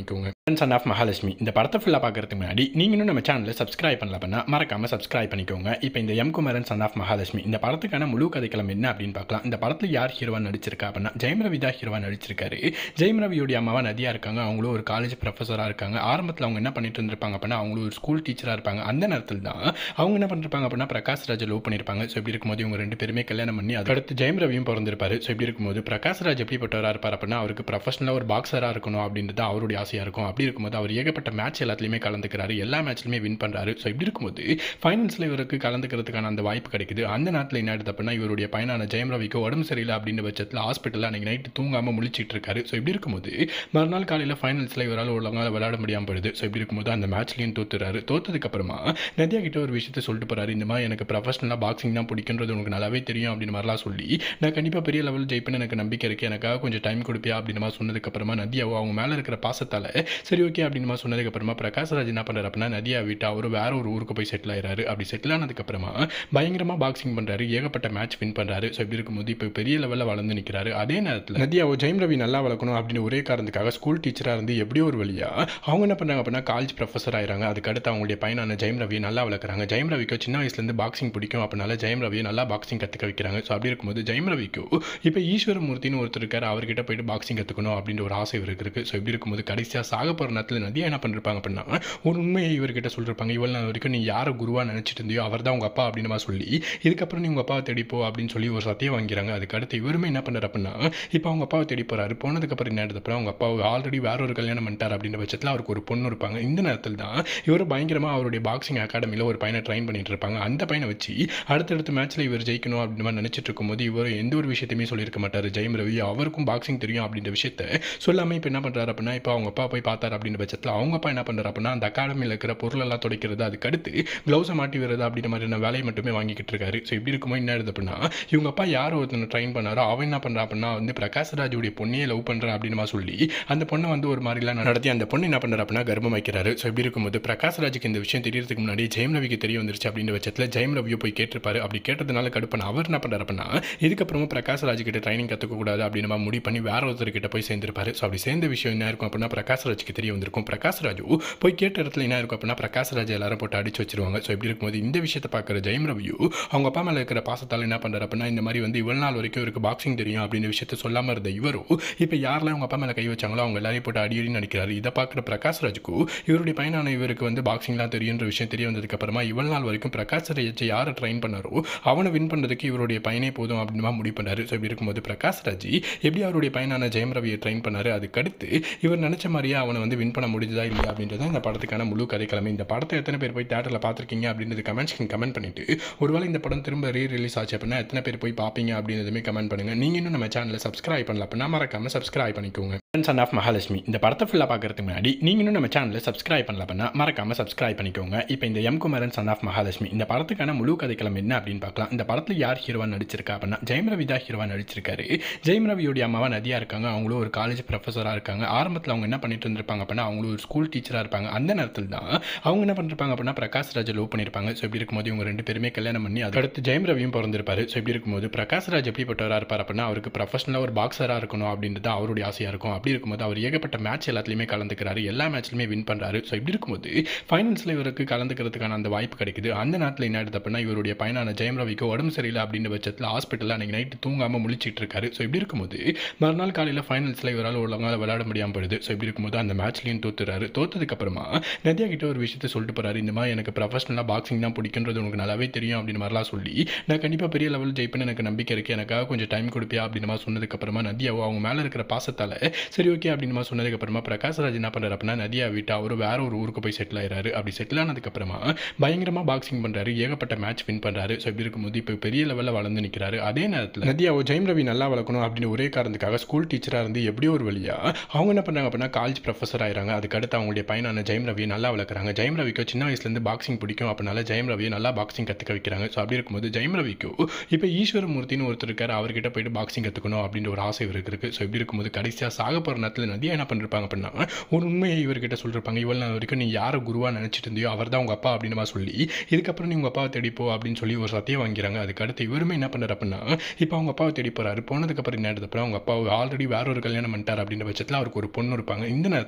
சன் ஆஃப் மகாலட்சுமி இந்த படத்தை ஃபுல்லாக பார்க்கறதுக்கு முன்னாடி நீங்கள் இன்னும் நம்ம சேனலில் சப்ஸ்கிரைப் பண்ணல பண்ணால் மறக்காமல் சப்ஸ்கிரைப் பண்ணிக்கோங்க. இப்போ இந்த குமரன் சன் ஆஃப் மகாலட்சுமி இந்த படத்துக்கான முழு கதைக்களம் என்ன அப்படின்னு பார்க்கலாம். இந்த படத்தில் யார் ஹீரோவா நடிச்சிருக்கா அப்படின்னா ஜெயம் ரவி தான் ஹீரோவா நடிச்சிருக்காரு. ஜெயம் ரவியோடைய அம்மாவா நதியா இருக்காங்க. அவங்களும் ஒரு காலேஜ் ப்ரொஃபஸராக இருக்காங்க. ஆரம்பத்தில் அவங்க என்ன பண்ணிட்டு இருந்திருப்பாங்க அப்படின்னா அவங்களும் ஒரு ஸ்கூல் டீச்சராக இருப்பாங்க. அந்த நேரத்தில் தான் அவங்க என்ன பண்ணிருப்பாங்க அப்படின்னா பிரகாஷ் ராஜை லவ் பண்ணியிருப்பாங்க. ஸோ இப்படி இருக்கும்போது இவங்க ரெண்டு பேருமே கல்யாணம் பண்ணி அதுக்கடுத்து ஜெயம் ரவியும் பிறந்திருப்பாரு. ஸோ இப்படி இருக்கும்போது பிரகாஷ் ராஜ் எப்படிப்பட்டவராக இருப்பார் அப்படின்னா அவருக்கு ப்ரொஃபஷனலாக ஒரு பாக்ஸராக இருக்கணும் அப்படின்றது அவருடைய ஆசையாக இருக்கும். அப்படி இருக்கும்போது அவர் ஏகப்பட்ட மேட்ச் எல்லாத்துலையுமே கலந்துக்கிறாரு. எல்லா மேட்ச்லையுமே வின் பண்ணுறாரு. ஸோ இப்படி இருக்கும்போது ஃபைனல்ஸில் இவருக்கு கலந்துக்கிறதுக்கான அந்த வாய்ப்பு கிடைக்குது. அந்த நேரத்தில் என்ன ஆயிடுது அப்படின்னா இவருடைய பையனான ஜெயம் ரவிக்கு உடம்பு சரியில்லை அப்படின்ற பட்சத்தில் ஹாஸ்பிட்டலில் அன்றைக்கி நைட்டு தூங்காமல் முழிச்சிட்டு இருக்காரு. ஸோ இப்படி இருக்கும்போது மறுநாள் காலையில் ஃபைனல்ஸில் இவரால் ஒழுங்காக விளையாட முடியாமல் போயிடுது. ஸோ இப்படி இருக்கும்போது அந்த மேட்ச்லையும் தோத்துறாரு. தோத்ததுக்கப்புறமா நதியா கிட்ட ஒரு விஷயத்தை சொல்லிட்டு போறாரு. இந்த மாதிரி எனக்கு ப்ரொஃபஷனலாக பாக்ஸிங் தான் பிடிக்குன்றது உனக்கு நல்லாவே தெரியும் அப்படின்னு மாதிரிலாம் சொல்லி நான் கண்டிப்பாக பெரிய லெவல் ஜெயிப்பேன்னு எனக்கு நம்பிக்கை இருக்குது, எனக்காக கொஞ்சம் டைம் கொடுப்பியா அப்படின்னு மாதிரி சொன்னதுக்கப்புறமா நதியாவோ அவங்க மேலே இருக்கிற பாசத்தால் சரி ஓகே அப்படின்னு மாதிரி சொன்னதுக்கப்புறமா பிரகாஷ் ராஜ் என்ன பண்ணுறாரு அப்படின்னா நதியா விட்டு அவர் வேற ஒரு ஊருக்கு போய் செட்டில் ஆயிடுறாரு. அப்படி செட்டில் ஆனதுக்கப்புறமா பயங்கரமாக பாக்ஸிங் பண்ணுறாரு. ஏகப்பட்ட மேட்ச் வின் பண்ணுறாரு. ஸோ இப்படி இருக்கும்போது இப்போ பெரிய லெவலில் வளர்ந்து நிற்கிறாரு. அதே நேரத்தில் நதியாவோ ஜெயம் ரவி நல்லா வளர்க்கணும் அப்படின்னு ஒரே காரணத்துக்காக ஸ்கூல் டீச்சராக இருந்து எப்படியோ ஒரு வழியா அவங்க என்ன பண்ணுறாங்க அப்படின்னா காலேஜ் ப்ரொஃபஸர் ஆயிராங்க. அதுக்கடுத்து அவங்களுடைய பையனான ஜெயம் ரவியை நல்லா வளர்க்குறாங்க. ஜெயம் ரவிக்கு சின்ன வயசுலேருந்து பாக்ஸிங் பிடிக்கும். அப்படினால ஜெயம் ரவியை நல்லா பாக்ஸிங் கற்றுக்க வைக்கிறாங்க. ஸோ அப்படி இருக்கும்போது ஜெயம் ரவிக்கு இப்போ ஈஸ்வரமூர்த்தின்னு ஒருத்தர் இருக்கார். அவர்கிட்ட போயிட்டு பாக்ஸிங் கற்றுக்கணும் அப்படின்ற ஒரு ஆசை இவருக்கு இருக்குது. ஸோ இப்படி இருக்கும்போது கடைசியாக சாக போகிற நேரத்தில் நதியா என்ன பண்ணிருப்பாங்க அப்படின்னா ஒரு உண்மையை இவர்கிட்ட சொல்லிருப்பாங்க. இவ்வளோ நாள் வரைக்கும் நீ யாரை குருவாக நினச்சிட்டு இருந்தியோ அவர் தான் உங்கள் அப்பா அப்படின்னு சொல்லி இதுக்கப்புறம் நீ உங்கள் அப்பாவை தேடிப்போ அப்படின்னு சொல்லி ஒரு சத்தியம் வாங்கிறாங்க. அதுக்கடுத்து இவருமே என்ன பண்ணுறாரு அப்படின்னா இப்போ அவங்க அப்பாவை தேடி போகிறாரு. போனதுக்கப்புறம் என்ன எடுத்தப்பறம் அவங்க அப்பாவை ஆல்ரெடி வேற ஒரு கல்யாணம் பண்ணிட்டார் அப்படின்ற பட்சத்தில் அவருக்கு ஒரு பொண்ணு இருப்பாங்க. இந்த நேரத்தில் தான் இவர் பயங்கரமாக அவருடைய பாக்ஸிங் அகாடமியில் ஒரு பையனை ட்ரைன் பண்ணிட்டு இருப்பாங்க. அந்த பையனை வச்சு அடுத்தடுத்த மேட்ச்சில் இவர் ஜெயிக்கணும் அப்படின்னு மாதிரி நினச்சிட்டு இருக்கும்போது இவர் எந்த ஒரு விஷயத்தையுமே சொல்லியிருக்க மாட்டார். ஜெயம் ரவி அவருக்கும் பாக்ஸிங் தெரியும் அப்படின்ற விஷயத்த சொல்லாமல் இப்போ என்ன பண்ணுறாரு அப்படின்னா இப்போ அவங்க அப்பா போய் பார்த்தார் அப்படின்ற பட்சத்தில் அவங்க அப்பா என்ன பண்ணுறாரு அப்படின்னா அந்த அகாடமியில் இருக்கிற பொருளெல்லாம் துடைக்கிறது, அதுக்கடுத்து க்ளவுஸை மாட்டி வருது அப்படின்ற மாதிரியான வேலையை மட்டுமே வாங்கிக்கிட்டு இருக்காரு. ஸோ இப்படி இருக்கும்போது என்ன ஆகுது அப்படின்னா இவங்க அப்பா யார் ஒருத்தனை ட்ரைன் பண்ணாரோ அவன் என்ன பண்ணுறா அப்படின்னா வந்து பிரகாஷ் ராஜுடைய பொண்ணையே லவ் பண்ணுறான் அப்படின்னு சொல்லி அந்த பொண்ணை வந்து ஒரு மாதிரிலாம் நடத்தி அந்த பொண்ணு என்ன பண்ணுறா அப்படின்னா கர்ப்பம் வைக்கிறாரு. ஸோ இப்படி இருக்கும்போது பிரகாஷ் ராஜுக்கு இந்த விஷயம் தெரியறதுக்கு முன்னாடி ஜெயம் ரவிக்கு தெரிய வந்துருச்சு அப்படின்ற பட்சத்தில் ஜெயம் ரவியை போய் கேட்டிருப்பாரு. அப்படி கேட்டதுனால கடுப்பான அவர் என்ன பண்ணுறாரு அப்படின்னா இதுக்கப்புறமா பிரகாஷ் ராஜ் கிட்ட ட்ரைனிங் கற்றுக்கக்கூடாது அப்படின்னு முடிவு பண்ணி வேற ஒருத்தர்கிட்ட போய் சேர்ந்திருப்பாரு. ஸோ அப்படி சேர்ந்த விஷயம் என்ன இருக்கும் அப்படின்னா பிரகாஷ் ராஜுக்கு தெரிய வந்திருக்கும். பிரகாஷ் ராஜு போய் கேட்ட இடத்துல என்ன இருக்கும் அப்படின்னா பிரகாஷ் ராஜ் எல்லாரும் போட்டு அடிச்சு வச்சிருவாங்க. ஸோ இப்படி இருக்கும்போது இந்த விஷயத்தை பார்க்குற ஜெயம் ரவியும் அவங்க அப்பா மேலே இருக்கிற பாசத்தால் என்ன பண்ணுறாரு அப்படின்னா இந்த மாதிரி வந்து இவ்வளவு நாள் வரைக்கும் இவருக்கு பாக்ஸிங் தெரியும் அப்படின்ற விஷயத்த சொல்லாமல் இருந்த இவரும் இப்போ யாரெல்லாம் அவங்க அப்பா மேலே கை வச்சாங்களோ அவங்க எல்லாரையும் போட்டு அடி நடிக்கிறாரு. இதை பார்க்குற பிரகாஷ் ராஜுக்கு இவருடைய பையனான இவருக்கு வந்து பாக்ஸிங்லாம் தெரியுன்ற விஷயம் தெரிய வந்ததுக்கப்புறமா இவ்வளவு நாள் வரைக்கும் பிரகாஷ் ராஜ் யாரை ட்ரைன் பண்ணாரோ அவனை வின் பண்ணுறதுக்கு இவருடைய பையனே போதும் அப்படின்னு முடிவு பண்ணாரு. ஸோ இப்படி இருக்கும்போது பிரகாஷ் ராஜ் எப்படி அவருடைய பையனான ஜெயம் ரவியை ட்ரைன் பண்ணாரு, அதுக்கடுத்து இவர் நினச்ச மாதிரியே அவனை வந்து வின் பண்ண முடிஞ்சதா இல்லையா அப்படின்றத இந்த படத்துக்கான முழு கதைக்கிழமை. இந்த படத்தை எத்தனை பேர் போய் தேட்டரில் பார்த்துருக்கீங்க அப்படின்றது கமெண்ட் பண்ணிட்டு ஒருவேளை இந்த படம் திரும்ப ரிலீஸ் ஆச்சு அப்படின்னா எத்தனை பேர் போய் பார்ப்பீங்க அப்படின்றதுமே கமெண்ட் பண்ணுங்க. நீங்கள் இன்னும் நம்ம சேனலை சப்ஸ்கிரைப் பண்ணல அப்படின்னா மறக்காம சப்ஸ்கிரைப் பண்ணிக்கோங்க. சன் ஆஃப் மகாலட்சுமி இந்த படத்தை ஃபுல்லாக பார்க்கறதுக்கு முன்னாடி நீங்கள் இன்னும் நம்ம சேனலை சப்ஸ்கிரைப் பண்ணல அப்படின்னா மறக்காம சப்ஸ்கிரைப் பண்ணிக்கோங்க. இப்போ இந்த குமரன் சன் ஆஃப் மகாலட்சுமி இந்த படத்துக்கான முழு கதைக்களம் என்ன அப்படின்னு பார்க்கலாம். இந்த படத்தில் யார் ஹீரோவா நடிச்சிருக்கா அப்படின்னா ஜெயம் ரவி தான் ஹீரோவா நடிச்சிருக்காரு. ஜெயம் ரவியோடைய அம்மாவா நதியா இருக்காங்க. அவங்களும் ஒரு காலேஜ் ப்ரொஃபஸராக இருக்காங்க. ஆரம்பத்தில் அவங்க என்ன பண்ணிட்டு இருந்திருப்பாங்க அப்படின்னா அவங்களும் ஒரு ஸ்கூல் டீச்சராக இருப்பாங்க. அந்த நேரத்தில் தான் அவங்க என்ன பண்ணிருப்பாங்க அப்படின்னா பிரகாஷ் ராஜை லவ் பண்ணியிருப்பாங்க. ஸோ இப்படி இருக்கும்போது இவங்க ரெண்டு பேருமே கல்யாணம் பண்ணி அதுக்கடுத்து ஜெயம் ரவியும் பிறந்திருப்பாரு. ஸோ இப்படி இருக்கும்போது பிரகாஷ் ராஜ் எப்படிப்பட்டவராக இருப்பார் அப்படின்னா அவருக்கு ப்ரொஃபஷனலாக ஒரு பாக்ஸராக இருக்கணும் அப்படின்றது அவருடைய ஆசையாக இருக்கும். அப்படி இருக்கும்போது அவர் ஏகப்பட்ட மேட்ச் எல்லாத்துலையுமே கலந்துக்கிறாரு. எல்லா மேட்ச்லையுமே வின் பண்ணுறாரு. ஸோ இப்படி இருக்கும்போது ஃபைனல்ஸில் இவருக்கு கலந்துக்கிறதுக்கான அந்த வாய்ப்பு கிடைக்குது. அந்த நேரத்தில் என்ன ஆகுது அப்படின்னா இவருடைய பையனான ஜெயம் ரவிக்கு உடம்பு சரியில்லை அப்படின்ற பட்சத்தில் ஹாஸ்பிட்டலில் அன்றைக்கி நைட்டு தூங்காமல் முழிச்சிட்டு இருக்காரு. ஸோ இப்படி இருக்கும்போது மறுநாள் காலையில் ஃபைனல்ஸில் இவரால் ஒழுங்காக விளையாட முடியாமல் போயிடுது. ஸோ இப்படி இருக்கும்போது அந்த மேட்ச்லையும் தோத்துறாரு. தோத்ததுக்கப்புறமா நதியா கிட்ட ஒரு விஷயத்தை சொல்லிட்டு போறாரு. இந்த மாதிரி எனக்கு ப்ரொஃபஷனலாக பாக்ஸிங் தான் பிடிக்குன்றது உனக்கு நல்லாவே தெரியும் அப்படின்னு மாதிரிலாம் சொல்லி நான் கண்டிப்பாக பெரிய லெவல் ஜெயிப்பேன்னு எனக்கு நம்பிக்கை இருக்குது, எனக்காக கொஞ்சம் டைம் கொடுப்பியா அப்படின்னு மாதிரி சொன்னதுக்கப்புறமா நதியாவோ அவங்க மேலே இருக்கிற பாசத்தால் சரி ஓகே அப்படின்னு மாதிரி சொன்னதுக்கப்புறமா பிரகாஷ் ராஜ் என்ன பண்ணுறாரு அப்படின்னா நதியா விட்டு அவர் வேற ஒரு ஊருக்கு போய் செட்டில் ஆயிடுறாரு. அப்படி செட்டில் ஆனதுக்கப்புறமா பயங்கரமாக பாக்ஸிங் பண்ணுறாரு. ஏகப்பட்ட மேட்ச் வின் பண்ணுறாரு. ஸோ இப்படி இருக்கும்போது இப்போ பெரிய லெவலில் வளர்ந்து நிற்கிறாரு. அதே நேரத்தில் நதியாவோ ஜெயம் ரவி நல்லா வளர்க்கணும் அப்படின்னு ஒரே காரணத்துக்காக ஸ்கூல் டீச்சராக இருந்து எப்படியோ ஒரு வழியா அவங்க என்ன பண்ணுறாங்க அப்படின்னா காலேஜ் ப்ரொஃபஸர் ஆயிராங்க. அதுக்கடுத்து அவங்களுடைய பையனான ஜெயம் ரவியை நல்லா வளர்க்குறாங்க. ஜெயம் ரவிக்கு சின்ன வயசுலேருந்து பாக்ஸிங் பிடிக்கும். அப்படினால ஜெயம் ரவியை நல்லா பாக்ஸிங் கற்றுக்க வைக்கிறாங்க. ஸோ அப்படி இருக்கும்போது ஜெயம் ரவிக்கு இப்போ ஈஸ்வரமூர்த்தின்னு ஒருத்தர் இருக்கார். அவர்கிட்ட போயிட்டு பாக்ஸிங் கற்றுக்கணும் அப்படின்ற ஒரு ஆசை இவருக்கு இருக்குது. ஸோ இப்படி இருக்கும்போது கடைசியாக சாக போகிற நேரத்தில் நதியா என்ன பண்ணிருப்பாங்க அப்படின்னா ஒரு உண்மையை இவர்கிட்ட சொல்லிருப்பாங்க. இவ்வளவு நாள் வரைக்கும் நீ யாரை குருவாக நினச்சிட்டு இருந்தியோ அவர் தான் உங்கள் அப்பா அப்படின்னு சொல்லி இதுக்கப்புறம் நீ உங்கள் அப்பாவை தேடிப்போ அப்படின்னு சொல்லி ஒரு சத்தியம் வாங்கிறாங்க. அதுக்கடுத்து இவருமே என்ன பண்ணுறாரு அப்படின்னா இப்போ அவங்க அப்பாவை தேடி போகிறாரு. போனதுக்கப்புறம் என்ன எடுத்தப்பறம் அவங்க அப்பாவை ஆல்ரெடி வேற ஒரு கல்யாணம் பண்ணிட்டார் அப்படின்ற பட்சத்தில் அவருக்கு ஒரு பொண்ணு இருப்பாங்க. இந்த நேரத்தில்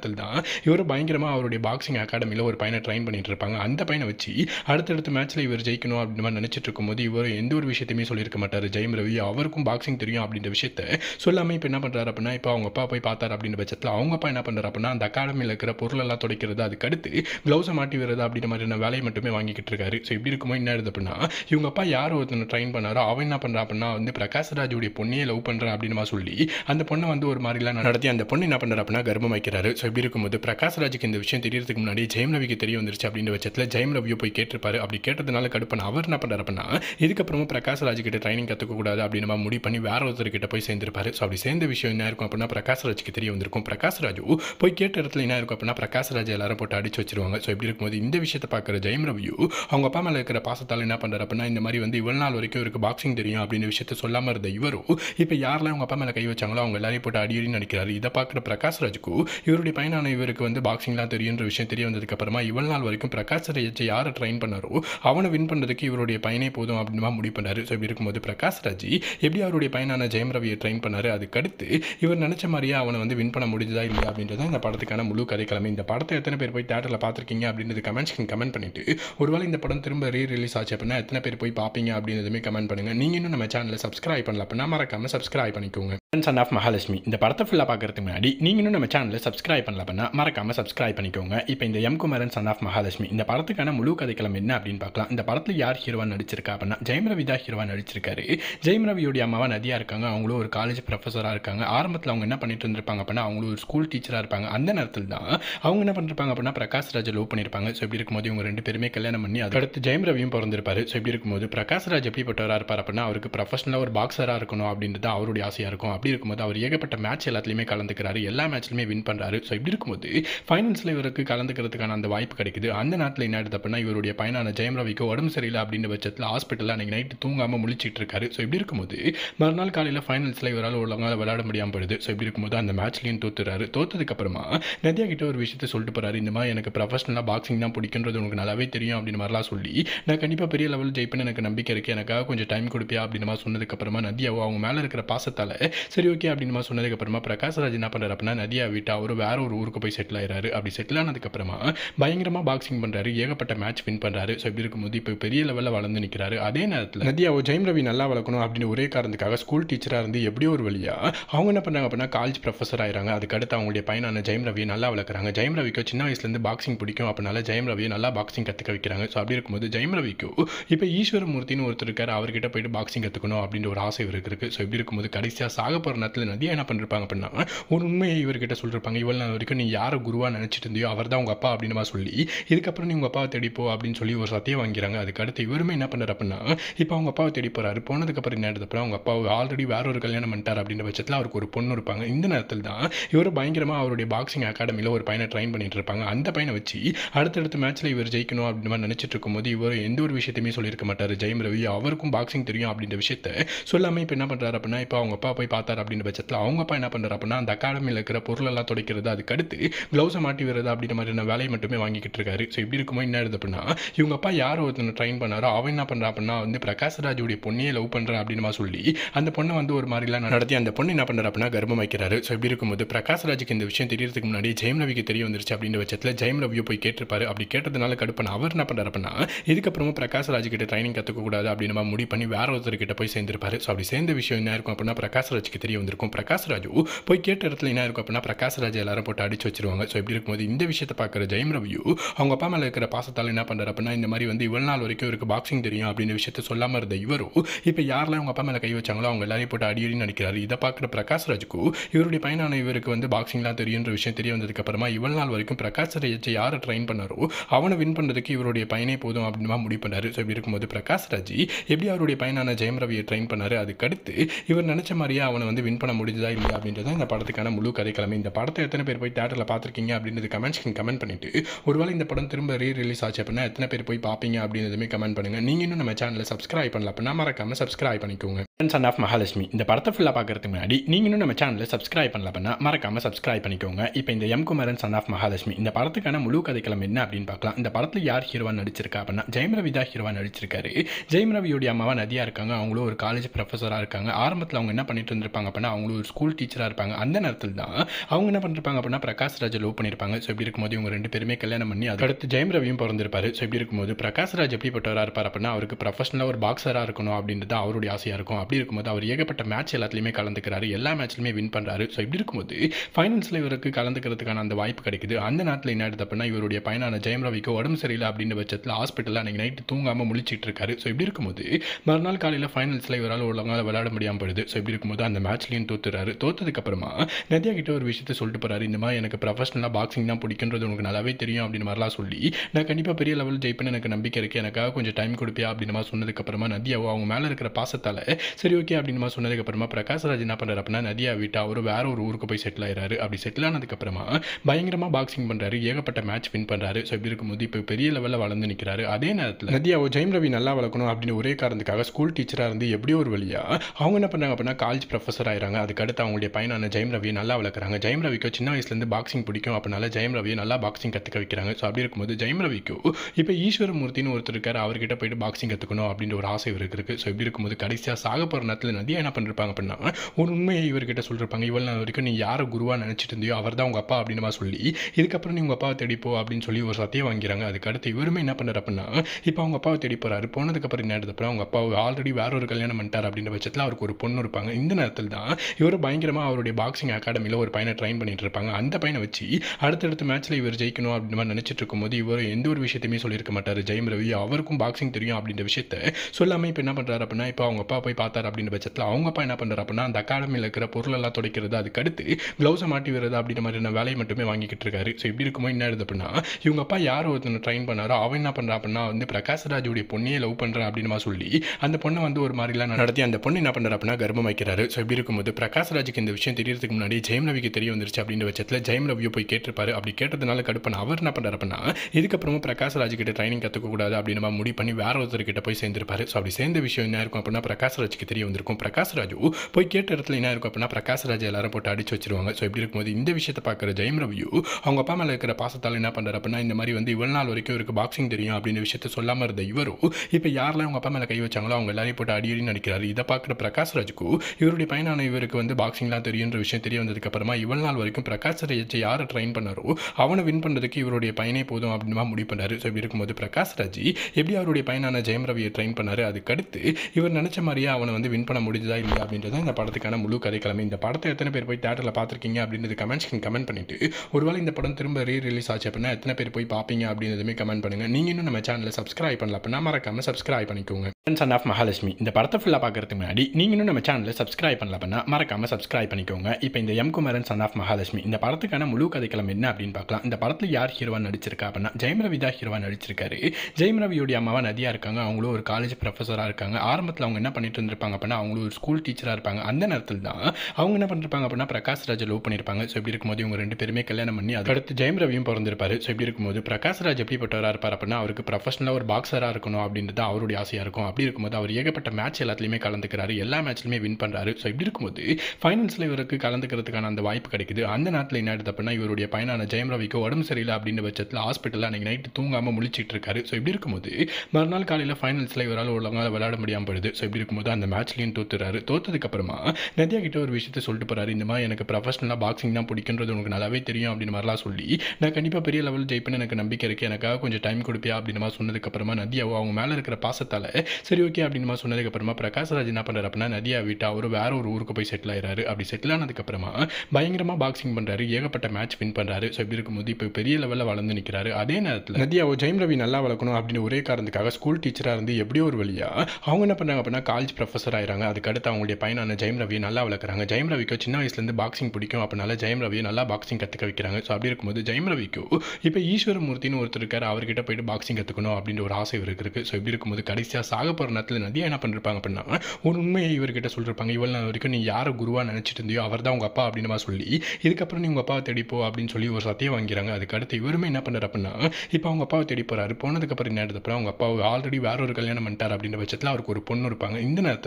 நேரத்தில் தான் இவர் பயங்கரமாக அவருடைய பாக்ஸிங் அகாடமியில் ஒரு பையனை ட்ரெயின் பண்ணிட்டு இருப்பாங்க. அந்த பையனை வச்சு அடுத்தடுத்த மேட்ச்சில் இவர் ஜெயிக்கணும் அப்படின்ற மாதிரி நினச்சிட்டு இருக்கும்போது இவர் எந்த ஒரு விஷயத்தையுமே சொல்லியிருக்க மாட்டார். ஜெயம் ரவி அவருக்கும் பாக்ஸிங் தெரியும் அப்படின்ற விஷயத்த சொல்லாமல் இப்போ என்ன பண்ணுறாரு அப்படின்னா, இப்போ அவங்க அப்பா போய் பார்த்தார் அப்படின்ற பட்சத்தில் அவங்க அப்பா என்ன பண்ணுறாரு அப்படின்னா, அந்த அகாடமியில் இருக்கிற பொருளெல்லாம் துடைக்கிறது, அதுக்கடுத்து க்ளவுஸை மாட்டி விடுறது அப்படின்ற மாதிரியான வேலையை மட்டுமே வாங்கிக்கிட்டு இருக்காரு. ஸோ இப்படி இருக்கும்போது என்ன ஆகுது அப்படின்னா, இவங்க அப்பா யார் ஒருத்தனை ட்ரெயின் பண்ணாரோ அவன் என்ன பண்ணுறா அப்படின்னா வந்து பிரகாஷ்ராஜுடைய பொண்ணையே லவ் பண்ணுறேன் அப்படின்னு சொல்லி அந்த பொண்ணை வந்து ஒரு மாதிரிலாம் நடத்தி அந்த பொண்ணு என்ன பண்ணுறா அப்படின்னா கர்ப்பம் வைக்கிறாரு. ஸோ இப்படி இருக்கும்போது பிரகாஷ்ராஜுக்கு இந்த விஷயம் தெரியறதுக்கு முன்னாடி ஜெயம் ரவிக்கு தெரிய வந்துருச்சு அப்படின்ற பட்சத்தில் ஜெயம் ரவியை போய் கேட்டிருப்பாரு. அப்படி கேட்டதுனால கடுப்பான அவர் என்ன பண்ணுறாரு அப்படின்னா, இதுக்கப்புறமும் பிரகாஷ்ராஜ் கிட்ட ட்ரைனிங் கற்றுக்கக்கூடாது அப்படின்னு முடிவு பண்ணி வேற ஒருத்தர்கிட்ட போய் சேர்ந்திருப்பாரு. ஸோ அப்படி சேர்ந்த விஷயம் என்ன இருக்கும் அப்படின்னா பிரகாஷ்ராஜுக்கு தெரிய வந்திருக்கும். பிரகாஷ்ராஜு போய் கேட்ட இடத்துல என்ன இருக்கும் அப்படின்னா பிரகாஷ்ராஜ் எல்லாரும் போட்டு அடிச்சு வச்சிருவாங்க. ஸோ இப்படி இருக்கும்போது இந்த விஷயத்தை பார்க்குற ஜெயம் ரவியும் அவங்க அப்பா மேலே இருக்கிற பாசத்தால் என்ன பண்ணுறாரு அப்படின்னா, இந்த மாதிரி வந்து இவ்வளவு நாள் வரைக்கும் இவருக்கு பாக்ஸிங் தெரியும் அப்படின்ற விஷயத்த சொல்லாமல் இருந்த இவரும் இப்போ யாரெல்லாம் அவங்க அப்பா மேலே கை வச்சாங்களோ அவங்க எல்லாரையும் போட்டு அடி நடிக்கிறாரு. இதை பார்க்குற பிரகாஷ்ராஜுக்கு இவருடைய பையனான இவருக்கு வந்து பாக்ஸிங்லாம் தெரியுன்ற விஷயம் தெரிய வந்ததுக்கு அப்புறமா இவ்வளவு நாள் வரைக்கும் பிரகாஷ்ராஜ் யாரை ட்ரெயின் பண்ணாரோ அவனை வின் பண்ணுறதுக்கு இவருடைய பையனே போதும் அப்படின்னு முடிவு பண்ணாரு. ஸோ இப்படி இருக்கும்போது பிரகாஷ்ராஜ் எப்படி அவருடைய பையனான ஜெயம் ரவியை ட்ரெயின் பண்ணாரு, அதுக்கடுத்து இவர் நினைச்ச மாதிரியே அவனை வந்து வின் பண்ண முடிஞ்சதா இல்லையா அப்படின்றத இந்த படத்துக்கான முழு கதைக்கிழமை. இந்த படத்தை எத்தனை பேர் போய் தேட்டரில் பார்த்துருக்கீங்க அப்படின்றது கமெண்ட் பண்ணிட்டு ஒருவேளை இந்த படம் திரும்ப ரிலீஸ் ஆச்சு அப்படின்னா எத்தனை பேர் போய் பார்ப்பீங்க அப்படின்றதுமே கமெண்ட் பண்ணுங்க. நீங்க இன்னும் நம்ம சேனலை சப்ஸ்கிரைப் பண்ணல அப்படின்னா மறக்காம சப்ஸ்கிரைப் பண்ணிக்கோங்க. சன் ஆஃப் மகாலட்சுமி இந்த படத்தை ஃபுல்லாக பார்க்கறதுக்கு முன்னாடி நீங்க இன்னும் நம்ம சேனலை சப்ஸ்கிரைப் பண்ணல அப்படின்னா மறக்காம சப்ஸ்கிரைப் பண்ணிக்கோங்க. இப்போ இந்த M Kumaran son of Mahalakshmi இந்த படத்துக்கான முழு கதைக்களம் என்ன அப்படின்னு பார்க்கலாம். இந்த படத்தில் யார் ஹீரோவா நடிச்சிருக்கா அப்படின்னா ஜெயம் ரவி தான் ஹீரோவா நடிச்சிருக்காரு. ஜெயம் ரவியோடைய அம்மாவா நதியா இருக்காங்க. அவங்களும் ஒரு காலேஜ் ப்ரொஃபஸராக இருக்காங்க. ஆரம்பத்தில் அவங்க என்ன பண்ணிட்டு இருந்திருப்பாங்க அப்படின்னா அவங்களும் ஒரு ஸ்கூல் டீச்சராக இருப்பாங்க. அந்த நேரத்தில் தான் அவங்க என்ன பண்ணிருப்பாங்க அப்படின்னா பிரகாஷ்ராஜ் லவ் பண்ணியிருப்பாங்க. ஸோ இப்படி இருக்கும்போது இவங்க ரெண்டு பேருமே கல்யாணம் பண்ணி அடுத்து ஜெயம் ரவியும் பிறந்திருப்பாரு. ஸோ இப்படி இருக்கும்போது பிரகாஷ்ராஜ் எப்படிப்பட்டவராக இருப்பார் அப்படின்னா அவருக்கு ப்ரொஃபஷனலாக ஒரு பாக்ஸராக இருக்கணும் அப்படின்றது அவருடைய ஆசையாக இருக்கும். அப்படி இருக்கும்போது அவர் ஏகப்பட்ட மேட்ச் எல்லாத்துலையுமே கலந்துக்கிறாரு. எல்லா மேட்ச்லையுமே வின் பண்ணுறாரு. ஸோ இப்படி இருக்கும்போது ஃபைனல்ஸில் இவருக்கு கலந்துக்கிறதுக்கான அந்த வாய்ப்பு கிடைக்குது. அந்த நேரத்தில் என்ன ஆகுது அப்படின்னா இவருடைய பையனான ஜெயம் ரவிக்கு உடம்பு சரியில்லை அப்படின்ற பட்சத்தில் ஹாஸ்பிட்டலில் அன்றைக்கி நைட்டு தூங்காமல் முழிச்சிட்டு இருக்காரு. ஸோ இப்படி இருக்கும்போது மறுநாள் காலையில் ஃபைனல்ஸில் இவரால் ஒழுங்காக விளையாட முடியாமல் போயிடுது. ஸோ இப்படி இருக்கும்போது அந்த மேட்ச்லையும் தோத்துறாரு. தோத்ததுக்கப்புறமா நதியா கிட்ட ஒரு விஷயத்தை சொல்லிட்டு போறாரு. இந்த மாதிரி எனக்கு ப்ரொஃபஷனலாக பாக்ஸிங் தான் பிடிக்குன்றது உனக்கு நல்லாவே தெரியும் அப்படின்னு மாதிரிலாம் சொல்லி நான் கண்டிப்பாக பெரிய லெவல் ஜெயிப்பேன்னு எனக்கு நம்பிக்கை இருக்குது, எனக்காக கொஞ்சம் டைம் கொடுப்பியா அப்படின்னு மாதிரி சொன்னதுக்கப்புறமா நதியாவோ அவங்க மேலே இருக்கிற பாசத்தால் சரி ஓகே அப்படின்னு மாதிரி சொன்னதுக்கப்புறமா பிரகாஷ்ராஜ் என்ன பண்ணுறாரு அப்படின்னா நதியா விட்டு அவர் வேற ஒரு ஊருக்கு போய் செட்டில் ஆயிடுறாரு. அப்படி செட்டில் ஆனதுக்கப்புறமா பயங்கரமாக பாக்ஸிங் பண்ணுறாரு. ஏகப்பட்ட மேட்ச் வின் பண்ணுறாரு. ஸோ இப்படி இருக்கும்போது இப்போ பெரிய லெவலில் வளர்ந்து நிற்கிறாரு. அதே நேரத்தில் நதியாவோ ஜெயம் ரவி நல்லா வளர்க்கணும் அப்படின்னு ஒரே காரணத்துக்காக ஸ்கூல் டீச்சராக இருந்து எப்படியோ ஒரு வழியா அவங்க என்ன பண்ணுறாங்க அப்படின்னா காலேஜ் ப்ரொஃபஸர் ஆயிடுறாங்க. அதுக்கடுத்து அவங்களுடைய பையனான ஜெயம் ரவியை நல்லா வளர்க்குறாங்க. ஜெயம் ரவிக்கு சின்ன வயசுலேருந்து பாக்ஸிங் பிடிக்கும். அப்படினால ஜெயம் ரவியை நல்லா பாக்ஸிங் கற்றுக்க வைக்கிறாங்க. ஸோ அப்படி இருக்கும்போது ஜெயம் ரவிக்கு இப்போ ஈஸ்வரமூர்த்தின்னு ஒருத்தர் இருக்காரு. அவர்கிட்ட போயிட்டு பாக்ஸிங் கற்றுக்கணும் அப்படின்ற ஒரு ஆசை இவருக்கு இருக்குது. ஸோ இப்படி இருக்கும்போது கடைசியாக சாக போகிற நேரத்தில் நதியா என்ன பண்ணிருப்பாங்க அப்படின்னா ஒரு உண்மையை இவர்கிட்ட சொல்லிருப்பாங்க. இவ்வளவு நாள் வரைக்கும் நீ யாரை குருவாக நினச்சிட்டு இருந்தியோ அவர் தான் உங்கள் அப்பா அப்படின்னு சொல்லி இதுக்கப்புறம் நீ உங்கள் அப்பாவை தேடிப்போ அப்படின்னு சொல்லி ஒரு சத்தியம் வாங்கிறாங்க. அதுக்கடுத்து இவருமே என்ன பண்ணுறாரு அப்படின்னா இப்போ அவங்க அப்பாவை தேடி போகிறாரு. போனதுக்கப்புறம் என்ன அப்புறம் அவங்க அப்பா ஆல்ரெடி வேற ஒரு கல்யாணம் பண்ணிட்டார் அப்படின்ற பட்சத்தில் அவருக்கு ஒரு பொண்ணு இருப்பாங்க. இந்த நேரத்தில் தான் இவர் பயங்கரமாக அவருடைய பாக்ஸிங் அகாடமியில் ஒரு பையனை ட்ரெயின் பண்ணிட்டு இருப்பாங்க. அந்த பையனை வச்சு அடுத்தடுத்த மேட்ச்சில் இவர் ஜெயிக்கணும் அப்படின்னு மாதிரி நினச்சிட்டு இருக்கும்போது இவர் எந்த ஒரு விஷயத்தையுமே சொல்லியிருக்க மாட்டார். ஜெயம் ரவி அவருக்கும் பாக்ஸிங் தெரியும் அப்படின்ற விஷயத்த சொல்லாமல் இப்போ என்ன பண்ணுறாரு அப்படின்னா இப்போ அவங்க அப்பா போய் பார்த்தார் அப்படின்ற பட்சத்தில் அவங்க அப்பா என்ன பண்ணுறாரு அப்படின்னா அந்த அகாடமியில் இருக்கிற பொருளெல்லாம் துடைக்கிறது, அதுக்கடுத்து க்ளவுஸை மாட்டி விடுறது அப்படின்ற மாதிரியான வேலையை மட்டுமே வாங்கிக்கிட்டு இருக்காரு. ஸோ இப்படி இருக்கும்போது என்ன ஆகுது அப்படின்னா இவங்க அப்பா யார் ஒருத்தனை ட்ரெயின் பண்ணாரோ அவன் என்ன பண்ணுறா அப்படின்னா வந்து பிரகாஷ்ராஜுடைய பொண்ணையே லவ் பண்ணுறேன் அப்படின்னு சொல்லி அந்த பொண்ணை வந்து ஒரு மாதிரிலாம் நடத்தி அந்த பொண்ணு என்ன பண்ணுறா அப்படின்னா கர்ப்பம் வைக்கிறாரு. ஸோ இப்படி இருக்கும்போது பிரகாஷ்ராஜுக்கு இந்த விஷயம் தெரியறதுக்கு முன்னாடி ஜெயம் ரவிக்கு தெரிய வந்துருச்சு அப்படின்ற பட்சத்தில் ஜெயம் ரவியை போய் கேட்டிருப்பாரு. அப்படி கேட்டதுனால கடுப்பான அவர் என்ன பண்ணுறாரு அப்படின்னா இதுக்கப்புறமா பிரகாஷ்ராஜ் கிட்ட ட்ரைனிங் கற்றுக்கக்கூடாது அப்படின்னு முடிவு பண்ணி வேற ஒருத்தர்கிட்ட போய் சேர்ந்திருப்பாரு. ஸோ அப்படி சேர்ந்த விஷயம் என்ன இருக்கும் அப்படின்னா பிரகாஷ்ராஜுக்கு தெரிய வந்திருக்கும். பிரகாஷ்ராஜு போய் கேட்ட இடத்துல என்ன இருக்கும் அப்படின்னா பிரகாஷ்ராஜ் எல்லாரும் போட்டு அடிச்சு வச்சிருவாங்க. ஸோ இப்படி இருக்கும்போது இந்த விஷயத்தை பார்க்குற ஜெயம் ரவியும் அவங்க அப்பா மேலே இருக்கிற பாசத்தால் என்ன பண்ணுறாரு அப்படின்னா இந்த மாதிரி வந்து இவ்வளவு நாள் வரைக்கும் இவருக்கு பாக்ஸிங் தெரியும் அப்படின்ற விஷயத்த சொல்லாமல் இருந்த இவரும் இப்போ யாரெல்லாம் அவங்க அப்பா மேலே கை வச்சாங்களோ அவங்க எல்லாரையும் போட்டு அடி நடிக்கிறாரு. இதை பார்க்குற பிரகாஷ்ராஜுக்கு இவருடைய பையனான இவருக்கு வந்து பாக்ஸிங்லாம் தெரியுன்ற விஷயம் தெரிய வந்ததுக்கப்புறமா இவ்வளவு நாள் வரைக்கும் பிரகாஷ்ராஜ் யாரை ட்ரெயின் பண்ணாரோ அவனை வின் பண்ணுறதுக்கு இவருடைய பையனே போதும் அப்படின்னு முடிவு பண்ணாரு. ஸோ இப்படி இருக்கும்போது பிரகாஷ்ராஜ் எப்படி அவருடைய பையனான ஜெயம் ரவியை ட்ரெயின் பண்ணாரு, அதுக்கடுத்து இவர் நினைச்ச மாதிரியே அவனை வந்து வின் பண்ண முடிஞ்சதா இல்லையா அப்படின்றத இந்த படத்துக்கான முழு கதைக்கிழமை. இந்த படத்தை எத்தனை பேர் போய் தேட்டரில் பார்த்துருக்கீங்க அப்படின்றது கமெண்ட் பண்ணிட்டு ஒருவேளை இந்த படம் திரும்ப ரிலீஸ் ஆச்சு அப்படின்னா எத்தனை பேர் போய் பார்ப்பீங்க அப்படின்றதுமே கமெண்ட் பண்ணுங்க. நீங்க இன்னும் நம்ம சேனலை சப்ஸ்கிரைப் பண்ணல அப்படின்னா மறக்காம சப்ஸ்கிரைப் பண்ணிக்கோங்க. சன் ஆஃப் மகாலட்சுமி இந்த படத்தை ஃபுல்லாக பார்க்கறதுக்கு முன்னாடி நீங்கள் இன்னும் நம்ம சேனலில் சப்ஸ்கிரைப் பண்ணல பண்ணால் மறக்காமல் சப்ஸ்கிரைப் பண்ணிக்கோங்க. இப்போ இந்த குமரன் சன் ஆஃப் மகாலட்சுமி இந்த படத்துக்கான முழு கதைக்களம் என்ன அப்படின்னு பார்க்கலாம். இந்த படத்தில் யார் ஹீரோவா நடிச்சிருக்கா அப்படின்னா ஜெயம் ரவி தான் ஹீரோவா நடிச்சிருக்காரு. ஜெயம் ரவியோடைய அம்மாவா நதியா இருக்காங்க. அவங்களும் ஒரு காலேஜ் ப்ரொஃபஸராக இருக்காங்க. ஆரம்பத்தில் அவங்க என்ன பண்ணிட்டு இருந்திருப்பாங்க அப்படின்னா அவங்களும் ஒரு ஸ்கூல் டீச்சராக இருப்பாங்க. அந்த நேரத்தில் தான் அவங்க என்ன பண்ணிருப்பாங்க அப்படின்னா பிரகாஷ் ராஜ் லவ் பண்ணியிருப்பாங்க. ஸோ இப்படி இருக்கும்போது இவங்க ரெண்டு பேருமே கல்யாணம் பண்ணி அதுக்கடுத்து ஜெயம் ரவியும் பிறந்திருப்பாரு. ஸோ இப்படி இருக்கும்போது பிரகாஷ் ராஜ் எப்படிப்பட்டவராக இருப்பார் அப்படின்னா அவருக்கு ப்ரொஃபஷனலாக ஒரு பாக்ஸராக இருக்கணும் அப்படின்றது அவருடைய ஆசையாக இருக்கும். அப்படி இருக்கும்போது அவர் ஏகப்பட்ட மேட்ச் எல்லாத்துலையுமே கலந்துக்கிறாரு. எல்லா மேட்ச்லையுமே வின் பண்ணுறாரு. ஸோ இப்படி இருக்கும்போது ஃபைனல்ஸில் இவருக்கு கலந்துக்கிறதுக்கான அந்த வாய்ப்பு கிடைக்குது. அந்த நேரத்தில் என்ன ஆயிடுது அப்படின்னா இவருடைய பையனான ஜெயம் ரவிக்கு உடம்பு சரியில்லை அப்படின்ற பட்சத்தில் ஹாஸ்பிட்டலில் அன்றைக்கி நைட்டு தூங்காமல் முழிச்சிட்டு இருக்காரு. ஸோ இப்படி இருக்கும்போது மறுநாள் காலையில் ஃபைனல்ஸில் இவரால் ஒழுங்காக விளையாட முடியாமல் போயிடுது. ஸோ இப்படி இருக்கும்போது அந்த மேட்ச்லையும் தோத்துறாரு. தோத்ததுக்கப்புறமா நதியா கிட்ட ஒரு விஷயத்தை சொல்லிட்டு போறாரு. இந்த மாதிரி எனக்கு ப்ரொஃபஷனலாக பாக்ஸிங் தான் பிடிக்குன்றது உனக்கு நல்லாவே தெரியும் அப்படின்னு மாதிரிலாம் சொல்லி நான் கண்டிப்பாக பெரிய லெவல் ஜெயிப்பேன்னு எனக்கு நம்பிக்கை இருக்குது, எனக்காக கொஞ்சம் டைம் கொடுப்பியா அப்படின்னு மாதிரி சொன்னதுக்கப்புறமா நதியாவோ அவங்க மேலே இருக்கிற பாசத்தால் சரி ஓகே அப்படின்னு மாதிரி சொன்னதுக்கப்புறமா பிரகாஷ் ராஜ் என்ன பண்ணுறாரு அப்படின்னா நதியா விட்டு அவர் வேற ஒரு ஊருக்கு போய் செட்டில் ஆயிடுறாரு. அப்படி செட்டில் ஆனதுக்கப்புறமா பயங்கரமாக பாக்ஸிங் பண்ணுறாரு. ஏகப்பட்ட மேட்ச் வின் பண்ணுறாரு. ஸோ இப்படி இருக்கும்போது இப்போ பெரிய லெவலில் வளர்ந்து நிற்கிறாரு. அதே நேரத்தில் நதியாவோ ஜெயம் ரவி நல்லா வளர்க்கணும் அப்படின்னு ஒரே காரணத்துக்காக ஸ்கூல் டீச்சராக இருந்து எப்படியோ ஒரு வழியா அவங்க என்ன பண்ணாங்க அப்படின்னா காலேஜ் ப்ரொஃபஸர் ஆயிராங்க. அதுக்கடுத்து அவங்களுடைய பையனான ஜெயம் ரவியை நல்லா வளர்க்குறாங்க. ஜெயம் ரவிக்கு சின்ன வயசுலேருந்து பாக்ஸிங் பிடிக்கும். அப்படினால ஜெயம் ரவியை நல்லா பாக்ஸிங் கற்றுக்க வைக்கிறாங்க. ஸோ அப்படி இருக்கும்போது ஜெயம் ரவிக்கு இப்போ ஈஸ்வரமூர்த்தின்னு ஒருத்தர் இருக்காரு. அவர்கிட்ட போயிட்டு பாக்ஸிங் கற்றுக்கணும் அப்படின்ற ஒரு ஆசை இவருக்கு இருக்குது. ஸோ இப்படி இருக்கும்போது கடைசியாக சாக போகிற நேரத்தில் நதியா என்ன பண்ணிருப்பாங்க அப்படின்னா ஒரு உண்மையை இவர்கிட்ட சொல்லிருப்பாங்க. இவ்வளோ நாள் வரைக்கும் நீ யாரை குருவா நினச்சிட்டு இருந்தியோ அவர் தான் உங்கள் அப்பா அப்படின்னு சொல்லி இதுக்கப்புறம் நீ உங்கள் அப்பாவை தேடிப்போ அப்படின்னு சொல்லி ஒரு சத்தியம் வாங்கிறாங்க. அதுக்கடுத்து இவருமே என்ன பண்ணுறாரு அப்படின்னா இப்போ அவங்க அப்பாவை தேடி போகிறாரு. போனதுக்கப்புறம் என்ன அப்புறம் அவங்க அப்பாவை ஆல்ரெடி வேற ஒரு கல்யாணம் பண்ணிட்டார் அப்படின்ற பட்சத்தில் அவருக்கு ஒரு பொண்ணு இருப்பாங்க. இந்த நேரத்தில் தான் இவர் பயங்கரமாக அவருடைய பாக்ஸிங் அகாடமியில் ஒரு பையனை ட்ரைன் பண்ணிட்டு இருப்பாங்க. அந்த பையனை வச்சு அடுத்தடுத்த மேட்ச்சில் இவர் ஜெயிக்கணும் அப்படின்னு மாதிரி நினச்சிட்டு இருக்கும்போது இவர் எந்த ஒரு விஷயத்தையுமே சொல்லியிருக்க மாட்டார். ஜெயம் ரவி அவருக்கும் பாக்ஸிங் தெரியும் அப்படின்ற விஷயத்த சொல்லாமல் இப்போ என்ன பண்ணுறாரு அப்படின்னா இப்போ அவங்க அப்பா போய் பார்த்தார் அப்படின்ற பட்சத்தில் அவங்க அப்பா என்ன பண்ணுறாரு அப்படின்னா அந்த அகாடமியில் இருக்கிற பொருளெல்லாம் துடைக்கிறது, அதுக்கடுத்து க்ளவுஸை மாட்டி வருது அப்படின்ற மாதிரியான வேலையை மட்டுமே வாங்கிக்கிட்டு இருக்காரு. ஸோ இப்படி இருக்கும்போது என்ன ஆகுது அப்படின்னா இவங்க அப்பா யார் ஒருத்தனை ட்ரைன் பண்ணாரோ அவன் என்ன பண்ணுறா அப்படின்னா வந்து பிரகாஷ் ராஜுடைய பொண்ணையே லவ் பண்ணுறேன் அப்படின்னு சொல்லி அந்த பொண்ணை வந்து ஒரு மாதிரிலாம் நடத்தி அந்த பொண்ணு என்ன பண்ணுறா அப்படின்னா கர்ப்பம் வைக்கிறாரு. ஸோ இப்படி இருக்கும்போது பிரகாஷ் ராஜுக்கு இந்த விஷயம் தெரியறதுக்கு முன்னாடி ஜெயம் ரவிக்கு தெரிய வந்துருச்சு அப்படின்ற பட்சத்தில் ஜெயம் ரவியை போய் கேட்டிருப்பாரு. அப்படி கேட்டதுனால கடுப்பான அவர் என்ன பண்ணுறாரு அப்படின்னா இதுக்கப்புறமா பிரகாஷ் ராஜ் கிட்ட ட்ரைனிங் கற்றுக்கக்கூடாது அப்படின்னு முடிவு பண்ணி வேற ஒருத்தர்கிட்ட போய் சேர்ந்திருப்பாரு. ஸோ அப்படி சேர்ந்த விஷயம் என்ன இருக்கும் அப்படின்னா பிரகாஷ் ராஜுக்கு தெரிய வந்திருக்கும். பிரகாஷ் ராஜு போய் கேட்ட இடத்துல என்ன இருக்கும் அப்படின்னா பிரகாஷ் ராஜ் எல்லாரும் போட்டு அடிச்சு வச்சிருவாங்க. ஸோ இப்படி இருக்கும்போது இந்த விஷயத்தை பார்க்குற ஜெயம் ரவியும் அவங்க அப்பா மேலே இருக்கிற பாசத்தால் என்ன பண்ணுறாரு அப்படின்னா இந்த மாதிரி வந்து இவ்வளவு நாள் வரைக்கும் இவருக்கு பாக்ஸிங் தெரியும் அப்படின்ற விஷயத்த சொல்லாமல் இருந்த இவரும் இப்போ யாரெல்லாம் அவங்க அப்பா மேலே கை வச்சாங்களோ அவங்க எல்லாரையும் போட்டு அடி நடிக்கிறாரு. இதை பார்க்குற பிரகாஷ் ராஜுக்கு இவருடைய பையனான இவருக்கு வந்து பாக்ஸிங்லாம் தெரியுன்ற விஷயம் தெரிய வந்ததுக்கு அப்புறமா இவ்வளவு நாள் வரைக்கும் பிரகாஷ் ராஜ் யாரை ட்ரைன் பண்ணாரோ அவனை வின் பண்ணுறதுக்கு இவருடைய பையனே போதும் அப்படின்னு முடிவு பண்ணாரு. ஸோ இப்படி இருக்கும்போது பிரகாஷ் ராஜ் எப்படி அவருடைய பையனான ஜெயம் ரவியை ட்ரைன் பண்ணாரு, அதுக்கடுத்து இவர் நினைச்ச மாதிரியே அவனை வந்து வின் பண்ண முடிஞ்சதா இல்லையா அப்படின்றத இந்த படத்துக்கான முழு கதைக்கிழமை. இந்த படத்தை எத்தனை பேர் போய் தியேட்டரில் பார்த்துருக்கீங்க அப்படின்றது கமெண்ட் பண்ணிட்டு ஒருவேளை இந்த படம் திரும்ப ரிலீஸ் ஆச்சு அப்படின்னா எத்தனை பேர் போய் பார்ப்பீங்க அப்படின்றதுமே கமெண்ட் பண்ணுங்க. நீங்க இன்னும் நம்ம சேனலை சப்ஸ்கிரைப் பண்ணல அப்படின்னா மறக்காம சப்ஸ்கிரைப் பண்ணிக்கோங்க. சன் ஆஃப் மகாலட்சுமி இந்த படத்தை ஃபுல்லாக பார்க்கறதுக்கு முன்னாடி நீங்க இன்னும் நம்ம சேனலை சப்ஸ்கிரைப் பண்ணல அப்படின்னா மறக்காம சப்ஸ்கிரைப் பண்ணிக்கோங்க. இப்போ இந்த குமரன் சன் ஆஃப் மகாலட்சுமி இந்த படத்துக்கான முழு கதைக்களம் என்ன அப்படின்னு பார்க்கலாம். இந்த படத்தில் யார் ஹீரோவா நடிச்சிருக்கா அப்படின்னா ஜெயம் ரவி தான் ஹீரோவா நடிச்சிருக்காரு. ஜெயம் ரவியோடைய அம்மாவா நதியா இருக்காங்க. அவங்களும் ஒரு காலேஜ் ப்ரொஃபஸராக இருக்காங்க. ஆரம்பத்தில் அவங்க என்ன பண்ணிட்டு இருந்திருப்பாங்க அப்படின்னா அவங்களும் ஒரு ஸ்கூல் டீச்சராக இருப்பாங்க. அந்த நேரத்தில் தான் அவங்க என்ன பண்ணிருப்பாங்க அப்படின்னா பிரகாஷ் ராஜ் லவ் பண்ணியிருப்பாங்க. ஸோ இப்படி இருக்கும்போது இவங்க ரெண்டு பேருமே கல்யாணம் பண்ணி அதுக்கடுத்து ஜெயம் ரவியும் பிறந்திருப்பாரு. ஸோ இப்படி இருக்கும்போது பிரகாஷ் ராஜ் எப்படிப்பட்டவராக இருப்பார் அப்படின்னா அவருக்கு ப்ரொஃபஷனலாக ஒரு பாக்ஸராக இருக்கணும் அப்படின்றது அவருடைய ஆசையாக இருக்கும். அப்படி இருக்கும்போது அவர் ஏகப்பட்ட மேட்ச் எல்லாத்துலையுமே கலந்துக்கிறாரு. எல்லா மேட்ச்லையுமே வின் பண்ணுறாரு. ஸோ இப்படி இருக்கும்போது ஃபைனல்ஸில் இவருக்கு கலந்துக்கிறதுக்கான அந்த வாய்ப்பு கிடைக்குது. அந்த நேரத்தில் என்ன ஆகுது அப்படின்னா இவருடைய பையனான ஜெயம் ரவிக்கு உடம்பு சரியில்லை அப்படின்ற பட்சத்தில் ஹாஸ்பிட்டலில் அன்றைக்கி நைட்டு தூங்காமல் முழிச்சிட்டு இருக்காரு. ஸோ இப்படி இருக்கும்போது மறுநாள் காலையில் ஃபைனல்ஸில் இவரால் ஒழுங்காக விளையாட முடியாமல் போயிடுது. ஸோ இப்படி இருக்கும்போது அந்த மேட்ச்லையும் தோத்துறாரு. தோத்ததுக்கப்புறமா நதியா கிட்ட ஒரு விஷயத்தை சொல்லிட்டு போறாரு. இந்த மாதிரி எனக்கு ப்ரொஃபஷனலாக பாக்ஸிங் தான் பிடிக்குன்றது உனக்கு நல்லாவே தெரியும் அப்படின்னு மாதிரிலாம் சொல்லி நான் கண்டிப்பாக பெரிய லெவல் ஜெயிப்பேன்னு எனக்கு நம்பிக்கை இருக்குது, எனக்காக கொஞ்சம் டைம் கொடுப்பியா அப்படின்னு மாதிரி சொன்னதுக்கப்புறமா நதியாவோ அவங்க மேலே இருக்கிற பாசத்தால் சரி ஓகே அப்படின்னு மாதிரி சொன்னதுக்கப்புறமா பிரகாஷ் ராஜ் என்ன பண்ணுறாரு அப்படின்னா நதியா விட்டு அவர் வேற ஒரு ஊருக்கு போய் செட்டில் ஆயிடுறாரு. அப்படி செட்டில் ஆனதுக்கப்புறமா பயங்கரமாக பாக்ஸிங் பண்ணுறாரு. ஏகப்பட்ட மேட்ச் வின் பண்ணுறாரு. ஸோ இப்படி இருக்கும்போது இப்போ பெரிய லெவலில் வளர்ந்து நிற்கிறாரு. அதே நேரத்தில் நதியாவோ ஜெயம் ரவி நல்லா வளர்க்கணும் அப்படின்னு ஒரே காரணத்துக்காக ஸ்கூல் டீச்சராக இருந்து எப்படியோ ஒரு வழியா அவங்க என்ன பண்ணாங்க அப்படின்னா காலேஜ் ப்ரொஃபஸர் ஆயிராங்க. அதுக்கடுத்து அவங்களுடைய பையனான ஜெயம் ரவியை நல்லா வளர்க்குறாங்க. ஜெயம் ரவிக்கு சின்ன வயசுலேருந்து பாக்ஸிங் பிடிக்கும். அப்படினால ஜெயம் ரவியை நல்லா பாக்ஸிங் கற்றுக்க வைக்கிறாங்க. ஸோ அப்படி இருக்கும்போது ஜெயம் ரவிக்கு இப்போ ஈஸ்வரமூர்த்தின்னு ஒருத்தர் இருக்காரு. அவர்கிட்ட போயிட்டு பாக்ஸிங் கற்றுக்கணும் அப்படின்ற ஒரு ஆசை இவருக்கு இருக்குது. ஸோ இப்படி இருக்கும்போது கடைசியாக சாக போகிற நேரத்தில் நதியா என்ன பண்ணிருப்பாங்க அப்படின்னா ஒரு உண்மையை இவர்கிட்ட சொல்லிருப்பாங்க. இவ்வளவு நாள் வரைக்கும் நீ யாரை குருவா நினச்சிட்டு இருந்தியோ அவர் தான் உங்கள் அப்பா அப்படின்னு சொல்லி இதுக்கப்புறம் நீ உங்கள் அப்பாவை தேடிப்போ அப்படின்னு சொல்லி ஒரு சத்தியம் வாங்கிறாங்க. அதுக்கடுத்து இவருமே என்ன பண்ணுறாரு அப்படின்னா இப்போ அவங்க அப்பாவை தேடி போகிறாரு. போனதுக்கப்புறம் என்ன ஆகுது அப்புறம் அவங்க அப்பாவை ஆல்ரெடி வேற ஒரு கல்யாணம் பண்ணிட்டார் அப்படின்ற பட்சத்தில் அவருக்கு ஒரு பொண்ணு இருப்பாங்க. இந்த நேரத்தில்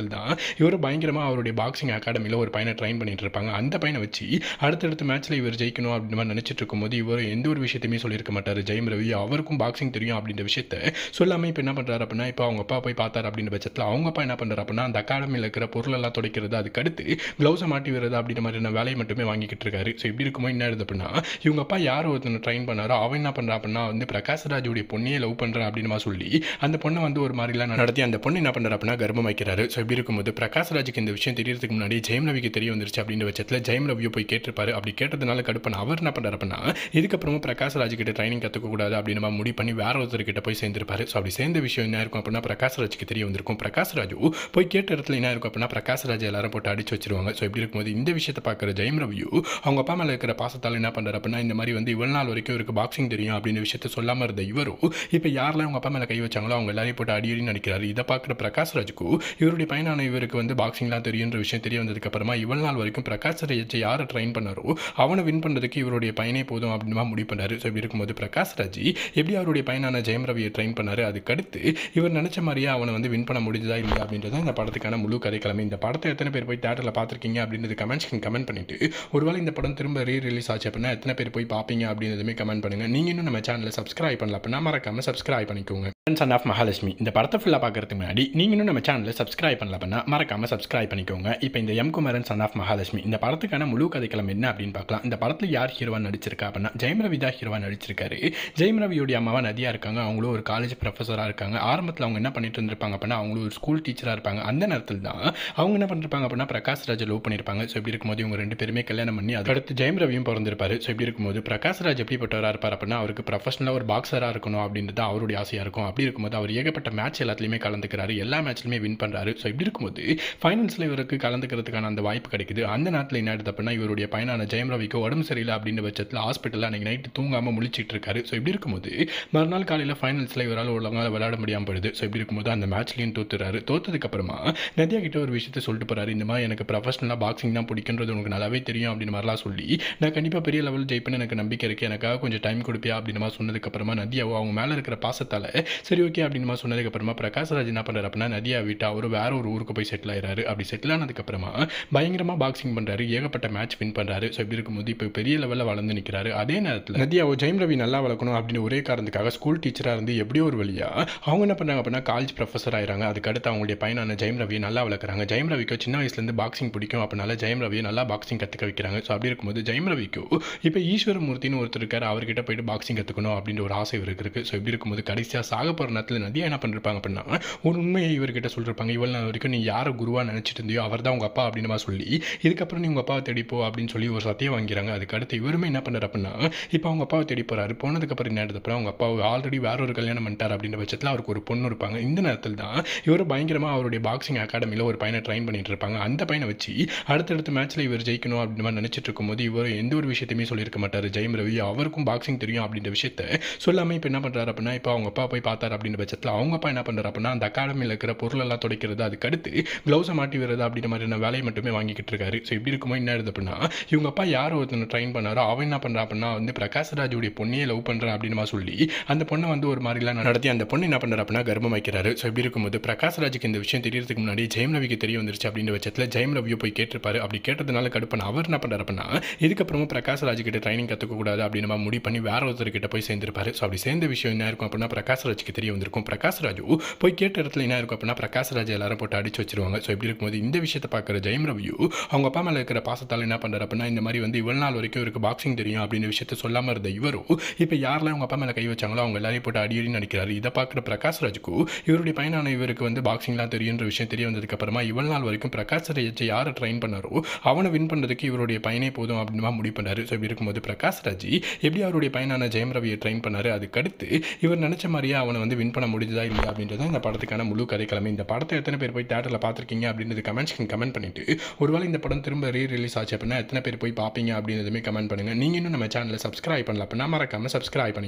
நேரத்தில் தான் இவர் பயங்கரமாக அவருடைய பாக்ஸிங் அகாடமியில் ஒரு பையனை ட்ரெயின் பண்ணிட்டு இருப்பாங்க. அந்த பையனை வச்சு அடுத்தடுத்த மேட்ச்சில் இவர் ஜெயிக்கணும் அப்படின்னு மாதிரி நினச்சிட்டு இருக்கும்போது இவர் எந்த ஒரு விஷயத்தையுமே சொல்லியிருக்க மாட்டார். ஜெயம் ரவி அவருக்கும் பாக்ஸிங் தெரியும் அப்படின்ற விஷயத்த சொல்லாமல் இப்போ என்ன பண்ணுறாரு அப்படின்னா, இப்போ அவங்க அப்பா போய் பார்த்தார் அப்படின்ற பட்சத்தில் அவங்க அப்பா என்ன பண்ணுறாரு அப்படின்னா, அந்த அகாடமியில் இருக்கிற பொருளெல்லாம் துடைக்கிறது, அதுக்கடுத்து க்ளவுஸை மாட்டி விடுறது அப்படின்ற மாதிரியான வேலையை மட்டுமே வாங்கிக்கிட்டு இருக்காரு. ஸோ இப்படி இருக்கும்போது என்ன ஆகுது அப்படின்னா, இவங்க அப்பா யார் ஒருத்தனை ட்ரெயின் பண்ணாரோ அவன் என்ன பண்ணுறா அப்படின்னா வந்து பிரகாஷ்ராஜுடைய பொண்ணையே லவ் பண்ணுறா அப்படின்னு சொல்லி அந்த பொண்ணை வந்து ஒரு மாதிரிலாம் நடத்தி அந்த பொண்ணு என்ன பண்ணுறா அப்படின்னா கர்ப்பம் வைக்கிறாரு. ஸோ இப்படி இருக்கும்போது பிரகாஷ்ராஜுக்கு இந்த விஷயம் தெரியறதுக்கு முன்னாடி ஜெயம் ரவிக்கு தெரிய வந்துருச்சு அப்படின்ற பட்சத்தில் ஜெயம் ரவியை போய் கேட்டிருப்பாரு. அப்படி கேட்டதுனால கடுப்பான அவர் என்ன பண்ணுறாரு அப்படின்னா, இதுக்கப்புறமும் பிரகாஷ்ராஜ் கிட்ட ட்ரைனிங் கற்றுக்கக்கூடாது அப்படின்னு முடிவு பண்ணி வேற ஒருத்தர்கிட்ட போய் சேர்ந்திருப்பாரு. ஸோ அப்படி சேர்ந்த விஷயம் என்ன இருக்கும் அப்படின்னா பிரகாஷ்ராஜுக்கு தெரிய வந்திருக்கும். பிரகாஷ்ராஜு போய் கேட்ட இடத்துல என்ன இருக்கும் அப்படின்னா பிரகாஷ்ராஜ் எல்லாரும் போட்டு அடிச்சு வச்சிருவாங்க. ஸோ இப்படி இருக்கும்போது இந்த விஷயத்தை பார்க்குற ஜெயம் ரவியு அவங்க அப்பா மேலே இருக்கிற பாசத்தால் என்ன பண்ணுறாரு அப்படின்னா, இந்த மாதிரி வந்து இவ்வளவு நாள் வரைக்கும் இவருக்கு பாக்ஸிங் தெரியும் அப்படின்ற விஷயத்த சொல்லாமல் இருந்த இவரும் இப்போ யாரெல்லாம் அவங்க அப்பா மேலே கை வச்சாங்களோ அவங்க எல்லாரையும் போட்டு அடியடி நடிக்கிறாரு. இதை பார்க்குற பிரகாஷ்ராஜுக்கு இவருடைய பையனான இவருக்கு வந்து பாக்ஸிங்லாம் தெரியுன்ற விஷயம் தெரிய வந்ததுக்கு அப்புறமா இவ்வளவு நாள் வரைக்கும் பிரகாஷ்ராஜ் யாரை ட்ரெயின் பண்ணாரோ அவனை வின் பண்ணுறதுக்கு இவருடைய பையனே போதும் அப்படின்னு முடிவு பண்ணாரு. ஸோ இப்படி இருக்கும்போது பிரகாஷ்ராஜ் எப்படி அவருடைய பையனான ஜெயம் ரவியை ட்ரெயின் பண்ணாரு, அதுக்கடுத்து இவர் நினைச்ச மாதிரியே அவனை வந்து வின் பண்ண முடிஞ்சதா இல்லையா அப்படின்றத இந்த படத்துக்கான முழு கதைக்கிழமை. இந்த படத்தை எத்தனை பேர் போய் தேட்டரில் பார்த்துருக்கீங்க அப்படின்றது கமெண்ட் பண்ணிட்டு ஒருவேளை இந்த படம் திரும்ப ரிலீஸ் ஆச்சு அப்படின்னா எத்தனை பேர் போய் பார்ப்பீங்க அப்படின்றதுமே கமெண்ட் பண்ணுங்க. நீங்க இன்னும் நம்ம சேனலை சப்ஸ்கிரைப் பண்ணல அப்படின்னா மறக்காம சப்ஸ்கிரைப் பண்ணிக்கோங்க. சன் ஆஃப் மகாலட்சுமி இந்த படத்தை ஃபுல்லாக பார்க்கறதுக்கு முன்னாடி நீங்க இன்னும் நம்ம சேனலை சப்ஸ்கிரைப் பண்ணல அப்படின்னா மறக்காம சப்ஸ்கிரைப் பண்ணிக்கோங்க. இப்போ இந்த M Kumaran son of Mahalakshmi இந்த படத்துக்கான முழு கதைக்கிழமை என்ன அப்படின்னு பார்க்கலாம். இந்த படத்தில் யார் ஹீரோவா நடிச்சிருக்கா அப்படின்னா ஜெயம் ரவி தான் ஹீரோவா நடிச்சிருக்காரு. ஜெயம் ரவியோடைய அம்மாவா நதியா இருக்காங்க. அவங்களும் ஒரு காலேஜ் ப்ரொஃபஸராக இருக்காங்க. ஆரம்பத்தில் அவங்க என்ன பண்ணிட்டு இருந்திருப்பாங்க அப்படின்னா அவங்களும் ஒரு ஸ்கூல் டீச்சராக இருப்பாங்க. அந்த நேரத்தில் தான் அவங்க என்ன பண்ணிருப்பாங்க அப்படின்னா பிரகாஷ்ராஜ் லவ் பண்ணியிருப்பாங்க. ஸோ இப்படி இருக்கும்போது இவங்க ரெண்டு பேருமே கல்யாணம் பண்ணி அடுத்து ஜெயம் ரவியும் பிறந்திருப்பாரு. ஸோ இப்படி இருக்கும்போது பிரகாஷ்ராஜ் எப்படிப்பட்டவராக இருப்பார் அப்படின்னா அவருக்கு ப்ரொஃபஷனலாக ஒரு பாக்ஸராக இருக்கணும் அப்படின்றது அவருடைய ஆசையாக இருக்கும். அப்படி இருக்கும்போது அவர் ஏகப்பட்ட மேட்ச் எல்லாத்துலையுமே கலந்துக்கிறாரு. எல்லா மேட்ச்லையுமே வின் பண்ணுறாரு. ஸோ இப்படி இருக்கும்போது ஃபைனல்ஸில் இவருக்கு கலந்துக்கிறதுக்கான அந்த வாய்ப்பு கிடைக்குது. அந்த நேரத்தில் என்ன ஆயிடுது அப்படின்னா இவருடைய பையனான ஜெயம் ரவிக்கு உடம்பு சரியில்லை அப்படின்ற பட்சத்தில் ஹாஸ்பிட்டலில் அன்றைக்கி நைட்டு தூங்காமல் முழிச்சிட்டு இருக்காரு. ஸோ இப்படி இருக்கும்போது மறுநாள் காலையில் ஃபைனல்ஸில் இவரால் ஒழுங்காக விளையாட முடியாமல் போயிடுது. ஸோ இப்படி இருக்கும்போது அந்த மேட்ச்லையும் தோத்துறாரு. தோத்ததுக்கப்புறமா நதியா கிட்ட ஒரு விஷயத்தை சொல்லிட்டு போறாரு. இந்த மாதிரி எனக்கு ப்ரொஃபஷனலாக பாக்ஸிங் தான் பிடிக்குன்றது உனக்கு நல்லாவே தெரியும் அப்படின்னு மாதிரிலாம் சொல்லி நான் கண்டிப்பாக பெரிய லெவல் ஜெயிப்பேன்னு எனக்கு நம்பிக்கை இருக்குது, எனக்காக கொஞ்சம் டைம் கொடுப்பியா அப்படின்னு மாதிரி சொன்னதுக்கப்புறமா நதியாவோ அவங்க மேலே இருக்கிற பாசத்தால் சரி ஓகே அப்படின்னு மாதிரி சொன்னதுக்கப்புறமா பிரகாஷ்ராஜ் என்ன பண்ணுறாரு அப்படின்னா நதியா விட்டு அவர் வேற ஒரு ஊருக்கு போய் செட்டில் ஆயிடுறாரு. அப்படி செட்டில் ஆனதுக்கப்புறமா பயங்கரமாக பாக்ஸிங் பண்ணுறாரு. ஏகப்பட்ட மேட்ச் வின் பண்ணுறாரு. ஸோ இப்படி இருக்கும்போது இப்போ பெரிய லெவலில் வளர்ந்து நிற்கிறாரு. அதே நேரத்தில் நதியாவோ ஜெயம் ரவி நல்லா வளர்க்கணும் அப்படின்னு ஒரே காரணத்துக்காக ஸ்கூல் டீச்சராக இருந்து எப்படியோ ஒரு வழியா அவங்க என்ன பண்ணுறாங்க அப்படின்னா காலேஜ் ப்ரொஃபஸர் ஆயிடுறாங்க. அதுக்கடுத்து அவங்களுடைய பையனான ஜெயம் ரவியை நல்லா வளர்க்குறாங்க. ஜெயம் ரவிக்கு சின்ன வயசுலேருந்து பாக்ஸிங் பிடிக்கும். அப்படினால ஜெயம் ரவியை நல்லா பாக்ஸிங் கற்றுக்க வைக்கிறாங்க. ஸோ அப்படி இருக்கும்போது ஜெயம் ரவிக்கு இப்போ ஈஸ்வரமூர்த்தின்னு ஒருத்தர் இருக்காரு. அவர்கிட்ட போயிட்டு பாக்ஸிங் கற்றுக்கணும் அப்படின்ற ஒரு ஆசை இவருக்கு இருக்குது. ஸோ இப்படி இருக்கும்போது கடைசியாக சாக போகிற நேரத்தில் நதியா என்ன பண்ணிருப்பாங்க அப்படின்னா ஒரு உண்மையை இவர்கிட்ட சொல்லிருப்பாங்க. இவ்வளவு நாள் வரைக்கும் நீ யாரை குருவாக நினச்சிட்டு இருந்தியோ அவர் தான் உங்கள் அப்பா அப்படின்னு சொல்லி இதுக்கப்புறம் நீ உங்கள் அப்பாவை தேடிப்போ அப்படின்னு சொல்லி ஒரு சத்தியம் வாங்கிறாங்க. அதுக்கடுத்து இவருமே என்ன பண்ணுறாரு அப்படின்னா இப்போ அவங்க அப்பாவை தேடி போகிறாரு. போனதுக்கப்புறம் என்ன அப்புறம் அவங்க அப்பாவை ஆல்ரெடி வேற ஒரு கல்யாணம் பண்ணிட்டார் அப்படின்ற பட்சத்தில் அவருக்கு ஒரு பொண்ணு இருப்பாங்க. இந்த நேரத்தில் தான் இவர் பயங்கரமாக அவருடைய பாக்ஸிங் அகாடமியில் ஒரு பையனை ட்ரெயின் பண்ணிட்டு இருப்பாங்க. அந்த பையனை வச்சு அடுத்தடுத்த மேட்ச்சில் இவர் ஜெயிக்கணும் அப்படின்னு மாதிரி நினச்சிட்டு இருக்கும்போது இவர் எந்த ஒரு விஷயத்தையுமே சொல்லியிருக்க மாட்டார். ஜெயம் ரவி அவருக்கும் பாக்ஸிங் தெரியும் அப்படின்ற விஷயத்த சொல்லாமல் இப்போ என்ன பண்ணுறாரு அப்படின்னா இப்போ அவங்க அப்பா போய் பார்த்தார் அப்படின்ற பட்சத்தில் அவங்க அப்பா என்ன பண்ணுறாரு அப்படின்னா அந்த அகாடமியில் இருக்கிற பொருளெல்லாம் துடைக்கிறது, அதுக்கடுத்து க்ளவுஸை மாட்டி விடுறது அப்படின்ற மாதிரியான வேலையை மட்டுமே வாங்கிக்கிட்டு இருக்காரு. ஸோ இப்படி இருக்கும்போது என்ன ஆகுது அப்படின்னா இவங்க அப்பா யார் ஒருத்தனை ட்ரெயின் பண்ணாரோ அவன் என்ன பண்ணுறா அப்படின்னா வந்து பிரகாஷ்ராஜுடைய பொண்ணையே லவ் பண்ணுறா அப்படின்னு சொல்லி அந்த பொண்ணை வந்து ஒரு மாதிரிலாம் நடத்தி அந்த பொண்ணு என்ன பண்ணுறா அப்படின்னா கர்ப்பம் வைக்கிறாரு. ஸோ இப்படி இருக்கும்போது பிரகாஷ்ராஜுக்கு இந்த விஷயம் தெரியறதுக்கு முன்னாடி ஜெயம் ரவிக்கு தெரிய வந்துருச்சு அப்படின்ற பட்சத்தில் ஜெயம் ரவியை போய் கேட்டிருப்பாரு. அப்படி கேட்டதுனால கடுப்பான அவர் என்ன பண்ணுறாரு அப்படின்னா இதுக்கப்புறமும் பிரகாஷ்ராஜ் கிட்ட ட்ரைனிங் கற்றுக்கக்கூடாது அப்படின்னு முடிவு பண்ணி வேற ஒருத்தர்கிட்ட போய் சேர்ந்திருப்பாரு. ஸோ அப்படி சேர்ந்த விஷயம் என்ன இருக்கும் அப்படின்னா பிரகாஷ்ராஜுக்கு தெரிய வந்திருக்கும். பிரகாஷ்ராஜு போய் கேட்ட இடத்துல என்ன இருக்கும் அப்படின்னா பிரகாஷ்ராஜ் எல்லாரும் போட்டு அடிச்சு வச்சிருவாங்க. ஸோ இப்படி இருக்கும்போது இந்த விஷயத்தை பார்க்குற ஜெயம் ரவியு அவங்க அப்பா மேலே இருக்கிற பாசத்தால் என்ன பண்ணுறாரு அப்படின்னா இந்த மாதிரி வந்து இவ்வளவு நாள் வரைக்கும் இவருக்கு பாக்ஸிங் தெரியும் அப்படின்ற விஷயத்த சொல்லாமல் இருந்த இவரும் இப்போ யாரெல்லாம் அவங்க அப்பா மேலே கை வச்சாங்களோ அவங்க எல்லாரையும் போட்டு அடியடி நடிக்கிறாரு. இதை பார்க்குற பிரகாஷ்ராஜுக்கு இவருடைய பையனான இவருக்கு வந்து பாக்ஸிங்லாம் தெரியுன்ற விஷயம் தெரிய வந்ததுக்கப்புறமா இவ்வளவு நாள் வரைக்கும் பிரகாஷ்ராஜ் யாரை ட்ரெயின் பண்ணாரோ அவனை வின் பண்ணுறதுக்கு இவருடைய பையனே போதும் அப்படின்னு முடிவு பண்ணாரு. ஸோ இப்படி இருக்கும்போது பிரகாஷ்ராஜ் எப்படி அவருடைய பையனான ஜெயம் ரவியை ட்ரெயின் பண்ணாரு, அதுக்கடுத்து இவர் நினைச்ச மாதிரியே அவனை வந்து வின் பண்ண முடிஞ்சதா இல்லையா அப்படின்றத இந்த படத்துக்கான முழு கதைக்கிழமை. இந்த படத்தை எத்தனை பேர் போய் தேட்டரில் பார்த்துருக்கீங்க அப்படின்றது கமெண்ட் பண்ணிட்டு ஒருவேளை இந்த படம் திரும்ப ரிலீஸ் ஆச்சு அப்படின்னா எத்தனை பேர் போய் பார்ப்பீங்க அப்படின்றதுமே கமெண்ட் பண்ணுங்க. நீங்க இன்னும் நம்ம சேனலை சப்ஸ்கிரைப் பண்ணல அப்படின்னா மறக்காம சப்ஸ்கிரைப் பண்ணிக்கோங்க.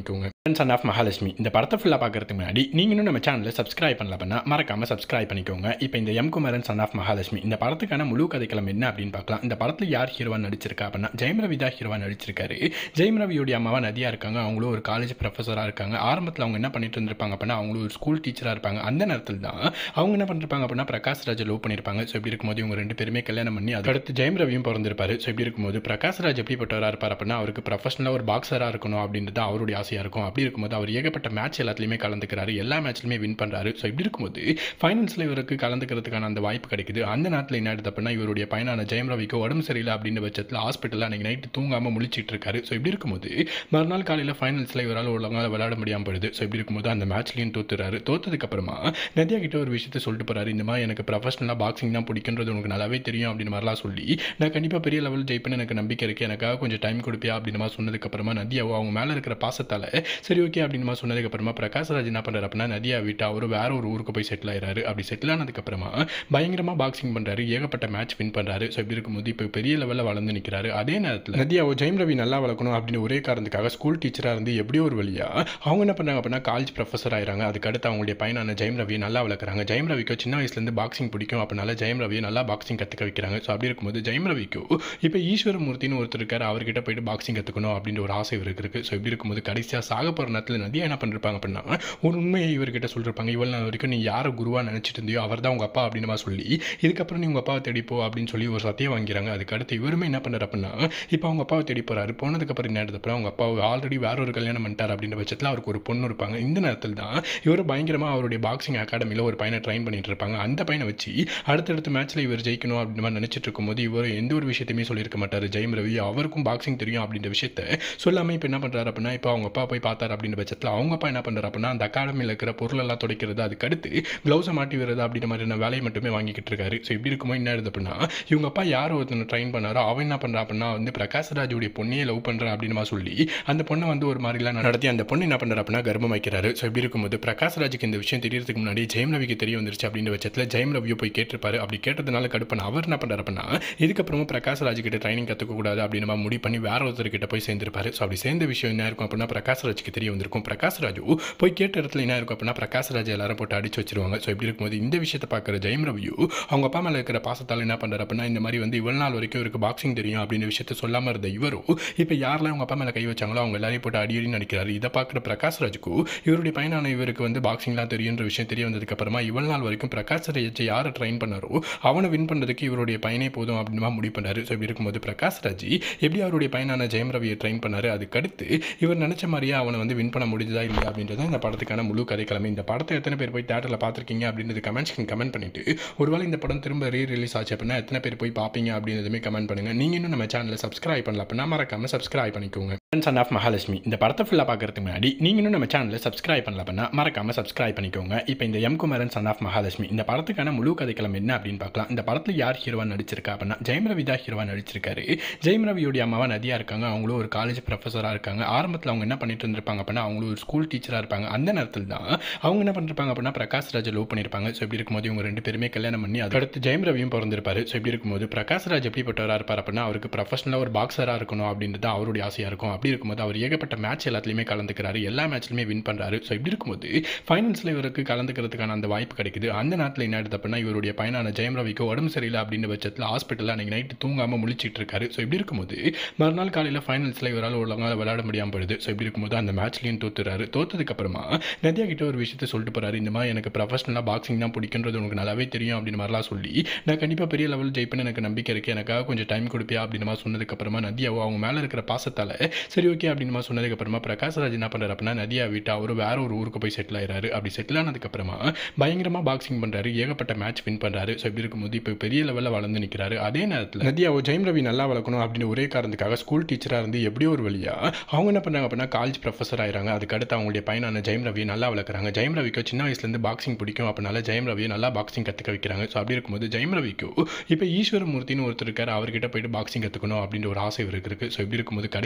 சன் ஆஃப் மகாலட்சுமி இந்த படத்தை ஃபுல்லாக பார்க்கறதுக்கு முன்னாடி நீங்கள் இன்னும் நம்ம சேனலில் சப்ஸ்கிரைப் பண்ணல பண்ணால் மறக்காமல் சப்ஸ்கிரைப் பண்ணிக்கோங்க. இப்போ இந்த குமரன் சன் ஆஃப் மகாலட்சுமி இந்த படத்துக்கான முழு கதைக்களம் என்ன அப்படின்னு பார்க்கலாம். இந்த படத்தில் யார் ஹீரோவாக நடிச்சிருக்கா அப்படின்னா ஜெயம் ரவி தான் ஹீரோவாக நடிச்சிருக்காரு. ஜெயம் ரவியோடைய அம்மாவா நதியா இருக்காங்க. அவங்களும் ஒரு காலேஜ் ப்ரொஃபஸராக இருக்காங்க. ஆரம்பத்தில் அவங்க என்ன பண்ணிட்டு இருந்திருப்பாங்க அப்படின்னா அவங்களும் ஒரு ஸ்கூல் டீச்சராக இருப்பாங்க. அந்த நேரத்தில் தான் அவங்க என்ன பண்ணிருப்பாங்க அப்படின்னா பிரகாஷ் ராஜை லவ் பண்ணியிருப்பாங்க. ஸோ இப்படி இருக்கும்போது இவங்க ரெண்டு பேருமே கல்யாணம் பண்ணி அதுக்கடுத்து ஜெயம் ரவியும் பிறந்திருப்பாரு. ஸோ இப்படி இருக்கும்போது பிரகாஷ் ராஜ் எப்படிப்பட்டவராக இருப்பார் அப்படின்னா அவருக்கு ப்ரொஃபஷனலாக ஒரு பாக்ஸராக இருக்கணும் அப்படின்றது அவருடைய ஆசையாக இருக்கும். அப்படி இருக்கும்போது அவர் ஏகப்பட்ட மேட்ச் எல்லாத்துலையுமே கலந்துக்கிறாரு. எல்லா மேட்ச்லையுமே வின் பண்ணுறாரு. ஸோ இப்படி இருக்கும்போது ஃபைனல்ஸில் இவருக்கு கலந்துக்கிறதுக்கான அந்த வாய்ப்பு கிடைக்குது. அந்த நேரத்தில் என்ன ஆயிடுது அப்படின்னா இவருடைய பையனான ஜெயம் ரவிக்கு உடம்பு சரியில்லை அப்படின்ற பட்சத்தில் ஹாஸ்பிட்டலில் அன்றைக்கி நைட்டு தூங்காமல் முழிச்சிட்டு இருக்காரு. ஸோ இப்படி இருக்கும்போது மறுநாள் காலையில் ஃபைனல்ஸில் இவரால் ஒழுங்காக விளையாட முடியாமல் போயிடுது. ஸோ இப்படி இருக்கும்போது அந்த மேட்ச்லையும் தோத்துறாரு. தோத்ததுக்கப்புறமா நதியா கிட்ட ஒரு விஷயத்தை சொல்லிட்டு போறாரு. இந்த மாதிரி எனக்கு ப்ரொஃபஷனலாக பாக்ஸிங் தான் பிடிக்குன்றது உனக்கு நல்லாவே தெரியும் அப்படின்னு மாதிரிலாம் சொல்லி நான் கண்டிப்பாக பெரிய லெவல் ஜெயிப்பேன்னு எனக்கு நம்பிக்கை இருக்குது, எனக்காக கொஞ்சம் டைம் கொடுப்பியா அப்படின்னு மாதிரி சொன்னதுக்கப்புறமா நதியாவோ அவங்க மேலே இருக்கிற பாசத்தால் சரி ஓகே அப்படின்னு மாதிரி சொன்னதுக்கப்புறமா பிரகாஷ் ராஜ் என்ன பண்ணுறாரு அப்படின்னா நதியா விட்டு அவர் வேற ஒரு ஊருக்கு போய் செட்டில் ஆயிடுறாரு. அப்படி செட்டில் ஆனதுக்கப்புறமா பயங்கரமாக பாக்ஸிங் பண்ணுறாரு. ஏகப்பட்ட மேட்ச் வின் பண்ணுறாரு. ஸோ இப்படி இருக்கும்போது இப்போ பெரிய லெவலில் வளர்ந்து நிற்கிறாரு. அதே நேரத்தில் நதியாவோ ஜெயம் ரவி நல்லா வளர்க்கணும் அப்படின்னு ஒரே காரணத்துக்காக ஸ்கூல் டீச்சராக இருந்து எப்படியோ ஒரு வழியா அவங்க என்ன பண்ணுறாங்க அப்படின்னா காலேஜ் ப்ரொஃபஸர் ஆயிராங்க. அதுக்கடுத்து அவங்களுடைய பையனான ஜெயம் ரவியை நல்லா வளர்க்குறாங்க. ஜெயம் ரவிக்கு சின்ன வயசுலேருந்து பாக்ஸிங் பிடிக்கும். அப்படினால ஜெயம் ரவியை நல்லா பாக்ஸிங் கற்றுக்க வைக்கிறாங்க. ஸோ அப்படி இருக்கும்போது ஜெயம் ரவிக்கு இப்போ ஈஸ்வரமூர்த்தின்னு ஒருத்தர் இருக்காரு. அவர்கிட்ட போயிட்டு பாக்ஸிங் கற்றுக்கணும் அப்படின்ற ஒரு ஆசை இவருக்கு இருக்குது. ஸோ இப்படி இருக்கும்போது கடைசியாக சாக போகிற நேரத்தில் நதியா என்ன பண்ணிருப்பாங்க அப்படின்னா ஒரு உண்மையை இவர்கிட்ட சொல்லிருப்பாங்க. இவ்வளோ நாள் வரைக்கும் நீ யாரை குருவாக நினச்சிட்டு இருந்தியோ அவர் தான் உங்கள் அப்பா அப்படின்னு சொல்லி இதுக்கப்புறம் நீ உங்கள் அப்பாவை தேடிப்போ அப்படின்னு சொல்லி ஒரு சத்தியம் வாங்கிறாங்க. அதுக்கடுத்து இவருமே என்ன பண்ணுறாரு அப்படின்னா இப்போ அவங்க அப்பாவை தேடி போகிறாரு. போனதுக்கப்புறம் என்ன அப்புறம் அவங்க அப்பாவை ஆல்ரெடி வேற ஒரு கல்யாணம் பண்ணிட்டார் அப்படின்ற பட்சத்தில் அவருக்கு ஒரு பொண்ணு இருப்பாங்க. இந்த நேரத்தில் தான் இவர் பயங்கரமாக அவருடைய பாக்ஸிங் அகாடமியில் ஒரு பையனை ட்ரைன் பண்ணிட்டு இருப்பாங்க. அந்த பையனை வச்சு அடுத்தடுத்த மேட்ச்சில் இவர் ஜெயிக்கணும் அப்படின்னு மாதிரி நினச்சிட்டு இருக்கும்போது இவர் எந்த ஒரு விஷயத்தையுமே சொல்லியிருக்க மாட்டார். ஜெயம் ரவி அவருக்கும் பாக்ஸிங் தெரியும் அப்படின்ற விஷயத்த சொல்லாமல் இப்போ என்ன பண்ணுறாரு அப்படின்னா இப்போ அவங்க அப்பா போய் பார்த்தார் அப்படின்ற பட்சத்தில் அவங்க அப்பா என்ன பண்ணுறாரு அப்படின்னா அந்த அகாடமியில் இருக்கிற பொருளெல்லாம் துடைக்கிறது, அதுக்கடுத்து க்ளவுஸை மாட்டி வருது அப்படின்ற மாதிரியான வேலையை மட்டுமே வாங்கிக்கிட்டு இருக்காரு. ஸோ இப்படி இருக்கும்போது என்ன ஆகுது அப்படின்னா இவங்க அப்பா யார் ஒருத்தனை ட்ரைன் பண்ணாரோ அவன் என்ன பண்ணுறா அப்படின்னா வந்து பிரகாஷ் ராஜுடைய பொண்ணையே லவ் பண்ணுறா அப்படின்னு சொல்லி அந்த பொண்ணை வந்து ஒரு மாதிரிலாம் நடத்தி அந்த பொண்ணு என்ன பண்ணுறா அப்படின்னா கர்ப்பம் வைக்கிறாரு. ஸோ இப்படி இருக்கும்போது பிரகாஷ் ராஜுக்கு இந்த விஷயம் தெரியறதுக்கு முன்னாடி ஜெயம் ரவிக்கு தெரிய வந்துருச்சு அப்படின்ற பட்சத்தில் ஜெயம் ரவியை போய் கேட்டிருப்பாரு. அப்படி கேட்டதுனால கடுப்பான அவர் என்ன பண்ணுறாரு அப்படின்னா இதுக்கப்புறமா பிரகாஷ் ராஜ் கிட்ட ட்ரைனிங் கற்றுக்கக்கூடாது அப்படின்னு முடிவு பண்ணி வேற ஒருத்தர்கிட்ட போய் சேர்ந்திருப்பாரு. ஸோ அப்படி சேர்ந்த விஷயம் என்ன இருக்கும் அப்படின்னா பிரகாஷ் ராஜுக்கு தெரிய வந்திருக்கும். பிரகாஷ் ராஜு போய் கேட்ட இடத்துல என்ன இருக்கும் அப்படின்னா பிரகாஷ் ராஜ் எல்லாரும் போட்டு அடிச்சு வச்சிருவாங்க. ஸோ இப்படி இருக்கும்போது இந்த விஷயத்தை பார்க்குற ஜெயம் ரவியோ அவங்க அப்பா மேலே இருக்கிற பாசத்தால் என்ன பண்ணுறாரு அப்படின்னா இந்த மாதிரி வந்து இவ்வளவு நாள் வரைக்கும் இவருக்கு பாக்ஸிங் தெரியும் அப்படின்ற விஷயத்தை சொல்லாமல் இருந்த இவரோ இப்போ யாரெல்லாம் அவங்க அப்பா மேலே கை வச்சாங்களோ அவங்க எல்லாரையும் போட்டு அடி நடிக்கிறாரு. இதை பார்க்குற பிரகாஷ் ராஜுக்கு இவருடைய பையனான இவருக்கு வந்து பாக்ஸிங்லாம் தெரியுன்ற விஷயம் தெரிய வந்ததுக்கப்புறமா இவ்வளவு நாள் வரைக்கும் பிரகாஷ் ராஜ் யாரை ட்ரைன் பண்ணாரோ அவனை வின் பண்ணுறதுக்கு இவருடைய பையனே போதும் அப்படின்னு முடிவு பண்ணாரு. ஸோ இப்படி இருக்கும்போது பிரகாஷ் ராஜ் எப்படி அவருடைய பையனான ஜெயம் ரவியை ட்ரைன் பண்ணாரு, அதுக்கடுத்து இவர் நினைச்ச மாதிரியே அவனை வந்து வின் பண்ண முடிஞ்சதா இல்லையா அப்படின்றத இந்த படத்துக்கான முழு கதைக்கிழமை. இந்த படத்தை எத்தனை பேர் போய் தேட்டரில் பார்த்துருக்கீங்க அப்படின்றது கமெண்ட்ஸ்க்கு கமெண்ட் பண்ணிட்டு ஒருவேளை இந்த படம் திரும்ப ரீரிலீஸ் ஆச்சு அப்படின்னா எத்தனை பேர் போய் பார்ப்பீங்க அப்படின்றதுமே கமெண்ட் பண்ணுங்க. நீங்க இன்னும் நம்ம சேனலை சப்ஸ்கிரைப் பண்ணல அப்படின்னா மறக்காம சப்ஸ்கிரைப் பண்ணிக்கோங்க. சன் ஆஃப் மகாலட்சுமி இந்த படத்தை ஃபுல்லாக பார்க்கறதுக்கு முன்னாடி நீங்க இன்னும் நம்ம சேனலை சப்ஸ்கிரைப் பண்ணல அப்படின்னா மறக்காம சப்ஸ்கிரைப் பண்ணிக்கோங்க. இப்போ இந்த குமரன் சன் ஆஃப் மகாலட்சுமி இந்த படத்துக்கான முழு கதைக்களம் என்ன அப்படின்னு பார்க்கலாம். இந்த படத்தில் யார் ஹீரோவாக நடிச்சிருக்கா அப்படின்னா ஜெயம் ரவி தான் ஹீரோவாக நடிச்சிருக்காரு. ஜெயம் ரவியோடைய அம்மாவா நதியா இருக்காங்க. அவங்களும் ஒரு காலேஜ் ப்ரொஃபஸராக இருக்காங்க. ஆரம்பத்தில் அவங்க என்ன பண்ணிட்டு இருந்திருப்பாங்க அப்படின்னா அவங்களும் ஒரு ஸ்கூல் டீச்சராக இருப்பாங்க. அந்த நேரத்தில் தான் அவங்க என்ன பண்ணிருப்பாங்க அப்படின்னா பிரகாஷ் ராஜை லவ் பண்ணியிருப்பாங்க. ஸோ இப்படி இருக்கும்போது இவங்க ரெண்டு பேருமே கல்யாணம் பண்ணி அதுக்கடுத்து ஜெயம் ரவியும் பிறந்திருப்பாரு. ஸோ இப்படி இருக்கும்போது பிரகாஷ் ராஜ் எப்படிப்பட்டவராக இருப்பார் அப்படின்னா அவருக்கு ப்ரொஃபஷனலாக ஒரு பாக்ஸராக இருக்கணும் அப்படின்றது அவருடைய ஆசையாக இருக்கும். அப்படி இருக்கும்போது அவர் ஏகப்பட்ட மேட்ச் எல்லாத்துலையுமே கலந்துக்கிறாரு. எல்லா மேட்ச்லையுமே வின் பண்ணுறாரு. ஸோ இப்படி இருக்கும்போது ஃபைனல்ஸில் இவருக்கு கலந்துக்கிறதுக்கான அந்த வாய்ப்பு கிடைக்குது. அந்த நேரத்தில் என்ன ஆகுது அப்படின்னா இவருடைய பையனான ஜெயம் ரவிக்கு உடம்பு சரியில்லை அப்படின்ற பட்சத்தில் ஹாஸ்பிட்டலில் அன்றைக்கி நைட்டு தூங்காமல் முழிச்சிட்டு இருக்காரு. ஸோ இப்படி இருக்கும்போது மறுநாள் காலையில் ஃபைனல்ஸில் இவரால் ஒழுங்காக விளையாட முடியாமல் போயிடுது. ஸோ இப்படி இருக்கும்போது அந்த மேட்ச்லையும் தோத்துறாரு. தோத்ததுக்கப்புறமா நதியா கிட்ட ஒரு விஷயத்தை சொல்லிட்டு போறாரு. இந்த மாதிரி எனக்கு ப்ரொஃபஷனலாக பாக்ஸிங் தான் பிடிக்குன்றது உனக்கு நல்லாவே தெரியும் அப்படின்னு மாதிரிலாம் சொல்லி நான் கண்டிப்பாக பெரிய லெவல் ஜெயிப்பேன்னு எனக்கு நம்பிக்கை இருக்குது, எனக்காக கொஞ்சம் டைம் கொடுப்பியா அப்படின்னு மாதிரி சொன்னதுக்கப்புறமா நதியாவோ அவங்க மேலே இருக்கிற பாசத்தால் சரி ஓகே அப்படின்னு மாதிரி சொன்னதுக்கப்புறமா பிரகாஷ் ராஜ் என்ன பண்ணுறாரு அப்படின்னா நதியா விட்டு அவர் வேற ஒரு ஊருக்கு போய் செட்டில் ஆயிடுறாரு. அப்படி செட்டில் ஆனதுக்கப்புறமா பயங்கரமாக பாக்ஸிங் பண்ணுறாரு. ஏகப்பட்ட மேட்ச் வின் பண்ணுறாரு. ஸோ இப்படி இருக்கும்போது இப்போ பெரிய லெவலில் வளர்ந்து நிற்கிறாரு. அதே நேரத்தில் நதியாவோ ஜெயம் ரவி நல்லா வளர்க்கணும் அப்படின்னு ஒரே காரணத்துக்காக ஸ்கூல் டீச்சராக இருந்து எப்படியோ ஒரு வழியா அவங்க என்ன பண்ணுறாங்க அப்படின்னா காலேஜ் ப்ரொஃபஸர் ஆயிராங்க. அதுக்கடுத்து அவங்களுடைய பையனான ஜெயம் ரவியை நல்லா வளர்க்குறாங்க. ஜெயம் ரவிக்கு சின்ன வயசுலேருந்து பாக்ஸிங் பிடிக்கும். அப்படினால ஜெயம் ரவியை நல்லா பாக்ஸிங் கற்றுக்க வைக்கிறாங்க. ஸோ அப்படி இருக்கும்போது ஜெயம் ரவிக்கு இப்போ ஈஸ்வரமூர்த்தின்னு ஒருத்தர் இருக்காரு. அவர்கிட்ட போயிட்டு பாக்ஸிங் கற்றுக்கணும் அப்படின்ற ஒரு ஆசை இவருக்கு இருக்குது. ஸோ இப்படி இருக்கும்போது கடைசியாக சாக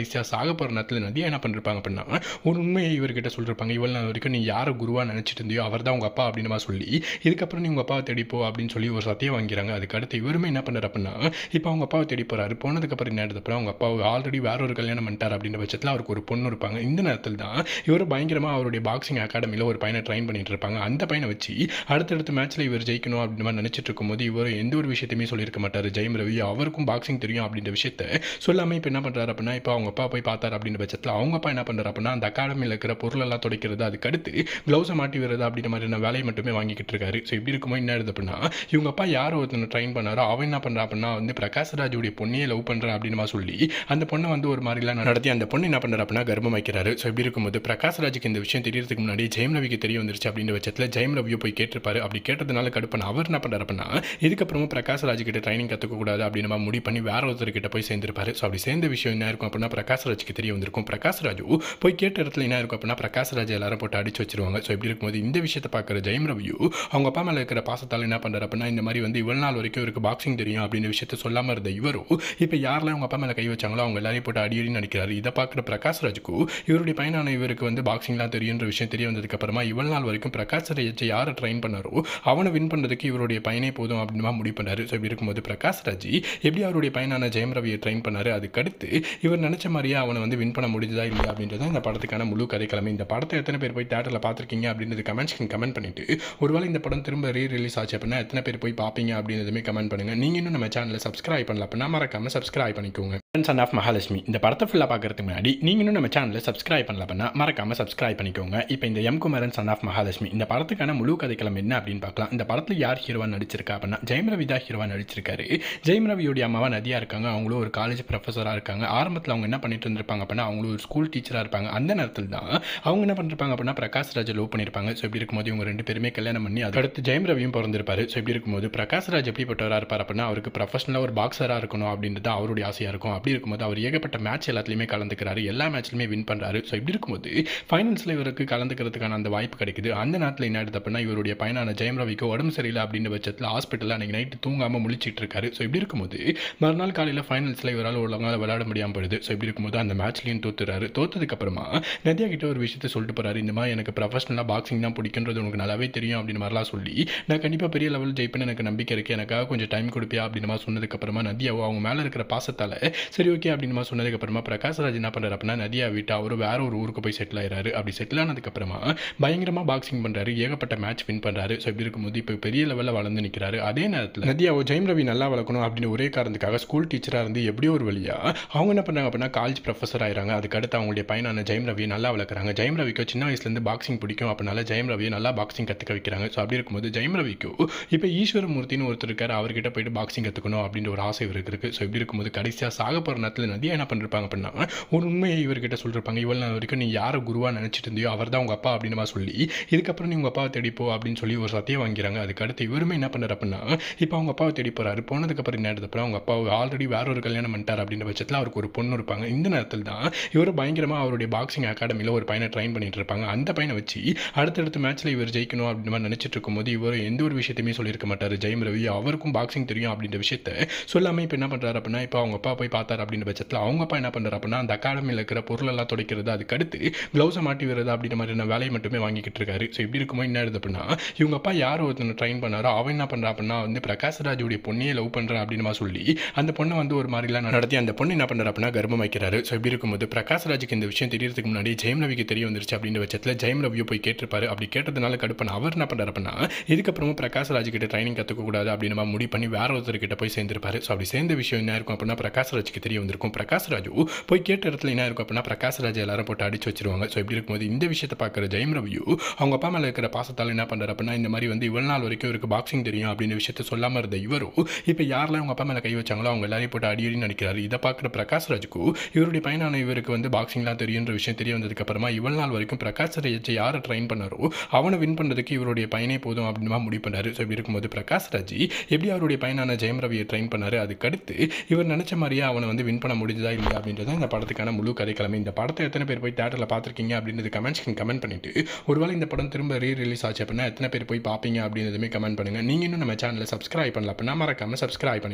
சாக போகிற நேரத்தில் நதியா என்ன பண்ணிருப்பாங்க அப்படின்னா ஒரு உண்மையை இவர்கிட்ட சொல்லியிருப்பாங்க. இவ்வளோ நாள் வரைக்கும் நீ யாரை குருவாக நினச்சிட்டு இருந்தியோ அவர் தான் உங்கள் அப்பா அப்படின்னு சொல்லி இதுக்கப்புறம் நீ உங்கள் அப்பாவை தேடிப்போ அப்படின்னு சொல்லி ஒரு சத்தியம் வாங்கிறாங்க. அதுக்கு அடுத்து இவருமே என்ன பண்ணுறாரு அப்படின்னா இப்போ அவங்க அப்பாவை தேடி போகிறாரு. போனதுக்கப்புறம் என்ன எடுத்தப்பறம் அவங்க அப்பா ஆல்ரெடி வேற ஒரு கல்யாணம் பண்ணிட்டார் அப்படின்ற பட்சத்தில் அவருக்கு ஒரு பொண்ணு இருப்பாங்க. இந்த நேரத்தில் தான் இவர் பயங்கரமாக அவருடைய பாக்ஸிங் அகாடமியில் ஒரு பையனை ட்ரைன் பண்ணிட்டு இருப்பாங்க. அந்த பையனை வச்சு அடுத்தடுத்த மேட்ச்சில் இவர் ஜெயிக்கணும் அப்படின்னு மாதிரி நினச்சிட்டு இருக்கும்போது இவர் எந்த ஒரு விஷயத்தையுமே சொல்லியிருக்க மாட்டார். ஜெயம் ரவி அவருக்கும் பாக்ஸிங் தெரியும் அப்படின்ற விஷயத்த சொல்லாமல் இப்போ என்ன பண்ணுறாரு அப்படின்னா இப்போ அவங்க அப்பா போய் பார்த்தார் அப்படின்ற பட்சத்தில் அவங்க அப்பா என்ன பண்ணுறாரு அப்படின்னா அந்த அகாடமியில் இருக்கிற பொருளெல்லாம் துடைக்கிறது, அதுக்கடுத்து க்ளவுஸை மாட்டி வருது அப்படின்ற மாதிரியான வேலையை மட்டுமே வாங்கிக்கிட்டு இருக்காரு. ஸோ இப்படி இருக்கும்போது என்ன ஆகுது அப்படின்னா இவங்க அப்பா யார் ஒருத்தனை ட்ரைன் பண்ணாரோ அவன் என்ன பண்ணுறா அப்படின்னா பிரகாஷ்ராஜுடைய பொண்ணையே லவ் பண்ணுறா அப்படின்னு சொல்லி அந்த பொண்ணை ஒரு மாதிரிலாம் நடத்தி அந்த பொண்ணு என்ன பண்ணுறா அப்படின்னா கர்ப்பம் வைக்கிறாரு. ஸோ இப்படி இருக்கும்போது பிரகாஷ்ராஜுக்கு இந்த விஷயம் தெரியறதுக்கு முன்னாடி ஜெயம் ரவிக்கு தெரிய வந்துருச்சு அப்படின்ற பட்சத்தில் ஜெயம் ரவியை போய் கேட்டிருப்பாரு. அப்படி கேட்டதுனால கடுப்பான அவர் என்ன பண்ணுறாரு அப்படின்னா இதுக்கப்புறமும் பிரகாஷ்ராஜ் கிட்ட ட்ரைனிங் கற்றுக்கக்கூடாது அப்படின்னு முடிவு பண்ணி வேற ஒருத்தர்கிட்ட போய் சேர்ந்திருப்பாரு. ஸோ அப்படி சேர்ந்த விஷயம் என்ன இருக்கும் அப்படின்னா பிரகாஷ்ராஜுக்கு தெரிய வந்திருக்கும். பிரகாஷ்ராஜு போய் கேட்ட இடத்துல என்ன இருக்கும் அப்படின்னா பிரகாஷ்ராஜ் எல்லாரும் போட்டு அடிச்சு வச்சிருவாங்க. ஸோ இப்படி இருக்கும்போது இந்த விஷயத்தை பார்க்குற ஜெயம் ரவியு அவங்க அப்பா மேலே இருக்கிற பாசத்தால் என்ன பண்ணுறாரு அப்படின்னா இந்த மாதிரி இவ்வளவு நாள் வரைக்கும் இவருக்கு பாக்ஸிங் தெரியும் அப்படின்ற விஷயத்த சொல்லாமல் இருந்த இவரும் இப்போ யாரெல்லாம் அவங்க அப்பா மேலே கை வச்சாங்களோ அவங்க எல்லாரையும் போட்டு அடி நடிக்கிறாரு. இதை பார்க்குற பிரகாஷ்ராஜுக்கு இவருடைய பையனான இவருக்கு பாக்ஸிங்லாம் தெரியுன்ற விஷயம் தெரிய வந்ததுக்கு அப்புறமா இவ்வளவு நாள் வரைக்கும் பிரகாஷ்ராஜ் யாரை ட்ரைன் பண்ணாரோ அவனை வின் பண்ணுறதுக்கு இவருடைய பையனே போதும் அப்படின்னு முடிவு பண்ணாரு. ஸோ இப்படி இருக்கும்போது பிரகாஷ்ராஜ் எப்படி அவருடைய பையனான ஜெயம் ரவியை ட்ரைன் பண்ணாரு, அதுக்கடுத்து இவர் நினைச்ச மாதிரியே அவனை வின் பண்ண முடிஞ்சதா இல்லையா அப்படின்றத இந்த படத்துக்கான முழு கதைக்கிழமை. இந்த படத்தை எத்தனை பேர் போய் தியேட்டரில் பார்த்துருக்கீங்க அப்படின்றது கமெண்ட் பண்ணிட்டு ஒருவேளை இந்த படம் திரும்ப ரிலீஸ் ஆச்சு அப்படின்னா எத்தனை பேர் போய் பார்ப்பீங்க அப்படின்றதுமே கமெண்ட் பண்ணுங்க. நீங்க இன்னும் நம்ம சேனலை சப்ஸ்கிரைப் பண்ணல அப்படின்னா மறக்காம சப்ஸ்கிரைப் பண்ணிக்கோங்க. சன் ஆஃப் மகாலட்சுமி இந்த படத்தை ஃபுல்லாக பார்க்கறதுக்கு முன்னாடி நீங்க இன்னும் நம்ம சேனலை சப்ஸ்கிரைப் பண்ணல அப்படின்னா மறக்காம சப்ஸ்கிரைப் பண்ணிக்கோங்க. இப்போ இந்த M Kumaran son of Mahalakshmi இந்த படத்துக்கான முழு கதைக்கிழமை என்ன அப்படின்னு பார்க்கலாம். இந்த படத்தில் யார் ஹீரோவா நடிச்சிருக்கா அப்படின்னா ஜெயம் ரவி தான் ஹீரோவா நடிச்சிருக்காரு. ஜெயம் ரவியோடைய அம்மாவா நதியா இருக்காங்க. அவங்களும் ஒரு காலேஜ் ப்ரொஃபஸராக இருக்காங்க. ஆரம்பத்தில் அவங்க என்ன பண்ணிட்டு இருந்திருப்பாங்க அப்படின்னா அவங்களும் ஒரு ஸ்கூல் டீச்சராக இருப்பாங்க. அந்த நேரத்தில் தான் அவங்க என்ன பண்ணிருப்பாங்க அப்படின்னா பிரகாஷ்ராஜ் லவ் பண்ணியிருப்பாங்க. ஸோ இப்படி இருக்கும்போது இவங்க ரெண்டு பேருமே கல்யாணம் பண்ணி அடுத்து ஜெயம் ரவியும் பிறந்திருப்பாரு. ஸோ இப்படி இருக்கும்போது பிரகாஷ்ராஜ் எப்படிப்பட்டவராக இருப்பார் அப்படின்னா அவருக்கு ப்ரொஃபஷனலாக ஒரு பாக்ஸராக இருக்கணும் அப்படின்றது அவருடைய ஆசையாக இருக்கும். அப்படி இருக்கும்போது அவர் ஏகப்பட்ட மேட்ச் எல்லாத்துலையுமே கலந்துக்கிறாரு. எல்லா மேட்ச்லையுமே வின் பண்ணுறாரு. ஸோ இப்படி இருக்கும்போது ஃபைனல்ஸில் இவருக்கு கலந்துக்கிறதுக்கான அந்த வாய்ப்பு கிடைக்குது. அந்த நேரத்தில் என்ன ஆகுது அப்படின்னா இவருடைய பையனான ஜெயம் ரவிக்கு உடம்பு சரியில்லை அப்படின்ற பட்சத்தில் ஹாஸ்பிட்டலில் அன்றைக்கி நைட்டு தூங்காமல் முழிச்சிட்டு இருக்காரு. ஸோ இப்படி இருக்கும்போது மறுநாள் காலையில் ஃபைனல்ஸில் இவரால் ஒழுங்காக விளையாட முடியாமல் போயிடுது. ஸோ இப்படி இருக்கும்போது அந்த மேட்ச்லையும் தோத்துறாரு. தோத்ததுக்கு அப்புறமா நதியா கிட்ட ஒரு விஷயத்தை சொல்லிட்டு போறாரு. இந்த மாதிரி எனக்கு ப்ரொஃபஷனலாக பாக்ஸிங் தான் பிடிக்குன்றது உனக்கு நல்லாவே தெரியும் அப்படின்னு மாதிரிலாம் சொல்லி நான் கண்டிப்பாக பெரிய லெவல் ஜெயிப்பேன்னு எனக்கு நம்பிக்கை இருக்குது, எனக்காக கொஞ்சம் டைம் கொடுப்பியா அப்படின்னு மாதிரி சொன்னதுக்கப்புறமா நதியாவோ அவங்க மேலே இருக்கிற பாசத்தால் சரி ஓகே அப்படின்னு மாதிரி சொன்னதுக்கப்புறமா பிரகாஷ்ராஜ் என்ன பண்ணுறாரு அப்படின்னா நதியா விட்டு அவர் வேற ஒரு ஊருக்கு போய் செட்டில் ஆயிடுறாரு. அப்படி செட்டில் ஆனதுக்கப்புறமா பயங்கரமாக பாக்ஸிங் பண்ணுறாரு. ஏகப்பட்ட மேட்ச் வின் பண்ணுறாரு. ஸோ இப்படி இருக்கும்போது இப்போ பெரிய லெவலில் வளர்ந்து நிற்கிறாரு. அதே நேரத்தில் நதியாவோ ஜெயம் ரவி நல்லா வளர்க்கணும் அப்படின்னு ஒரே காரணத்துக்காக ஸ்கூல் டீச்சராக இருந்து எப்படியோ ஒரு வழியா அவங்க என்ன பண்ணாங்க அப்படின்னா காலேஜ் ப்ரொஃபஸர் ஆயிடுறாங்க. அதுக்கடுத்து அவங்களுடைய பையனான ஜெயம் ரவியை நல்லா வளர்க்குறாங்க. ஜெயம் ரவிக்கு சின்ன வயசுலேருந்து பாக்ஸிங் பிடிக்கும். அப்படினால ஜெயம் ரவியை நல்லா பாக்ஸிங் கற்றுக்க வைக்கிறாங்க. ஸோ அப்படி இருக்கும்போது ஜெயம் ரவிக்கு இப்போ ஈஸ்வரமூர்த்தின்னு ஒருத்தர் இருக்காரு. அவர்கிட்ட போயிட்டு பாக்ஸிங் கற்றுக்கணும் அப்படின்ற ஒரு ஆசை இவருக்கு இருக்குது. ஸோ இப்படி இருக்கும்போது கடைசியாக சாக போகிற நேரத்தில் நதியா என்ன பண்ணிருப்பாங்க அப்படின்னா ஒரு உண்மையை இவர்கிட்ட சொல்லியிருப்பாங்க. இவ்வளவு நாள் வரைக்கும் நீ யாரை குருவாக நினச்சிட்டு இருந்தியோ அவர் தான் உங்கள் அப்பா அப்படின்னு சொல்லி இதுக்கப்புறம் நீ உங்கள் அப்பாவை தேடிப்போ அப்படின்னு சொல்லி ஒரு சத்தியம் வாங்கிறாங்க. அதுக்கடுத்து இவருமே என்ன பண்ணுறாரு அப்படின்னா இப்போ அவங்க அப்பாவை தேடி போகிறாரு. போனதுக்கப்புறம் என்ன எடுத்தப்பறம் அவங்க அப்பா ஆல்ரெடி வேற ஒரு கல்யாணம் பண்ணிட்டார் அப்படின்ற பட்சத்தில் அவருக்கு ஒரு பொண்ணு இருப்பாங்க. இந்த நேரத்தில் தான் இவர் பயங்கரமாக அவருடைய பாக்ஸிங் அகாடமியில் ஒரு பையனை ட்ரைன் பண்ணிட்டு இருப்பாங்க. அந்த பையனை வச்சு அடுத்தடுத்த மேட்ச்சில் இவர் ஜெயிக்கணும் அப்படின்னு மாதிரி நினச்சிட்டு இருக்கும்போது இவர் எந்த ஒரு விஷயத்தையுமே சொல்லியிருக்க மாட்டார். ஜெயம் ரவி அவருக்கும் பாக்ஸிங் தெரியும் அப்படின்ற விஷயத்த சொல்லாமல் இப்போ என்ன பண்ணுறாரு அப்படின்னா இப்போ அவங்க அப்பா போய் பார்த்தார் அப்படின்ற பட்சத்தில் அவங்க அப்பா என்ன பண்ணுறாரு அப்படின்னா அந்த அகாடமியில் இருக்கிற பொருளெல்லாம் துடைக்கிறது, அதுக்கடுத்து க்ளவுஸை மாட்டி வருது அப்படின்ற மாதிரியான வேலையை மட்டுமே வாங்கிக்கிட்டு இருக்காரு. ஸோ இப்படி இருக்கும்போது என்ன ஆகுது அப்படின்னா இவங்க அப்பா யார் ஒருத்தனை ட்ரைன் பண்ணாரோ அவன் என்ன பண்ணுறா அப்படின்னா பிரகாஷ்ராஜுடைய பொண்ணையே லவ் பண்ணுறா அப்படின்னு சொல்லி அந்த பொண்ணை ஒரு மாதிரிலாம் நடத்தி அந்த பொண்ணு என்ன பண்ணுறா அப்படின்னா கர்ப்பம் வைக்கிறாரு. ஸோ இப்படி இருக்கும்போது பிரகாஷ்ராஜுக்கு இந்த விஷயம் தெரியறதுக்கு முன்னாடி ஜெயம் ரவிக்கு தெரிய வந்துருச்சு அப்படின்ற பட்சத்தில் ஜெயம் ரவியை போய் கேட்டிருப்பாரு. அப்படி கேட்டதுனால கடுப்பான அவர் என்ன பண்ணுறாரு அப்படின்னா இதுக்கப்புறமா பிரகாஷ்ராஜ் கிட்ட ட்ரைனிங் கற்றுக்கக்கூடாது அப்படின்னு முடிவு பண்ணி வேற ஒருத்தர்கிட்ட போய் சேர்ந்திருப்பாரு. ஸோ அப்படி சேர்ந்த விஷயம் என்ன இருக்கும் அப்படின்னா பிரகாஷ்ராஜுக்கு தெரிய வந்திருக்கும். பிரகாஷ்ராஜு போய் கேட்ட இடத்துல என்ன இருக்கும் அப்படின்னா பிரகாஷ்ராஜ் எல்லாரும் போட்டு அடிச்சு வச்சிருவாங்க. ஸோ இப்படி இருக்கும்போது இந்த விஷயத்தை பார்க்குற ஜெயம் ரவியு அவங்க அப்பா மேலே இருக்கிற பாசத்தால் என்ன பண்ணுறாரு அப்படின்னா இந்த மாதிரி இவ்வளவு நாள் வரைக்கும் இவருக்கு பாக்ஸிங் தெரியும் அப்படின்ற விஷயத்த சொல்லாமல் இருந்த இவரும் இப்போ யாரெல்லாம் அவங்க அப்பா மேலே கை வச்சாங்களோ அவங்க எல்லாரையும் போட்டு அடி நடிக்கிறாரு. இதை பார்க்குற பிரகாஷ்ராஜுக்கு இவருடைய பையனான இவருக்கு பாக்ஸிங்லாம் தெரியுன்ற விஷயம் தெரிய வந்ததுக்கு அப்புறமா இவ்வளவு நாள் வரைக்கும் பிரகாஷ்ராஜ் யாரை ட்ரைன் பண்ணாரோ அவனை வின் பண்ணுறதுக்கு இவருடைய பையனே போதும் அப்படின்னு முடிவு பண்ணாரு. ஸோ இப்படி இருக்கும்போது பிரகாஷ்ராஜ் எப்படி அவருடைய பையனான ஜெயம் ரவியை ட்ரைன் பண்ணாரு, அதுக்கடுத்து இவர் நினைச்ச மாதிரியே அவனை வின் பண்ண முடிஞ்சதா இல்லையா அப்படின்றத இந்த படத்துக்கான முழு கதைக்கிழமை. இந்த படத்தை எத்தனை பேர் போய் தியேட்டரில் பார்த்துருக்கீங்க அப்படின்றது கமெண்ட் பண்ணிட்டு ஒருவேளை இந்த படம் திரும்ப ரிலீஸ் ஆச்சு அப்படின்னா எத்தனை பேர் போய் பார்ப்பீங்க அப்படின்றதுமே கமெண்ட் பண்ணுங்க. நீங்க இன்னும் நம்ம சேனலை சப்ஸ்கிரைப் பண்ணல அப்படின்னா மறக்காம சப்ஸ்கிரைப் பண்ணிக்கோங்க.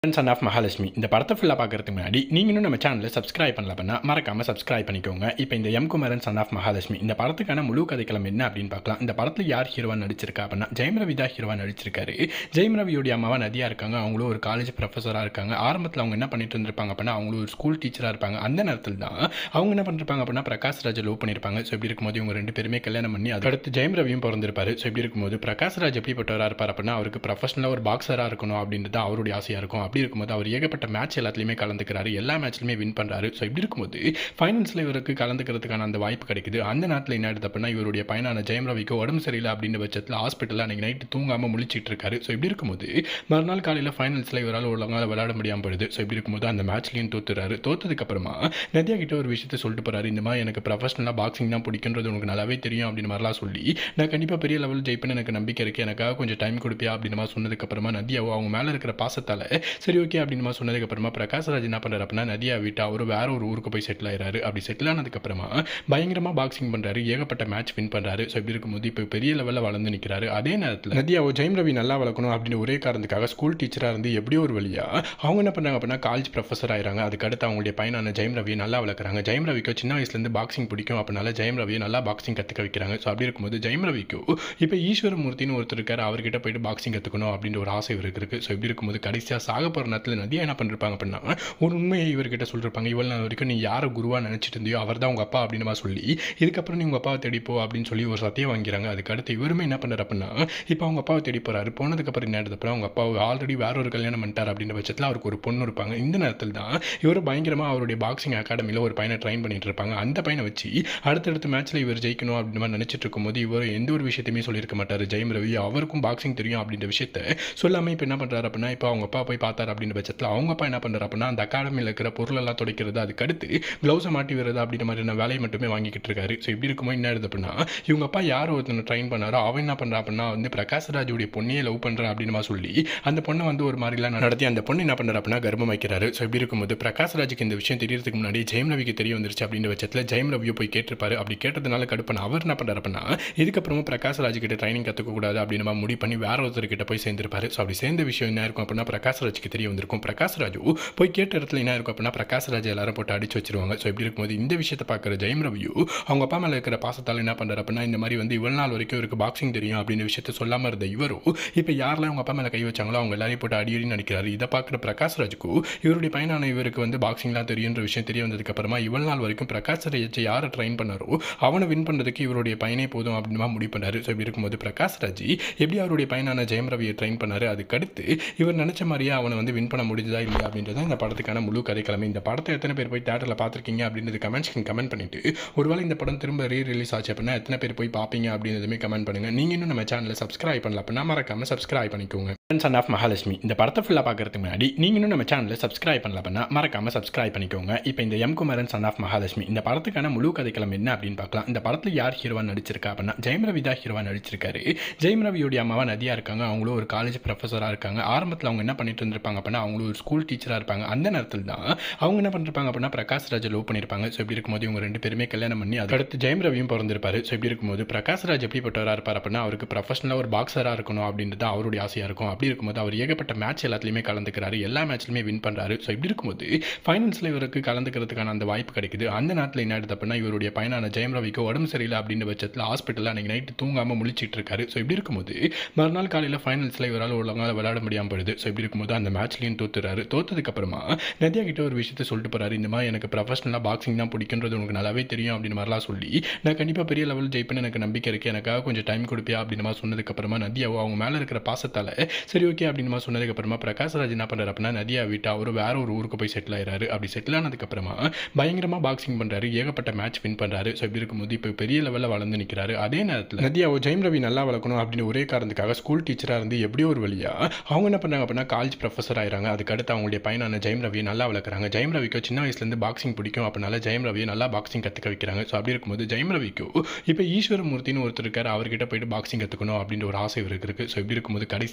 சன் ஆஃப் மகாலட்சுமி இந்த படத்தை ஃபுல்லாக பார்க்கறதுக்கு முன்னாடி நீங்கள் இன்னும் நம்ம சேனலில் சப்ஸ்கிரைப் பண்ணல அப்படின்னா மறக்காமல் சப்ஸ்கிரைப் பண்ணிக்கோங்க. இப்போ இந்த குமரன் சன் ஆஃப் மகாலட்சுமி இந்த படத்துக்கான முழு கதைக்களம் என்ன அப்படின்னு பார்க்கலாம். இந்த படத்தில் யார் ஹீரோவா நடிச்சிருக்கா அப்படின்னா ஜெயம் ரவி தான் ஹீரோவா நடிச்சிருக்காரு. ஜெயம் ரவியோடைய அம்மாவா நதியா இருக்காங்க. அவங்களும் ஒரு காலேஜ் ப்ரொஃபஸராக இருக்காங்க. ஆரம்பத்தில் அவங்க என்ன பண்ணிட்டு இருந்திருப்பாங்க அப்படின்னா அவங்களும் ஒரு ஸ்கூல் டீச்சராக இருப்பாங்க. அந்த நேரத்தில் தான் அவங்க என்ன பண்ணிருப்பாங்க அப்படின்னா பிரகாஷ் ராஜ் லவ் பண்ணியிருப்பாங்க. ஸோ இப்படி இருக்கும்போது இவங்க ரெண்டு பேருமே கல்யாணம் பண்ணி அடுத்து ஜெயம் ரவியும் பிறந்திருப்பாரு. ஸோ இப்படி இருக்கும்போது பிரகாஷ் ராஜ் எப்படிப்பட்டவராக இருப்பார் அப்படின்னா அவருக்கு ப்ரொஃபஷனலாக ஒரு பாக்ஸராக இருக்கணும் அப்படின்றது அவருடைய ஆசையாக இருக்கும். அப்படி இருக்கும்போது அவர் ஏகப்பட்ட மேட்ச் எல்லாத்துலையுமே கலந்துக்கிறாரு. எல்லா மேட்ச்லையுமே வின் பண்ணுறாரு. ஸோ இப்படி இருக்கும்போது ஃபைனல்ஸில் இவருக்கு கலந்துக்கிறதுக்கான அந்த வாய்ப்பு கிடைக்குது. அந்த நேரத்தில் என்ன ஆயிடுது அப்படின்னா இவருடைய பையனான ஜெயம் ரவிக்கு உடம்பு சரியில்லை அப்படின்ற பட்சத்தில் ஹாஸ்பிட்டலில் அன்றைக்கி நைட்டு தூங்காமல் முழிச்சிட்டு இருக்காரு. ஸோ இப்படி இருக்கும்போது மறுநாள் காலையில் ஃபைனல்ஸில் இவரால் ஒழுங்காக விளையாட முடியாமல் போயிடுது. ஸோ இப்படி இருக்கும்போது அந்த மேட்ச்லையும் தோத்துறாரு. தோத்ததுக்கப்புறமா நதியா கிட்ட ஒரு விஷயத்தை சொல்லிட்டு போறாரு. இந்த மாதிரி எனக்கு ப்ரொஃபஷனலாக பாக்ஸிங் தான் பிடிக்குன்றது உனக்கு நல்லாவே தெரியும் அப்படின்னு மாதிரிலாம் சொல்லி நான் கண்டிப்பாக பெரிய லெவல் ஜெயிப்பேன்னு எனக்கு நம்பிக்கை இருக்குது, எனக்காக கொஞ்சம் டைம் கொடுப்பியா அப்படின்னு மாதிரி சொன்னதுக்கப்புறமா நதியாவோ அவங்க மேலே இருக்கிற பாசத்தால் சரி ஓகே அப்படின்னு மாதிரி சொன்னதுக்கப்புறமா பிரகாஷ் ராஜ் என்ன பண்ணுறாரு அப்படின்னா நதியா விட்டு அவர் வேற ஒரு ஊருக்கு போய் செட்டில் ஆயிராரு. அப்படி செட்டில் ஆனதுக்கப்புறமா பயங்கரமாக பாக்ஸிங் பண்ணுறாரு. ஏகப்பட்ட மேட்ச் வின் பண்ணுறாரு. ஸோ இப்படி இருக்கும்போது இப்போ பெரிய லெவலில் வளர்ந்து நிற்கிறாரு. அதே நேரத்தில் நதியாவோ ஜெயம் ரவி நல்லா வளர்க்கணும் அப்படின்னு ஒரே காரணத்துக்காக ஸ்கூல் டீச்சராக இருந்து எப்படியோ ஒரு வழியா அவங்க என்ன பண்ணுறாங்க அப்படின்னா காலேஜ் ப்ரொஃபஸர் ஆயிராங்க. அதுக்கடுத்து அவங்களுடைய பையனான ஜெயம் ரவியை நல்லா வளர்க்குறாங்க. ஜெயம் ரவிக்கு சின்ன வயசுலேருந்து பாக்ஸிங் பிடிக்கும். அப்படினால ஜெயம் ரவியை நல்லா பாக்ஸிங் கற்றுக்க வைக்கிறாங்க. ஸோ அப்படி இருக்கும்போது ஜெயம் ரவிக்கு இப்போ ஈஸ்வரமூர்த்தின்னு ஒருத்தர் இருக்காரு. அவர்கிட்ட போயிட்டு பாக்ஸிங் கற்றுக்கணும் அப்படின்ற ஒரு ஆசை இவருக்கு இருக்குது. ஸோ இப்படி இருக்கும்போது கடைசியாக சாக போகிற நேரத்தில் நதியா என்ன பண்ணிருப்பாங்க அப்படின்னா ஒரு உண்மையை இவர்கிட்ட சொல்லிருப்பாங்க. இவ்வளோ நாள் வரைக்கும் நீ யாரை குருவாக நினச்சிட்டு இருந்தியோ அவர் தான் உங்கள் அப்பா அப்படின்னு சொல்லி இதுக்கப்புறம் நீ உங்கள் அப்பாவை தேடிப்போ அப்படின்னு சொல்லி ஒரு சத்தியம் வாங்கிறாங்க. அதுக்கடுத்து இவருமே என்ன பண்ணுறாரு அப்படின்னா இப்போ அவங்க அப்பாவை தேடி போகிறாரு. போனதுக்கப்புறம் என்ன அப்புறம் அவங்க அப்பாவை ஆல்ரெடி வேற ஒரு கல்யாணம் பண்ணிட்டார் அப்படின்ற பட்சத்தில் அவருக்கு ஒரு பொண்ணு இருப்பாங்க. இந்த நேரத்தில் தான் இவர் பயங்கரமாக அவருடைய பாக்ஸிங் அகாடமியில் ஒரு பையனை ட்ரைன் பண்ணிட்டு இருப்பாங்க. அந்த பையனை வச்சு அடுத்தடுத்த மேட்ச்சில் இவர் ஜெயிக்கணும் அப்படின்னு மாதிரி நினச்சிட்டு இருக்கும்போது இவர் எந்த ஒரு விஷயத்தையுமே சொல்லியிருக்க மாட்டார். ஜெயம் ரவி அவருக்கும் பாக்ஸிங் தெரியும் அப்படின்ற விஷயத்த சொல்லாமல் இப்போ என்ன பண்ணுறாரு அப்படின்னா இப்போ அவங்க அப்பா போய் பார்த்தார் அப்படின்ற பட்சத்தில் அவங்க அப்பா என்ன பண்ணுறாரு அப்படின்னா அந்த அகாடமியில் இருக்கிற பொருளெல்லாம் துடைக்கிறது, அதுக்கடுத்து க்ளவுஸை மாட்டி வருது அப்படின்ற மாதிரியான வேலையை மட்டுமே வாங்கிக்கிட்டு இருக்காரு. ஸோ இப்படி இருக்கும்போது என்ன ஆகுது அப்படின்னா இவங்க அப்பா யார் ஒருத்தனை ட்ரைன் பண்ணாரோ அவன் என்ன பண்ணுறா அப்படின்னா வந்து பிரகாஷ் ராஜுடைய பொண்ணையே லவ் பண்ணுறான் அப்படின்னு சொல்லி அந்த பொண்ணை வந்து ஒரு மாதிரிலாம் நடத்தி அந்த பொண்ணு என்ன பண்ணுறா அப்படின்னா கர்ப்பம் வைக்கிறாரு. ஸோ இப்படி இருக்கும்போது பிரகாஷ் ராஜுக்கு இந்த விஷயம் தெரியறதுக்கு முன்னாடி ஜெயம் ரவிக்கு தெரிய வந்துருச்சு அப்படின்ற பட்சத்தில் ஜெயம் ரவியை போய் கேட்டிருப்பாரு. அப்படி கேட்டதுனால கடுப்பான அவர் என்ன பண்ணுறாரு அப்படின்னா இதுக்கப்புறமா பிரகாஷ் ராஜ் கிட்ட ட்ரைனிங் கற்றுக்கக்கூடாது அப்படின்னு முடிவு பண்ணி வேற ஒருத்தர்கிட்ட போய் சேர்ந்திருப்பாரு. ஸோ அப்படி சேர்ந்த விஷயம் என்ன இருக்கும் அப்படின்னா பிரகாஷ் ராஜுக்கு தெரிய வந்திருக்கும். பிரகாஷ் ராஜு போய் கேட்ட இடத்துல என்ன இருக்கும் அப்படின்னா பிரகாஷ் ராஜ் எல்லாரும் போட்டு அடிச்சு வச்சிருவாங்க. ஸோ இப்படி இருக்கும்போது இந்த விஷயத்தை பார்க்குற ஜெயம் ரவியோ அவங்க அப்பா மேலே இருக்கிற பாசத்தால் என்ன பண்ணுறாரு அப்படின்னா இந்த மாதிரி வந்து இவ்வளவு நாள் வரைக்கும் இவருக்கு பாக்ஸிங் தெரியும் அப்படின்ற விஷயத்தை சொல்லாமல் இருந்த இவரோ இப்போ யாரெல்லாம் அவங்க அப்பா மேலே கை வச்சாங்களோ அவங்க எல்லாரையும் போட்டு அடி நடிக்கிறாரு. இதை பார்க்குற பிரகாஷ் ராஜுக்கு இவருடைய பையனான இவருக்கு வந்து பாக்ஸிங்லாம் தெரியுன்ற விஷயம் தெரிய வந்ததுக்கு அப்புறமா இவ்வளவு நாள் வரைக்கும் பிரகாஷ் ராஜ் யாரை ட்ரைன் பண்ணாரோ அவனை வின் பண்ணுறதுக்கு இவருடைய பையனே போதும் அப்படின்னு முடிவு பண்ணாரு. ஸோ இப்படி இருக்கும்போது பிரகாஷ் ராஜ் எப்படி அவருடைய பையனான ஜெயம் ரவியை ட்ரைன் பண்ணாரு, அதுக்கடுத்து இவர் நினைச்ச மாதிரியே அவனை வந்து வின் பண்ண முடிஞ்சதா இல்லையா அப்படின்றத இந்த படத்துக்கான முழு கதைக்கிழமை. இந்த படத்தை எத்தனை பேர் போய் தேட்டரில் பார்த்துருக்கீங்க அப்படின்றது கமெண்ட்ஸ்க்கு கமெண்ட் பண்ணிட்டு ஒருவேளை இந்த படம் திரும்ப ரீரிலீஸ் ஆச்சு அப்படின்னா எத்தனை பேர் போய் பார்ப்பீங்க அப்படின்றதுமே கமெண்ட் பண்ணுங்க. நீங்கள் இன்னும் நம்ம சேனலை சப்ஸ்கிரைப் பண்ணல அப்படின்னா மறக்காம சப்ஸ்கிரைப் பண்ணிக்கோங்க. சன் ஆஃப் மகாலட்சுமி இந்த படத்தை ஃபுல்லாக பார்க்கறதுக்கு முன்னாடி நீங்கள் இன்னும் நம்ம சேனலை சப்ஸ்கிரைப் பண்ணல அப்படின்னா மறக்காம சப்ஸ்கிரைப் பண்ணிக்கோங்க. இப்போ இந்த குமரன் சன் ஆஃப் மகாலட்சுமி இந்த படத்துக்கான முழு கதைக்களம் என்ன அப்படின்னு பார்க்கலாம். இந்த படத்தில் யார் ஹீரோவா நடிச்சிருக்கா அப்படின்னா ஜெயம் ரவி தான் ஹீரோவா நடிச்சிருக்காரு. ஜெயம் ரவியோடைய அம்மாவா நதியா இருக்காங்க. அவங்களும் ஒரு காலேஜ் ப்ரொஃபஸராக இருக்காங்க. ஆரம்பத்தில் அவங்க என்ன பண்ணிட்டு இருந்திருப்பாங்க அப்படின்னா அவங்களும் ஒரு ஸ்கூல் டீச்சராக இருப்பாங்க. அந்த நேரத்தில் தான் அவங்க என்ன பண்ணிருப்பாங்க அப்படின்னா பிரகாஷ் ராஜ் லவ் பண்ணியிருப்பாங்க. ஸோ இப்படி இருக்கும்போது இவங்க ரெண்டு பேருமே கல்யாணம் பண்ணி அதுக்கடுத்து ஜெயம் ரவியும் பிறந்திருப்பாரு. ஸோ இப்படி இருக்கும்போது பிரகாஷ் ராஜ் எப்படிப்பட்டவராக இருப்பார் அப்படின்னா அவருக்கு ப்ரொஃபஷனலாக ஒரு பாக்ஸராக இருக்கணும் அப்படின்றது அவருடைய ஆசையாக இருக்கும். அப்படி இருக்கும்போது அவர் ஏகப்பட்ட மேட்ச் எல்லாத்துலையுமே கலந்துக்கிறாரு. எல்லா மேட்ச்லையுமே வின் பண்ணுறாரு. ஸோ இப்படி இருக்கும்போது ஃபைனல்ஸில் இவருக்கு கலந்துக்கிறதுக்கான அந்த வாய்ப்பு கிடைக்குது. அந்த நேரத்தில் என்ன ஆகுது அப்படின்னா இவருடைய பையனான ஜெயம் ரவிக்கு உடம்பு சரியில்லை அப்படின்ற பட்சத்தில் ஹாஸ்பிட்டலில் அன்றைக்கி நைட்டு தூங்காமல் முழிச்சிட்டு இருக்காரு. ஸோ இப்படி இருக்கும்போது மறுநாள் காலையில் ஃபைனல்ஸில் இவரால் ஒழுங்காக விளையாட முடியாமல் போயிடுது. ஸோ இப்படி இருக்கும்போது அந்த மேட்ச்லையும் தோத்துறாரு. தோத்ததுக்கப்புறமா நதியா கிட்ட ஒரு விஷயத்தை சொல்லிட்டு போறாரு. இந்த மாதிரி எனக்கு ப்ரொஃபஷனலாக பாக்ஸிங் தான் பிடிக்குன்றது உனக்கு நல்லாவே தெரியும் அப்படின்னு மாதிரிலாம் சொல்லி நான் கண்டிப்பாக பெரிய லெவல் ஜெயிப்பேன்னு எனக்கு நம்பிக்கை இருக்குது, எனக்காக கொஞ்சம் டைம் கொடுப்பியா அப்படின்னு மாதிரி சொன்னதுக்கப்புறமா நதியாவோ அவங்க மேலே இருக்கிற பாசத்தால் சரி ஓகே அப்படின்னு மாதிரி சொன்னதுக்கப்புறமா பிரகாஷ் ராஜ் என்ன பண்ணுறாரு அப்படின்னா நதியா விட்டு அவர் வேற ஒரு ஊருக்கு போய் செட்டில் ஆயிராரு. அப்படி செட்டில் ஆனதுக்கப்புறமா பயங்கரமாக பாக்ஸிங் பண்ணுறாரு. ஏகப்பட்ட மேட்ச் வின் பண்ணுறாரு. ஸோ இப்படி இருக்கும்போது இப்போ பெரிய லெவலில் வளர்ந்து நிற்கிறாரு. அதே நேரத்தில் நதியாவோ ஜெயம் ரவி நல்லா வளர்க்கணும் அப்படின்னு ஒரே காரணத்துக்காக ஸ்கூல் டீச்சராக இருந்து எப்படியோ ஒரு வழியா அவங்க என்ன பண்ணாங்க அப்படின்னா காலேஜ் ப்ரொஃபஸர் ஆயிராங்க. அதுக்கடுத்து அவங்களுடைய பையனான ஜெயம் ரவியை நல்லா வளர்க்குறாங்க. ஜெயம் ரவிக்கு சின்ன வயசுலேருந்து பாக்ஸிங் பிடிக்கும். அப்படினால ஜெயம் ரவியை நல்லா பாக்ஸிங் கற்றுக்க வைக்கிறாங்க. ஸோ அப்படி இருக்கும்போது ஜெயம் ரவிக்கு இப்போ ஈஸ்வரமூர்த்தின்னு ஒருத்தர் இருக்காரு. அவர்கிட்ட போயிட்டு பாக்ஸிங் கற்றுக்கணும் அப்படின்ற ஒரு ஆசை இவருக்கு இருக்குது. ஸோ இப்படி இருக்கும்போது கடைசியாக சாக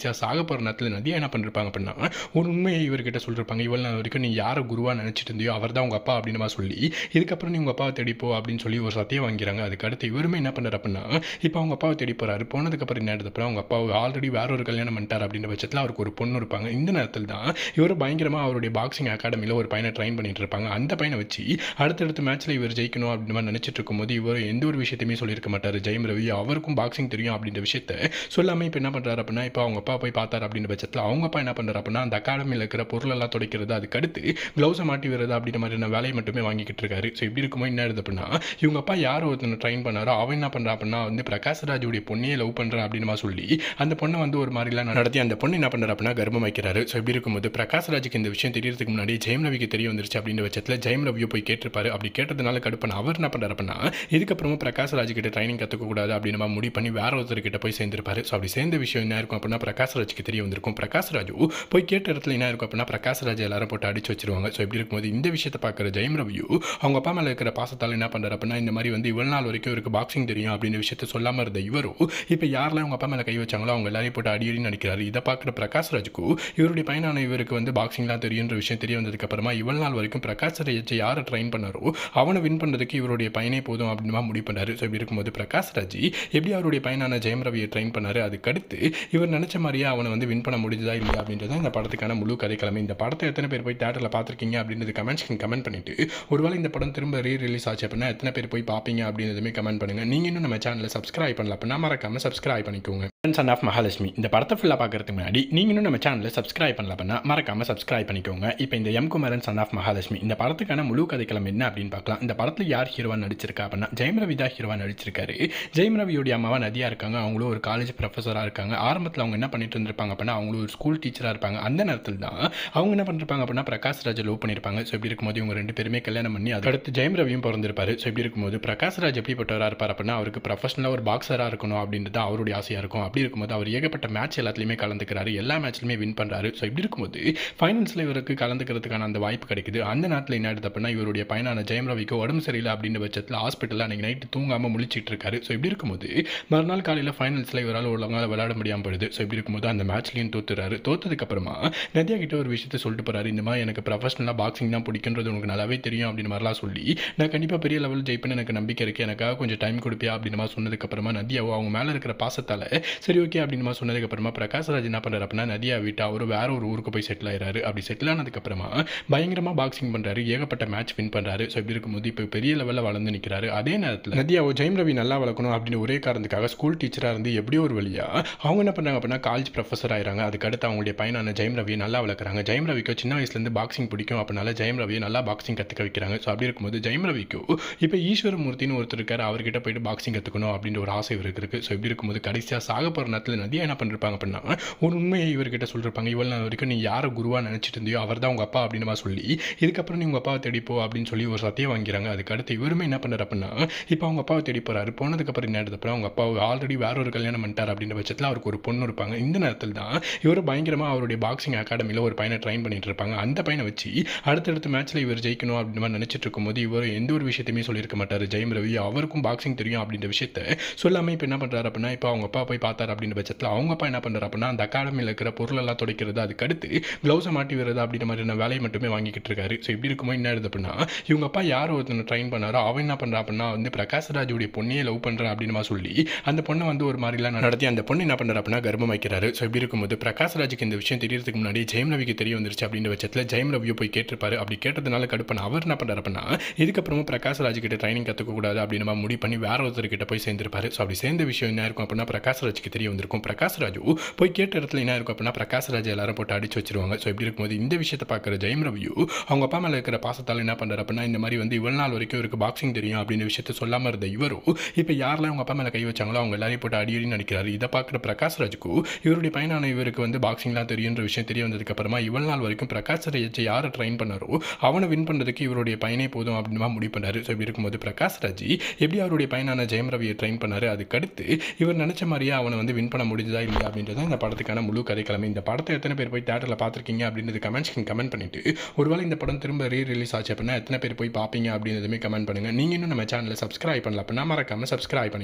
போகிற நேரத்தில் நதியா என்ன பண்ணிருப்பாங்க அப்படின்னா ஒரு உண்மையை இவர்கிட்ட சொல்லியிருப்பாங்க. இவ்வளோ நாள் வரைக்கும் நீ யாரை குருவாக நினச்சிட்டு இருந்தியோ அவர் தான் உங்கள் அப்பா அப்படின்னு சொல்லி இதுக்கப்புறம் நீ உங்கள் அப்பாவை தேடிப்போ அப்படின்னு சொல்லி ஒரு சத்தியம் வாங்கிறாங்க. அதுக்கு அடுத்து இவருமே என்ன பண்ணுறாரு அப்படின்னா இப்போ அவங்க அப்பாவை தேடி போகிறாரு. போனதுக்கப்புறம் என்ன எடுத்தப்பறம் அவங்க அப்பாவை ஆல்ரெடி வேற ஒரு கல்யாணம் பண்ணிட்டார் அப்படின்ற பட்சத்தில் அவருக்கு ஒரு பொண்ணு இருப்பாங்க. இந்த நேரத்தில் தான் இவர் பயங்கரமாக அவருடைய பாக்ஸிங் அகாடமியில் ஒரு பையனை ட்ரைன் பண்ணிட்டு இருப்பாங்க. அந்த பையனை வச்சு அடுத்தடுத்த மேட்ச்சில் இவர் ஜெயிக்கணும் அப்படின்னு மாதிரி நினச்சிட்டு இருக்கும்போது இவர் எந்த ஒரு விஷயத்தையுமே சொல்லியிருக்க மாட்டார். ஜெயம் ரவி அவருக்கும் பாக்ஸிங் தெரியும் அப்படின்ற விஷயத்த சொல்லாமல் இப்போ என்ன பண்ணுறாரு அப்படின்னா இப்போ அவங்க அப்பா போய் பார்த்தார் அப்படின்ற பட்சத்தில் அவங்க அப்பா என்ன பண்ணுறாரு அப்படின்னா அந்த அகாடமியில் இருக்கிற பொருளெல்லாம் துடைக்கிறது, அதுக்கடுத்து க்ளவுஸை மாட்டி வருது அப்படின்ற மாதிரியான வேலையை மட்டுமே வாங்கிக்கிட்டு இருக்காரு. ஸோ இப்படி இருக்கும்போது என்ன ஆகுது அப்படின்னா இவங்க அப்பா யார் ஒருத்தனை ட்ரைன் பண்ணாரோ அவன் என்ன பண்ணுறா அப்படின்னா பிரகாஷ்ராஜுடைய பொண்ணையே லவ் பண்ணுறான் அப்படின்னு சொல்லி அந்த பொண்ணை ஒரு மாதிரிலாம் நடத்தி அந்த பொண்ணு என்ன பண்ணுறா அப்படின்னா கர்ப்பம் வைக்கிறாரு. ஸோ இப்படி இருக்கும்போது பிரகாஷ்ராஜுக்கு இந்த விஷயம் தெரியறதுக்கு முன்னாடி ஜெயம் ரவிக்கு தெரிய வந்துருச்சு அப்படின்ற பட்சத்தில் ஜெயம் ரவியை போய் கேட்டிருப்பாரு. அப்படி கேட்டதுனால கடுப்பான அவர் என்ன பண்ணுறாரு அப்படின்னா இதுக்கப்புறமா பிரகாஷ்ராஜ் கிட்ட ட்ரைனிங் கற்றுக்கக்கூடாது அப்படின்னு முடிவு பண்ணி வேற ஒருத்தர்கிட்ட போய் சேர்ந்திருப்பாரு. ஸோ அப்படி சேர்ந்த விஷயம் என்ன இருக்கும் அப்படின்னா பிரகாஷ்ராஜுக்கு தெரிய வந்திருக்கும். பிரகாஷ்ராஜு போய் கேட்ட இடத்துல என்ன இருக்கும் அப்படின்னா பிரகாஷ்ராஜ் எல்லாரும் போட்டு அடிச்சு வச்சிருவாங்க. ஸோ இப்படி இருக்கும்போது இந்த விஷயத்தை பார்க்குற ஜெயம் ரவியும் அவங்க அப்பா மேலே இருக்கிற பாசத்தால் என்ன பண்ணுறாரு அப்படின்னா இந்த மாதிரி இவ்வளவு நாள் வரைக்கும் இவருக்கு பாக்ஸிங் தெரியும் அப்படின்ற விஷயத்த சொல்லாமல் இருந்த இவரும் இப்போ யாரெல்லாம் அவங்க அப்பா மேலே கை வச்சாங்களோ அவங்க எல்லாரையும் போட்டு அடி நடிக்கிறாரு. இதை பார்க்குற பிரகாஷ்ராஜுக்கு இவருடைய பையனான இவருக்கு பாக்ஸிங்லாம் தெரியுன்ற விஷயம் தெரிய வந்ததுக்கு அப்புறமா இவ்வளவு நாள் வரைக்கும் பிரகாஷ்ராஜ் யாரை ட்ரைன் பண்ணாரோ அவனை வின் பண்ணுறதுக்கு இவருடைய பையனே போதும் அப்படின்னு முடிவு பண்ணாரு. ஸோ இப்படி இருக்கும்போது பிரகாஷ்ராஜ் எப்படி அவருடைய பையனான ஜெயம் ரவியை ட்ரைன் பண்ணாரு, அதுக்கடுத்து இவர் நினைச்ச மாதிரியே அவனை வின் பண்ண முடிஞ்சதா இல்லையா அப்படின்றத இந்த படத்துக்கான முழு கதைக்கிழமை. இந்த படத்தை எத்தனை பேர் போய் தியேட்டரில் பார்த்துருக்கீங்க அப்படின்றது கமெண்ட் பண்ணிட்டு ஒருவேளை இந்த படம் திரும்ப ரிலீஸ் ஆச்சு அப்படின்னா எத்தனை பேர் போய் பார்ப்பீங்க அப்படின்றதுமே கமெண்ட் பண்ணுங்க. நீங்க இன்னும் நம்ம சேனலை சப்ஸ்கிரைப் பண்ணல அப்படின்னா மறக்காம சப்ஸ்கிரைப் பண்ணிக்கோங்க. சன் ஆஃப் மகாலட்சுமி இந்த படத்தை ஃபுல்லாக பார்க்கறதுக்கு முன்னாடி நீங்க இன்னும் நம்ம சேனலை சப்ஸ்கிரைப் பண்ணல அப்படின்னா மறக்காம சப்ஸ்கிரைப் பண்ணிக்கோங்க. இப்போ இந்த M Kumaran son of Mahalakshmi இந்த படத்துக்கான முழு கதைக்கிழமை என்ன அப்படின்னு பார்க்கலாம். இந்த படத்தில் யார் ஹீரோவா நடிச்சிருக்கா அப்படின்னா ஜெயம் ரவி தான் ஹீரோவா நடிச்சிருக்காரு. ஜெயம் ரவியோடைய அம்மாவா நதியா இருக்காங்க. அவங்களும் ஒரு காலேஜ் ப்ரொஃபஸராக இருக்காங்க. ஆரம்பத்தில் அவங்க என்ன பண்ணிட்டு இருந்திருப்பாங்க அப்படின்னா அவங்களும் ஒரு ஸ்கூல் டீச்சராக இருப்பாங்க. அந்த நேரத்தில் தான் அவங்க என்ன பண்ணிருப்பாங்க அப்படின்னா பிரகாஷ்ராஜ் லவ் பண்ணியிருப்பாங்க. ஸோ இப்படி இருக்கும்போது இவங்க ரெண்டு பேருமே கல்யாணம் பண்ணி அடுத்து ஜெயம் ரவியும் பிறந்திருப்பாரு. ஸோ இப்படி இருக்கும்போது பிரகாஷ்ராஜ் எப்படிப்பட்டவராக இருப்பார் அப்படின்னா அவருக்கு ப்ரொஃபஷனலாக ஒரு பாக்ஸராக இருக்கணும் அப்படின்றது அவருடைய ஆசையாக இருக்கும். அப்படி இருக்கும்போது அவர் ஏகப்பட்ட மேட்ச் எல்லாத்துலையுமே கலந்துக்கிறாரு. எல்லா மேட்ச்லையுமே வின் பண்ணுறாரு. ஸோ இப்படி இருக்கும்போது ஃபைனல்ஸில் இவருக்கு கலந்துக்கிறதுக்கான அந்த வாய்ப்பு கிடைக்குது. அந்த நேரத்தில் என்ன ஆகுது அப்படின்னா இவருடைய பையனான ஜெயம் ரவிக்கு உடம்பு சரியில்லை அப்படின்ற பட்சத்தில் ஹாஸ்பிட்டலில் அன்றைக்கி நைட்டு தூங்காமல் முழிச்சிட்டு இருக்காரு. ஸோ இப்படி இருக்கும்போது மறுநாள் காலையில் ஃபைனல்ஸில் இவரால் ஒழுங்காக விளையாட முடியாமல் போயிடுது. ஸோ இப்படி இருக்கும்போது அந்த மேட்ச்லையும் தோத்துறாரு. தோத்ததுக்கப்புறமா நதியா கிட்ட ஒரு விஷயத்தை சொல்லிட்டு போறாரு. இந்த மாதிரி எனக்கு ப்ரொஃபஷனலாக பாக்ஸிங் தான் பிடிக்குன்றது உனக்கு நல்லாவே தெரியும் அப்படின்னு மாதிரிலாம் சொல்லி நான் கண்டிப்பாக பெரிய லெவல் ஜெயிப்பேன்னு எனக்கு நம்பிக்கை இருக்குது, எனக்காக கொஞ்சம் டைம் கொடுப்பியா அப்படின்னு மாதிரி சொன்னதுக்கப்புறமா நதியாவோ அவங்க மேலே இருக்கிற பாசத்தால் சரி ஓகே அப்படின்னு மாதிரி சொன்னதுக்கப்புறமா பிரகாஷ்ராஜ் என்ன பண்ணுறாரு அப்படின்னா நதியா விட்டு அவர் வேற ஒரு ஊருக்கு போய் செட்டில் ஆயிடுறாரு. அப்படி செட்டில் ஆனதுக்கப்புறமா பயங்கரமாக பாக்ஸிங் பண்ணுறாரு. ஏகப்பட்ட மேட்ச் வின் பண்ணுறாரு. ஸோ இப்படி இருக்கும்போது இப்போ பெரிய லெவலில் வளர்ந்து நிற்கிறாரு. அதே நேரத்தில் நதியாவோ ஜெயம் ரவி நல்லா வளர்க்கணும் அப்படின்னு ஒரே காரணத்துக்காக ஸ்கூல் டீச்சராக இருந்து எப்படியோ ஒரு வழியா அவங்க என்ன பண்ணுறாங்க அப்படின்னா காலேஜ் ப்ரொஃபஸர் ஆயிராங்க. அதுக்கடுத்து அவங்களுடைய பையனான ஜெயம் ரவியை நல்லா வளர்க்குறாங்க. ஜெயம் ரவிக்கு சின்ன வயசுலேருந்து பாக்ஸிங் பிடிக்கும். அப்படினால ஜெயம் ரவியை நல்லா பாக்ஸிங் கற்றுக்க வைக்கிறாங்க. ஸோ அப்படி இருக்கும்போது ஜெயம் ரவிக்கு இப்போ ஈஸ்வரமூர்த்தின்னு ஒருத்தர் இருக்காரு. அவர்கிட்ட போயிட்டு பாக்ஸிங் கற்றுக்கணும் அப்படின்ற ஒரு ஆசை இவருக்கு இருக்குது. ஸோ இப்படி இருக்கும்போது கடைசியாக சாக போகிற நேரத்தில் நதியா என்ன பண்ணிருப்பாங்க அப்படின்னா ஒரு உண்மையை இவர்கிட்ட சொல்லியிருப்பாங்க. இவ்வளவு நாள் வரைக்கும் நீ யாரை குருவாக நினச்சிட்டு இருந்தியோ அவர் தான் உங்கள் அப்பா அப்படின்னு சொல்லி இதுக்கப்புறம் நீ உங்கள் அப்பாவை தேடிப்போ அப்படின்னு சொல்லி ஒரு சத்தியம் வாங்கிறாங்க. அதுக்கடுத்து இவருமே என்ன பண்ணுறாரு அப்படின்னா இப்போ அவங்க அப்பாவை தேடி போகிறாரு. போனதுக்கப்புறம் என்ன எடுத்தப்பறம் அவங்க அப்பாவை ஆல்ரெடி வேற ஒரு கல்யாணம் பண்ணிட்டார் அப்படின்ற பட்சத்தில் அவருக்கு ஒரு பொண்ணு இருப்பாங்க. இந்த நேரத்தில் தான் இவர் பயங்கரமாக அவருடைய பாக்ஸிங் அகாடமியில் ஒரு பையனை ட்ரைன் பண்ணிட்டு இருப்பாங்க. அந்த பையனை வச்சு அடுத்தடுத்த மேட்ச்சில் இவர் ஜெயிக்கணும் அப்படின்னு மாதிரி நினச்சிட்டு இருக்கும்போது இவர் எந்த ஒரு விஷயத்தையுமே சொல்லியிருக்க மாட்டார். ஜெயம் ரவி அவருக்கும் பாக்ஸிங் தெரியும் அப்படின்ற விஷயத்த சொல்லாமல் இப்போ என்ன பண்ணுறாரு அப்படின்னா இப்போ அவங்க அப்பா போய் பார்த்தார் அப்படின்ற பட்சத்தில் அவங்க அப்பா என்ன பண்ணுறாரு அப்படின்னா அந்த அகாடமியில் இருக்கிற பொருளெல்லாம் துடைக்கிறது, அதுக்கடுத்து க்ளவுஸை மாட்டி வருது அப்படின்ற மாதிரியான வேலையை மட்டுமே வாங்கிக்கிட்டு இருக்காரு. ஸோ இப்படி இருக்கும்போது என்ன ஆகுது அப்படின்னா இவங்க அப்பா யார் ஒருத்தனை ட்ரைன் பண்ணாரோ அவன் என்ன பண்ணுறா அப்படின்னா பிரகாஷ்ராஜுடைய பொண்ணையே லவ் பண்ணுறான் அப்படின்னு சொல்லி அந்த பொண்ணை ஒரு மாதிரிலாம் நடத்தி அந்த பொண்ணு என்ன பண்ணுறா அப்படின்னா கர்ப்பம் வைக்கிறாரு. ஸோ இப்படி இருக்கும்போது பிரகாஷ்ராஜுக்கு இந்த விஷயம் தெரியறதுக்கு முன்னாடி ஜெயம் ரவிக்கு தெரிய வந்துருச்சு அப்படின்ற பட்சத்தில் ஜெயம் ரவியை போய் கேட்டிருப்பாரு. அப்படி கேட்டதுனால கடுப்பான அவர் என்ன பண்ணுறாரு அப்படின்னா இதுக்கப்புறமா பிரகாஷ்ராஜ் கிட்ட ட்ரைனிங் கற்றுக்கக்கூடாது அப்படின்னு முடிவு பண்ணி வேற ஒருத்தர்கிட்ட போய் சேர்ந்திருப்பாரு. ஸோ அப்படி சேர்ந்த விஷயம் என்ன இருக்கும் அப்படின்னா பிரகாஷ்ராஜுக்கு தெரிய வந்திருக்கும். பிரகாஷ்ராஜு போய் கேட்ட இடத்துல என்ன இருக்கும் அப்படின்னா பிரகாஷ்ராஜ் எல்லாரும் போட்டு அடிச்சு வச்சிருவாங்க. ஸோ இப்படி இருக்கும்போது இந்த விஷயத்தை பார்க்குற ஜெயம் ரவியும் அவங்க அப்பா மேலே இருக்கிற பாசத்தால் என்ன பண்ணுறாரு அப்படின்னா இந்த மாதிரி இவ்வளவு நாள் வரைக்கும் இவருக்கு பாக்ஸிங் தெரியும் அப்படின்ற விஷயத்த சொல்லாமல் இருந்த இவரும் இப்போ யாரெல்லாம் அவங்க அப்பா மேலே கை வச்சாங்களோ அவங்க எல்லாரையும் போட்டு அடி நடிக்கிறாரு. இதை பார்க்குற பிரகாஷ்ராஜுக்கு இவருடைய பையனான இவருக்கு பாக்ஸிங்லாம் தெரியுன்ற விஷயம் தெரிய வந்ததுக்கு அப்புறமா இவ்வளவு நாள் வரைக்கும் பிரகாஷ்ராஜ் யாரை ட்ரைன் பண்ணாரோ அவனை வின் பண்ணுறதுக்கு இவருடைய பையனே போதும் அப்படின்னு முடிவு பண்ணாரு. ஸோ இப்படி இருக்கும்போது பிரகாஷ்ராஜ் எப்படி அவருடைய பையனான ஜெயம் ரவியை ட்ரைன் பண்ணாரு, அதுக்கடுத்து இவர் நினைச்ச மாதிரியே அவனை வின் பண்ண முடிஞ்சதா இல்லையா அப்படின்றத இந்த படத்துக்கான முழு கதைக்கிழமை. இந்த படத்தை எத்தனை பேர் போய் தியேட்டரில் பார்த்துருக்கீங்க அப்படின்றது கமெண்ட் பண்ணிட்டு ஒருவேளை இந்த படம் திரும்ப ரிலீஸ் ஆச்சு அப்படின்னா எத்தனை பேர் போய் பார்ப்பீங்க அப்படின்றதுமே கமெண்ட் பண்ணுங்க. நீங்க இன்னும் நம்ம சேனலை சப்ஸ்கிரைப் பண்ணல அப்படின்னா மறக்காம சப்ஸ்கிரைப் பண்ணிக்கோங்க.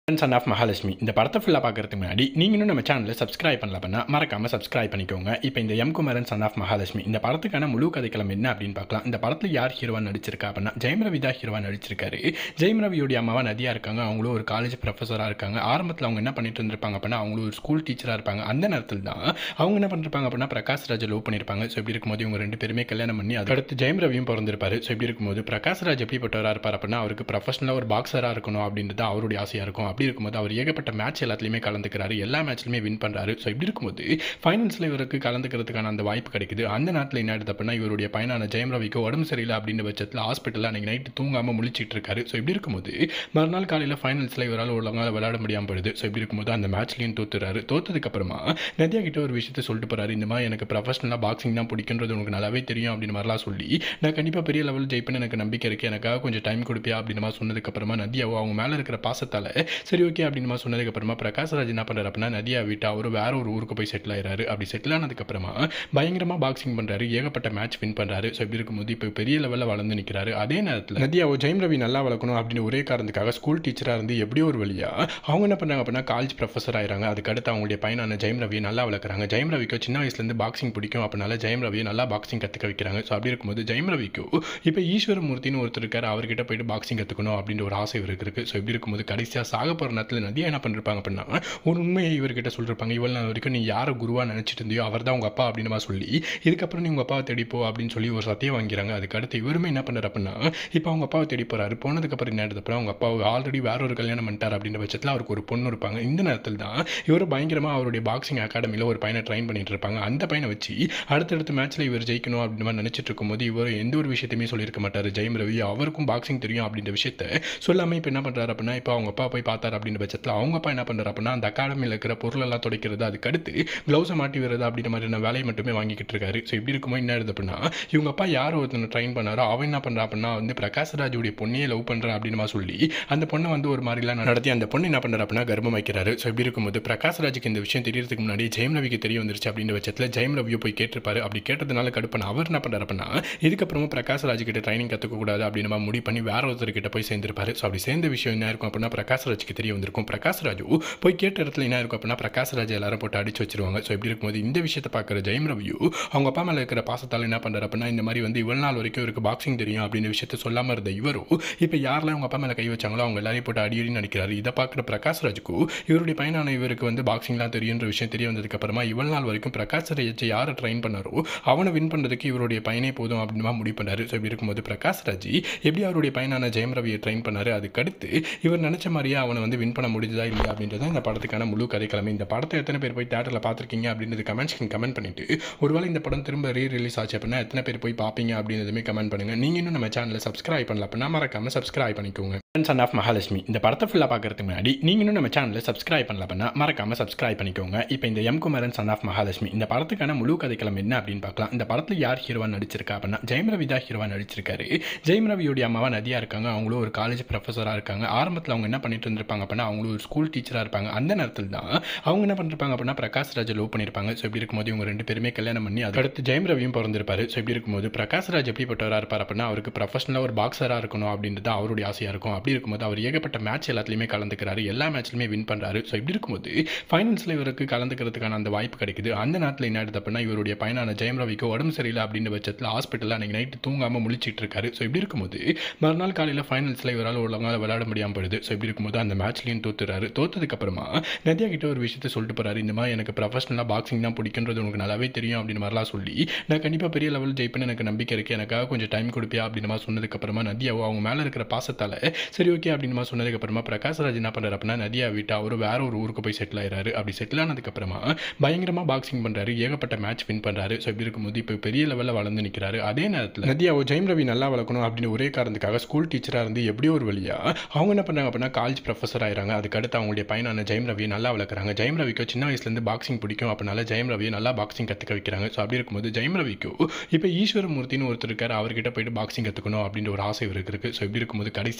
சன் ஆஃப் மகாலட்சுமி இந்த படத்தை ஃபுல்லாக பார்க்கறதுக்கு முன்னாடி நீங்கள் இன்னும் நம்ம சேனலில் சப்ஸ்கிரைப் பண்ணல அப்படின்னா மறக்காமல் சப்ஸ்கிரைப் பண்ணிக்கோங்க. இப்போ இந்த குமரன் சன் ஆஃப் மகாலட்சுமி இந்த படத்துக்கான முழு கதைக்களம் என்ன அப்படின்னு பார்க்கலாம். இந்த படத்தில் யார் ஹீரோவா நடிச்சிருக்கா அப்படின்னா ஜெயம் ரவி தான் ஹீரோவா நடிச்சிருக்காரு. ஜெயம் ரவியோடைய அம்மாவா நதியா இருக்காங்க. அவங்களும் ஒரு காலேஜ் ப்ரொஃபஸராக இருக்காங்க. ஆரம்பத்தில் அவங்க என்ன பண்ணிட்டு இருந்திருப்பாங்க அப்படின்னா அவங்களும் ஒரு ஸ்கூல் டீச்சராக இருப்பாங்க. அந்த நேரத்தில் தான் அவங்க என்ன பண்ணிருப்பாங்க அப்படின்னா பிரகாஷ் ராஜ் லவ் பண்ணியிருப்பாங்க. ஸோ இப்படி இருக்கும்போது இவங்க ரெண்டு பேருமே கல்யாணம் பண்ணி அதுக்கடுத்து ஜெயம் ரவியும் பிறந்திருப்பாரு. ஸோ இப்படி இருக்கும்போது பிரகாஷ் ராஜ் எப்படிப்பட்டவராக இருப்பார் அப்படின்னா அவருக்கு ப்ரொஃபஷனலாக ஒரு பாக்ஸராக இருக்கணும் அப்படின்றது அவருடைய ஆசையாக இருக்கும். அப்படி இருக்கும்போது அவர் ஏகப்பட்ட மேட்ச் எல்லாத்துலையுமே கலந்துக்கிறாரு. எல்லா மேட்ச்லையுமே வின் பண்ணுறாரு. ஸோ இப்படி இருக்கும்போது ஃபைனல்ஸில் இவருக்கு கலந்துக்கிறதுக்கான அந்த வாய்ப்பு கிடைக்குது. அந்த நேரத்தில் என்ன ஆயிடுது அப்படின்னா இவருடைய பையனான ஜெயம் ரவிக்கு உடம்பு சரியில்லை அப்படின்ற பட்சத்தில் ஹாஸ்பிட்டலில் அன்றைக்கி நைட்டு தூங்காமல் முழிச்சிட்டு இருக்காரு. ஸோ இப்படி இருக்கும்போது மறுநாள் காலையில் ஃபைனல்ஸில் இவரால் ஒழுங்காக விளையாட முடியாமல் போயிடுது. ஸோ இப்படி இருக்கும்போது அந்த மேட்ச்லையும் தோத்துறாரு. தோத்ததுக்கப்புறமா நதியா கிட்ட ஒரு விஷயத்தை சொல்லிட்டு போறாரு. இந்த மாதிரி எனக்கு ப்ரொஃபஷனலாக பாக்ஸிங் தான் பிடிக்குன்றது உனக்கு நல்லாவே தெரியும் அப்படின்னு மாதிரிலாம் சொல்லி நான் கண்டிப்பாக பெரிய லெவல் ஜெயிப்பேன்னு எனக்கு நம்பிக்கை இருக்குது, எனக்காக கொஞ்சம் டைம் கொடுப்பியா அப்படின்னு மாதிரி சொன்னதுக்கப்புறமா நதியாவோ அவங்க மேலே இருக்கிற பாசத்தால் சரி ஓகே அப்படின்னு மாதிரி சொன்னதுக்கப்புறமா பிரகாஷ் ராஜ் என்ன பண்ணுறாரு அப்படின்னா நதியா விட்டு அவர் வேற ஒரு ஊருக்கு போய் செட்டில் ஆயிடுறாரு. அப்படி செட்டில் ஆனதுக்கப்புறமா பயங்கரமாக பாக்ஸிங் பண்ணுறாரு. ஏகப்பட்ட மேட்ச் வின் பண்ணுறாரு. ஸோ இப்படி இருக்கும்போது இப்போ பெரிய லெவலில் வளர்ந்து நிற்கிறாரு. அதே நேரத்தில் நதியாவோ ஜெயம் ரவி நல்லா வளர்க்கணும் அப்படின்னு ஒரே காரணத்துக்காக ஸ்கூல் டீச்சராக இருந்து எப்படியோ ஒரு வழியா அவங்க என்ன பண்ணுறாங்க அப்படின்னா காலேஜ் ப்ரொஃபஸர் ஆயிடுறாங்க. அதுக்கடுத்து அவங்களுடைய பையனான ஜெயம் ரவியை நல்லா வளர்க்குறாங்க. ஜெயம் ரவிக்கு சின்ன வயசுலேருந்து பாக்ஸிங் பிடிக்கும். அப்படினால ஜெயம் ரவியை நல்லா பாக்ஸிங் கற்றுக்க வைக்கிறாங்க. ஸோ அப்படி இருக்கும்போது ஜெயம் ரவிக்கு இப்போ ஈஸ்வரமூர்த்தின்னு ஒருத்தர் இருக்காரு. அவர்கிட்ட போயிட்டு பாக்ஸிங் கற்றுக்கணும் அப்படின்ற ஒரு ஆசை இவருக்கு இருக்குது. ஸோ இப்படி இருக்கும்போது கடைசியாக சாக போகிற நேரத்தில் நதியா என்ன பண்ணிருப்பாங்க அப்படின்னா ஒரு உண்மையை இவர்கிட்ட சொல்லிருப்பாங்க. இவ்வளோ நாள் வரைக்கும் நீ யாரை குருவாக நினச்சிட்டு இருந்தியோ அவர் தான் உங்கள் அப்பா அப்படின்னு மாதிரி சொல்லி இதுக்கப்புறம் நீ உங்கள் அப்பாவை தேடிப்போ அப்படின்னு சொல்லி ஒரு சத்தியம் வாங்கிறாங்க. அதுக்கடுத்து இவருமே என்ன பண்ணுறாரு அப்படின்னா இப்போ அவங்க அப்பாவை தேடி போகிறாரு. போனதுக்கப்புறம் என்ன அப்புறம் அவங்க அப்பாவை ஆல்ரெடி வேற ஒரு கல்யாணம் பண்ணிட்டார் அப்படின்ற பட்சத்தில் அவருக்கு ஒரு பொண்ணு இருப்பாங்க. இந்த நேரத்தில் தான் இவர் பயங்கரமாக அவருடைய பாக்ஸிங் அகாடமியில் ஒரு பையனை ட்ரைன் பண்ணிட்டு இருப்பாங்க. அந்த பையனை வச்சு அடுத்தடுத்த மேட்ச்சில் இவர் ஜெயிக்கணும் அப்படின்னு மாதிரி நினச்சிட்டு இருக்கும்போது இவர் எந்த ஒரு விஷயத்தையுமே சொல்லியிருக்க மாட்டார். ஜெயம் ரவி அவருக்கும் பாக்ஸிங் தெரியும் அப்படின்ற விஷயத்த சொல்லாமல் இப்போ என்ன பண்ணுறாரு அப்படின்னா இப்போ அவங்க அப்பா போய் பார்த்தார் அப்படின்ற பட்சத்தில் அவங்க அப்பா என்ன பண்ணுறாரு அப்படின்னா அந்த அகாடமியில் இருக்கிற பொருளெல்லாம் துடைக்கிறது, அதுக்கடுத்து க்ளவுஸை மாட்டி வருது அப்படின்ற மாதிரியான வேலையை மட்டுமே வாங்கிக்கிட்டு இருக்காரு. ஸோ இப்படி இருக்கும்போது என்ன ஆகுது அப்படின்னா இவங்க அப்பா யார் ஒருத்தனை ட்ரைன் பண்ணாரோ அவன் என்ன பண்ணுறா அப்படின்னா வந்து பிரகாஷ் ராஜுடைய பொண்ணையே லவ் பண்ணுறான் அப்படின்னு சொல்லி அந்த பொண்ணை வந்து ஒரு மாதிரிலாம் நடத்தி அந்த பொண்ணு என்ன பண்ணுறா அப்படின்னா கர்ப்பம் வைக்கிறாரு. ஸோ இப்படி இருக்கும்போது பிரகாஷ் ராஜுக்கு இந்த விஷயம் தெரியறதுக்கு முன்னாடி ஜெயம் ரவிக்கு தெரிய வந்துருச்சு அப்படின்ற பட்சத்தில் ஜெயம் ரவியை போய் கேட்டிருப்பாரு. அப்படி கேட்டதுனால கடுப்பான அவர் என்ன பண்ணுறாரு அப்படின்னா இதுக்கப்புறமா பிரகாஷ் ராஜ் கிட்ட ட்ரைனிங் கற்றுக்கக்கூடாது அப்படின்னு முடிவு பண்ணி வேற ஒருத்தர்கிட்ட போய் சேர்ந்திருப்பாரு. ஸோ அப்படி சேர்ந்த விஷயம் என்ன இருக்கும் அப்படின்னா பிரகாஷ் ராஜுக்கு தெரிய வந்திருக்கும். பிரகாஷ் ராஜு போய் கேட்ட இடத்துல என்ன இருக்கும் அப்படின்னா பிரகாஷ் ராஜ் எல்லாரும் போட்டு அடிச்சு வச்சிருவாங்க. ஸோ இப்படி இருக்கும்போது இந்த விஷயத்தை பார்க்குற ஜெயம் ரவியூ அவங்க அப்பா மேலே இருக்கிற பாசத்தால் என்ன பண்ணுறாரு அப்படின்னா இந்த மாதிரி வந்து இவ்வளவு நாள் வரைக்கும் இவருக்கு பாக்ஸிங் தெரியும் அப்படின்ற விஷயத்தை சொல்லாமல் இருந்த இவரும் இப்போ யாரெல்லாம் அவங்க அப்பா மேலே கை வச்சாங்களோ அவங்க எல்லாரையும் போட்டு அடி நடிக்கிறாரு. இதை பார்க்குற பிரகாஷ் ராஜுக்கு இவருடைய பையனான இவருக்கு வந்து பாக்ஸிங்லாம் தெரியுன்ற விஷயம் தெரிய வந்ததுக்கப்புறமா இவ்வளவு நாள் வரைக்கும் பிரகாஷ் ராஜ் யாரை ட்ரைன் பண்ணாரோ அவனை வின் பண்ணுறதுக்கு இவருடைய பையனே போதும் அப்படின்னு முடிவு பண்ணாரு. ஸோ இப்படி இருக்கும்போது பிரகாஷ் ராஜ் எப்படி அவருடைய பையனான ஜெயம் ரவியை ட்ரைன் பண்ணாரு, அதுக்கடுத்து இவர் நினைச்ச மாதிரியே அவனை வந்து வின் பண்ண முடிஞ்சதா இல்லையா அப்படின்றத இந்த படத்துக்கான முழு கதைக்கிழமை. இந்த படத்தை எத்தனை பேர் போய் தியேட்டரில் பார்த்துருக்கீங்க அப்படின்றது கமெண்ட்ஸ்க்கு கமெண்ட் பண்ணிட்டு ஒருவேளை இந்த படம் திரும்ப ரிலீஸ் ஆச்சு அப்படின்னா எத்தனை பேர் போய் பார்ப்பீங்க அப்படின்றதுமே கமெண்ட் பண்ணுங்க. நீங்க இன்னும் நம்ம சேனலை சப்ஸ்கிரைப் பண்ணல அப்படின்னா மறக்காம சப்ஸ்கிரைப் பண்ணிக்கோங்க. சன் ஆஃப் மகாலட்சுமி இந்த படத்தை ஃபுல்லாக பார்க்கறதுக்கு முன்னாடி நீங்க இன்னும் நம்ம சேனலை சப்ஸ்கிரைப் பண்ணல அப்படின்னா மறக்காம சப்ஸ்கிரைப் பண்ணிக்கோங்க. இப்போ இந்த குமரன் சன் ஆஃப் மகாலட்சுமி இந்த படத்துக்கான முழு கதைக்களம் என்ன அப்படின்னு பார்க்கலாம். இந்த படத்தில் யார் ஹீரோவா நடிச்சிருக்கா அப்படின்னா ஜெயம் ரவி தான் ஹீரோவா நடிச்சிருக்காரு. ஜெயம் ரவியோடைய அம்மாவா நதியா இருக்காங்க. அவங்களும் ஒரு காலேஜ் ப்ரொஃபஸராக இருக்காங்க. ஆரம்பத்தில் அவங்க என்ன பண்ணிட்டு இருந்திருப்பாங்க அப்படின்னா அவங்களும் ஒரு ஸ்கூல் டீச்சராக இருப்பாங்க. அந்த நேரத்தில் தான் அவங்க என்ன பண்ணிருப்பாங்க அப்படின்னா பிரகாஷ் ராஜ் லவ் பண்ணியிருப்பாங்க. ஸோ இப்படி இருக்கும்போது இவங்க ரெண்டு பேருமே கல்யாணம் பண்ணி அதுக்கடுத்து ஜெயம் ரவியும் பிறந்திருப்பாரு. ஸோ இப்படி இருக்கும்போது பிரகாஷ் ராஜ் எப்படிப்பட்டவராக இருப்பார் அப்படின்னா அவருக்கு ப்ரொஃபஷனலாக ஒரு பாக்ஸராக இருக்கணும் அப்படின்றது அவருடைய ஆசையாக இருக்கும். அப்படி இருக்கும்போது அவர் ஏகப்பட்ட மேட்ச் எல்லாத்துலையுமே கலந்துக்கிறாரு. எல்லா மேட்ச்லையுமே வின் பண்ணுறாரு. ஸோ இப்படி இருக்கும்போது ஃபைனல்ஸில் இவருக்கு கலந்துக்கிறதுக்கான அந்த வாய்ப்பு கிடைக்குது. அந்த நேரத்தில் என்ன ஆகுது அப்படின்னா இவருடைய பையனான ஜெயம் ரவிக்கு உடம்பு சரியில்லை அப்படின்ற பட்சத்தில் ஹாஸ்பிட்டலில் அன்றைக்கி நைட்டு தூங்காமல் முழிச்சிட்டு இருக்காரு. ஸோ இப்படி இருக்கும்போது மறுநாள் காலையில் ஃபைனல்ஸில் இவரால் ஒழுங்காக விளையாட முடியாமல் போயிடுது. ஸோ இப்படி இருக்கும்போது அந்த மேட்ச்லையும் தோத்துறாரு. தோத்ததுக்கப்புறமா நதியா கிட்ட ஒரு விஷயத்தை சொல்லிட்டு போறாரு. இந்த மாதிரி எனக்கு ப்ரொஃபஷனலாக பாக்ஸிங் தான் பிடிக்குன்றது உனக்கு நல்லாவே தெரியும் அப்படின்னு மாதிரிலாம் சொல்லி நான் கண்டிப்பாக பெரிய லெவல் ஜெயிப்பேன்னு எனக்கு நம்பிக்கை இருக்குது, எனக்காக கொஞ்சம் டைம் கொடுப்பியா அப்படின்னு மாதிரி சொன்னதுக்கப்புறமா நதியாவோ அவங்க மேலே இருக்கிற பாசத்தால் சரி ஓகே அப்படின்னு மாதிரி சொன்னதுக்கப்புறமா பிரகாஷ் ராஜ் என்ன பண்ணுறாரு அப்படின்னா நதியா விட்டு அவர் வேற ஒரு ஊருக்கு போய் செட்டில் ஆயிடுறாரு. அப்படி செட்டில் ஆனதுக்கப்புறமா பயங்கரமாக பாக்ஸிங் பண்ணுறாரு. ஏகப்பட்ட மேட்ச் வின் பண்ணுறாரு. ஸோ இப்படி இருக்கும்போது இப்போ பெரிய லெவலில் வளர்ந்து நிற்கிறாரு. அதே நேரத்தில் நதியாவோ ஜெயம் ரவி நல்லா வளர்க்கணும் அப்படின்னு ஒரே காரணத்துக்காக ஸ்கூல் டீச்சராக இருந்து எப்படியோ ஒரு வழியா அவங்க என்ன பண்ணுறாங்க அப்படின்னா காலேஜ் ப்ரொஃபஸர் ஆயிடுறாங்க. அதுக்கடுத்து அவங்களுடைய பையனான ஜெயம் ரவியை நல்லா வளர்க்குறாங்க. ஜெயம் ரவிக்கு சின்ன வயசுலேருந்து பாக்ஸிங் பிடிக்கும். அப்படினால ஜெயம் ரவியை நல்லா பாக்ஸிங் கற்றுக்க வைக்கிறாங்க. ஸோ அப்படி இருக்கும்போது ஜெயம் ரவிக்கு இப்போ ஈஸ்வரமூர்த்தின்னு ஒருத்தர் இருக்காரு. அவர்கிட்ட போயிட்டு பாக்ஸிங் கற்றுக்கணும் அப்படின்ற ஒரு ஆசை இவருக்கு இருக்குது. ஸோ இப்படி இருக்கும்போது கடைசியாக சாக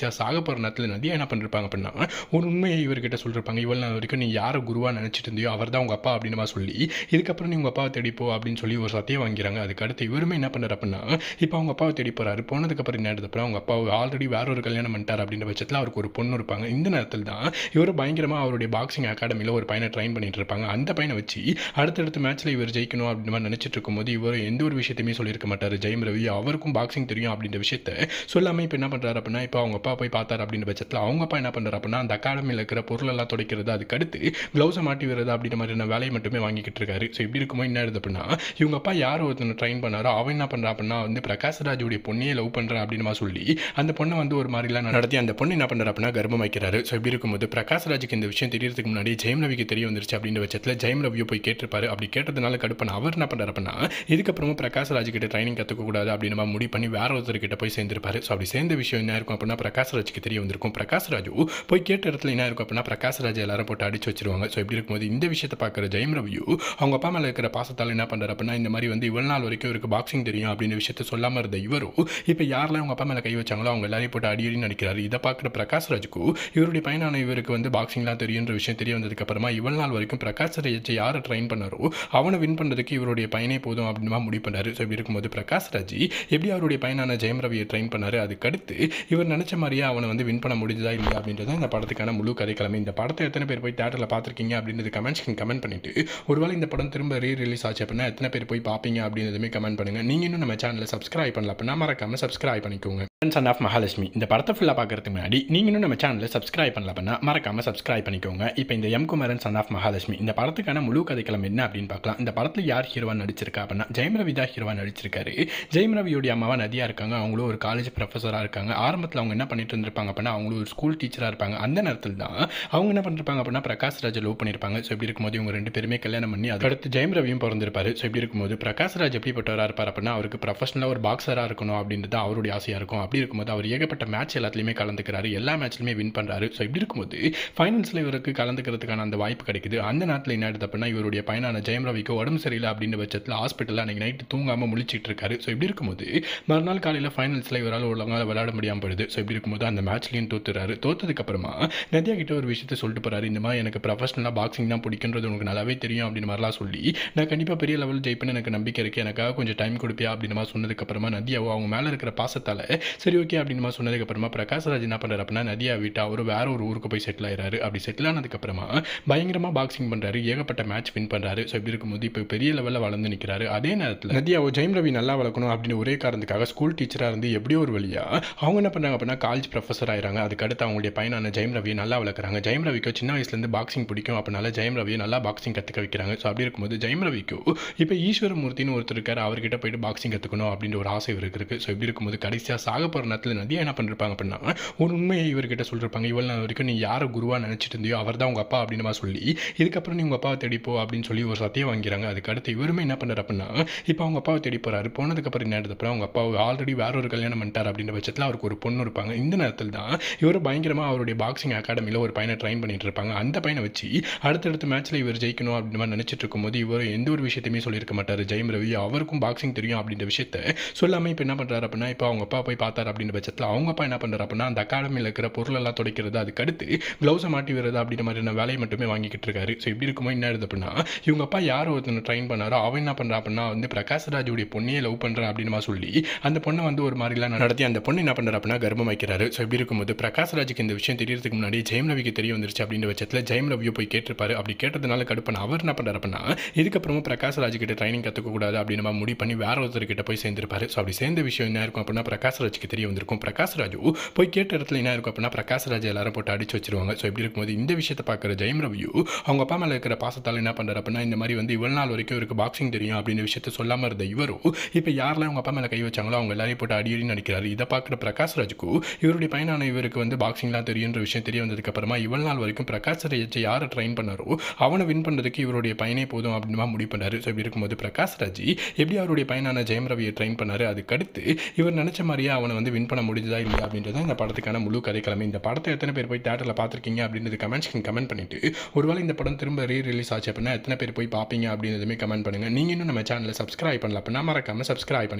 போகிற நேரத்தில் நதியா என்ன பண்ணிருப்பாங்க அப்படின்னா ஒரு உண்மையை இவர்கிட்ட சொல்லிருப்பாங்க. இவ்வளவு நாள் வரைக்கும் நீ யாரை குருவா நினைச்சிட்டு இருந்தியோ அவர் தான் உங்க அப்பா அப்படின்னு சொல்லி இதுக்கப்புறம் நீ உங்க அப்பாவை தேடிப்போ அப்படின்னு சொல்லி ஒரு சத்தியம் வாங்கிறாங்க. அதுக்கு அடுத்து இவருமே என்ன பண்ணுறாரு அப்படின்னா இப்போ அவங்க அப்பாவை தேடி போறாரு. போனதுக்கப்புறம் என்ன எடுத்தப்பறம் அவங்க அப்பா ஆல்ரெடி வேற ஒரு கல்யாணம் பண்ணிட்டார் அப்படின்ற பட்சத்தில் அவருக்கு ஒரு பொண்ணு இருப்பாங்க. இந்த நேரத்தில் தான் இவர் பயங்கரமாக அவருடைய பாக்ஸிங் அகாடமியில் ஒரு பையனை ட்ரெயின் பண்ணிட்டு இருப்பாங்க. அந்த பையனை வச்சு அடுத்தடுத்த மேட்ச்ல இவர் ஜெயிக்கணும் அப்படின்னு மாதிரி நினைச்சிட்டு இருக்கும்போது இவர் எந்த ஒரு விஷயத்தையுமே சொல்லியிருக்க மாட்டார். ஜெயம் ரவி அவருக்கும் பாக்ஸிங் தெரியும் அப்படின்ற விஷயத்த சொல்லாமல் இப்போ என்ன பண்ணுறாரு அப்படின்னா இப்போ அவங்க அப்பா போய் பார்த்தார் அப்படின்ற பட்சத்தில் அவங்க அப்பா என்ன பண்ணுறாரு அப்படின்னா அந்த அகாடமியில் இருக்கிற பொருள் எல்லாம் துடைக்கிறது, அதுக்கு அடுத்து க்ளவுஸை மாட்டி வருது அப்படின்ற மாதிரியான வேலையை மட்டுமே வாங்கிக்கிட்டு இருக்காரு. ஸோ இப்படி இருக்கும்போது என்ன ஆகுது அப்படின்னா இவங்க அப்பா யார் ஒருத்தனை ட்ரெயின் பண்ணாரோ அவன் என்ன பண்ணுறா அப்படின்னா பிரகாஷ்ராஜுடைய பொண்ணையே லவ் பண்ணுறா அப்படின்னு சொல்லி அந்த பொண்ணை ஒரு மாதிரிலாம் நடத்தி அந்த பொண்ணு என்ன பண்ணுறா அப்படின்னா கர்ப்பம் வைக்கிறாரு. ஸோ இப்படி இருக்கும்போது பிரகாஷ்ராஜுக்கு இந்த விஷயம் தெரியறதுக்கு முன்னாடி ஜெயம் ரவிக்கு தெரிய வந்துருச்சு அப்படின்ற பட்சத்தில் ஜெயம் ரவியை போய் கேட்டிருப்பாரு. அப்படி கேட்டதுனால கடுப்பான அவர் என்ன பண்ணுறாரு அப்படின்னா இதுக்கப்புறமா பிரகாஷ்ராஜ் கிட்ட ட்ரைனிங் கற்றுக்கக்கூடாது அப்படின்னு முடிவு பண்ணி வேற ஒருத்தர்கிட்ட போய் சேர்ந்திருப்பாரு. ஸோ அப்படி சேர்ந்த விஷயம் என்ன இருக்கும் அப்படின்னா பிரகாஷ்ராஜுக்கு தெரிய வந்திருக்கும். பிரகாஷ்ராஜு போய் கேட்ட இடத்துல என்ன இருக்கும் அப்படின்னா பிரகாஷ்ராஜ் எல்லாரும் போட்டு அடிச்சு வச்சிருவாங்க. ஸோ இப்படி இருக்கும்போது இந்த விஷயத்தை பார்க்குற ஜெயம் ரவியும் அவங்க அப்பா மேலே இருக்கிற பாசத்தால் என்ன பண்ணுறாரு அப்படின்னா இந்த மாதிரி இவ்வளவு நாள் வரைக்கும் இவருக்கு பாக்ஸிங் தெரியும் அப்படின்னு விஷயத்த சொல்லாமல் இருந்த இவரும் இப்போ யாரெல்லாம் அவங்க அப்பா மேலே கை வச்சாங்களோ அவங்க எல்லாரையும் போட்டு அடியடி நடிக்கிறாரு. இதை பார்க்குற பிரகாஷ்ராஜுக்கு இவருடைய பையனான இவருக்கு பாக்ஸிங்லாம் தெரியுன்ற விஷயம் தெரிய வந்ததுக்கு அப்புறமா இவ்வளவு நாள் வரைக்கும் பிரகாஷ்ராஜ் யாரை ட்ரெயின் பண்ணாரோ அவனை வின் பண்ணுறதுக்கு இவருடைய பையனே போதும் அப்படின்னு முடிவு பண்ணாரு. ஸோ இப்படி இருக்கும்போது பிரகாஷ்ராஜ் எப்படி அவருடைய பையனான ஜெயம் ரவியை ட்ரெயின் பண்ணாரு, அதுக்கு அடுத்து இவர் நினைச்ச மாதிரியே அவனை வின் பண்ண முடிஞ்சதா இல்லையா அப்படின்றத இந்த படத்துக்கான முழு கதைக்கிழமை. இந்த படத்தை எத்தனை பேர் போய் தியேட்டரில் பார்த்துருக்கீங்க அப்படின்றது கமெண்ட் பண்ணிட்டு ஒருவேளை இந்த படம் திரும்ப ரிலீஸ் ஆச்சு அப்படின்னா எத்தனை பேர் போய் பார்ப்பீங்க அப்படின்றதுமே கமெண்ட் பண்ணுங்க. நீங்க இன்னும் நம்ம சேனலை சப்ஸ்கிரைப் பண்ணல அப்படின்னா மறக்காம சப்ஸ்கிரைப் பண்ணிக்கோங்க. சன் ஆஃப் மகாலட்சுமி இந்த படத்தை ஃபுல்லாக பார்க்கறதுக்கு முன்னாடி நீங்க இன்னும் நம்ம சேனலை சப்ஸ்கிரைப் பண்ணல அப்படின்னா மறக்காம சப்ஸ்கிரைப் பண்ணிக்கோங்க. இப்போ இந்த M Kumaran son of Mahalakshmi இந்த படத்துக்கான முழு கதைக்கிழமை என்ன அப்படின்னு பார்க்கலாம். இந்த படத்தில் யார் ஹீரோவா நடிச்சிருக்கா அப்படின்னா ஜெயம் ரவி தான் ஹீரோவா நடிச்சிருக்காரு. ஜெயம் ரவியோடைய அம்மாவா நதியா இருக்காங்க. அவங்களும் ஒரு காலேஜ் ப்ரொஃபஸராக இருக்காங்க. ஆரம்பத்தில் அவங்க என்ன பண்ணிட்டு இருந்திருப்பாங்க அப்படின்னா அவங்களும் ஒரு ஸ்கூல் டீச்சராக இருப்பாங்க. அந்த நேரத்தில் தான் அவங்க என்ன பண்ணிருப்பாங்க அப்படின்னா பிரகாஷ்ராஜ் லவ் பண்ணியிருப்பாங்க. ஸோ இப்படி இருக்கும்போது இவங்க ரெண்டு பேருமே கல்யாணம் பண்ணி அடுத்து ஜெயம் ரவியும் பிறந்திருப்பாரு. ஸோ இப்படி இருக்கும்போது பிரகாஷ்ராஜ் எப்படிப்பட்டவராக இருப்பார் அப்படின்னா அவருக்கு ப்ரொஃபஷனலாக ஒரு பாக்ஸராக இருக்கணும் அப்படின்றது அவருடைய ஆசையாக இருக்கும். அப்படி இருக்கும்போது அவர் ஏகப்பட்ட மேட்ச் எல்லாத்துலையுமே கலந்துக்கிறாரு, எல்லா மேட்ச்லையுமே வின் பண்ணுறாரு. ஸோ இப்படி இருக்கும்போது ஃபைனல்ஸில் இவருக்கு கலந்துக்கிறதுக்கான அந்த வாய்ப்பு கிடைக்குது. அந்த நேரத்தில் என்ன ஆயிடுது அப்படின்னா இவருடைய பையனான ஜெயம் ரவிக்கு உடம்பு சரியில்லை அப்படின்ற பட்சத்தில் ஹாஸ்பிட்டலில் அன்றைக்கி நைட்டு தூங்காமல் முழிச்சிட்டு இருக்காரு. ஸோ இப்படி இருக்கும்போது மறுநாள் காலையில் ஃபைனல்ஸில் இவரால் ஒழுங்காக விளையாட முடியாமல் போயிடுது. ஸோ இப்படி இருக்கும்போது அந்த மேட்ச்லையும் தோத்துறாரு. தோத்ததுக்கப்புறமா நதியா கிட்ட ஒரு விஷயத்தை சொல்லிட்டு போறாரு. இந்த மாதிரி எனக்கு ப்ரொஃபஷனலாக பாக்ஸிங் தான் பிடிக்குன்றது உனக்கு நல்லாவே தெரியும் அப்படின்னு மாதிரிலாம் சொல்லி நான் கண்டிப்பாக பெரிய லெவல் ஜெயிப்பேன்னு எனக்கு நம்பிக்கை இருக்குது, எனக்காக கொஞ்சம் டைம் கொடுப்பியா அப்படின்னு மாதிரி சொன்னதுக்கப்புறமா நதியாவோ அவங்க மேலே இருக்கிற பாசத்தால் சரி ஓகே அப்படின்னு மாதிரி சொன்னதுக்கப்புறமா பிரகாஷ்ராஜ் என்ன பண்ணுறாரு அப்படின்னா நதியா விட்டு அவர் வேற ஒரு ஊருக்கு போய் செட்டில் ஆயிடுறாரு. அப்படி செட்டில் ஆனதுக்கப்புறமா பயங்கரமாக பாக்ஸிங் பண்ணுறாரு, ஏகப்பட்ட மேட்ச் வின் பண்ணுறாரு. ஸோ இப்படி இருக்கும்போது இப்போ பெரிய லெவலில் வளர்ந்து நிற்கிறாரு. அதே நேரத்தில் நதியாவோ ஜெயம் ரவி நல்லா வளர்க்கணும் அப்படின்னு ஒரே காரணத்துக்காக ஸ்கூல் டீச்சராக இருந்து எப்படியோ ஒரு வழியா அவங்க என்ன பண்ணாங்க அப்படின்னா காலேஜ் ப்ரொஃபஸர் ஆயிராங்க. அதுக்கு அடுத்து அவங்களுடைய பையனான ஜெயம் ரவியை நல்லா வளர்க்குறாங்க. ஜெயம் ரவிக்கு சின்ன வயசுலேருந்து பாக்ஸிங் பிடிக்கும், அப்படினால ஜெயம் ரவியை நல்லா பாக்ஸிங் கற்றுக்க வைக்கிறாங்க. ஸோ அப்படி இருக்கும்போது ஜெயம் ரவிக்கு இப்போ ஈஸ்வரமூர்த்தின்னு ஒருத்தர் இருக்காரு, அவர்கிட்ட போயிட்டு பாக்ஸிங் கற்றுக்கணும் அப்படின்ற ஒரு ஆசை இவருக்கு இருக்குது. ஸோ இப்படி இருக்கும்போது கடைசியாக சாக போகிற நேரத்தில் நதியா என்ன பண்ணிருப்பாங்க அப்படின்னா ஒரு உண்மையை இவர்கிட்ட சொல்லிருப்பாங்க. இவ்வளவு நாள் வரைக்கும் நீ யாரை குருவா நினைச்சிட்டு இருந்தியோ அவர் தான் உங்க அப்பா அப்படின்னு சொல்லி இதுக்கப்புறம் நீ உங்க அப்பாவை தேடிப்போ அப்படின்னு சொல்லி ஒரு சத்தியம் வாங்கிறாங்க. அதுக்கு அடுத்து இவருமே என்ன பண்ணுறாரு அப்படின்னா இப்போ அவங்க அப்பாவை தேடி போறாரு. போனதுக்கப்புறம் என்ன எடுத்தப்பறம் அவங்க அப்பா ஆல்ரெடி வேற ஒரு கல்யாணம் பண்ணிட்டார் அப்படின்ற பட்சத்தில் அவருக்கு ஒரு பொண்ணு இருப்பாங்க. இந்த நேரத்தில் தான் இவர் பயங்கரமாக அவருடைய பாக்ஸிங் அகாடமியில் ஒரு பையனை ட்ரெயின் பண்ணிட்டு இருப்பாங்க. அந்த பையனை வச்சு அடுத்தடுத்த மேட்ச்ல இவர் ஜெயிக்கணும் அப்படின்னு மாதிரி நினைச்சிட்டு இருக்கும்போது இவர் எந்த ஒரு விஷயத்தையுமே சொல்லியிருக்க மாட்டார். ஜெயம் ரவி அவருக்கும் பாக்ஸிங் தெரியும் அப்படின்ற விஷயத்த சொல்லாமல் இப்போ என்ன பண்ணுறாரு அப்படின்னா இப்போ அவங்க அப்பா போய் பார்த்தார் அப்படின்ற பட்சத்தில் அவங்க அப்பா என்ன பண்ணுறாரு அப்படின்னா அந்த அகாடமியில் இருக்கிற பொருள் எல்லாம் துடைக்கிறது, அதுக்கு அடுத்து க்ளவுஸை மாட்டி வருது அப்படின்ற மாதிரியான வேலையை மட்டுமே வாங்கிக்கிட்டு இருக்காரு. ஸோ இப்படி இருக்கும்போது என்ன ஆகுது அப்படின்னா இவங்க அப்பா யார் ஒருத்தனை ட்ரெயின் பண்ணாரோ அவன் என்ன பண்ணுறா அப்படின்னா பிரகாஷ்ராஜுடைய பொண்ணையே லவ் பண்ணுறா அப்படின்னு சொல்லி அந்த பொண்ணை ஒரு மாதிரிலாம் நடத்தி அந்த பொண்ணு என்ன பண்ணுறா அப்படின்னா கர்ப்பம் வைக்கிறாரு. ஸோ இப்படி இருக்கும்போது பிரகாஷ்ராஜுக்கு இந்த விஷயம் தெரியறதுக்கு முன்னாடி ஜெயம் ரவிக்கு தெரிய வந்துருச்சு அப்படின்ற பட்சத்தில் ஜெயம் ரவியை போய் கேட்டிருப்பாரு. அப்படி கேட்டதுனால கடுப்பான அவர் என்ன பண்ணுறாரு அப்படின்னா இதுக்கப்புறமா பிரகாஷ்ராஜ் கிட்ட ட்ரைனிங் கற்றுக்கக்கூடாது அப்படின்னு முடிவு பண்ணி வேற ஒருத்தர்கிட்ட போய் சேர்ந்திருப்பாரு. ஸோ அப்படி சேர்ந்த விஷயம் என்ன இருக்கும் அப்படின்னா பிரகாஷ்ராஜுக்கு தெரிய வந்திருக்கும். பிரகாஷ்ராஜு போய் கேட்ட இடத்துல என்ன இருக்கும் அப்படின்னா பிரகாஷ்ராஜ் எல்லாரும் போட்டு அடிச்சு வச்சிருவாங்க. ஸோ இப்படி இருக்கும்போது இந்த விஷயத்தை பார்க்குற ஜெயம் ரவியும் அவங்க அப்பா மேலே இருக்கிற பாசத்தால் என்ன பண்ணுறாரு அப்படின்னா இந்த மாதிரி இவ்வளவு நாள் வரைக்கும் இவருக்கு பாக்ஸிங் தெரியும் அப்படின்ற விஷயத்த சொல்லாமல் இருந்த இவரும் இப்போ யாரெல்லாம் அவங்க அப்பா மேலே கை வச்சாங்களோ அவங்க எல்லாரையும் போட்டு அடியடி நடிக்கிறாரு. இதை பார்க்குற பிரகாஷ்ராஜுக்கு இவருடைய பையனான இவருக்கு பாக்ஸிங்லாம் தெரியுன்ற விஷயம் தெரிய வந்ததுக்கப்புறமா இவ்வளவு நாள் வரைக்கும் பிரகாஷ்ராஜ் யாரை ட்ரெயின் பண்ணாரோ அவனை வின் பண்ணுறதுக்கு இவருடைய பையனே போதும் அப்படின்னு முடிவு பண்ணாரு. ஸோ இப்படி இருக்கும்போது பிரகாஷ்ராஜ் எப்படி அவருடைய பையனான ஜெயம் ரவியை ட்ரெயின் பண்ணாரு, அதுக்கு அடுத்து இவர் நினைச்ச மாதிரியே அவனை வின் பண்ண முடிஞ்சதா இல்லையா அப்படின்றத இந்த படத்துக்கான முழு கதைக்கிழமை. இந்த படத்தை எத்தனை பேர் போய் தியேட்டரில் பார்த்துருக்கீங்க அப்படின்றது கமெண்ட் பண்ணிட்டு ஒருவேளை இந்த படம் திரும்ப ரிலீஸ் ஆச்சு அப்படின்னா எத்தனை பேர் போய் பார்ப்பீங்க அப்படின்றதுமே கமெண்ட் பண்ணுங்க. நீங்க இன்னும் நம்ம சேனலை சப்ஸ்கிரைப் பண்ணல அப்படின்னா மறக்காம சப்ஸ்கிரைப் பண்ணிக்கோங்க.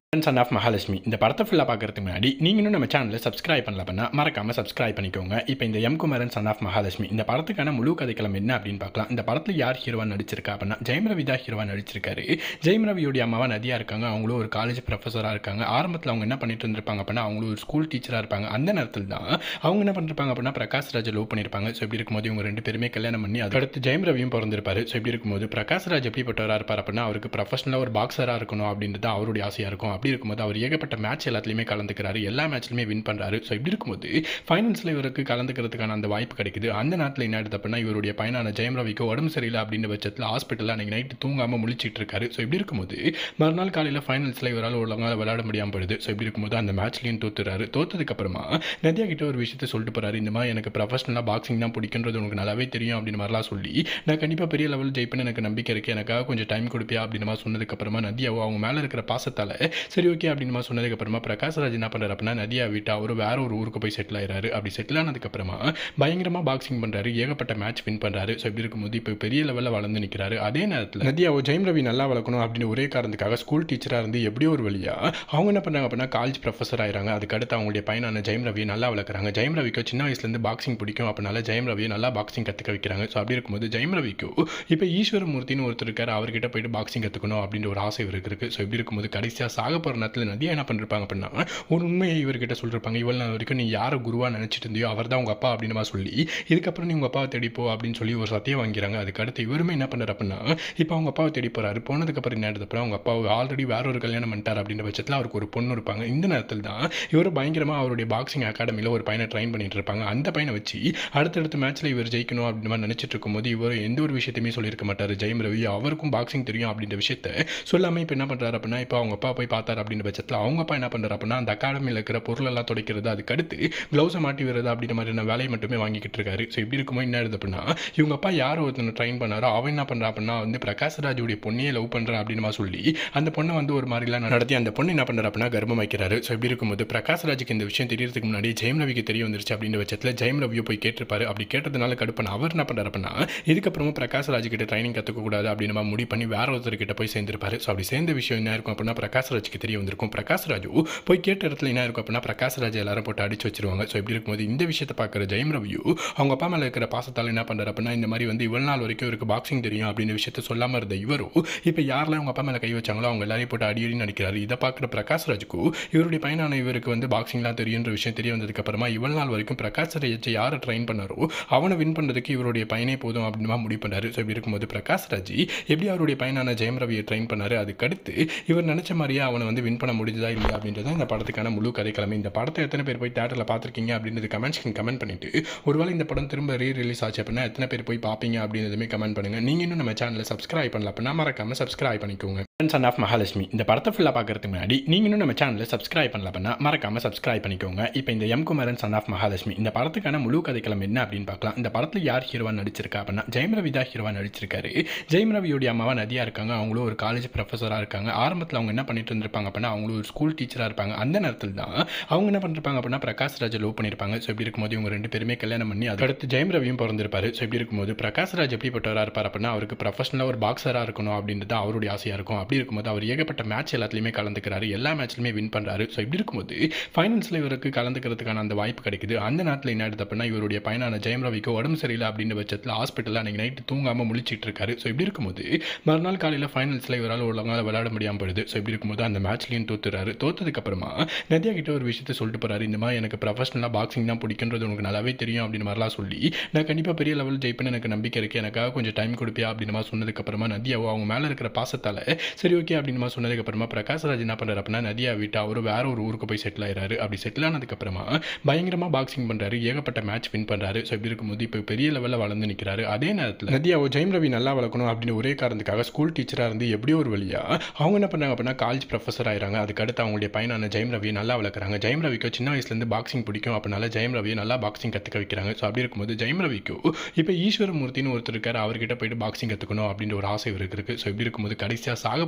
சன் ஆஃப் மகாலட்சுமி இந்த படத்தை ஃபுல்லாக பார்க்கறதுக்கு முன்னாடி நீங்கள் இன்னும் நம்ம சேனலில் சப்ஸ்கிரைப் பண்ணல அப்படின்னா மறக்காமல் சப்ஸ்கிரைப் பண்ணிக்கோங்க. இப்போ இந்த குமரன் சன் ஆஃப் மகாலட்சுமி இந்த படத்துக்கான முழு கதைக்களம் என்ன அப்படின்னு பார்க்கலாம். இந்த படத்தில் யார் ஹீரோவா நடிச்சிருக்கா அப்படின்னா ஜெயம் ரவி தான் ஹீரோவா நடிச்சிருக்காரு. ஜெயம் ரவியோடைய அம்மாவா நதியா இருக்காங்க. அவங்களும் ஒரு காலேஜ் ப்ரொஃபஸராக இருக்காங்க. ஆரம்பத்தில் அவங்க என்ன பண்ணிட்டு இருந்திருப்பாங்க அப்படின்னா அவங்களும் ஒரு ஸ்கூல் டீச்சராக இருப்பாங்க. அந்த நேரத்தில் தான் அவங்க என்ன பண்ணிருப்பாங்க அப்படின்னா பிரகாஷ் ராஜை லவ் பண்ணியிருப்பாங்க. ஸோ இப்படி இருக்கும்போது இவங்க ரெண்டு பேருமே கல்யாணம் பண்ணி அடுத்து ஜெயம் ரவியும் பிறந்திருப்பாரு. ஸோ இப்படி இருக்கும்போது பிரகாஷ் ராஜ் எப்படிப்பட்டவராக இருப்பார் அப்படின்னா அவருக்கு ப்ரொஃபஷனலாக ஒரு பாக்ஸராக இருக்கணும் அப்படின்றது அவருடைய ஆசையாக இருக்கும். அப்படி இருக்கும்போது அவர் ஏகப்பட்ட மேட்ச் எல்லாத்துலையுமே கலந்துக்கிறாரு. எல்லா மேட்ச்லையுமே வின் பண்ணுறாரு. ஸோ இப்படி இருக்கும்போது ஃபைனல்ஸில் இவருக்கு கலந்துக்கிறதுக்கான அந்த வாய்ப்பு கிடைக்குது. அந்த நேரத்தில் என்ன ஆயிடுது அப்படின்னா இவருடைய பையனான ஜெயம் ரவிக்கு உடம்பு சரியில்லை அப்படின்ற பட்சத்தில் ஹாஸ்பிட்டலில் அன்றைக்கி நைட்டு தூங்காமல் முழிச்சிட்டு இருக்காரு. ஸோ இப்படி இருக்கும்போது மறுநாள் காலையில் ஃபைனல்ஸில் இவரால் ஒழுங்காக விளையாட முடியாமல் போயிடுது. ஸோ இப்படி இருக்கும்போது அந்த மேட்ச்லையும் தோத்துறாரு. தோத்ததுக்கப்புறமா நதியா கிட்ட ஒரு விஷயத்தை சொல்லிட்டு போறாரு. இந்த மாதிரி எனக்கு ப்ரொஃபஷனலாக பாக்ஸிங் தான் பிடிக்குன்றது உனக்கு நல்லாவே தெரியும் அப்படின்னு மாதிரிலாம் சொல்லி நான் கண்டிப்பாக பெரிய லெவல் ஜெயிப்பேன்னு எனக்கு நம்பிக்கை இருக்குது, எனக்காக கொஞ்சம் டைம் கொடுப்பியா அப்படின்னு மாதிரி சொன்னதுக்கப்புறமா நதியாவோ அவங்க மேலே இருக்கிற பாசத்தால் சரி ஓகே அப்படின்னு மாதிரி சொன்னதுக்கப்புறமா பிரகாஷ் ராஜ் என்ன பண்ணுறாரு அப்படின்னா நதியா விட்டு அவர் வேற ஒரு ஊருக்கு போய் செட்டில் ஆயிடுறாரு. அப்படி செட்டில் ஆனதுக்கப்புறமா பயங்கரமாக பாக்ஸிங் பண்ணுறாரு. ஏகப்பட்ட மேட்ச் வின் பண்ணுறாரு. ஸோ இப்படி இருக்கும்போது இப்போ பெரிய லெவலில் வளர்ந்து நிற்கிறாரு. அதே நேரத்தில் நதியாவோ ஜெயம் ரவி நல்லா வளர்க்கணும் அப்படின்னு ஒரே காரணத்துக்காக ஸ்கூல் டீச்சராக இருந்து எப்படியோ ஒரு வழியா அவங்க என்ன பண்ணுறாங்க அப்படின்னா காலேஜ் ப்ரொஃபஸர் ஆயிடுறாங்க. அதுக்கடுத்து அவங்களுடைய பையனான ஜெயம் ரவியை நல்லா வளர்க்குறாங்க. ஜெயம் ரவிக்கு சின்ன வயசுலேருந்து பாக்ஸிங் பிடிக்கும். அப்படினால ஜெயம் ரவியை நல்லா பாக்ஸிங் கற்றுக்க வைக்கிறாங்க. ஸோ அப்படி இருக்கும்போது ஜெயம் ரவிக்கு இப்போ ஈஸ்வரமூர்த்தின்னு ஒருத்தர் இருக்காரு. அவர்கிட்ட போயிட்டு பாக்ஸிங் கற்றுக்கணும் அப்படின்ற ஒரு ஆசை இவருக்கு இருக்குது. ஸோ இப்படி இருக்கும்போது கடைசியாக சாக போகிற நேரத்தில் நதியா என்ன பண்ணிருப்பாங்க அப்படின்னா ஒரு உண்மையை இவர்கிட்ட சொல்லிருப்பாங்க. இவ்வளோ நாள் வரைக்கும் நீ யாரை குருவாக நினச்சிட்டு இருந்தியோ அவர் தான் உங்கள் அப்பா அப்படின்னு சொல்லி இதுக்கப்புறம் நீ உங்கள் அப்பாவை தேடிப்போ அப்படின்னு சொல்லி ஒரு சத்தியம் வாங்கிறாங்க. அதுக்கடுத்து இவருமே என்ன பண்ணுறாரு அப்படின்னா இப்போ அவங்க அப்பாவை தேடி போகிறாரு. போனதுக்கப்புறம் என்ன அப்புறம் அவங்க அப்பாவை ஆல்ரெடி வேற ஒரு கல்யாணம் பண்ணிட்டார் அப்படின்ற பட்சத்தில் அவருக்கு ஒரு பொண்ணு இருப்பாங்க. இந்த நேரத்தில் தான் இவர் பயங்கரமாக அவருடைய பாக்ஸிங் அகாடமியில் ஒரு பையனை ட்ரைன் பண்ணிட்டு இருப்பாங்க. அந்த பையனை வச்சு அடுத்தடுத்த மேட்ச்சில் இவர் ஜெயிக்கணும் அப்படின்னு மாதிரி நினச்சிட்டு இருக்கும்போது இவர் எந்த ஒரு விஷயத்தையுமே சொல்லியிருக்க மாட்டார். ஜெயம் ரவி அவருக்கும் பாக்ஸிங் தெரியும் அப்படின்ற விஷயத்த சொல்லாமல் இப்போ என்ன பண்ணுறாரு அப்படின்னா இப்போ அவங்க அப்பா போய் பார்த்தார் அப்படின்ற பட்சத்தில் அவங்க அப்பா என்ன பண்ணுறாரு அப்படின்னா அந்த அகாடமியில் இருக்கிற பொருள் எல்லாம் துடைக்கிறது, அதுக்கடுத்து க்ளவுஸை மாட்டி வருது அப்படின்ற மாதிரியான வேலையை மட்டுமே வாங்கிக்கிட்டு இருக்காரு. ஸோ இப்படி இருக்கும்போது என்ன ஆகுது அப்படின்னா இவங்க அப்பா யார் ஒருத்தனை ட்ரைன் பண்ணாரோ அவன் என்ன பண்ணுறா அப்படின்னா வந்து பிரகாஷ் ராஜுடைய பொண்ணையே லவ் பண்ணுறான் அப்படின்னு சொல்லி அந்த பொண்ணை வந்து ஒரு மாதிரிலாம் நடத்தி அந்த பொண்ணு என்ன பண்ணுறா அப்படின்னா கர்ப்பம் வைக்கிறாரு. ஸோ இப்படி இருக்கும்போது பிரகாஷ் ராஜுக்கு இந்த விஷயம் தெரியறதுக்கு முன்னாடி ஜெயம் ரவிக்கு தெரிய வந்துருச்சு அப்படின்ற பட்சத்தில் ஜெயம் ரவியோ போய் கேட்டிருப்பாரு. அப்படி கேட்டதுனால கடுப்பான அவர் என்ன பண்ணுறாரு அப்படின்னா இதுக்கப்புறமா பிரகாஷ் ராஜ் கிட்ட ட்ரைனிங் கற்றுக்கக்கூடாது அப்படின்னு நம்ம முடிவு பண்ணி வேற ஒருத்தர்கிட்ட போய் சேர்ந்திருப்பாரு. ஸோ அப்படி சேர்ந்த விஷயம் என்ன இருக்கும் அப்படின்னா பிரகாஷ் ராஜுக்கு தெரிய வந்திருக்கும். பிரகாஷ் ராஜு போய் கேட்ட இடத்துல என்ன இருக்கும் அப்படின்னா பிரகாஷ் ராஜ் எல்லாரும் போட்டு அடிச்சு வச்சிருவாங்க. ஸோ இப்படி இருக்கும்போது இந்த விஷயத்தை பார்க்குற ஜெயம் ரவியோ அவங்க அப்பா மேலே இருக்கிற பாசத்தால் என்ன பண்ணுறாரு அப்படின்னா இந்த மாதிரி வந்து இவ்வளவு நாள் வரைக்கும் இவருக்கு பாக்ஸிங் தெரியும் அப்படின்னு விஷயத்த சொல்லாமல் இருந்த இவரோ இப்போ யாரெல்லாம் அவங்க அப்பா மேலே கை வச்சாங்களோ அவங்க எல்லாரையும் போட்டு அடி நடிக்கிறாரு. இதை பார்க்குற பிரகாஷ் ராஜுக்கு இவருடைய பையனான இவருக்கு வந்து பாக்ஸிங்லாம் தெரியுன்ற விஷயம் தெரிய வந்ததுக்கு அப்புறமா இவ்வளவு நாள் வரைக்கும் பிரகாஷ் ராஜ் யாரை ட்ரைன் பண்ணாரோ அவனை வின் பண்ணுறதுக்கு இவருடைய பையனே போதும் அப்படின்னு முடிவு பண்ணாரு. ஸோ இப்படி இருக்கும்போது பிரகாஷ் ராஜ் எப்படி அவருடைய பையனான ஜெயம் ரவியை ட்ரைன் பண்ணாரு, அதுக்கடுத்து இவர் நினைச்ச மாதிரியே அவனை வந்து வின் பண்ண முடிஞ்சதா இல்லையா அப்படின்றத இந்த படத்துக்கான முழு கதைக்கிழமை. இந்த படத்தை எத்தனை பேர் போய் தேட்டரில் பார்த்துருக்கீங்க அப்படின்றது கமெண்ட்ஸ்க்கு கமெண்ட் பண்ணிட்டு ஒருவேளை இந்த படம் திரும்ப ரிலீஸ் ஆச்சு அப்படின்னா எத்தனை பேர் போய் பார்ப்பீங்க அப்படின்றதுமே கமெண்ட் பண்ணுங்க. நீங்க இன்னும் நம்ம சேனலை சப்ஸ்கிரைப் பண்ணல அப்படின்னா மறக்காம சப்ஸ்கிரைப் பண்ணிக்கோங்க. சன் ஆஃப் மகாலட்சுமி இந்த படத்தை ஃபுல்லாக பார்க்கறதுக்கு முன்னாடி நீங்க இன்னும் நம்ம சேனலை சப்ஸ்கிரைப் பண்ணல அப்படின்னா மறக்காம சப்ஸ்கிரைப் பண்ணிக்கோங்க. இப்போ இந்த குமரன் சன் ஆஃப் மகாலட்சுமி இந்த படத்துக்கான முழு கதைக்கிழமை என்ன அப்படின்னு பார்க்கலாம். இந்த படத்தில் யார் ஹீரோவா நடிச்சிருக்கா அப்படின்னா ஜெயம் ரவி தான் ஹீரோவா நடிச்சிருக்காரு. ஜெயம் ரவியோடைய அம்மாவா நதியா இருக்காங்க. அவங்களும் ஒரு காலேஜ் ப்ரொஃபஸராக இருக்காங்க. ஆரம்பத்தில் அவங்க என்ன பண்ணிட்டு இருந்திருப்பாங்க அப்படின்னா அவங்களும் ஒரு ஸ்கூல் டீச்சராக இருப்பாங்க. அந்த நேரத்தில் தான் அவங்க என்ன பண்ணிருப்பாங்க அப்படின்னா பிரகாஷ் ராஜை லவ் பண்ணியிருப்பாங்க. ஸோ இப்படி இருக்கும்போது இவங்க ரெண்டு பேருமே கல்யாணம் பண்ணி அதுக்கடுத்து ஜெயம் ரவியும் பிறந்திருப்பாரு. ஸோ இப்படி இருக்கும்போது பிரகாஷ் ராஜ் எப்படிப்பட்டவராக இருப்பார் அப்படின்னா அவருக்கு ப்ரொஃபஷனலாக ஒரு பாக்ஸராக இருக்கணும் அப்படின்றது அவருடைய ஆசையாக இருக்கும். அப்படி இருக்கும்போது அவர் ஏகப்பட்ட மேட்ச் எல்லாத்துலையுமே கலந்துக்கிறாரு. எல்லா மேட்ச்லையுமே வின் பண்ணுறாரு. ஸோ இப்படி இருக்கும்போது ஃபைனல்ஸில் இவருக்கு கலந்துக்கிறதுக்கான அந்த வாய்ப்பு கிடைக்குது. அந்த நேரத்தில் என்ன ஆகுது அப்படின்னா இவருடைய பையனான ஜெயம் ரவிக்கு உடம்பு சரியில்லை அப்படின்ற பட்சத்தில் ஹாஸ்பிட்டலில் அன்றைக்கி நைட்டு தூங்காமல் முழிச்சிட்டு இருக்காரு. ஸோ இப்படி இருக்கும்போது மறுநாள் காலையில் ஃபைனல்ஸில் இவரால் ஒழுங்காக விளையாட முடியாமல் போயிடுது. ஸோ இப்படி இருக்கும்போது அந்த மேட்ச்லையும் தோத்துறாரு. தோத்ததுக்கப்புறமா நதியா கிட்ட ஒரு விஷயத்தை சொல்லிட்டு போறாரு. இந்த மாதிரி எனக்கு ப்ரொஃபஷனலாக பாக்ஸிங் தான் பிடிக்குன்றது உனக்கு நல்லாவே தெரியும் அப்படின்னு மாதிரிலாம் சொல்லி நான் கண்டிப்பாக பெரிய லெவல் ஜெயிப்பேன்னு எனக்கு நம்பிக்கை இருக்குது, எனக்காக கொஞ்சம் டைம் கொடுப்பியா அப்படின்னு மாதிரி சொன்னதுக்கப்புறமா நதியாவோ அவங்க மேலே இருக்கிற பாசத்தால் சரி ஓகே அப்படின்னு மாதிரி சொன்னதுக்கப்புறமா பிரகாஷ் ராஜ் என்ன பண்ணுறாரு அப்படின்னா நதியா விட்டு அவர் வேற ஒரு ஊருக்கு போய் செட்டில் ஆயிடுறாரு. அப்படி செட்டில் ஆனதுக்கப்புறமா பயங்கரமாக பாக்ஸிங் பண்ணுறாரு. ஏகப்பட்ட மேட்ச் வின் பண்ணுறாரு. ஸோ இப்படி இருக்கும்போது இப்போ பெரிய லெவலில் வளர்ந்து நிற்கிறாரு. அதே நேரத்தில் நதியாவோ ஜெயம் ரவி நல்லா வளர்க்கணும் அப்படின்னு ஒரே காரணத்துக்காக ஸ்கூல் டீச்சராக இருந்து எப்படியோ ஒரு வழியா அவங்க என்ன பண்ணாங்க அப்படின்னா காலேஜ் ப்ரொஃபஸர் ஆயிடுறாங்க. அதுக்கடுத்து அவங்களுடைய பையனான ஜெயம் ரவியை நல்லா வளர்க்குறாங்க. ஜெயம் ரவிக்கு சின்ன வயசுலேருந்து பாக்ஸிங் பிடிக்கும். அப்படினால ஜெயம் ரவியை நல்லா பாக்ஸிங் கற்றுக்க வைக்கிறாங்க. ஸோ அப்படி இருக்கும்போது ஜெயம் ரவிக்கு இப்போ ஈஸ்வரமூர்த்தின்னு ஒருத்தர் இருக்காரு. அவர்கிட்ட போயிட்டு பாக்ஸிங் கற்றுக்கணும் அப்படின்ற ஒரு ஆசை இவருக்கு இருக்குது. ஸோ இப்படி இருக்கும்போது கடைசியாக சாக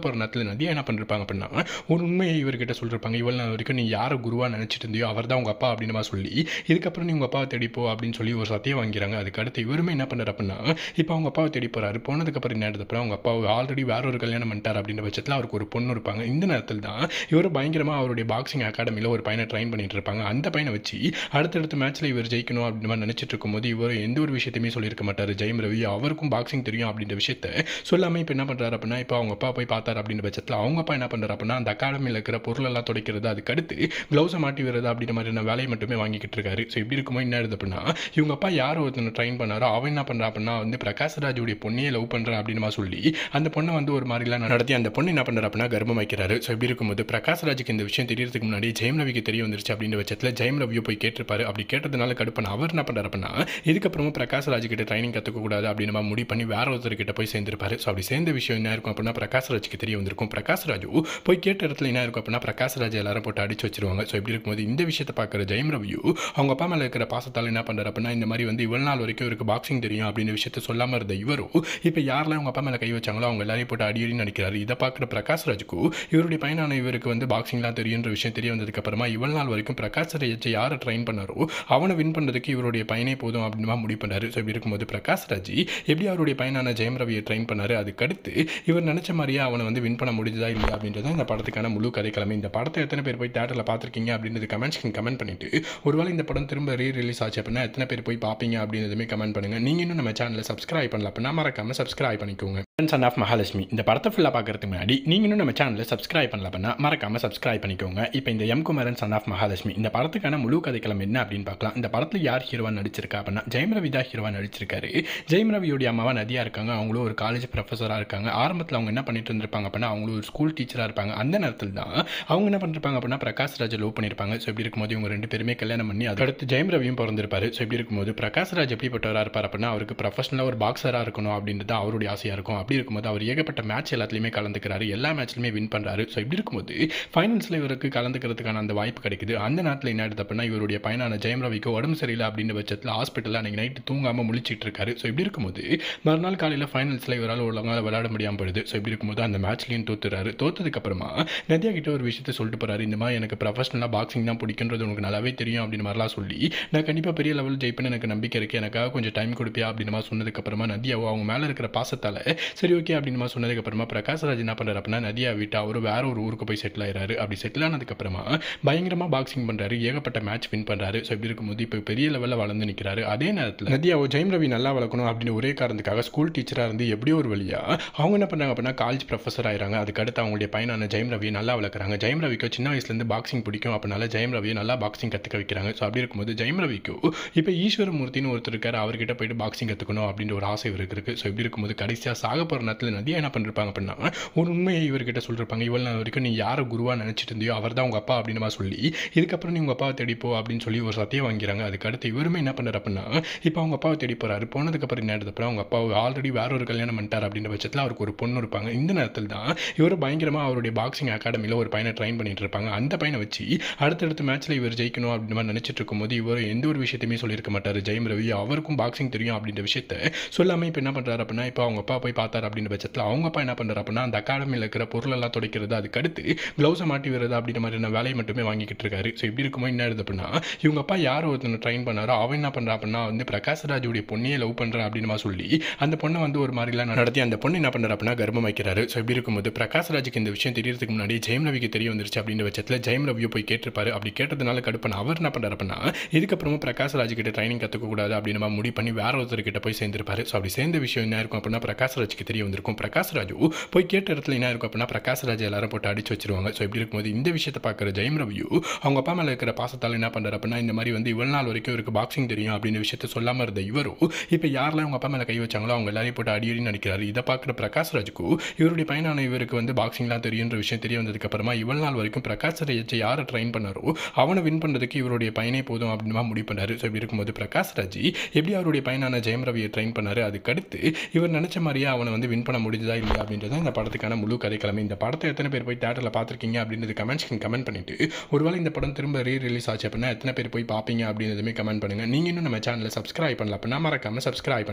போகிற நேரத்தில் நதியா என்ன பண்ணிருப்பாங்க அப்படின்னா ஒரு உண்மையை இவர்கிட்ட சொல்லிருப்பாங்க. இவ்வளவு நாள் வரைக்கும் நீ யாரை குருவா நினைச்சிட்டு இருந்தியோ அவர் தான் உங்க அப்பா அப்படின்னு சொல்லி இதுக்கப்புறம் நீ உங்க அப்பாவை தேடிப்போ அப்படின்னு சொல்லி ஒரு சத்தியம் வாங்கிறாங்க. அதுக்கு அடுத்து இவருமே என்ன பண்ணுறாரு அப்படின்னா இப்போ அவங்க அப்பாவை தேடி போறாரு. போனதுக்கப்புறம் என்ன அப்புறம் அவங்க அப்பா ஆல்ரெடி வேற ஒரு கல்யாணம் பண்ணிட்டார் அப்படின்ற பட்சத்தில் அவருக்கு ஒரு பொண்ணு இருப்பாங்க. இந்த நேரத்தில் தான் இவர் பயங்கரமாக அவருடைய பாக்ஸிங் அகாடமியில் ஒரு பையனை ட்ரைன் பண்ணிட்டு இருப்பாங்க. அந்த பையனை வச்சு அடுத்தடுத்த மேட்ச்ல இவர் ஜெயிக்கணும் அப்படின்னு மாதிரி நினைச்சிட்டு இருக்கும்போது இவர் எந்த ஒரு விஷயத்தையுமே சொல்லியிருக்க மாட்டார். ஜெயம் ரவி அவருக்கும் பாக்ஸிங் தெரியும் அப்படின்ற விஷயத்த சொல்லாமல் இப்போ என்ன பண்ணுறாரு அப்படின்னா இப்போ அவங்க அப்பா போய் பார்த்தார் அப்படின்ற பட்சத்தில் அவங்க அப்பா என்ன பண்ணுறாரு அப்படின்னா அந்த அகாடமியில் இருக்கிற பொருள் எல்லாம் துடைக்கிறது, அதுக்கு அடுத்து க்ளவுஸை மாட்டி வருது அப்படின்ற மாதிரியான வேலையை மட்டுமே வாங்கிக்கிட்டு இருக்காரு. ஸோ இப்படி இருக்கும்போது என்ன ஆகுது அப்படின்னா இவங்க அப்பா யார் ஒருத்தனை ட்ரைன் பண்ணாரோ அவன் என்ன பண்ணுறா அப்படின்னா பிரகாஷ்ராஜுடைய பொண்ணையே லவ் பண்ணுறா அப்படின்னு சொல்லி அந்த பொண்ணை ஒரு மாதிரிலாம் நடத்தி அந்த பொண்ணு என்ன பண்ணுறா அப்படின்னா கர்ப்பம் வைக்கிறாரு. ஸோ இப்படி இருக்கும்போது பிரகாஷ்ராஜுக்கு இந்த விஷயம் தெரியறதுக்கு முன்னாடி ஜெயம் ரவிக்கு தெரிய வந்துருச்சு அப்படின்ற பட்சத்தில் ஜெயம் ரவியை போய் கேட்டிருப்பாரு. அப்படி கேட்டதுனால கடுப்பான அவர் என்ன பண்ணுறாரு அப்படின்னா இதுக்கப்புறமா பிரகாஷ்ராஜ் கிட்ட ட்ரைனிங் கற்றுக்கக்கூடாது அப்படின்னு முடிவு பண்ணி வேற ஒருத்தர்கிட்ட போய் சேர்ந்திருப்பாரு. ஸோ அப்படி சேர்ந்த விஷயம் என்ன இருக்கும் அப்படின்னா பிரகாஷ்ராஜுக்கு தெரிய வந்திருக்கும். பிரகாஷ்ராஜு போய் கேட்ட இடத்துல என்ன இருக்கும் அப்படின்னா பிரகாஷ்ராஜ் எல்லாரும் போட்டு அடிச்சு வச்சிருவாங்க. ஸோ இப்படி இருக்கும்போது இந்த விஷயத்தை பார்க்குற ஜெயம் ரவியும் அவங்க அப்பா மேலே இருக்கிற பாசத்தால் என்ன பண்ணுறாரு அப்படின்னா இந்த மாதிரி இவ்வளவு நாள் வரைக்கும் இவருக்கு பாக்ஸிங் தெரியும் அப்படின்னு விஷயத்த சொல்லாமல் இருந்த இவரும் இப்போ யாரெல்லாம் அவங்க அப்பா மேலே கை வச்சாங்களோ அவங்க எல்லாரையும் போட்டு அடியடி நடிக்கிறாரு. இதை பார்க்குற பிரகாஷ்ராஜுக்கு இவருடைய பையனான இவருக்கு பாக்ஸிங்லாம் தெரியுன்ற விஷயம் தெரிய வந்ததுக்கு அப்புறமா இவ்வளவு நாள் வரைக்கும் பிரகாஷ்ராஜ் யாரை ட்ரைன் பண்ணாரோ அவனை வின் பண்ணுறதுக்கு இவருடைய பையனே போதும் அப்படின்னு முடிவு பண்ணாரு. ஸோ இப்படி இருக்கும்போது பிரகாஷ்ராஜ் எப்படி அவருடைய பையனான ஜெயம் ரவியை ட்ரைன் பண்ணாரு, அதுக்கடுத்து இவர் நினைச்ச மாதிரியே அவனை வின் பண்ண முடிஞ்சதா இல்லையா அப்படின்றத இந்த படத்துக்கான முழு கதைக்கிழமை. இந்த படத்தை எத்தனை பேர் போய் தேட்டரில் பார்த்துருக்கீங்க அப்படின்றது கமெண்ட் பண்ணிட்டு ஒருவேளை இந்த படம் திரும்ப ரிலீஸ் ஆச்சு அப்படின்னா எத்தனை பேர் போய் பார்ப்பீங்க அப்படின்றதுமே கமெண்ட் பண்ணுங்க. நீங்க இன்னும் நம்ம சேனலை சப்ஸ்கிரைப் பண்ணல அப்படின்னா மறக்காம சப்ஸ்கிரைப் பண்ணிக்கோங்க. சன் ஆஃப் மகாலட்சுமி இந்த படத்தை ஃபுல்லாக பார்க்கறதுக்கு முன்னாடி நீங்க இன்னும் நம்ம சேனலை சப்ஸ்கிரைப் பண்ணல அப்படின்னா மறக்காம சப்ஸ்கிரைப் பண்ணிக்கோங்க. இப்போ இந்த M Kumaran son of Mahalakshmi இந்த படத்துக்கான முழு கதைக்களம் என்ன அப்படின்னு பார்க்கலாம். இந்த படத்தில் யார் ஹீரோவா நடிச்சிருக்கா அப்படின்னா ஜெயம் ரவி தான் ஹீரோவா நடிச்சிருக்காரு. ஜெயம் ரவியோடைய அம்மாவா நதியா இருக்காங்க. அவங்களும் ஒரு காலேஜ் ப்ரொஃபஸராக இருக்காங்க. ஆரம்பத்தில் அவங்க என்ன பண்ணிட்டு இருந்திருப்பாங்க அப்படின்னா அவங்களும் ஒரு ஸ்கூல் டீச்சராக இருப்பாங்க. அந்த நேரத்தில் தான் அவங்க என்ன பண்ணிருப்பாங்க அப்படின்னா பிரகாஷ்ராஜ் லவ் பண்ணியிருப்பாங்க. ஸோ இப்படி இருக்கும்போது இவங்க ரெண்டு பேருமே கல்யாணம் பண்ணி அடுத்து ஜெயம் ரவியும் பிறந்திருப்பாரு. ஸோ இப்படி இருக்கும்போது பிரகாஷ்ராஜ் எப்படிப்பட்டவராக இருப்பார் அப்படின்னா அவருக்கு ப்ரொஃபஷனலாக ஒரு பாக்ஸராக இருக்கணும் அப்படின்றது அவருடைய ஆசையாக இருக்கும். அப்படி இருக்கும்போது அவர் ஏகப்பட்ட மேட்ச் எல்லாத்துலையுமே கலந்துக்கிறாரு, எல்லா மேட்ச்லையுமே வின் பண்ணுறாரு. ஸோ இப்படி இருக்கும்போது ஃபைனல்ஸில் இவருக்கு கலந்துக்கிறதுக்கான அந்த வாய்ப்பு கிடைக்குது. அந்த நேரத்தில் என்ன ஆயிடுது அப்படின்னா இவருடைய பையனான ஜெயம் ரவிக்கு உடம்பு சரியில்லை அப்படின்ற பட்சத்தில் ஹாஸ்பிட்டலில் அன்றைக்கி நைட்டு தூங்காமல் முழிச்சிட்டு இருக்காரு. ஸோ இப்படி இருக்கும்போது மறுநாள் காலையில் ஃபைனல்ஸில் இவரால் ஒழுங்காக விளையாட முடியாமல் போயிடுது. ஸோ இப்படி இருக்கும்போது அந்த மேட்ச்லையும் தோத்துறாரு. தோத்ததுக்கப்புறமா நதியா கிட்ட ஒரு விஷயத்தை சொல்லிட்டு போறாரு. இந்த மாதிரி எனக்கு ப்ரொஃபஷனலாக பாக்ஸிங் தான் பிடிக்குன்றது உனக்கு நல்லாவே தெரியும் அப்படின்னு மாதிரிலாம் சொல்லி நான் கண்டிப்பாக பெரிய லெவல் ஜெயிப்பேன்னு எனக்கு நம்பிக்கை இருக்குது, எனக்காக கொஞ்சம் டைம் கொடுப்பியா அப்படின்னு மாதிரி சொன்னதுக்கப்புறமா நதியாவோ அவங்க மேலே இருக்கிற பாசத்தால் சரி ஓகே அப்படின்னு மாதிரி சொன்னதுக்கப்புறமா பிரகாஷ்ராஜ் என்ன பண்ணுறாரு அப்படின்னா நதியா விட்டு அவர் வேற ஒரு ஊருக்கு போய் செட்டில் ஆயிடுறாரு. அப்படி செட்டில் ஆனதுக்கப்புறமா பயங்கரமாக பாக்ஸிங் பண்ணுறாரு, ஏகப்பட்ட மேட்ச் வின் பண்ணுறாரு. ஸோ இப்படி இருக்கும்போது இப்போ பெரிய லெவலில் வளர்ந்து நிற்கிறாரு. அதே நேரத்தில் நதியாவோ ஜெயம் ரவி நல்லா வளர்க்கணும் அப்படின்னு ஒரே காரணத்துக்காக ஸ்கூல் டீச்சராக இருந்து எப்படியோ ஒரு வழியா அவங்க என்ன பண்ணாங்க அப்படின்னா காலேஜ் ப்ரொஃபஸர் ஆயிராங்க. அதுக்கடுத்து அவங்களுடைய பையனான ஜெயம் ரவியை நல்லா வளர்க்குறாங்க. ஜெயம் ரவிக்கு சின்ன வயசுலேருந்து பாக்ஸிங் பிடிக்கும், அப்படினால ஜெயம் ரவியை நல்லா பாக்ஸிங் கற்றுக்க வைக்கிறாங்க. ஸோ அப்படி இருக்கும்போது ஜெயம் ரவிக்கு இப்போ ஈஸ்வரமூர்த்தின்னு ஒருத்தர் இருக்காரு, அவர்கிட்ட போயிட்டு பாக்ஸிங் கற்றுக்கணும் அப்படின்ற ஒரு ஆசை இவருக்கு இருக்குது. ஸோ இப்படி இருக்கும்போது கடைசியாக சாக போகிற நேரத்தில் நதியா என்ன பண்ணிருப்பாங்க அப்படின்னா ஒரு உண்மையை இவர்கிட்ட சொல்லிருப்பாங்க. இவ்வளவு நாள் வரைக்கும் நீ யாரை குருவா நினைச்சிட்டு இருந்தியோ அவர் தான் உங்க அப்பா அப்படின்னு சொல்லி இதுக்கப்புறம் நீ உங்க அப்பாவை தேடிப்போ அப்படின்னு சொல்லி ஒரு சத்தியம் வாங்கிறாங்க. அதுக்கு அடுத்து இவருமே என்ன பண்ணுறாரு அப்படின்னா இப்போ அவங்க அப்பாவை தேடி போறாரு. போனதுக்கப்புறம் என்ன அப்புறம் அவங்க அப்பா ஆல்ரெடி வேற ஒரு கல்யாணம் பண்ணிட்டார் அப்படின்ற பட்சத்தில் அவருக்கு ஒரு பொண்ணு இருப்பாங்க. இந்த நேரத்தில் தான் இவர் பயங்கரமாக அவருடைய பாக்ஸிங் அகாடமியில் ஒரு பையனை ட்ரைன் பண்ணிட்டு இருப்பாங்க. அந்த பையனை வச்சு அடுத்தடுத்த மேட்ச்ல இவர் ஜெயிக்கணும் அப்படின்னு மாதிரி நினைச்சிட்டு இருக்கும்போது இவர் எந்த ஒரு விஷயத்தையுமே சொல்லியிருக்க மாட்டார். ஜெயம் ரவி அவருக்கும் பாக்ஸிங் தெரியும் அப்படின்ற விஷயத்த சொல்லாமல் இப்போ என்ன பண்ணுறாரு அப்படின்னா இப்போ அவங்க அப்பா போய் பார்த்தார் அப்படின்ற பட்சத்தில் அவங்க அப்பா என்ன பண்ணுறாரு அப்படின்னா அந்த அகாடமியில் இருக்கிற பொருள் எல்லாம் துடைக்கிறது, அதுக்கடுத்து க்ளவுஸை மாட்டி வருது அப்படின்ற மாதிரியான வேலையை மட்டுமே வாங்கிக்கிட்டு இருக்காரு. ஸோ இப்படி இருக்கும்போது என்ன ஆகுது அப்படின்னா இவங்க அப்பா யார் ஒருத்தனை ட்ரைன் பண்ணாரோ அவன் என்ன பண்ணுறா அப்படின்னா பிரகாஷ்ராஜுடைய பொண்ணையே லவ் பண்ணுறா அப்படின்னு சொல்லி அந்த பொண்ணை ஒரு மாதிரிலாம் நடத்தி அந்த பொண்ணு என்ன பண்ணுறா அப்படின்னா கர்ப்பம் வைக்கிறாரு. ஸோ இப்படி இருக்கும்போது பிரகாஷ்ராஜுக்கு இந்த விஷயம் தெரியறதுக்கு முன்னாடி ஜெயம் ரவிக்கு தெரிய வந்துருச்சு அப்படின்ற பட்சத்தில் ஜெயம் ரவியை போய் கேட்டிருப்பாரு. அப்படி கேட்டதுனால கடுப்பான அவர் என்ன பண்ணுறாரு அப்படின்னா இதுக்கப்புறமா பிரகாஷ்ராஜ் கிட்ட ட்ரைனிங் கற்றுக்கக்கூடாது அப்படின்னு முடிவு பண்ணி வேற ஒருத்தர்கிட்ட போய் சேர்ந்திருப்பாரு. ஸோ அப்படி சேர்ந்த விஷயம் என்ன இருக்கும் அப்படின்னா பிரகாஷ்ராஜுக்கு தெரிய வந்திருக்கும். பிரகாஷ்ராஜு போய் கேட்ட இடத்துல என்ன இருக்கும் அப்படின்னா பிரகாஷ்ராஜ் எல்லாரும் போட்டு அடிச்சு வச்சிருவாங்க. ஸோ இப்படி இருக்கும்போது இந்த விஷயத்தை பார்க்குற ஜெயம் ரவியும் அவங்க அப்பா மேலே இருக்கிற பாசத்தால் என்ன பண்ணுறாரு அப்படின்னா இந்த மாதிரி இவ்வளவு நாள் வரைக்கும் இவருக்கு பாக்ஸிங் தெரியும் அப்படின்ற விஷயத்த சொல்லாமல் இருந்த இவரும் இப்போ யாரெல்லாம் அவங்க அப்பா மேலே கை வச்சாங்களோ அவங்க எல்லாரையும் போட்டு அடியடி நடிக்கிறாரு. இதை பார்க்குற பிரகாஷ்ராஜுக்கு இவருடைய பையனான இவருக்கு பாக்ஸிங்லாம் தெரியுன்ற விஷயம் தெரிய வந்ததுக்கப்புறமா இவ்வளவு நாள் வரைக்கும் பிரகாஷ்ராஜ் யாரை ட்ரைன் பண்ணாரோ அவனை வின் பண்ணுறதுக்கு இவருடைய பையனே போதும் அப்படின்னு முடிவு பண்ணாரு. ஸோ இப்படி இருக்கும்போது பிரகாஷ்ராஜ் எப்படி அவருடைய பையனான ஜெயம் ரவியை ட்ரைன் பண்ணாரு, அதுக்கடுத்து இவர் நினைச்ச மாதிரியே அவனை வின் பண்ண முடிஞ்சதா இல்லையா அப்படின்றத இந்த படத்துக்கான முழு கதைக்கிழமை. இந்த படத்தை எத்தனை பேர் போய் தேட்டரில் பார்த்துருக்கீங்க அப்படின்றது கமெண்ட் பண்ணிட்டு ஒருவேளை இந்த படம் திரும்ப ரிலீஸ் ஆச்சு அப்படின்னா எத்தனை பேர் போய் பார்ப்பீங்க அப்படின்றதுமே கமெண்ட் பண்ணுங்க. நீங்க இன்னும் நம்ம சேனலை சப்ஸ்கிரைப் பண்ணல அப்படின்னா மறக்காம சப்ஸ்கிரைப் பண்ணிக்கோங்க.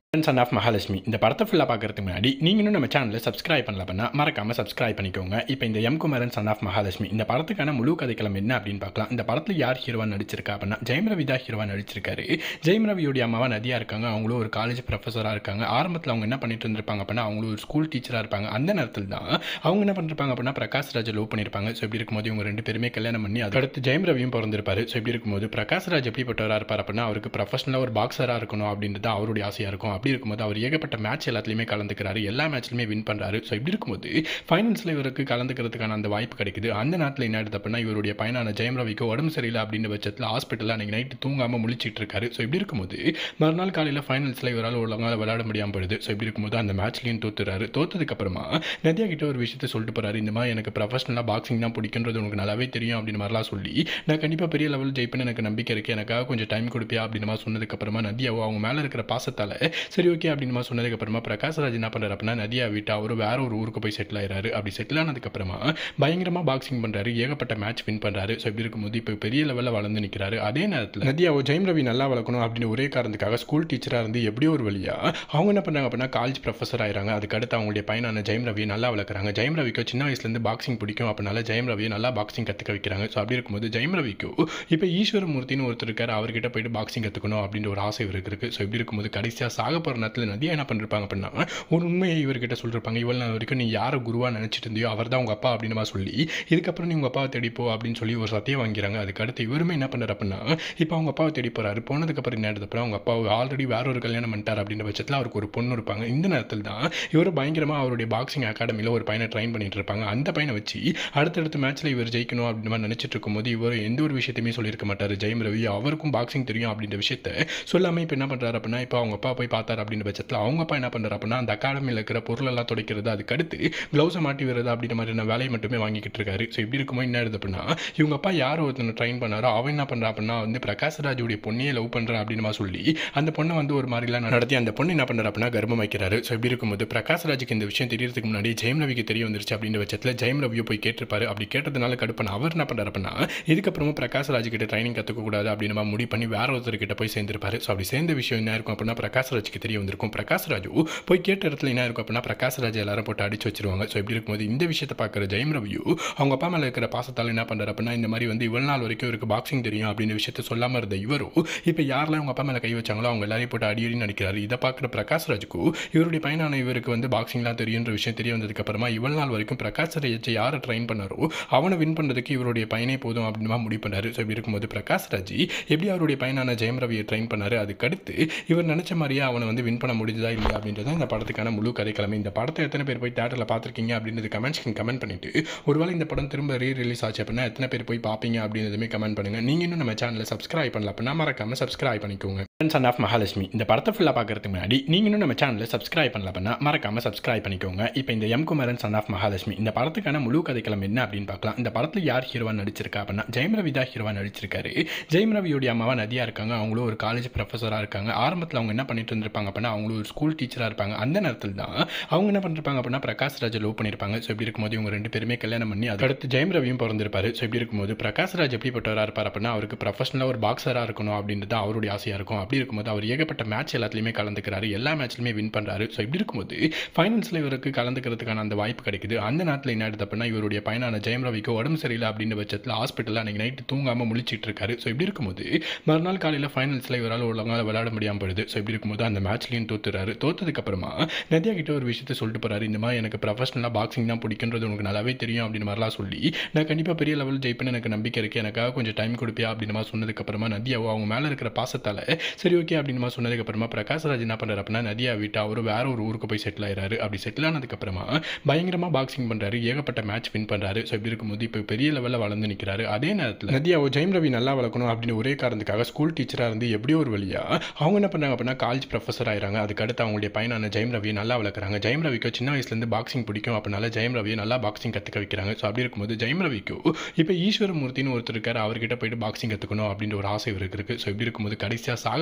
சன் ஆஃப் மகாலட்சுமி இந்த படத்தை ஃபுல்லாக பார்க்கறதுக்கு முன்னாடி நீங்கள் இன்னும் நம்ம சேனலை சப்ஸ்கிரைப் பண்ணல அப்படின்னா மறக்காமல் சப்ஸ்கிரைப் பண்ணிக்கோங்க. இப்போ இந்த குமரன் சன் ஆஃப் மகாலட்சுமி இந்த படத்துக்கான முழு கதைக்களம் என்ன அப்படின்னு பார்க்கலாம். இந்த படத்தில் யார் ஹீரோவா நடிச்சிருக்கா அப்படின்னா ஜெயம் ரவி தான் ஹீரோவா நடிச்சிருக்காரு. ஜெயம் ரவியோடைய அம்மாவா நதியா இருக்காங்க. அவங்களும் ஒரு காலேஜ் ப்ரொஃபஸராக இருக்காங்க. ஆரம்பத்தில் அவங்க என்ன பண்ணிட்டு இருந்திருப்பாங்க அப்படின்னா அவங்களும் ஒரு ஸ்கூல் டீச்சராக இருப்பாங்க. அந்த நேரத்தில் தான் அவங்க என்ன பண்ணிருப்பாங்க அப்படின்னா பிரகாஷ் ராஜை லவ் பண்ணியிருப்பாங்க. ஸோ இப்படி இருக்கும்போது இவங்க ரெண்டு பேருமே கல்யாணம் பண்ணி அடுத்து ஜெயம் ரவியும் பிறந்திருப்பாரு. ஸோ இப்படி இருக்கும்போது பிரகாஷ் ராஜ் எப்படிப்பட்டவராக இருப்பார் அப்படின்னா அவருக்கு ப்ரொஃபஷனலாக ஒரு பாக்ஸராக இருக்கணும் அப்படின்றது அவருடைய ஆசையாக இருக்கும். அப்படி இருக்கும்போது அவர் ஏகப்பட்ட மேட்ச் எல்லாத்துலயுமே கலந்துக்கிறாரு. எல்லா மேட்ச்லயுமே வின் பண்றாரு. ஸோ இப்படி இருக்கும்போது ஃபைனல்ஸ்ல இவருக்கு கலந்துக்கிறதுக்கான அந்த வாய்ப்பு கிடைக்குது. அந்த நேரத்தில் என்ன ஆயிடுது அப்படின்னா இவருடைய பையனான ஜெயம் ரவிக்கு உடம்பு சரியில்லை அப்படின்ற பட்சத்தில் ஹாஸ்பிட்டலில் அன்னைக்கு நைட்டு தூங்காம முழிச்சிட்டு இருக்காரு. ஸோ இப்படி இருக்கும்போது மறுநாள் காலையில் ஃபைனல்ஸ்ல இவரால் ஒழுங்காக விளையாட முடியாமல் போயிடுது. ஸோ இப்படி இருக்கும்போது அந்த மேட்ச்லையும் தோத்துறாரு. தோத்ததுக்கு அப்புறமா நதியா கிட்ட ஒரு விஷயத்தை சொல்லிட்டு போறாரு. இந்த மாதிரி எனக்கு ப்ரொஃபஷனலாக பாக்ஸிங் தான் பிடிக்குன்றது உனக்கு நல்லாவே தெரியும் அப்படின்னு மாதிரிலாம் சொல்லி நான் கண்டிப்பாக பெரிய லெவல் ஜெயிப்பேன்னு எனக்கு நம்பிக்கை இருக்கு. எனக்காக கொஞ்சம் டைம் கொடுப்பியா அப்படின்னு மாதிரி சொன்னதுக்கு அப்புறமா நதியாவோ அவங்க மேலே இருக்கிற பாசத்தால சரி ஓகே அப்படின்னு மாதிரி சொன்னதுக்கு அப்புறமா பிரகாஷ் ராஜ் என்ன பண்றாரு அப்படின்னா நதியா விட்டு அவர் வேற ஒரு ஊருக்கு போய் செட்டில் ஆயிராரு. அப்படி செட்டில் ஆனதுக்கு அப்புறமா பயங்கரமா பாக்ஸிங் பண்றாரு. ஏகப்பட்ட மேட்ச் வின் பண்றாரு. ஸோ இப்படி இருக்கும்போது இப்போ பெரிய லெவலில் வளர்ந்து நிற்கிறாரு. அதே நேரத்தில் நதியாவோ ஜெயம் ரவி நல்லா வளர்க்கணும் அப்படின்னு ஒரே காரணத்துக்காக ஸ்கூல் டீச்சராக இருந்து எப்படியோ ஒரு வழியா அவங்க என்ன பண்றாங்க அப்படின்னா காலேஜ் ப்ரொஃபஸர் ஆயிராங்க. அதுக்கு அடுத்து அவங்களுடைய பையனான ஜெயம் ரவியை நல்லா வளர்க்குறாங்க. ஜெயம் ரவிக்கு சின்ன வயசுலேருந்து பாக்ஸிங் பிடிக்கும். அப்படினால ஜெயம் ரவியை நல்லா பாக்ஸிங் கற்றுக்க வைக்கிறாங்க. ஸோ அப்படி இருக்கும்போது ஜெயம் ரவிக்கு இப்போ ஈஸ்வரமூர்த்தின்னு ஒருத்தர் இருக்காரு. அவர்கிட்ட போயிட்டு பாக்ஸிங் கற்றுக்கணும் அப்படின்ற ஒரு ஆசை இவருக்கு இருக்கு. ஸோ இப்படி இருக்கும்போது கடைசியாக சாக போகிற நேரத்தில் நதியா என்ன பண்ணிருப்பாங்க அப்படின்னா ஒரு உண்மையை இவர்கிட்ட சொல்லிருப்பாங்க. இவ்வளவு நாள் வரைக்கும் நீ யாரை குருவா நினைச்சிட்டு இருந்தியோ அவர் தான் உங்க அப்பா அப்படின்னு சொல்லி இதுக்கப்புறம் நீ உங்க அப்பாவை தேடிப்போ அப்படின்னு சொல்லி ஒரு சத்தியம் வாங்கிறாங்க. அதுக்கு அடுத்து இவருமே என்ன பண்றாரு அப்படின்னா இப்போ அவங்க அப்பாவை தேடி போறாரு. போனதுக்கு அப்புறம் என்ன அப்புறம் அவங்க அப்பா ஆல்ரெடி வேற ஒரு கல்யாணம் பண்ணிட்டார் அப்படின்ற பட்சத்தில் அவருக்கு ஒரு பொண்ணு இருப்பாங்க. இந்த நேரத்தில் தான் இவர் பயங்கரமா அவருடைய பாக்ஸிங் அகாடமியில் ஒரு பையனை ட்ரைன் பண்ணிட்டு இருப்பாங்க. அந்த பையனை வச்சு அடுத்தடுத்த மேட்ச்ல இவர் ஜெயிக்கணும் அப்படின்னு மாதிரி நினைச்சிட்டு இருக்கும்போது இவர் எந்த ஒரு விஷயத்தையுமே சொல்லியிருக்க மாட்டாரு. ஜெயம் ரவி அவருக்கும் பாக்ஸிங் தெரியும் அப்படின்ற விஷயத்த சொல்லாம இப்போ என்ன பண்றாரு அப்படின்னா இப்போ அவங்க அப்பா போய் பார்த்தாரு அப்படின்ற பட்சத்தில் அவங்க அப்பா என்ன பண்றாரு அப்படின்னா அந்த அகாடமியில் இருக்கிற பொருள் எல்லாம் துடைக்கிறது, அதுக்கு அடுத்து க்ளவுஸை மாட்டி வருது அப்படின்ற மாதிரியான வேலையை மட்டுமே வாங்கிக்கிட்டு இருக்காரு. ஸோ இப்படி இருக்கும்போது என்ன ஆகுது அப்படின்னா இவங்க அப்பா யார் ஒருத்தனை ட்ரைன் பண்ணாரோ அவன் என்ன பண்றா அப்படின்னா வந்து பிரகாஷ் ராஜுடைய பொண்ணையே லவ் பண்றான் அப்படின்னு சொல்லி அந்த பொண்ணை வந்து ஒரு மாதிரிலாம் நடத்தி அந்த பொண்ணு என்ன பண்றா அப்படின்னா கர்ப்பம் வைக்கிறாரு. ஸோ இப்படி இருக்கும்போது பிரகாஷ் ராஜுக்கு இந்த விஷயம் தெரியறதுக்கு முன்னாடி ஜெயம் ரவிக்கு தெரிய வந்துருச்சு அப்படின்ற பட்சத்தில் ஜெயம் ரவியை போய் கேட்டிருப்பாரு. அப்படி கேட்டதுனால கடுப்பான அவர் என்ன பண்றாரு அப்படின்னா இதுக்கப்புறமா பிரகாஷ் ராஜ் கிட்ட ட்ரைனிங் கற்றுக்க கூடாது அப்படின்னு முடிவு பண்ணி வேற ஒருத்தர் கிட்ட போய் சேர்ந்திருப்பாரு. ஸோ அப்படி சேர்ந்த விஷயம் என்ன இருக்கும் அப்படின்னா பிரகாஷ் ராஜுக்கு தெரிய வந்திருக்கும். பிரகாஷ் ராஜு போய் கேட்ட இடத்துல என்ன இருக்கும் அப்படின்னா பிரகாஷ் ராஜ் எல்லாரும் போட்டு அடிச்சு வச்சிருவாங்க. ஸோ இப்படி இருக்கும்போது இந்த விஷயத்தை பார்க்குற ஜெயம் ரவியோ அவங்க அப்பா மேலே இருக்கிற பாசத்தால் என்ன பண்ணுறாரு அப்படின்னா இந்த மாதிரி வந்து இவ்வளவு நாள் வரைக்கும் இவருக்கு பாக்ஸிங் தெரியும் அப்படின்னு விஷயத்தை சொல்லாமல் இருந்த இவரும் இப்போ யாரெல்லாம் அவங்க அப்பா மேலே கை வச்சாங்களோ அவங்க எல்லாரையும் போட்டு அடி நடிக்கிறாரு. இதை பார்க்குற பிரகாஷ் ராஜுக்கு இவருடைய பையனான இவருக்கு வந்து பாக்ஸிங்லாம் தெரியுன்ற விஷயம் தெரிய வந்ததுக்கு அப்புறமா இவ்வளவு நாள் வரைக்கும் பிரகாஷ் ராஜ் யாரை ட்ரைன் பண்ணாரோ அவனை வின் பண்ணுறதுக்கு இவருடைய பையனே போதும் அப்படின்னு முடிவு பண்ணாரு. ஸோ இப்படி இருக்கும்போது பிரகாஷ் ராஜ் எப்படி அவருடைய பையனான ஜெயம் ரவியை ட்ரைன் பண்ணாரு, அதுக்கு அடுத்து இவர் நினைச்ச மாதிரியே அவனை வந்து வின் பண்ண முடிஞ்சதா இல்லையா அப்படின்றத இந்த படத்துக்கான முழு கதைக்கிழமை. இந்த படத்தை எத்தனை பேர் போய் தியேட்டரில் பார்த்துருக்கீங்க அப்படின்றது கமெண்ட்ஸ்க்கு கமெண்ட் பண்ணிட்டு ஒருவேளை இந்த படம் திரும்ப ரிலீஸ் ஆச்சு அப்படின்னா எத்தனை பேர் போய் பார்ப்பீங்க அப்படின்றதுமே கமெண்ட் பண்ணுங்க. நீங்க இன்னும் நம்ம சேனலை சப்ஸ்கிரைப் பண்ணல அப்படின்னா மறக்காம சப்ஸ்கிரைப் பண்ணிக்கோங்க. சன் ஆஃப் மகாலட்சுமி இந்த படத்தை ஃபுல்லாக பார்க்கறதுக்கு முன்னாடி நீங்க இன்னும் நம்ம சேனலை சப்ஸ்கிரைப் பண்ணல அப்படின்னா மறக்காம சப்ஸ்கிரைப் பண்ணிக்கோங்க. இப்போ இந்த குமரன் சன் ஆஃப் மகாலட்சுமி இந்த படத்துக்கான முழு கதைக்களம் என்ன அப்படின்னு பார்க்கலாம். இந்த படத்தில் யார் ஹீரோவா நடிச்சிருக்கா அப்படின்னா ஜெயம் ரவி தான் ஹீரோவா நடிச்சிருக்காரு. ஜெயம் ரவியோடைய அம்மாவா நதியா இருக்காங்க. அவங்களும் ஒரு காலேஜ் ப்ரொஃபஸராக இருக்காங்க. ஆரம்பத்தில் அவங்க என்ன பண்ணிட்டு இருந்திருப்பாங்க அப்படின்னா அவங்களும் ஒரு ஸ்கூல் டீச்சராக இருப்பாங்க. அந்த நேரத்தில் தான் அவங்க என்ன பண்ணிருப்பாங்க அப்படின்னா பிரகாஷ் ராஜை லவ் பண்ணியிருப்பாங்க. ஸோ இப்படி இருக்கும்போது இவங்க ரெண்டு பேருமே கல்யாணம் பண்ணி அடுத்து ஜெயம் ரவியும் பிறந்திருப்பாரு. ஸோ இப்படி இருக்கும்போது பிரகாஷ் ராஜ் எப்படிப்பட்டவராக இருப்பார் அப்படின்னா அவருக்கு ப்ரொஃபஷனலாக ஒரு பாக்ஸராக இருக்கணும் அப்படின்றது அவருடைய ஆசையாக இருக்கும். அப்படி இருக்கும்போது அவர் ஏகப்பட்ட மேட்ச் எல்லாத்துலையுமே கலந்துக்கிறாரு. எல்லா மேட்ச்லையுமே வின் பண்றாரு. ஸோ இப்படி இருக்கும்போது ஃபைனல்ஸ்ல இவருக்கு கலந்துக்கிறதுக்கான அந்த வாய்ப்பு கிடைக்குது. அந்த நேரத்தில் என்ன ஆயிடுது அப்படின்னா இவருடைய பையனான ஜெயம் ரவிக்கு உடம்பு சரியில்லை அப்படின்ற பட்சத்தில் ஹாஸ்பிட்டலில் அன்னைக்கு நைட்டு தூங்காம முழிச்சிட்டு இருக்காரு. ஸோ இப்படி இருக்கும்போது மறுநாள் காலையில் ஃபைனல்ஸ்ல இவரால் ஒழுங்காக விளையாட முடியாமல் போயிடுது. ஸோ இப்படி இருக்கும்போது அந்த மேட்ச்லையும் தோத்துறாரு. தோத்ததுக்கு அப்புறமா நதியா கிட்ட ஒரு விஷயத்தை சொல்லிட்டு போறாரு. இந்த மாதிரி எனக்கு ப்ரொஃபஷனலாக பாக்ஸிங் தான் பிடிக்குன்றது உனக்கு நல்லாவே தெரியும் அப்படின்னு மாதிரிலாம் சொல்லி நான் கண்டிப்பாக பெரிய லெவல் ஜெயிப்பேன்னு எனக்கு நம்பிக்கை இருக்கு. எனக்காக கொஞ்சம் டைம் கொடுப்பியா அப்படின்னு மாதிரி சொன்னதுக்கு அப்புறமா நதியாவோ அவங்க மேலே இருக்கிற பாசத்தால சரி ஓகே அப்படின்னு மாதிரி சொன்னதுக்கு அப்புறமா பிரகாஷ் ராஜ் என்ன பண்றாரு அப்படின்னா நதியா விட்டு அவர் வேற ஒரு ஊருக்கு போய் செட்டில் ஆயிராரு. அப்படி செட்டில் ஆனதுக்கு அப்புறமா பயங்கரமா பாக்ஸிங் பண்றாரு. ஏகப்பட்ட மேட்ச் வின் பண்றாரு. ஸோ இப்படி இருக்கும்போது இப்போ பெரிய லெவலில் வளர்ந்து நிற்கிறாரு. அதே நேரத்தில் நதியாவோ ஜெயம் ரவி நல்லா வளர்க்கணும் அப்படின்னு ஒரே காரணத்துக்காக ஸ்கூல் டீச்சராக இருந்து எப்படியோ ஒரு வழியா அவங்க என்ன பண்ணாங்க அப்படின்னா காலேஜ் ப்ரொஃபஸர் ஆயிராங்க. அதுக்கு அடுத்து அவங்களுடைய பையனான ஜெயம் ரவியை நல்லா வளர்க்குறாங்க. ஜெயம் ரவிக்கு சின்ன வயசுலேருந்து பாக்ஸிங் பிடிக்கும். அப்படினால ஜெயம் ரவியை நல்லா பாக்ஸிங் கற்றுக்க வைக்கிறாங்க. ஸோ அப்படி இருக்கும்போது ஜெயம் ரவிக்கு இப்போ ஈஸ்வரமூர்த்தின்னு ஒருத்தர் இருக்காரு. அவர்கிட்ட போயிட்டு பாக்ஸிங் கற்றுக்கணும் அப்படின்ற ஒரு ஆசை இவருக்கு இருக்கு. ஸோ இப்படி இருக்கும்போது கடைசியாக சாக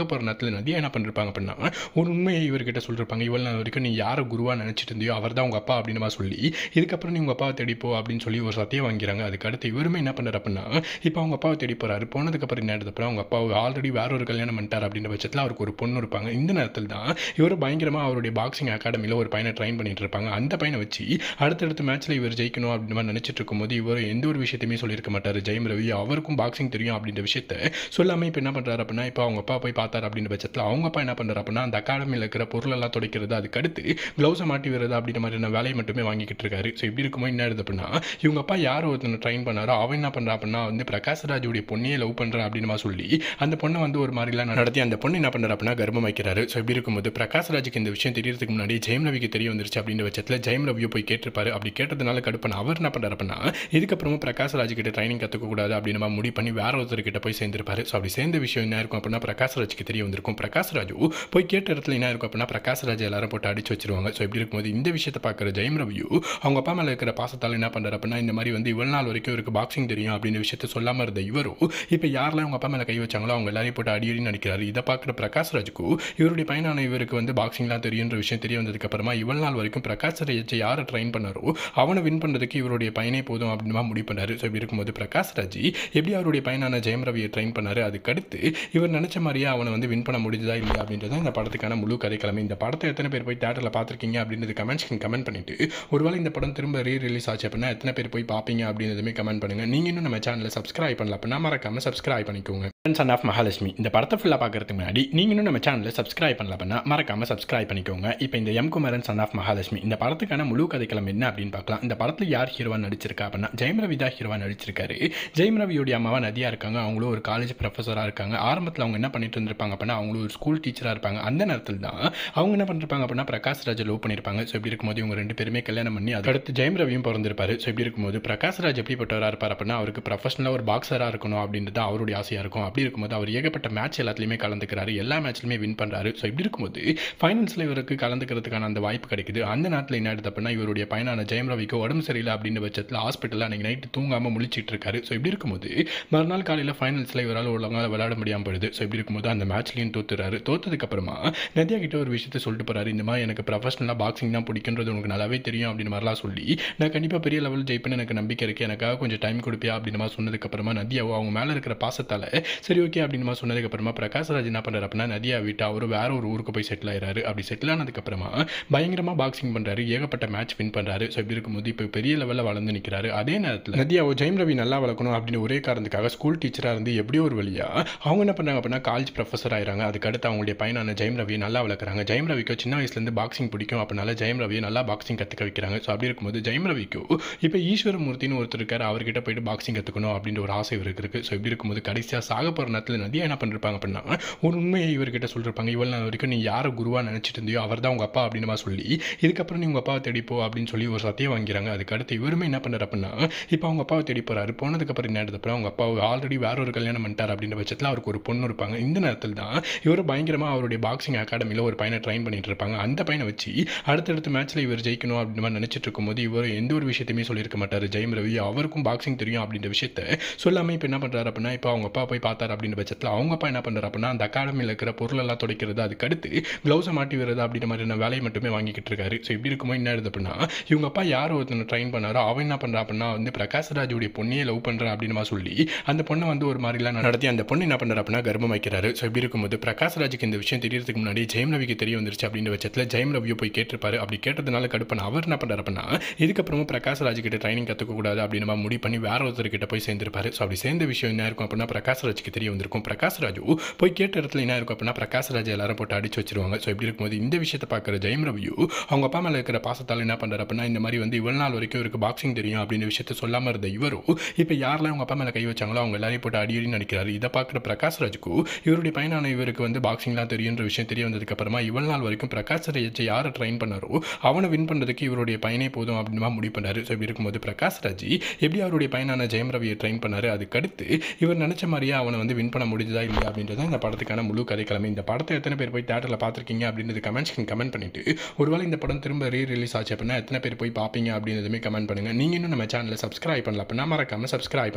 போகிற நேரத்தில் நதியா என்ன பண்ணிருப்பாங்க அப்படின்னா ஒரு உண்மையை இவர்கிட்ட சொல்லிருப்பாங்க. இவ்வளவு நாள் வரைக்கும் நீ யாரை குருவா நினைச்சிட்டு இருந்தியோ அவர் தான் உங்க அப்பா அப்படின்னு சொல்லி இதுக்கப்புறம் நீ உங்க அப்பாவை தேடிப்போ அப்படின்னு சொல்லி ஒரு சத்தியம் வாங்கிறாங்க. அதுக்கு அடுத்து இவருமே என்ன பண்ணுறாரு அப்படின்னா இப்போ அவங்க அப்பாவை தேடி போறாரு. போனதுக்கப்புறம் என்ன எடுத்தப்பறம் அவங்க அப்பா ஆல்ரெடி வேற ஒரு கல்யாணம் பண்ணிட்டார் அப்படின்ற பட்சத்தில் அவருக்கு ஒரு பொண்ணு இருப்பாங்க. இந்த நேரத்தில் தான் இவர் பயங்கரமாக அவருடைய பாக்ஸிங் அகாடமியில் ஒரு பையனை ட்ரைன் பண்ணிட்டு இருப்பாங்க. அந்த பையனை வச்சு அடுத்தடுத்த மேட்ச்சில் இவர் ஜெயிக்கணும் அப்படின்னு மாதிரி நினச்சிட்டு இருக்கும்போது இவர் எந்த ஒரு விஷயத்தையுமே சொல்லியிருக்க மாட்டார். ஜெயம் ரவி அவருக்கும் பாக்ஸிங் தெரியும் அப்படின்ற விஷயத்த சொல்லாமல் இப்போ என்ன பண்ணுறாரு அப்படின்னா இப்போ அவங்க அப்பா போய் பார்த்தார் அப்படின்ற பட்சத்தில் அவங்க அப்பா என்ன பண்ணுறாரு அப்படின்னா அந்த அகாடமியில் இருக்கிற பொருளெல்லாம் துடைக்கிறது, அதுக்கடுத்து க்ளவுஸை மாட்டி வருது அப்படின்ற மாதிரியான வேலையை மட்டுமே வாங்கிக்கிட்டு இருக்காரு. ஸோ இப்படி இருக்கும்போது என்ன ஆகுது அப்படின்னா இவங்க அப்பா யார் ஒருத்தனை ட்ரைன் பண்ணாரோ அவன் என்ன பண்ணுறா அப்படின்னா பிரகாஷ்ராஜுடைய பொண்ணையே லவ் பண்ணுறேன் அப்படின்னு சொல்லி அந்த பொண்ணை ஒரு மாதிரிலாம் நடத்தி அந்த பொண்ணு என்ன பண்ணுறா அப்படின்னா கர்ப்பம் வைக்கிறாரு. ஸோ இப்படி இருக்கும்போது பிரகாஷ்ராஜுக்கு இந்த விஷயம் தெரியறதுக்கு முன்னாடி ஜெயம் ரவிக்கு தெரிய வந்துருச்சு அப்படின்ற பட்சத்தில் ஜெயம் ரவியை போய் கேட்டிருப்பாரு. அப்படி கேட்டதுனால கடுப்பான அவர் என்ன பண்ணுறாரு அப்படின்னா இதுக்கப்புறமா பிரகாஷ்ராஜ் கிட்ட ட்ரைனிங் கற்றுக்கக்கூடாது அப்படின்னு முடிவு பண்ணி வேற ஒருத்தர்கிட்ட போய் சேர்ந்திருப்பாரு. ஸோ அப்படி சேர்ந்த விஷயம் என்ன இருக்கும் அப்படின்னா பிரகாஷ்ராஜுக்கு தெரிய வந்திருக்கும். பிரகாஷ்ராஜு போய் கேட்ட இடத்துல என்ன இருக்கும் அப்படின்னா பிரகாஷ்ராஜ் எல்லாரும் போட்டு அடிச்சு வச்சிருவாங்க. ஸோ இப்படி இருக்கும்போது இந்த விஷயத்தை பார்க்குற ஜெயம் ரவியு அவங்க அப்பா மேலே இருக்கிற பாசத்தால் என்ன பண்ணுறாரு அப்படின்னா இந்த மாதிரி இவ்வளவு நாள் வரைக்கும் இவருக்கு பாக்ஸிங் தெரியும் அப்படின்னு விஷயத்த சொல்லாமல் இருந்த இவரும் இப்போ யாரெல்லாம் அவங்க அப்பா மேலே கை வச்சாங்களோ அவங்க எல்லாரையும் போட்டு அடியடி நடிக்கிறாரு. இதை பார்க்குற பிரகாஷ்ராஜுக்கு இவருடைய பையனான இவருக்கு பாக்ஸிங்லாம் தெரியுன்ற விஷயம் தெரிய வந்ததுக்கு அப்புறமா இவ்வளவு நாள் வரைக்கும் பிரகாஷ்ராஜ் யாரை ட்ரைன் பண்ணாரோ அவனை வின் பண்ணுறதுக்கு இவருடைய பையனே போதும் அப்படின்னு முடிவு பண்ணாரு. ஸோ இப்படி இருக்கும்போது பிரகாஷ்ராஜ் எப்படி அவருடைய பையனான ஜெயம் ரவியை ட்ரைன் பண்ணாரு, அதுக்கடுத்து இவர் நினைச்ச மாதிரியே அவனை வின் பண்ண முடிஞ்சதா இல்லையா அப்படின்றத இந்த படத்துக்கான முழு கதைக்கிழமை. இந்த படத்தை எத்தனை பேர் போய் தேட்டரில் பார்த்துருக்கீங்க அப்படின்றது கமெண்ட் பண்ணிட்டு ஒருவேளை இந்த படம் திரும்ப ரிலீஸ் ஆச்சு அப்படின்னா எத்தனை பேர் போய் பார்ப்பீங்க அப்படின்றதுமே கமெண்ட் பண்ணுங்க. நீங்க இன்னும் நம்ம சேனலை சப்ஸ்கிரைப் பண்ணல அப்படின்னா மறக்காம சப்ஸ்கிரைப் பண்ணிக்கோங்க. சன் ஆஃப் மகாலட்சுமி இந்த படத்தை ஃபுல்லாக பார்க்கறதுக்கு முன்னாடி நீங்க இன்னும் நம்ம சேனலை சப்ஸ்கிரைப் பண்ணல அப்படின்னா மறக்காம சப்ஸ்கிரைப் பண்ணிக்கோங்க. இப்போ இந்த M Kumaran son of Mahalakshmi இந்த படத்துக்கான முழு கதைக்களம் என்ன அப்படின்னு பார்க்கலாம். இந்த படத்தில் யார் ஹீரோவா நடிச்சிருக்கா அப்படின்னா ஜெயம் ரவி தான் ஹீரோவா நடிச்சிருக்காரு. ஜெயம் ரவியோடைய அம்மாவா நதியா இருக்காங்க. அவங்களும் ஒரு காலேஜ் ப்ரொஃபஸராக இருக்காங்க. ஆரம்பத்தில் அவங்க என்ன பண்ணிட்டு இருந்திருப்பாங்க அப்படின்னா அவங்களும் ஒரு ஸ்கூல் டீச்சராக இருப்பாங்க. அந்த நேரத்தில் தான் அவங்க என்ன பண்ணிருப்பாங்க அப்படின்னா பிரகாஷ்ராஜ் லவ் பண்ணியிருப்பாங்க. ஸோ இப்படி இருக்கும்போது இவங்க ரெண்டு பேருமே கல்யாணம் பண்ணி அதுக்கடுத்து ஜெயம் ரவியும் பிறந்திருப்பாரு. ஸோ இப்படி இருக்கும்போது பிரகாஷ்ராஜ் எப்படிப்பட்டவராக இருப்பார் அப்படின்னா அவருக்கு ப்ரொஃபஷனலாக ஒரு பாக்ஸராக இருக்கணும் அப்படின்றது அவருடைய ஆசையாக இருக்கும். அப்படி இருக்கும்போது அவர் ஏகப்பட்ட மேட்ச் எல்லாத்துலேயுமே கலந்துக்கிறாரு, எல்லா மேட்ச்லையுமே வின் பண்ணுறாரு. ஸோ இப்படி இருக்கும்போது ஃபைனல்ஸில் இவருக்கு கலந்துக்கிறதுக்கான அந்த வாய்ப்பு கிடைக்குது. அந்த நேரத்தில் என்ன ஆயிடுது அப்படின்னா இவருடைய பையனான ஜெயம் ரவிக்கு உடம்பு சரியில்லை அப்படின்ற பட்சத்தில் ஹாஸ்பிட்டலில் அன்றைக்கி நைட்டு தூங்காமல் முழிச்சிட்டு இருக்காரு. ஸோ இப்படி இருக்கும்போது மறுநாள் காலையில் ஃபைனல்ஸில் இவரால் ஒழுங்காக விளையாட முடியாமல் போயிடுது. ஸோ இப்படி இருக்கும்போது அந்த மேட்ச்லையும் தோத்துறாரு. தோத்ததுக்கப்புறமா நதியா கிட்ட ஒரு விஷயத்தை சொல்லிட்டு போறாரு. இந்த மாதிரி எனக்கு ப்ரொஃபஷனலாக பாக்ஸிங் தான் பிடிக்குன்றது உனக்கு நல்லாவே தெரியும் அப்படின்னு மாதிரிலாம் சொல்லி நான் கண்டிப்பாக பெரிய லெவல் ஜெயிப்பேன்னு எனக்கு நம்பிக்கை இருக்குது, எனக்காக கொஞ்சம் டைம் கொடுப்பியா அப்படின்னு மாதிரி சொன்னதுக்கப்புறமா நதியாவோ அவங்க மேலே இருக்கிற பாசத்தால் சரி ஓகே அப்படின்னு மாதிரி சொன்னதுக்கப்புறமா பிரகாஷ்ராஜ் என்ன பண்ணுறாரு அப்படின்னா நதியா விட்டு அவர் வேற ஒரு ஊருக்கு போய் செட்டில் ஆயிடுறாரு. அப்படி செட்டில் ஆனதுக்கப்புறமா பயங்கரமாக பாக்ஸிங் பண்ணுறாரு, ஏகப்பட்ட மேட்ச் வின் பண்ணுறாரு. ஸோ இப்படி இருக்கும்போது இப்போ பெரிய லெவலில் வளர்ந்து நிற்கிறாரு. அதே நேரத்தில் நதியாவோ ஜெயம் ரவி நல்லா வளர்க்கணும் அப்படின்னு ஒரே காரணத்துக்காக ஸ்கூல் டீச்சராக இருந்து எப்படியோ ஒரு வழியா அவங்க என்ன பண்ணுறாங்க அப்படின்னா காலேஜ் ப்ரொஃபஸர் ஆயிராங்க. அதுக்கடுத்து அவங்களுடைய பையனான ஜெயம் ரவியை நல்லா வளர்க்குறாங்க. ஜெயம் ரவிக்கு சின்ன வயசுலேருந்து பாக்ஸிங் பிடிக்கும், அப்படினால ஜெயம் ரவியை நல்லா பாக்ஸிங் கற்றுக்க வைக்கிறாங்க. ஸோ அப்படி இருக்கும்போது ஜெயம் ரவிக்கு இப்போ ஈஸ்வரமூர்த்தின்னு ஒருத்தர் இருக்காரு, அவர்கிட்ட போயிட்டு பாக்ஸிங் கற்றுக்கணும் அப்படின்ற ஒரு ஆசை இவருக்கு இருக்குது. ஸோ இப்படி இருக்கும்போது கடைசியாக சாக போகிற நேரத்தில் நதியா என்ன பண்ணிருப்பாங்க அப்படின்னா ஒரு உண்மையை இவர்கிட்ட சொல்லிருப்பாங்க. இவ்வளவு நாள் வரைக்கும் நீ யாரை குருவா நினைச்சிட்டு இருந்தியோ அவர் தான் உங்க அப்பா அப்படின்னு சொல்லி இதுக்கப்புறம் நீ உங்க அப்பாவை தேடிப்போ அப்படின்னு சொல்லி ஒரு சத்தியம் வாங்கிறாங்க. அதுக்கு அடுத்து இவருமே என்ன பண்ணுறாரு அப்படின்னா இப்போ அவங்க அப்பாவை தேடி போறாரு. போனதுக்கப்புறம் என்ன எடுத்தப்பறம் அவங்க அப்பா ஆல்ரெடி வேற ஒரு கல்யாணம் பண்ணிட்டார் அப்படின்ற பட்சத்தில் அவருக்கு ஒரு பொண்ணு இருப்பாங்க. இந்த நேரத்தில் தான் இவர் பயங்கரமாக அவருடைய பாக்ஸிங் அகாடமியில் ஒரு பையனை ட்ரைன் பண்ணிட்டு இருப்பாங்க. அந்த பையனை வச்சு அடுத்தடுத்த மேட்ச்சில் இவர் ஜெயிக்கணும் அப்படின்னு மாதிரி நினச்சிட்டு இருக்கும்போது இவர் எந்த ஒரு விஷயத்தையுமே சொல்லியிருக்க மாட்டார். ஜெயம் ரவி அவருக்கும் பாக்ஸிங் தெரியும் அப்படின்ற விஷயத்த சொல்லாமல் இப்போ என்ன பண்ணுறாரு அப்படின்னா இப்போ அவங்க அப்பா போய் பார்த்தார் அப்படின்ற பட்சத்தில் அவங்க அப்பா என்ன பண்ணுறாரு அப்படின்னா அந்த அகாடமியில் இருக்கிற பொருளெல்லாம் துடைக்கிறது, அதுக்கடுத்து க்ளவுஸை மாட்டி வருது அப்படின்ற மாதிரியான வேலையை மட்டுமே வாங்கிக்கிட்டு இருக்காரு. ஸோ இப்படி இருக்கும்போது என்ன ஆகுது அப்படின்னா இவங்க அப்பா யார் ஒருத்தனை ட்ரைன் பண்ணாரோ அவன் என்ன பண்ணுறா அப்படின்னா பிரகாஷ்ராஜுடைய பொண்ணையே லவ் பண்ணுறேன் அப்படின்னு சொல்லி அந்த பொண்ணை ஒரு மாதிரிலாம் நடத்தி அந்த பொண்ணு என்ன பண்ணுறா அப்படின்னா கர்ப்பம் வைக்கிறாரு. ஸோ இப்படி இருக்கும்போது பிரகாஷ்ராஜுக்கு இந்த விஷயம் தெரியறதுக்கு முன்னாடி ஜெயம் ரவிக்கு தெரிய வந்துருச்சு அப்படின்ற பட்சத்தில் ஜெயம் ரவியை போய் கேட்டிருப்பாரு. அப்படி கேட்டதுனால கடுப்பான அவர் என்ன பண்ணுறாரு அப்படின்னா இதுக்கப்புறமா பிரகாஷ்ராஜ் கிட்ட ட்ரைனிங் கற்றுக்கக்கூடாது அப்படின்னு முடிவு பண்ணி வேற ஒருத்தர்கிட்ட போய் சேர்ந்திருப்பாரு. ஸோ அப்படி சேர்ந்த விஷயம் என்ன இருக்கும் அப்படின்னா பிரகாஷ்ராஜுக்கு தெரிய வந்திருக்கும். பிரகாஷ்ராஜு போய் கேட்ட இடத்துல என்ன இருக்கும் அப்படின்னா பிரகாஷ்ராஜ் எல்லாரும் போட்டு அடிச்சு வச்சிருவாங்க. ஸோ இப்படி இருக்கும்போது இந்த விஷயத்தை பார்க்குற ஜெயம் ரவியு அவங்க அப்பா மேலே இருக்கிற பாசத்தால் என்ன பண்ணுறாரு அப்படின்னா இந்த மாதிரி இவ்வளவு நாள் வரைக்கும் இவருக்கு பாக்ஸிங் தெரியும் அப்படின்ற விஷயத்த சொல்லாமல் இருந்த இவரும் இப்போ யாரெல்லாம் அவங்க அப்பா மேலே கை வச்சாங்களோ அவங்க எல்லாரையும் போட்டு அடியடி நடிக்கிறாரு. இதை பார்க்குற பிரகாஷ்ராஜுக்கு இவருடைய பையனான இவருக்கு பாக்ஸிங்லாம் தெரியுன்ற விஷயம் தெரிய வந்ததுக்கப்புறமா இவ்வளவு நாள் வரைக்கும் பிரகாஷ்ராஜ் யாரை ட்ரைன் பண்ணாரோ அவனை வின் பண்ணுறதுக்கு இவருடைய பையனே போதும் அப்படின்னு முடிவு பண்ணாரு. ஸோ இப்படி இருக்கும்போது பிரகாஷ்ராஜ் எப்படி அவருடைய பையனான ஜெயம் ரவியை ட்ரைன் பண்ணாரு, அதுக்கடுத்து இவர் நினைச்ச மாதிரியே அவனை வின் பண்ண முடிஞ்சதா இல்லையா அப்படின்றத இந்த படத்துக்கான முழு கதைக்கிழமை. இந்த படத்தை எத்தனை பேர் போய் தேட்டரில் பார்த்துருக்கீங்க அப்படின்றது கமெண்ட் பண்ணிட்டு ஒருவேளை இந்த படம் திரும்ப ரிலீஸ் ஆச்சு அப்படின்னா எத்தனை பேர் போய் பார்ப்பீங்க அப்படின்றதுமே கமெண்ட் பண்ணுங்க. நீங்க இன்னும் நம்ம சேனலை சப்ஸ்கிரைப் பண்ணல அப்படின்னா மறக்காம சப்ஸ்கிரைப் பண்ணிக்கோங்க.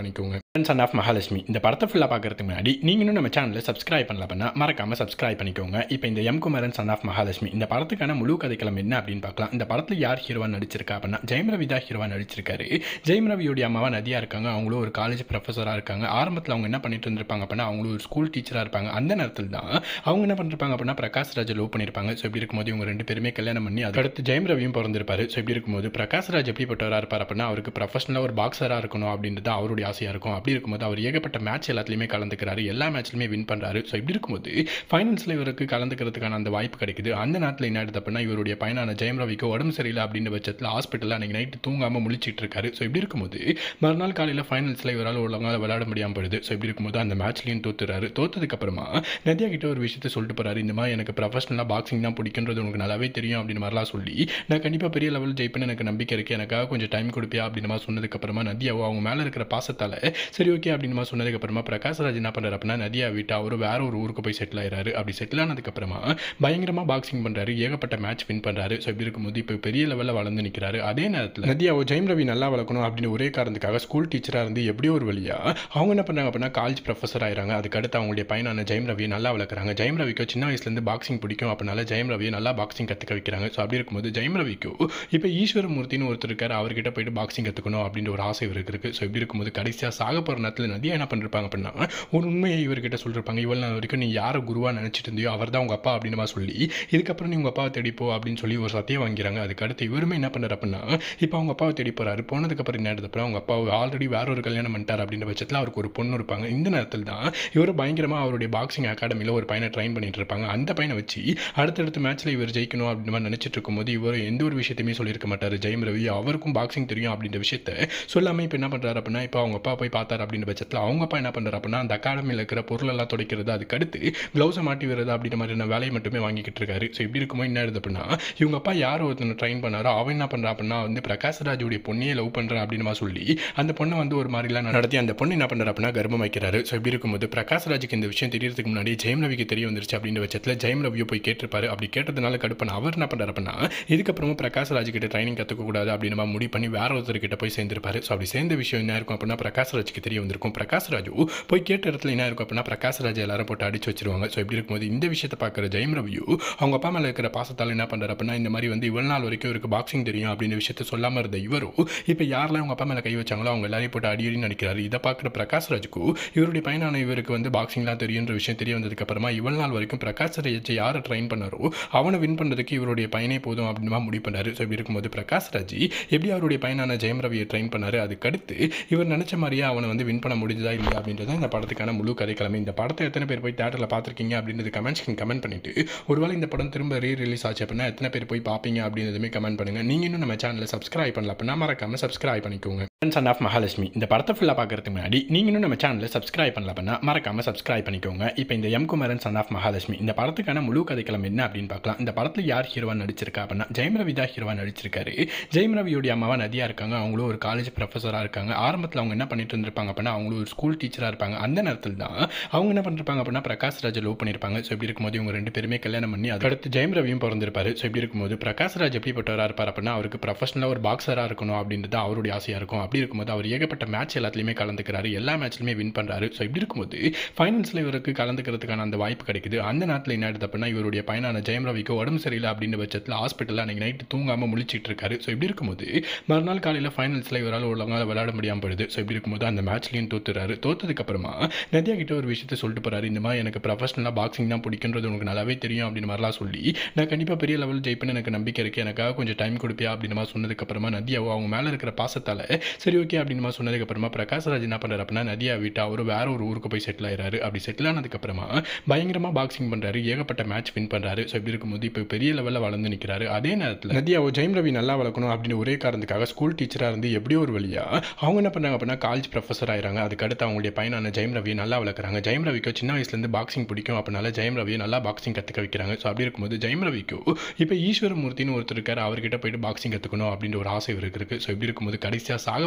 சன் ஆஃப் மகாலட்சுமி இந்த படத்தை ஃபுல்லாக பார்க்கறதுக்கு முன்னாடி நீங்கள் இன்னும் நம்ம சேனலில் சப்ஸ்கிரைப் பண்ணல அப்படின்னா மறக்காமல் சப்ஸ்கிரைப் பண்ணிக்கோங்க. இப்போ இந்த M Kumaran son of Mahalakshmi இந்த படத்துக்கான முழு கதைக்களம் என்ன அப்படின்னு பார்க்கலாம். இந்த படத்தில் யார் ஹீரோவா நடிச்சிருக்கா அப்படின்னா ஜெயம் ரவி தான் ஹீரோவா நடிச்சிருக்காரு. ஜெயம் ரவியோடைய அம்மாவா நதியா இருக்காங்க. அவங்களும் ஒரு காலேஜ் ப்ரொஃபஸராக இருக்காங்க. ஆரம்பத்தில் அவங்க என்ன பண்ணிட்டு இருந்திருப்பாங்க அப்படின்னா அவங்களும் ஒரு ஸ்கூல் டீச்சராக இருப்பாங்க. அந்த நேரத்தில் தான் அவங்க என்ன பண்ணிருப்பாங்க அப்படின்னா பிரகாஷ் ராஜை லவ் பண்ணியிருப்பாங்க. ஸோ இப்படி இருக்கும்போது இவங்க ரெண்டு பேருமே கல்யாணம் பண்ணி அதுக்கடுத்து ஜெயம் ரவியும் பிறந்திருப்பாரு. ஸோ இப்படி இருக்கும்போது பிரகாஷ் ராஜ் எப்படிப்பட்டவராக இருப்பார் அப்படின்னா அவருக்கு ப்ரொஃபஷனலாக ஒரு பாக்ஸராக இருக்கணும் அப்படின்றது அவருடைய ஆசையாக இருக்கும். அப்படி இருக்கும்போது அவர் ஏகப்பட்ட மேட்ச் எல்லாத்துலயுமே கலந்துக்கிறாரு. எல்லா மேட்ச்லயுமே வின் பண்றாரு. ஸோ இப்படி இருக்கும்போது ஃபைனல்ஸ்ல இவருக்கு கலந்துக்கிறதுக்கான அந்த வாய்ப்பு கிடைக்குது. அந்த நேரத்தில் என்ன ஆயிடுது அப்படின்னா இவருடைய பையனான ஜெயம் ரவிக்கு உடம்பு சரியில்லை அப்படின்ற பட்சத்தில் ஹாஸ்பிட்டலில் அன்னைக்கு நைட்டு தூங்காம முழிச்சிட்டு இருக்காரு. ஸோ இப்படி இருக்கும்போது மறுநாள் காலையில் ஃபைனல்ஸ்ல இவரால் ஒழுங்காக விளையாட முடியாமல் போயிடுது. ஸோ இப்படி இருக்கும்போது அந்த மேட்ச்லையும் தோத்துறாரு. தோத்ததுக்கு அப்புறமா நதியா கிட்ட ஒரு விஷயத்த சொல்லிட்டு போறாரு. இந்த மாதிரி எனக்கு ப்ரொஃபஷனலாக பாக்ஸிங் தான் பிடிக்குன்றது உனக்கு நல்லாவே தெரியும் அப்படின்னு மாதிரிலாம் சொல்லி நான் கண்டிப்பாக பெரிய லெவல் ஜெயிப்பேன்னு எனக்கு நம்பிக்கை இருக்கு, எனக்காக கொஞ்சம் டைம் கொடுப்பியா அப்படின்னு மாதிரி சொன்னதுக்கு அப்புறமா நதியாவோ அவங்க மேலே இருக்கிற பாசத்தால சரி ஓகே அப்படின்னு மாதிரி சொன்னதுக்கு அப்புறமா பிரகாஷ் ராஜ் என்ன பண்றாரு அப்படின்னா நதியா விட்டு அவரு வேற ஒரு ஊருக்கு போய் செட்டில் ஆயிராரு. அப்படி செட்டில் ஆனதுக்கு அப்புறமா பயங்கரமா பாக்ஸிங் பண்றாரு. ஏகப்பட்ட மேட்ச் வின் பண்றாரு. ஸோ இப்படி இருக்கும்போது இப்போ பெரிய லெவலில் வளர்ந்து நிற்கிறாரு. அதே நேரத்தில் நதியாவோ ஜெயம் ரவி நல்லா வளர்க்கணும் அப்படின்னு ஒரே காரணத்துக்காக ஸ்கூல் டீச்சராக இருந்து எப்படியோ ஒரு வழியா அவங்க என்ன பண்றாங்க அப்படின்னா காலேஜ் ப்ரொஃபஸர் ஆயிராங்க. அதுக்கடுத்து அவங்களுடைய பையனான ஜெயம் ரவியை நல்லா வளர்க்குறாங்க. ஜெயம் ரவிக்கு சின்ன வயசுலேருந்து பாக்ஸிங் பிடிக்கும். அப்படினால ஜெயம் ரவியை நல்லா பாக்ஸிங் கற்றுக்க வைக்கிறாங்க. ஸோ அப்படி இருக்கும்போது ஜெயம் ரவிக்கு இப்போ ஈஸ்வரமூர்த்தின்னு ஒருத்தர் இருக்காரு. அவர்கிட்ட போயிட்டு பாக்ஸிங் கற்றுக்கணும் அப்படின்ற ஒரு ஆசை இவருக்கு இருக்கு. ஸோ இப்படி இருக்கும்போது கடைசியாக சாக போகிற நேரத்தில் நதியா என்ன பண்ணிருப்பாங்க அப்படின்னா ஒரு உண்மையை இவர்கிட்ட சொல்லிருப்பாங்க. இவ்வளவு நாள் வரைக்கும் நீ யாரை குருவா நினைச்சிட்டு இருந்தியோ அவர் தான் உங்க அப்பா அப்படின்னு சொல்லி இதுக்கப்புறம் நீ உங்க அப்பாவை தேடிப்போ அப்படின்னு சொல்லி ஒரு சத்தியம் வாங்கிறாங்க. அதுக்கடுத்து இவருமே என்ன பண்றாரு அப்படின்னா இப்போ அவங்க அப்பாவை தேடி போறாரு. போனதுக்கு அப்புறம் என்ன அப்புறம் அவங்க அப்பாவை ஆல்ரெடி வேற ஒரு கல்யாணம் பண்ணிட்டார் அப்படின்ற பட்சத்தில் அவருக்கு ஒரு பொண்ணு இருப்பாங்க. இந்த நேரத்தில் தான் இவர் பயங்கரமா அவருடைய பாக்ஸிங் அகாடமியில் ஒரு பையனை ட்ரைன் பண்ணிட்டு இருப்பாங்க. அந்த பையனை வச்சு அடுத்தடுத்த மேட்ச்ல இவர் ஜெயிக்கணும் அப்படின்னு மாதிரி நினைச்சிட்டு இருக்கும்போது இவர் எந்த ஒரு விஷயத்தையுமே சொல்லியிருக்க மாட்டாரு. ஜெயம் ரவி அவருக்கும் பாக்ஸிங் தெரியும் அப்படின்ற விஷயத்த சொல்லாம இப்போ என்ன பண்றாரு அப்படின்னா இப்போ அவங்க அப்பா போய் பார்த்தாரு அப்படின்ற பட்சத்தில் அவங்க அப்பா என்ன பண்றாரு அப்படின்னா அந்த அகாடமியில் இருக்கிற பொருள் எல்லாம் துடைக்கிறது, அதுக்கடுத்து க்ளவுஸை மாட்டி வருது அப்படின்ற மாதிரியான வேலையை மட்டுமே வாங்கிக்கிட்டு இருக்காரு. ஸோ இப்படி இருக்கும்போது என்ன ஆகுது அப்படின்னா இவங்க அப்பா யார் ஒருத்தனை ட்ரைன் பண்ணாரோ அவன் என்ன பண்ணுறா அப்படின்னா பிரகாஷ் ராஜுடைய பொண்ணையே லவ் பண்ணுறேன் அப்படின்னு சொல்லி அந்த பொண்ணை ஒரு மாதிரிலாம் நடத்தி அந்த பொண்ணு என்ன பண்ணுறா அப்படின்னா கர்ப்பம் வைக்கிறாரு. ஸோ இப்படி இருக்கும்போது பிரகாஷ் ராஜுக்கு இந்த விஷயம் தெரியறதுக்கு முன்னாடி ஜெயம் ரவிக்கு தெரிய வந்துருச்சு அப்படின்ற பட்சத்தில் ஜெயம் ரவியை போய் கேட்டிருப்பாரு. அப்படி கேட்டதுனால கடுப்பான அவர் என்ன பண்ணுறாரு அப்படின்னா இதுக்கப்புறமா பிரகாஷ் ராஜ் கிட்ட ட்ரைனிங் கற்றுக்கக்கூடாது அப்படின்னு முடிவு பண்ணி வேற ஒருத்தர்கிட்ட போய் சேர்ந்திருப்பாரு. ஸோ அப்படி சேர்ந்த விஷயம் என்ன இருக்கும் அப்படின்னா பிரகாஷ் ராஜுக்கு தெரிய வந்திருக்கும். பிரகாஷ் ராஜு போய் கேட்ட இடத்துல என்ன இருக்கும் அப்படின்னா பிரகாஷ் ராஜ் எல்லாரும் போட்டு அடிச்சு வச்சிருவாங்க. ஸோ இப்படி இருக்கும்போது இந்த விஷயத்தை பார்க்குற ஜெயம் ரவியோ அவங்க அப்பா மேலே இருக்கிற பாசத்தால் என்ன பண்ணுறாரு அப்படின்னா இந்த மாதிரி இவ்வளவு நாள் வரைக்கும் இவருக்கு பாக்ஸிங் தெரியும் அப்படின்ற விஷயத்த சொல்லாமல் இருந்த இவரோ இப்போ யாரெல்லாம் அவங்க அப்பா மேலே கை வச்சாங்களோ அவங்க எல்லாரையும் போட்டு அடி நடிக்கிறாரு. இதை பார்க்குற பிரகாஷ் ராஜுக்கு இவருடைய பையனான இவருக்கு பாக்ஸிங்லாம் தெரியுன்ற விஷயம் தெரிய வந்ததுக்கு அப்புறமா இவ்வளவு நாள் வரைக்கும் பிரகாஷ் ராஜ் யாரை ட்ரைன் பண்ணாரோ அவனை வின் பண்ணுறதுக்கு இவருடைய பையனே போதும் அப்படின்னு முடிவு பண்ணாரு. ஸோ இப்படி இருக்கும்போது பிரகாஷ் ராஜ் எப்படி அவருடைய பையனான ஜெயம் ரவியை ட்ரைன் பண்ணாரு. அதுக்கடுத்து இவர் நினைச்ச மாதிரியே அவனை வின் பண்ண முடிஞ்சதா இல்லையா அப்படின்றத இந்த படத்துக்கான முழு கதைக்கிழமை. இந்த படத்தை எத்தனை பேர் போய் தேட்டரில் பார்த்துருக்கீங்க அப்படின்றது கமெண்ட் பண்ணிட்டு ஒருவேளை இந்த படம் திரும்ப ரிலீஸ் ஆச்சு அப்படின்னா எத்தனை பேர் போய் பார்ப்பீங்க அப்படின்றதுமே கமெண்ட் பண்ணுங்க. நீங்க இன்னும் நம்ம சேனலை சப்ஸ்கிரைப் பண்ணல அப்படின்னா மறக்காம சப்ஸ்கிரைப் பண்ணிக்கோங்க. சன் ஆஃப் மகாலட்சுமி இந்த படத்தை ஃபுல்லாக பார்க்கறதுக்கு முன்னாடி நீங்க இன்னும் நம்ம சேனலை சப்ஸ்கிரைப் பண்ணல அப்படின்னா மறக்காம சப்ஸ்கிரைப் பண்ணிக்கோங்க. இப்போ இந்த M Kumaran son of Mahalakshmi இந்த படத்துக்கான முழு கதைக்களம் என்ன அப்படின்னு பார்க்கலாம். இந்த படத்தில் யார் ஹீரோவா நடிச்சிருக்கா அப்படின்னா ஜெயம் ரவி தான் ஹீரோவா நடிச்சிருக்காரு. ஜெயம் ரவியோடைய அம்மாவா நதியா இருக்காங்க. அவங்களும் ஒரு காலேஜ் ப்ரொஃபஸராக இருக்காங்க. ஆரம்பத்தில் அவங்க என்ன பண்ணிட்டு இருந்திருப்பாங்க அப்படின்னா அவங்களும் ஒரு ஸ்கூல் டீச்சராக இருப்பாங்க. அந்த நேரத்தில் தான் அவங்க என்ன பண்ணிருப்பாங்க அப்படின்னா பிரகாஷ் ராஜை லவ் பண்ணியிருப்பாங்க. ஸோ இப்படி இருக்கும்போது இவங்க ரெண்டு பேருமே கல்யாணம் பண்ணி அதுக்கடுத்து ஜெயம் ரவியும் பிறந்திருப்பாரு. ஸோ இப்படி இருக்கும்போது பிரகாஷ் ராஜ் எப்படிப்பட்டவராக இருப்பார் அப்படின்னா அவருக்கு ப்ரொஃபஷனலாக ஒரு பாக்ஸராக இருக்கணும் அப்படின்றது அவருடைய ஆசையாக இருக்கும். அப்படி இருக்கும்போது அவர் ஏகப்பட்ட மேட்ச் எல்லாத்துலையுமே கலந்துக்கிறாரு. எல்லா மேட்ச்லையுமே வின் பண்றாரு. ஸோ இப்படி இருக்கும்போது ஃபைனல்ஸ்ல இவருக்கு கலந்துக்கிறதுக்கான அந்த வாய்ப்பு கிடைக்குது. அந்த நேரத்தில் என்ன ஆயிடுது அப்படின்னா இவருடைய பையனான ஜெயம் ரவிக்கு உடம்பு சரியில்லை அப்படின்ற பட்சத்தில் ஹாஸ்பிட்டலில் அன்னைக்கு நைட்டு தூங்காம முழிச்சிட்டு இருக்காரு. ஸோ இப்படி இருக்கும்போது மறுநாள் காலையில் ஃபைனல்ஸ்ல இவரால் ஒழுங்காக விளையாட முடியாமல் போயிடுது. ஸோ இப்படி இருக்கும்போது அந்த மேட்ச்லையும் தோத்துறாரு. தோத்ததுக்கு அப்புறமா நதியா கிட்ட ஒரு விஷயத்த சொல்லிட்டு போறாரு. இந்த மாதிரி எனக்கு ப்ரொஃபஷனலாக பாக்ஸிங் தான் பிடிக்குன்றது உனக்கு நல்லாவே தெரியும் அப்படின்னு மாதிரிலாம் சொல்லி நான் கண்டிப்பாக பெரிய லெவல் ஜெயிப்பேன்னு எனக்கு நம்பிக்கை இருக்கு, எனக்காக கொஞ்சம் டைம் கொடுப்பியா அப்படின்னு சொன்னதுக்கு அப்புறமா நதியாவோ அவங்க மேலே இருக்கிற பாசத்தால சரி ஓகே அப்படின்னு சொன்னதுக்கு அப்புறமா பிரகாஷ் ராஜ் என்ன பண்றாரு அப்படின்னா நதியா விட்டு அவரு வேற ஒரு ஊருக்கு போய் செட்டில் ஆயிராரு. அப்படி செட்டில் ஆனதுக்கு அப்புறமா பயங்கரமா பாக்ஸிங் பண்றாரு. ஏகப்பட்ட மேட்ச் வின் பண்றாரு. ஸோ இப்படி இருக்கும்போது இப்போ பெரிய லெவலில் வளர்ந்து நிற்கிறாரு. அதே நேரத்தில் நதியாவோ ஜெயம் ரவி நல்லா வளர்க்கணும் அப்படின்னு ஒரே காரணத்துக்காக ஸ்கூல் டீச்சராக இருந்து எப்படியோ ஒரு வழியா அவங்க என்ன பண்ணாங்க அப்படின்னா காலேஜ் ப்ரொஃபஸர் ஆயிராங்க. அதுக்கடுத்து அவங்களுடைய பையனான ஜெயம் ரவியை நல்லா வளர்க்குறாங்க. ஜெயம் ரவிக்கு சின்ன வயசுலேருந்து பாக்ஸிங் பிடிக்கும். அப்படினால ஜெயம் ரவியை நல்லா பாக்ஸிங் கற்றுக்க வைக்கிறாங்க. ஸோ அப்படி இருக்கும்போது ஜெயம் ரவிக்கு இப்போ ஈஸ்வரமூர்த்தின்னு ஒருத்தர் இருக்காரு. அவர்கிட்ட போயிட்டு பாக்ஸிங் கற்றுக்கணும் அப்படின்ற ஒரு ஆசை இருக்கு. ஸோ இப்படி இருக்கும்போது கடைசியாக சாக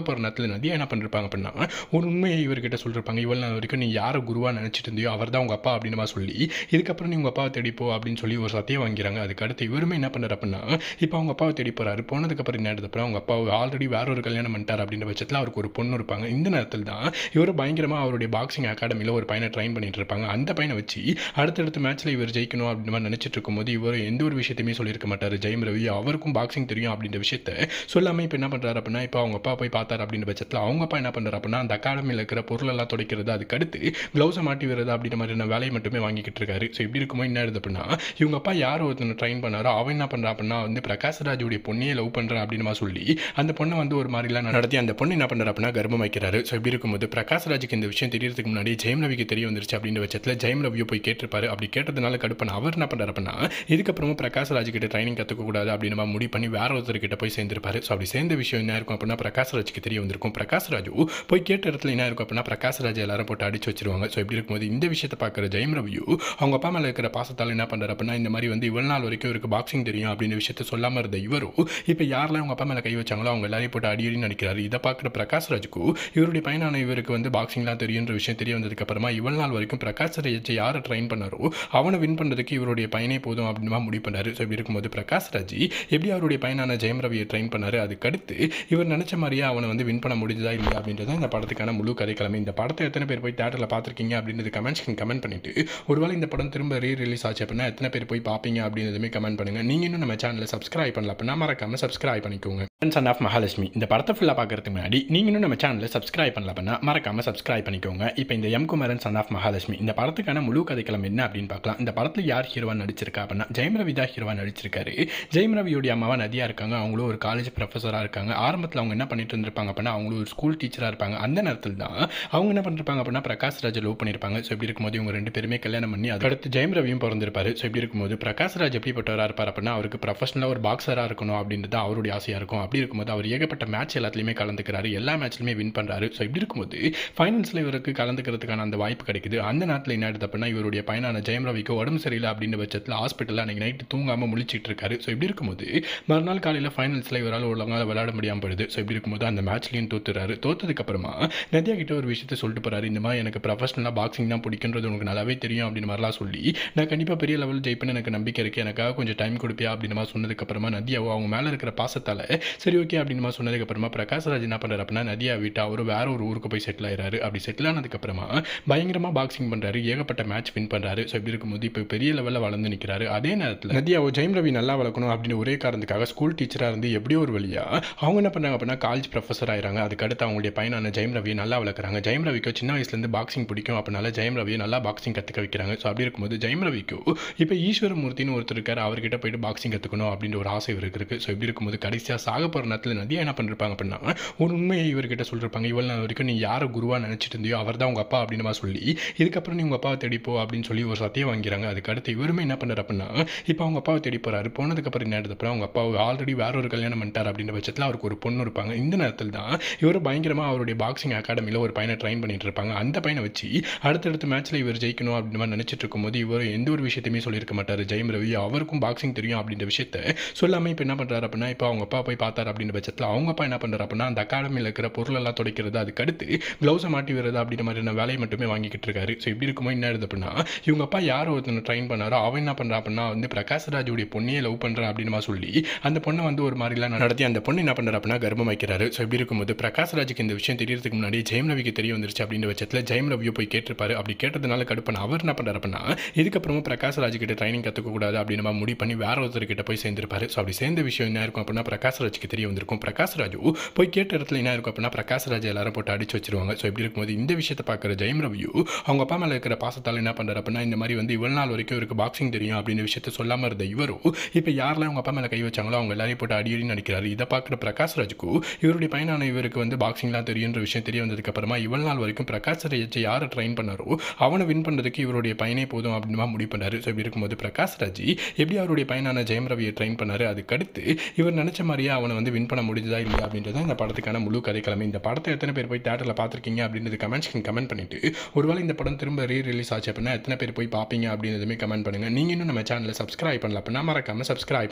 போகிற நேரத்தில் நதியா என்ன பண்ணிருப்பாங்க அப்படின்னா ஒரு உண்மையை இவர்கிட்ட சொல்லிருப்பாங்க. இவ்வளவு நாள் வரைக்கும் நீ யாரை குருவா நினைச்சிட்டு இருந்தியோ அவர் தான் உங்க அப்பா அப்படின்னு மாதிரி சொல்லி, இதுக்கப்புறம் நீ உங்க அப்பாவை தேடிப்போ அப்படின்னு சொல்லி ஒரு சத்தியம் வாங்கிறாங்க. அதுக்கு அடுத்து இவருமே என்ன பண்ணுறாரு அப்படின்னா இப்போ அவங்க அப்பாவை தேடி போறாரு. போனதுக்கப்புறம் என்ன எடுத்தப்பறம் அவங்க அப்பா ஆல்ரெடி வேற ஒரு கல்யாணம் பண்ணிட்டார் அப்படின்ற பட்சத்தில் அவருக்கு ஒரு பொண்ணு இருப்பாங்க. இந்த நேரத்தில் தான் இவர் பயங்கரமாக அவருடைய பாக்ஸிங் அகாடமியில் ஒரு பையனை ட்ரைன் பண்ணிட்டு இருப்பாங்க. அந்த பையனை வச்சு அடுத்தடுத்த மேட்ச்சில் இவர் ஜெயிக்கணும் அப்படின்னு மாதிரி நினைச்சிட்டு இருக்கும்போது இவர் எந்த ஒரு விஷயத்தையுமே சொல்லியிருக்க மாட்டார். ஜெயம் ரவி அவருக்கும் பாக்ஸிங் தெரியும் அப்படின்ற விஷயத்த சொல்லாமல் இப்போ என்ன பண்ணுறாரு அப்படின்னா இப்போ அவங்க அப்பா போய் பார்த்தாரு அப்படின்ற பட்சத்தில் அவங்க அப்பா என்ன பண்ணுறாரு அப்படின்னா அந்த அகாடமியில் இருக்கிற பொருளெல்லாம் துடைக்கிறது, அதுக்கடுத்து க்ளவுஸை மாட்டி வருது அப்படின்ற மாதிரியான வேலையை மட்டுமே வாங்கிக்கிட்டு இருக்காரு. ஸோ இப்படி இருக்கும்போது என்ன ஆகுது அப்படின்னா இவங்க அப்பா யார் ஒருத்தனை ட்ரைன் பண்ணாரோ அவன் என்ன பண்ணுறா அப்படின்னா பிரகாஷ்ராஜுடைய பொண்ணையே லவ் பண்ணுறேன் அப்படின்னு சொல்லி அந்த பொண்ணை ஒரு மாதிரிலாம் நடத்தி அந்த பொண்ணு என்ன பண்ணுறா அப்படின்னா கர்ப்பம் வைக்கிறாரு. ஸோ இப்படி இருக்கும்போது பிரகாஷ்ராஜுக்கு இந்த விஷயம் தெரியறதுக்கு முன்னாடி ஜெயம் ரவிக்கு தெரிய வந்துருச்சு அப்படின்ற பட்சத்தில் ஜெயம் ரவியை போய் கேட்டிருப்பாரு. அப்படி கேட்டதுனால கடுப்பான அவர் என்ன பண்ணுறாரு அப்படின்னா இதுக்கப்புறமா பிரகாஷ்ராஜ் கிட்ட ட்ரைனிங் கற்றுக்க கூடாது அப்படின்னு முடிவு பண்ணி வேற ஒருத்தர்கிட்ட போய் சேர்ந்திருப்பாரு. ஸோ அப்படி சேர்ந்த விஷயம் என்ன இருக்கும் அப்படின்னா பிரகாஷ்ராஜுக்கு தெரிய வந்திருக்கும். பிரகாஷ்ராஜு போய் கேட்ட இடத்துல என்ன இருக்கும் அப்படின்னா பிரகாஷ்ராஜ் எல்லாரும் போட்டு அடிச்சு வச்சிருவாங்க. ஸோ இப்படி இருக்கும்போது இந்த விஷயத்தை பார்க்குற ஜெயம் ரவியு அவங்க அப்பா மேலே இருக்கிற பாசத்தால் என்ன பண்ணுறாரு அப்படின்னா இந்த மாதிரி இவ்வளவு நாள் வரைக்கும் இவருக்கு பாக்ஸிங் தெரியும் அப்படின்ற விஷயத்த சொல்லாமல் இருந்த இவரும் இப்போ யாரெல்லாம் அவங்க அப்பா மேலே கை வச்சாங்களோ அவங்க எல்லாரையும் போட்டு அடி நடிக்கிறாரு. இதை பார்க்குற பிரகாஷ்ராஜுக்கு இவருடைய பையனான இவருக்கு பாக்ஸிங்லாம் தெரியுன்ற விஷயம் தெரிய வந்ததுக்கு அப்புறமா இவ்வளவு நாள் வரைக்கும் பிரகாஷ்ராஜ் யாரை ட்ரைன் பண்ணாரோ அவனை வின் பண்ணுறதுக்கு இவருடைய பையனே போதும் அப்படின்னு முடிவு பண்ணாரு. ஸோ இப்படி இருக்கும்போது பிரகாஷ்ராஜ் எப்படி அவருடைய பையனான ஜெயம் ரவியை ட்ரைன் பண்ணாரு, அதுக்கடுத்து இவர் நினைச்ச மாதிரியே அவனை வின் பண்ண முடிஞ்சதா இல்லையா அப்படின்றத இந்த படத்துக்கான முழு கதைக்கிழமை. இந்த படத்தை எத்தனை பேர் போய் தேட்டரில் பார்த்துருக்கீங்க அப்படின்றது கமெண்ட் பண்ணிட்டு ஒருவேளை இந்த படம் திரும்ப ரிலீஸ் ஆச்சு அப்படின்னா எத்தனை பேர் போய் பார்ப்பீங்க அப்படின்றதுமே கமெண்ட் பண்ணுங்க. நீங்க இன்னும் நம்ம சேனலை சப்ஸ்கிரைப் பண்ணல அப்படின்னா மறக்காம சப்ஸ்கிரைப் பண்ணிக்கோங்க. சன் ஆஃப் மகாலட்சுமி இந்த படத்தை ஃபுல்லாக பார்க்கறதுக்கு முன்னாடி நீங்க இன்னும் நம்ம சேனலை சப்ஸ்கிரைப் பண்ணல அப்படின்னா மறக்காம சப்ஸ்கிரைப் பண்ணிக்கோங்க. இப்போ இந்த M Kumaran son of Mahalakshmi இந்த படத்துக்கான முழு கதைக்களம் என்ன அப்படின்னு பார்க்கலாம். இந்த படத்தில் யார் ஹீரோவா நடிச்சிருக்கா அப்படின்னா ஜெயம் ரவி தான் ஹீரோவா நடிச்சிருக்காரு. ஜெயம் ரவியோடைய அம்மாவா நதியா இருக்காங்க. அவங்களும் ஒரு காலேஜ் ப்ரொஃபஸராக இருக்காங்க. ஆரம்பத்தில் அவங்க என்ன பண்ணிட்டு இருந்திருப்பாங்க அப்படின்னா அவங்களும் ஒரு ஸ்கூல் டீச்சராக இருப்பாங்க. அந்த நேரத்தில் தான் அவங்க என்ன பண்ணிருப்பாங்க அப்படின்னா பிரகாஷ்ராஜ் லவ் பண்ணியிருப்பாங்க. ஸோ இப்படி இருக்கும்போது இவங்க ரெண்டு பேருமே கல்யாணம் பண்ணி அதுக்கடுத்து ஜெயம் ரவியும் பிறந்திருப்பாரு. ஸோ இப்படி இருக்கும்போது பிரகாஷ்ராஜ் எப்படிப்பட்டவராக இருப்பார் அப்படின்னா அவருக்கு ப்ரொஃபஷனலாக ஒரு பாக்ஸராக இருக்கணும் அப்படின்றது அவருடைய ஆசையாக இருக்கும். அப்படி இருக்கும்போது அவர் ஏகப்பட்ட மேட்ச் எல்லாத்துலேயுமே கலந்துக்கிறாரு, எல்லா மேட்ச்லையுமே வின் பண்ணுறாரு. ஸோ இப்படி இருக்கும்போது ஃபைனல்ஸில் இவருக்கு கலந்துக்கிறதுக்கான அந்த வாய்ப்பு கிடைக்குது. அந்த நேரத்தில் என்ன ஆயிடுது அப்படின்னா இவருடைய பையனான ஜெயம் ரவிக்கு உடம்பு சரியில்லை அப்படின்ற பட்சத்தில் ஹாஸ்பிட்டலில் அன்றைக்கி நைட்டு தூங்காமல் முழிச்சிட்டு இருக்காரு. ஸோ இப்படி இருக்கும்போது மறுநாள் காலையில் ஃபைனல்ஸில் இவரால் ஒழுங்காக விளையாட முடியாமல் போயிடுது. ஸோ இப்படி இருக்கும்போது அந்த மேட்ச்லையும் தோத்துறாரு. தோத்ததுக்கப்புறமா நதியா கிட்ட ஒரு விஷயத்தை சொல்லிட்டு போறாரு. இந்த மாதிரி எனக்கு ப்ரொஃபஷனலாக பாக்ஸிங் தான் பிடிக்குன்றது உனக்கு நல்லாவே தெரியும் அப்படின்னு மாதிரிலாம் சொல்லி நான் கண்டிப்பாக பெரிய லெவல் ஜெயிப்பேன்னு எனக்கு நம்பிக்கை இருக்குது, எனக்காக கொஞ்சம் டைம் கொடுப்பியா அப்படின்னு மாதிரி சொன்னதுக்கப்புறமா நதியாவோ அவங்க மேலே இருக்கிற பாசத்தால் சரி ஓகே அப்படின்னு மாதிரி சொன்னதுக்கப்புறமா பிரகாஷ்ராஜ் என்ன பண்ணுறாரு அப்படின்னா நதியா விட்டு அவர் வேற ஒரு ஊருக்கு போய் செட்டில் ஆயிடுறாரு. அப்படி செட்டில் ஆனதுக்கப்புறமா பயங்கரமாக பாக்ஸிங் பண்ணுறாரு, ஏகப்பட்ட மேட்ச் வின் பண்ணுறாரு. ஸோ இப்படி இருக்கும்போது இப்போ பெரிய லெவலில் வளர்ந்து நிற்கிறாரு. அதே நேரத்தில் நதியாவோ ஜெயம் ரவி நல்லா வளர்க்கணும் அப்படின்னு ஒரே காரணத்துக்காக ஸ்கூல் டீச்சராக இருந்து எப்படியோ ஒரு வழியா அவங்க என்ன பண்ணாங்க அப்படின்னா காலேஜ் ப்ரொஃபஸர் ஆயிராங்க. அதுக்கடுத்து அவங்களுடைய பையனான ஜெயம் ரவியை நல்லா வளர்க்குறாங்க. ஜெயம் ரவிக்கு சின்ன வயசுலேருந்து பாக்ஸிங் பிடிக்கும், அப்படினால ஜெயம் ரவியை நல்லா பாக்ஸிங் கற்றுக்க வைக்கிறாங்க. ஸோ அப்படி இருக்கும்போது ஜெயம் ரவிக்கு இப்போ ஈஸ்வரமூர்த்தின்னு ஒருத்தர் இருக்கார், அவர்கிட்ட போயிட்டு பாக்ஸிங் கற்றுக்கணும் அப்படின்ற ஒரு ஆசை இவருக்கு இருக்குது. ஸோ இப்படி இருக்கும்போது கடைசியாக சாக போகிற நேரத்தில் நதியா என்ன பண்ணிருப்பாங்க அப்படின்னா ஒரு உண்மையை இவர்கிட்ட சொல்லிருப்பாங்க. இவ்வளவு நாள் வரைக்கும் நீ யாரை குருவா நினைச்சிட்டு இருந்தியோ அவர் தான் உங்க அப்பா அப்படின்னு சொல்லி, இதுக்கப்புறம் நீ உங்க அப்பாவை தேடிப்போ அப்படின்னு சொல்லி ஒரு சத்தியம் வாங்கிறாங்க. அதுக்கடுத்து இவருமே என்ன பண்ணுறாரு அப்படின்னா இப்போ அவங்க அப்பாவை தேடி போறாரு. போனதுக்கப்புறம் என்ன எடுத்தப்பறம் அவங்க அப்பா ஆல்ரெடி வேற ஒரு கல்யாணம் பண்ணிட்டார் அப்படின்ற பட்சத்தில் அவருக்கு ஒரு பொண்ணு இருப்பாங்க. இந்த நேரத்தில் தான் இவர் பயங்கரமாக அவருடைய பாக்ஸிங் அகாடமியில் ஒரு பையனை ட்ரைன் பண்ணிட்டு இருப்பாங்க. அந்த பையனை வச்சு அடுத்தடுத்த மேட்ச்சில் இவர் ஜெயிக்கணும் அப்படின்னு மாதிரி நினைச்சிட்டு இருக்கும்போது இவர் எந்த ஒரு விஷயத்தையுமே சொல்லியிருக்க மாட்டார். ஜெயம் ரவி அவருக்கும் பாக்ஸிங் தெரியும் அப்படின்ற விஷயத்த சொல்லாமல் இப்போ என்ன பண்ணுறாரு அப்படின்னா இப்போ அவங்க அப்பா போய் பார்த்தார் அப்படின்ற பட்சத்தில் அவங்க அப்பா என்ன பண்ணுறாரு அப்படின்னா அந்த அகாடமியில் இருக்கிற பொருளெல்லாம் துடைக்கிறது, அதுக்கடுத்து க்ளவுஸை மாட்டி வருது அப்படின்ற மாதிரியான வேலையை மட்டுமே வாங்கிக்கிட்டு இருக்காரு. ஸோ இப்படி இருக்கும்போது என்ன ஆகுது அப்படின்னா இவங்க அப்பா யார் ஒருத்தனை ட்ரைன் பண்ணாரோ அவன் என்ன பண்ணுறா அப்படின்னா பிரகாஷ்ராஜுடைய பொண்ணையே லவ் பண்ணுறேன் அப்படின்னு சொல்லி அந்த பொண்ணை ஒரு மாதிரிலாம் நடத்தி அந்த பொண்ணு என்ன பண்ணுறா அப்படின்னா கர்ப்பம் வைக்கிறாரு. ஸோ இப்படி இருக்கும்போது பிரகாஷ்ராஜுக்கு இந்த விஷயம் தெரியறதுக்கு முன்னாடி ஜெயம் ரவிக்கு தெரிய வந்துருச்சு அப்படின்ற பட்சத்தில் ஜெயம் ரவியை போய் கேட்டிருப்பாரு. அப்படி கேட்டதுனால கடுப்பான அவர் என்ன பண்ணுறாரு அப்படின்னா இதுக்கப்புறமா பிரகாஷ்ராஜ் கிட்ட ட்ரைனிங் கற்றுக்க கூடாது அப்படின்னு முடிவு பண்ணி வேற ஒருத்தர்கிட்ட போய் சேர்ந்திருப்பாரு. ஸோ அப்படி சேர்ந்த விஷயம் என்ன இருக்கும் அப்படின்னா பிரகாஷ்ராஜுக்கு தெரிய வந்திருக்கும். பிரகாஷ்ராஜு போய் கேட்ட இடத்துல என்ன இருக்கும் அப்படின்னா பிரகாஷ்ராஜ் எல்லாரும் போட்டு அடிச்சு வச்சிருவாங்க. ஸோ இப்படி இருக்கும்போது இந்த விஷயத்தை பார்க்குற ஜெயம் ரவியு அவங்க அப்பா மேலே இருக்கிற பாசத்தால் என்ன பண்ணுறாரு அப்படின்னா இந்த மாதிரி இவ்வளவு நாள் வரைக்கும் இவருக்கு பாக்ஸிங் தெரியும் அப்படின்ற விஷயத்த சொல்லாமல் இருந்த இவரும் இப்போ யாரெல்லாம் அவங்க அப்பா மேலே கை வச்சாங்களோ அவங்க எல்லாரையும் போட்டு அடி நடிக்கிறாரு. இதை பார்க்குற பிரகாஷ்ராஜுக்கு இவருடைய பையனான இவருக்கு பாக்ஸிங்லாம் தெரியுன்ற விஷயம் தெரிய வந்ததுக்கப்புறமா இவ்வளவு நாள் வரைக்கும் பிரகாஷ்ராஜ் யாரை ட்ரைன் பண்ணாரோ அவனை வின் பண்ணுறதுக்கு இவருடைய பையனே போதும் அப்படின்னு முடிவு பண்ணாரு. ஸோ இப்படி இருக்கும்போது பிரகாஷ்ராஜ் எப்படி அவருடைய பையனான ஜெயம் ரவியை ட்ரைன் பண்ணாரு, அதுக்கடுத்து இவர் நினைச்ச மாதிரியே அவனை வின் பண்ண முடிஞ்சதா இல்லையா அப்படின்றத இந்த படத்துக்கான முழு கதைக்கிழமை. இந்த படத்தை எத்தனை பேர் போய் தேட்டரில் பார்த்துருக்கீங்க அப்படின்றது கமெண்ட் பண்ணிட்டு ஒருவேளை இந்த படம் திரும்ப ரிலீஸ் ஆச்சு அப்படின்னா எத்தனை பேர் போய் பார்ப்பீங்க அப்படின்றதுமே கமெண்ட் பண்ணுங்க. நீங்க இன்னும் நம்ம சேனலை சப்ஸ்கிரைப் பண்ணல அப்படின்னா மறக்காம சப்ஸ்கிரைப் பண்ணிக்கோங்க.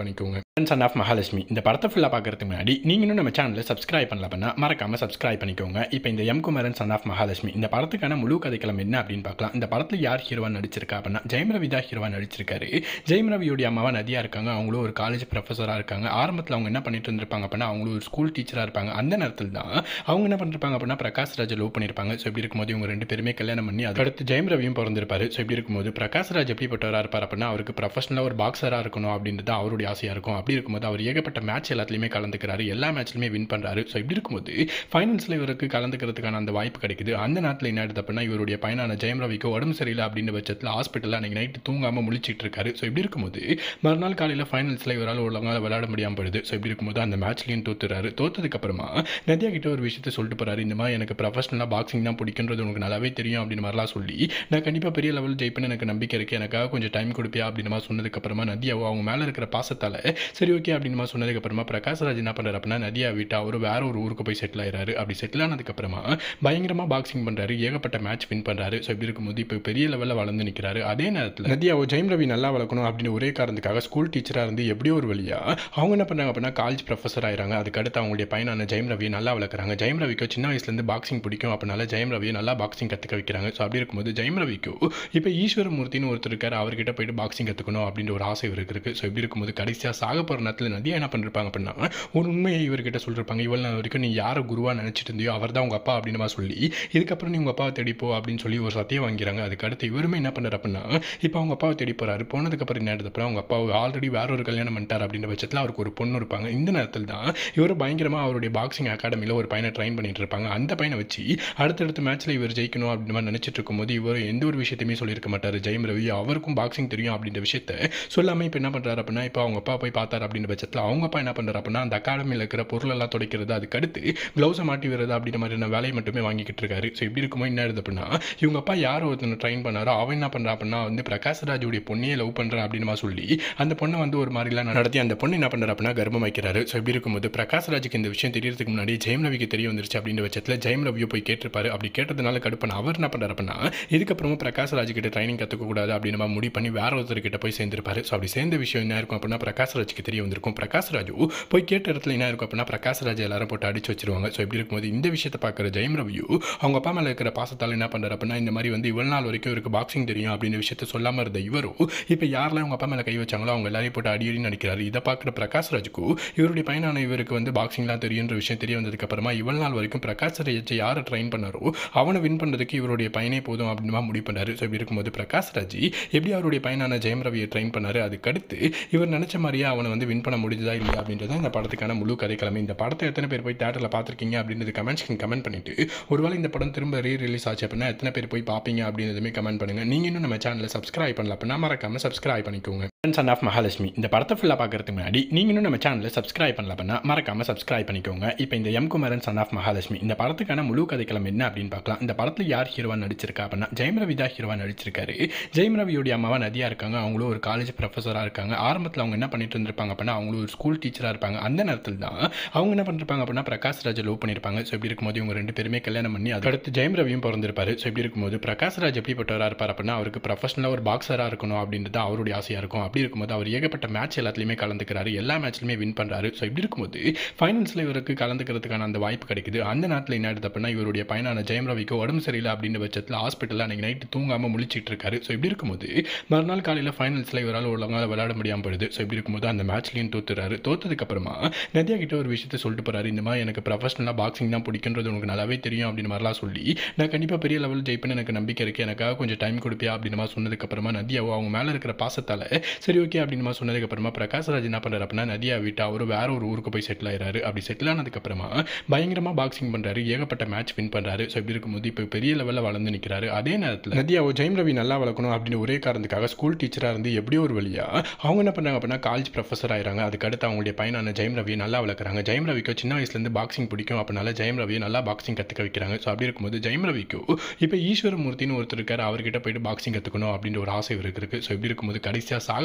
சன் ஆஃப் மகாலட்சுமி இந்த படத்தை ஃபுல்லாக பார்க்கறதுக்கு முன்னாடி நீங்கள் இன்னும் நம்ம சேனலில் சப்ஸ்கிரைப் பண்ணல அப்படின்னா மறக்காமல் சப்ஸ்கிரைப் பண்ணிக்கோங்க. இப்போ இந்த M Kumaran son of Mahalakshmi இந்த படத்துக்கான முழு கதைக்களம் என்ன அப்படின்னு பார்க்கலாம். இந்த படத்தில் யார் ஹீரோவா நடிச்சிருக்கா அப்படின்னா ஜெயம் ரவி தான் ஹீரோவா நடிச்சிருக்காரு. ஜெயம் ரவியோடைய அம்மாவா நதியா இருக்காங்க. அவங்களும் ஒரு காலேஜ் ப்ரொஃபஸராக இருக்காங்க. ஆரம்பத்தில் அவங்க என்ன பண்ணிட்டு இருந்திருப்பாங்க அப்படின்னா அவங்களும் ஒரு ஸ்கூல் டீச்சராக இருப்பாங்க. அந்த நேரத்தில் தான் அவங்க என்ன பண்ணிருப்பாங்க அப்படின்னா பிரகாஷ் ராஜை லவ் பண்ணியிருப்பாங்க. ஸோ இப்படி இருக்கும்போது இவங்க ரெண்டு பேருமே கல்யாணம் பண்ணி அதுக்கடுத்து ஜெயம் ரவியும் பிறந்திருப்பாரு. ஸோ இப்படி இருக்கும்போது பிரகாஷ் ராஜ் எப்படிப்பட்டவராக இருப்பார் அப்படின்னா அவருக்கு ப்ரொஃபஷனலாக ஒரு பாக்ஸராக இருக்கணும் அப்படின்றது அவருடைய ஆசையாக இருக்கும். அப்படி இருக்கும்போது அவர் ஏகப்பட்ட மேட்ச் எல்லாத்துலையுமே கலந்துக்கிறாரு. எல்லா மேட்ச்லையுமே வின் பண்ணுறாரு. ஸோ இப்படி இருக்கும்போது ஃபைனல்ஸில் இவருக்கு கலந்துக்கிறதுக்கான அந்த வாய்ப்பு கிடைக்குது. அந்த நேரத்தில் என்ன ஆயிடுது அப்படின்னா இவருடைய பையனான ஜெயம் ரவிக்கு உடம்பு சரியில்லை அப்படின்ற பட்சத்தில் ஹாஸ்பிட்டலில் அன்றைக்கி நைட்டு தூங்காமல் முழிச்சிட்டு இருக்காரு. ஸோ இப்படி இருக்கும்போது மறுநாள் காலையில் ஃபைனல்ஸில் இவரால் ஒழுங்காக விளையாட முடியாமல் போயிடுது. ஸோ இப்படி இருக்கும்போது அந்த மேட்ச்லையும் தோத்துறாரு. தோத்ததுக்கப்புறமா நதியா கிட்ட ஒரு விஷயத்தை சொல்லிட்டு போறாரு. இந்த மாதிரி எனக்கு ப்ரொஃபஷனலாக பாக்ஸிங் தான் பிடிக்குன்றது உனக்கு நல்லாவே தெரியும் அப்படின்னு மாதிரிலாம் சொல்லி நான் கண்டிப்பாக பெரிய லெவல் ஜெயிப்பேன்னு எனக்கு நம்பிக்கை இருக்குது, எனக்காக கொஞ்சம் டைம் கொடுப்பியா அப்படின்னு மாதிரி சொன்னதுக்கப்புறமா நதியாவோ அவங்க மேலே இருக்கிற பாசத்தால் சரி ஓகே அப்படின்னு மாதிரி சொன்னதுக்கப்புறமா பிரகாஷ் ராஜ் என்ன பண்ணுறாரு அப்படின்னா நதியா விட்டு அவர் வேற ஒரு ஊருக்கு போய் செட்டில் ஆயிடுறாரு. அப்படி செட்டில் ஆனதுக்கப்புறமா பயங்கரமாக பாக்ஸிங் பண்ணுறாரு. ஏகப்பட்ட மேட்ச் வின் பண்ணுறாரு. ஸோ இப்படி இருக்கும்போது இப்போ பெரிய லெவலில் வளர்ந்து நிற்கிறாரு. அதே நேரத்தில் நதியாவோ ஜெயம் ரவி நல்லா வளர்க்கணும் அப்படின்னு ஒரே காரணத்துக்காக ஸ்கூல் டீச்சராக இருந்து எப்படியோ ஒரு வழியா அவங்க என்ன பண்ணுறாங்க அப்படின்னா காலேஜ் ப்ரொஃபஸர் ஆயிராங்க. அதுக்கடுத்து அவங்களுடைய பையனான ஜெயம் ரவியை நல்லா வளர்க்குறாங்க. ஜெயம் ரவிக்கு சின்ன வயசுலேருந்து பாக்ஸிங் பிடிக்கும். அப்படினால ஜெயம் ரவியை நல்லா பாக்ஸிங் கற்றுக்க வைக்கிறாங்க. ஸோ அப்படி இருக்கும்போது ஜெயம் ரவிக்கு இப்போ ஈஸ்வரமூர்த்தின்னு ஒருத்தர் இருக்காரு. அவர்கிட்ட போயிட்டு பாக்ஸிங் கற்றுக்கணும் அப்படின்ற ஒரு ஆசை இவருக்கு இருக்குது. ஸோ இப்படி இருக்கும்போது கடைசியாக சாக போகிற நேரத்தில் நதியா என்ன பண்ணிருப்பாங்க அப்படின்னா ஒரு உண்மையை இவர்கிட்ட சொல்லிருப்பாங்க. இவ்வளோ நாள் வரைக்கும் நீ யாரை குருவாக நினச்சிட்டு இருந்தியோ அவர் தான் உங்கள் அப்பா அப்படின்னு சொல்லி இதுக்கப்புறம் நீ உங்கள் அப்பாவை தேடிப்போ அப்படின்னு சொல்லி ஒரு சத்தியம் வாங்கிறாங்க. அதுக்கடுத்து இவருமே என்ன பண்ணுறாரு அப்படின்னா இப்போ அவங்க அப்பாவை தேடி போகிறாரு. போனதுக்கப்புறம் என்ன எடுத்தப்பறம் அவங்க அப்பாவை ஆல்ரெடி வேற ஒரு கல்யாணம் பண்ணிட்டார் அப்படின்ற பட்சத்தில் அவருக்கு ஒரு பொண்ணு இருப்பாங்க. இந்த நேரத்தில் தான் இவர் பயங்கரமாக அவருடைய பாக்ஸிங் அகாடமியில் ஒரு பையனை ட்ரைன் பண்ணிட்டு இருப்பாங்க. அந்த பையனை வச்சு அடுத்தடுத்த மேட்ச்சில் இவர் ஜெயிக்கணும் அப்படின்னு மாதிரி நினச்சிட்டு இருக்கும்போது இவர் எந்த ஒரு விஷயத்தையுமே சொல்லியிருக்க மாட்டார். ஜெயம் ரவி அவருக்கும் பாக்ஸிங் தெரியும் அப்படின்ற விஷயத்தை சொல்லாமல் இப்போ என்ன பண்ணுறாரு அப்படின்னா இப்போ அவங்க அப்பா போய் பார்த்தார் அப்படின்ற பட்சத்தில் அவங்க அப்பா என்ன பண்ணுறாரு அப்படின்னா அந்த அகாடமியில் இருக்கிற பொருள் எல்லாம் துடைக்கிறது, அதுக்கடுத்து க்ளவுஸை மாட்டி வருது அப்படின்ற மாதிரியான வேலையை மட்டுமே வாங்கிக்கிட்டு இருக்காரு. ஸோ இப்படி இருக்கும்போது என்ன ஆகுது அப்படின்னா இவங்க அப்பா யார் ஒருத்தனை ட்ரைன் பண்ணாரோ அவன் என்ன பண்ணுறா அப்படின்னா வந்து பிரகாஷ் ராஜுடைய பொண்ணையே லவ் பண்ணுறேன் அப்படின்னு சொல்லி அந்த பொண்ணை வந்து ஒரு மாதிரிலாம் நடத்தி அந்த பொண்ணு என்ன பண்ணுறா அப்படின்னா கர்ப்பம் வைக்கிறாரு. ஸோ இப்படி இருக்கும்போது பிரகாஷ் ராஜுக்கு இந்த விஷயம் தெரியறதுக்கு முன்னாடி ஜெயம் ரவிக்கு தெரிய வந்துருச்சு அப்படின்ற பட்சத்தில் ஜெயம் ரவியை போய் கேட்டிருப்பாரு. அப்படி கேட்டதுனால கடுப்பான அவர் என்ன பண்ணுறாரு அப்படின்னா இதுக்கப்புறமா பிரகாஷ் ராஜ் கிட்ட ட்ரைனிங் கற்றுக்கக்கூடாது அப்படின்னு முடிவு பண்ணி வேற ஒருத்தர்கிட்ட போய் சேர்ந்திருப்பாரு. ஸோ அப்படி சேர்ந்த விஷயம் என்ன இருக்கும் அப்படின்னா பிரகாஷ் ராஜுக்கு தெரிய வந்திருக்கும். பிரகாஷ் ராஜு போய் கேட்ட இடத்துல என்ன இருக்கும் அப்படின்னா பிரகாஷ் ராஜ் எல்லாரும் போட்டு அடிச்சு வச்சிருவாங்க. ஸோ இப்படி இருக்கும்போது இந்த விஷயத்தை பார்க்குற ஜெயம் ரவியோ அவங்க அப்பா மேலே இருக்கிற பாசத்தால் என்ன பண்ணுறாரு அப்படின்னா இந்த மாதிரி வந்து இவ்வளவு நாள் வரைக்கும் இவருக்கு பாக்ஸிங் தெரியும் அப்படின்ற விஷயத்த சொல்லாமல் இருந்த இவரோ இப்போ யாரெல்லாம் அவங்க அப்பா மேலே கை வச்சாங்களோ அவங்க எல்லாரையும் போட்டு அடி நடிக்கிறாரு. இதை பார்க்குற பிரகாஷ் ராஜுக்கு இவருடைய பையனான இவருக்கு வந்து பாக்ஸிங்லாம் தெரியுன்ற விஷயம் தெரிய வந்ததுக்கு அப்புறமா இவ்வளவு நாள் வரைக்கும் பிரகாஷ் ராஜ் யாரை ட்ரைன் பண்ணாரோ அவனை வின் பண்ணுறதுக்கு இவருடைய பையனே போதும் அப்படின்னு முடிவு பண்ணாரு. ஸோ இப்படி இருக்கும்போது பிரகாஷ் ராஜ் எப்படி அவருடைய பையனான ஜெயம் ரவியை ட்ரைன் பண்ணாரு. அதுக்கடுத்து இவர் நினைச்ச மாதிரியே அவனை வந்து வின் பண்ண முடிஞ்சதா இல்லையா அப்படின்றத இந்த படத்துக்கான முழு கதைக்கிழமை. இந்த படத்தை எத்தனை பேர் போய் தேட்டரில் பார்த்துருக்கீங்க அப்படின்றது கமெண்ட் பண்ணிட்டு ஒருவேளை இந்த படம் திரும்ப ரிலீஸ் ஆச்சு அப்படின்னா எத்தனை பேர் போய் பார்ப்பீங்க அப்படின்றதுமே கமெண்ட் பண்ணுங்க. நீங்க இன்னும் நம்ம சேனலை சப்ஸ்கிரைப் பண்ணல அப்படின்னா மறக்காம சப்ஸ்கிரைப் பண்ணிக்கோங்க. சன் ஆஃப் மகாலட்சுமி இந்த படத்தை ஃபுல்லாக பார்க்கறதுக்கு முன்னாடி நீங்க இன்னும் நம்ம சேனலை சப்ஸ்கிரைப் பண்ணல அப்படின்னா மறக்காம சப்ஸ்கிரைப் பண்ணிக்கோங்க. இப்போ இந்த M Kumaran son of Mahalakshmi இந்த படத்துக்கான முழு கதைக்களம் என்ன அப்படின்னு பார்க்கலாம். இந்த படத்தில் யார் ஹீரோவா நடிச்சிருக்கா அப்படின்னா ஜெயம் ரவி தான் ஹீரோவா நடிச்சிருக்காரு. ஜெயம் ரவியோடைய அம்மாவா நதியா இருக்காங்க. அவங்களும் ஒரு காலேஜ் ப்ரொஃபஸராக இருக்காங்க. ஆரம்பத்தில் அவங்க என்ன பண்ணிட்டு இருந்திருப்பாங்க அப்படின்னா அவங்களும் ஒரு ஸ்கூல் டீச்சராக இருப்பாங்க. அந்த நேரத்தில் தான் அவங்க என்ன பண்ணிருப்பாங்க அப்படின்னா பிரகாஷ் ராஜை லவ் பண்ணியிருப்பாங்க. ஸோ இப்படி இருக்கும்போது இவங்க ரெண்டு பேருமே கல்யாணம் பண்ணி அதுக்கடுத்து ஜெயம் ரவியும் பிறந்திருப்பாரு. ஸோ இப்படி இருக்கும்போது பிரகாஷ் ராஜ் எப்படிப்பட்டவராக இருப்பார் அப்படின்னா அவருக்கு ப்ரொஃபஷனலாக ஒரு பாக்ஸராக இருக்கணும் அப்படின்றது அவருடைய ஆசையாக இருக்கும். அப்படி இருக்கும்போது அவர் ஏகப்பட்ட மேட்ச் எல்லாத்துலையுமே கலந்துக்கிறாரு. எல்லா மேட்ச்லையுமே வின் பண்ணுறாரு. ஸோ இப்படி இருக்கும்போது ஃபைனல்ஸில் இவருக்கு கலந்துக்கிறதுக்கான அந்த வாய்ப்பு கிடைக்குது. அந்த நேரத்தில் என்ன ஆகுது அப்படின்னா இவருடைய பையனான ஜெயம் ரவிக்கு உடம்பு சரியில்லை அப்படின்ற பட்சத்தில் ஹாஸ்பிட்டலில் அன்றைக்கி நைட்டு தூங்காமல் முழிச்சிட்டு இருக்காரு. ஸோ இப்படி இருக்கும்போது மறுநாள் காலையில் ஃபைனல்ஸில் இவரால் ஒழுங்காக விளையாட முடியாமல் போயிடுது. ஸோ இப்படி இருக்கும்போது அந்த மேட்ச்லையும் தோத்துறாரு. தோத்ததுக்கப்புறமா நதியா கிட்ட ஒரு விஷயத்தை சொல்லிட்டு போறாரு. இந்த மாதிரி எனக்கு ப்ரொஃபஷனலாக பாக்ஸிங் தான் பிடிக்குன்றது உனக்கு நல்லாவே தெரியும் அப்படின்னு மாதிரிலாம் சொல்லி நான் கண்டிப்பாக பெரிய லெவல் ஜெயிப்பேன்னு எனக்கு நம்பிக்கை இருக்குது, எனக்காக கொஞ்சம் டைம் கொடுப்பியா அப்படின்னு மாதிரி சொன்னதுக்கப்புறமா நதியாவோ அவங்க மேலே இருக்கிற பாசத்தால் சரி ஓகே அப்படின்னு மாதிரி சொன்னதுக்கப்புறமா பிரகாஷ் ராஜ் என்ன பண்ணுறாரு அப்படின்னா நதியா விட்டு அவர் வேற ஒரு ஊருக்கு போய் செட்டில் ஆயிடுறாரு. அப்படி செட்டில் ஆனதுக்கப்புறமா பயங்கரமாக பாக்ஸிங் பண்ணுறாரு. ஏகப்பட்ட மேட்ச் வின் பண்ணுறாரு. ஸோ இப்படி இருக்கும்போது இப்போ பெரிய லெவலில் வளர்ந்து நிற்கிறாரு. அதே நேரத்தில் நதியாவோ ஜெயம் ரவி நல்லா வளர்க்கணும் அப்படின்னு ஒரே காரணத்துக்காக ஸ்கூல் டீச்சராக இருந்து எப்படியோ ஒரு வழியா அவங்க என்ன பண்ணுறாங்க அப்படின்னா காலேஜ் ப்ரொஃபஸர் ஆயிராங்க. அதுக்கடுத்து அவங்களுடைய பையனான ஜெயம் ரவியை நல்லா வளர்க்குறாங்க. ஜெயம் ரவிக்கு சின்ன வயசுலேருந்து பாக்ஸிங் பிடிக்கும். அப்படினால ஜெயம் ரவியை நல்லா பாக்ஸிங் கற்றுக்க வைக்கிறாங்க. ஸோ அப்படி இருக்கும்போது ஜெயம் ரவிக்கு இப்போ ஈஸ்வரமூர்த்தின்னு ஒருத்தர் இருக்காரு. அவர்கிட்ட போயிட்டு பாக்ஸிங் கற்றுக்கணும் அப்படின்ற ஒரு ஆசை இவருக்கு இருக்குது. ஸோ இப்படி இருக்கும்போது கடைசியாக சாக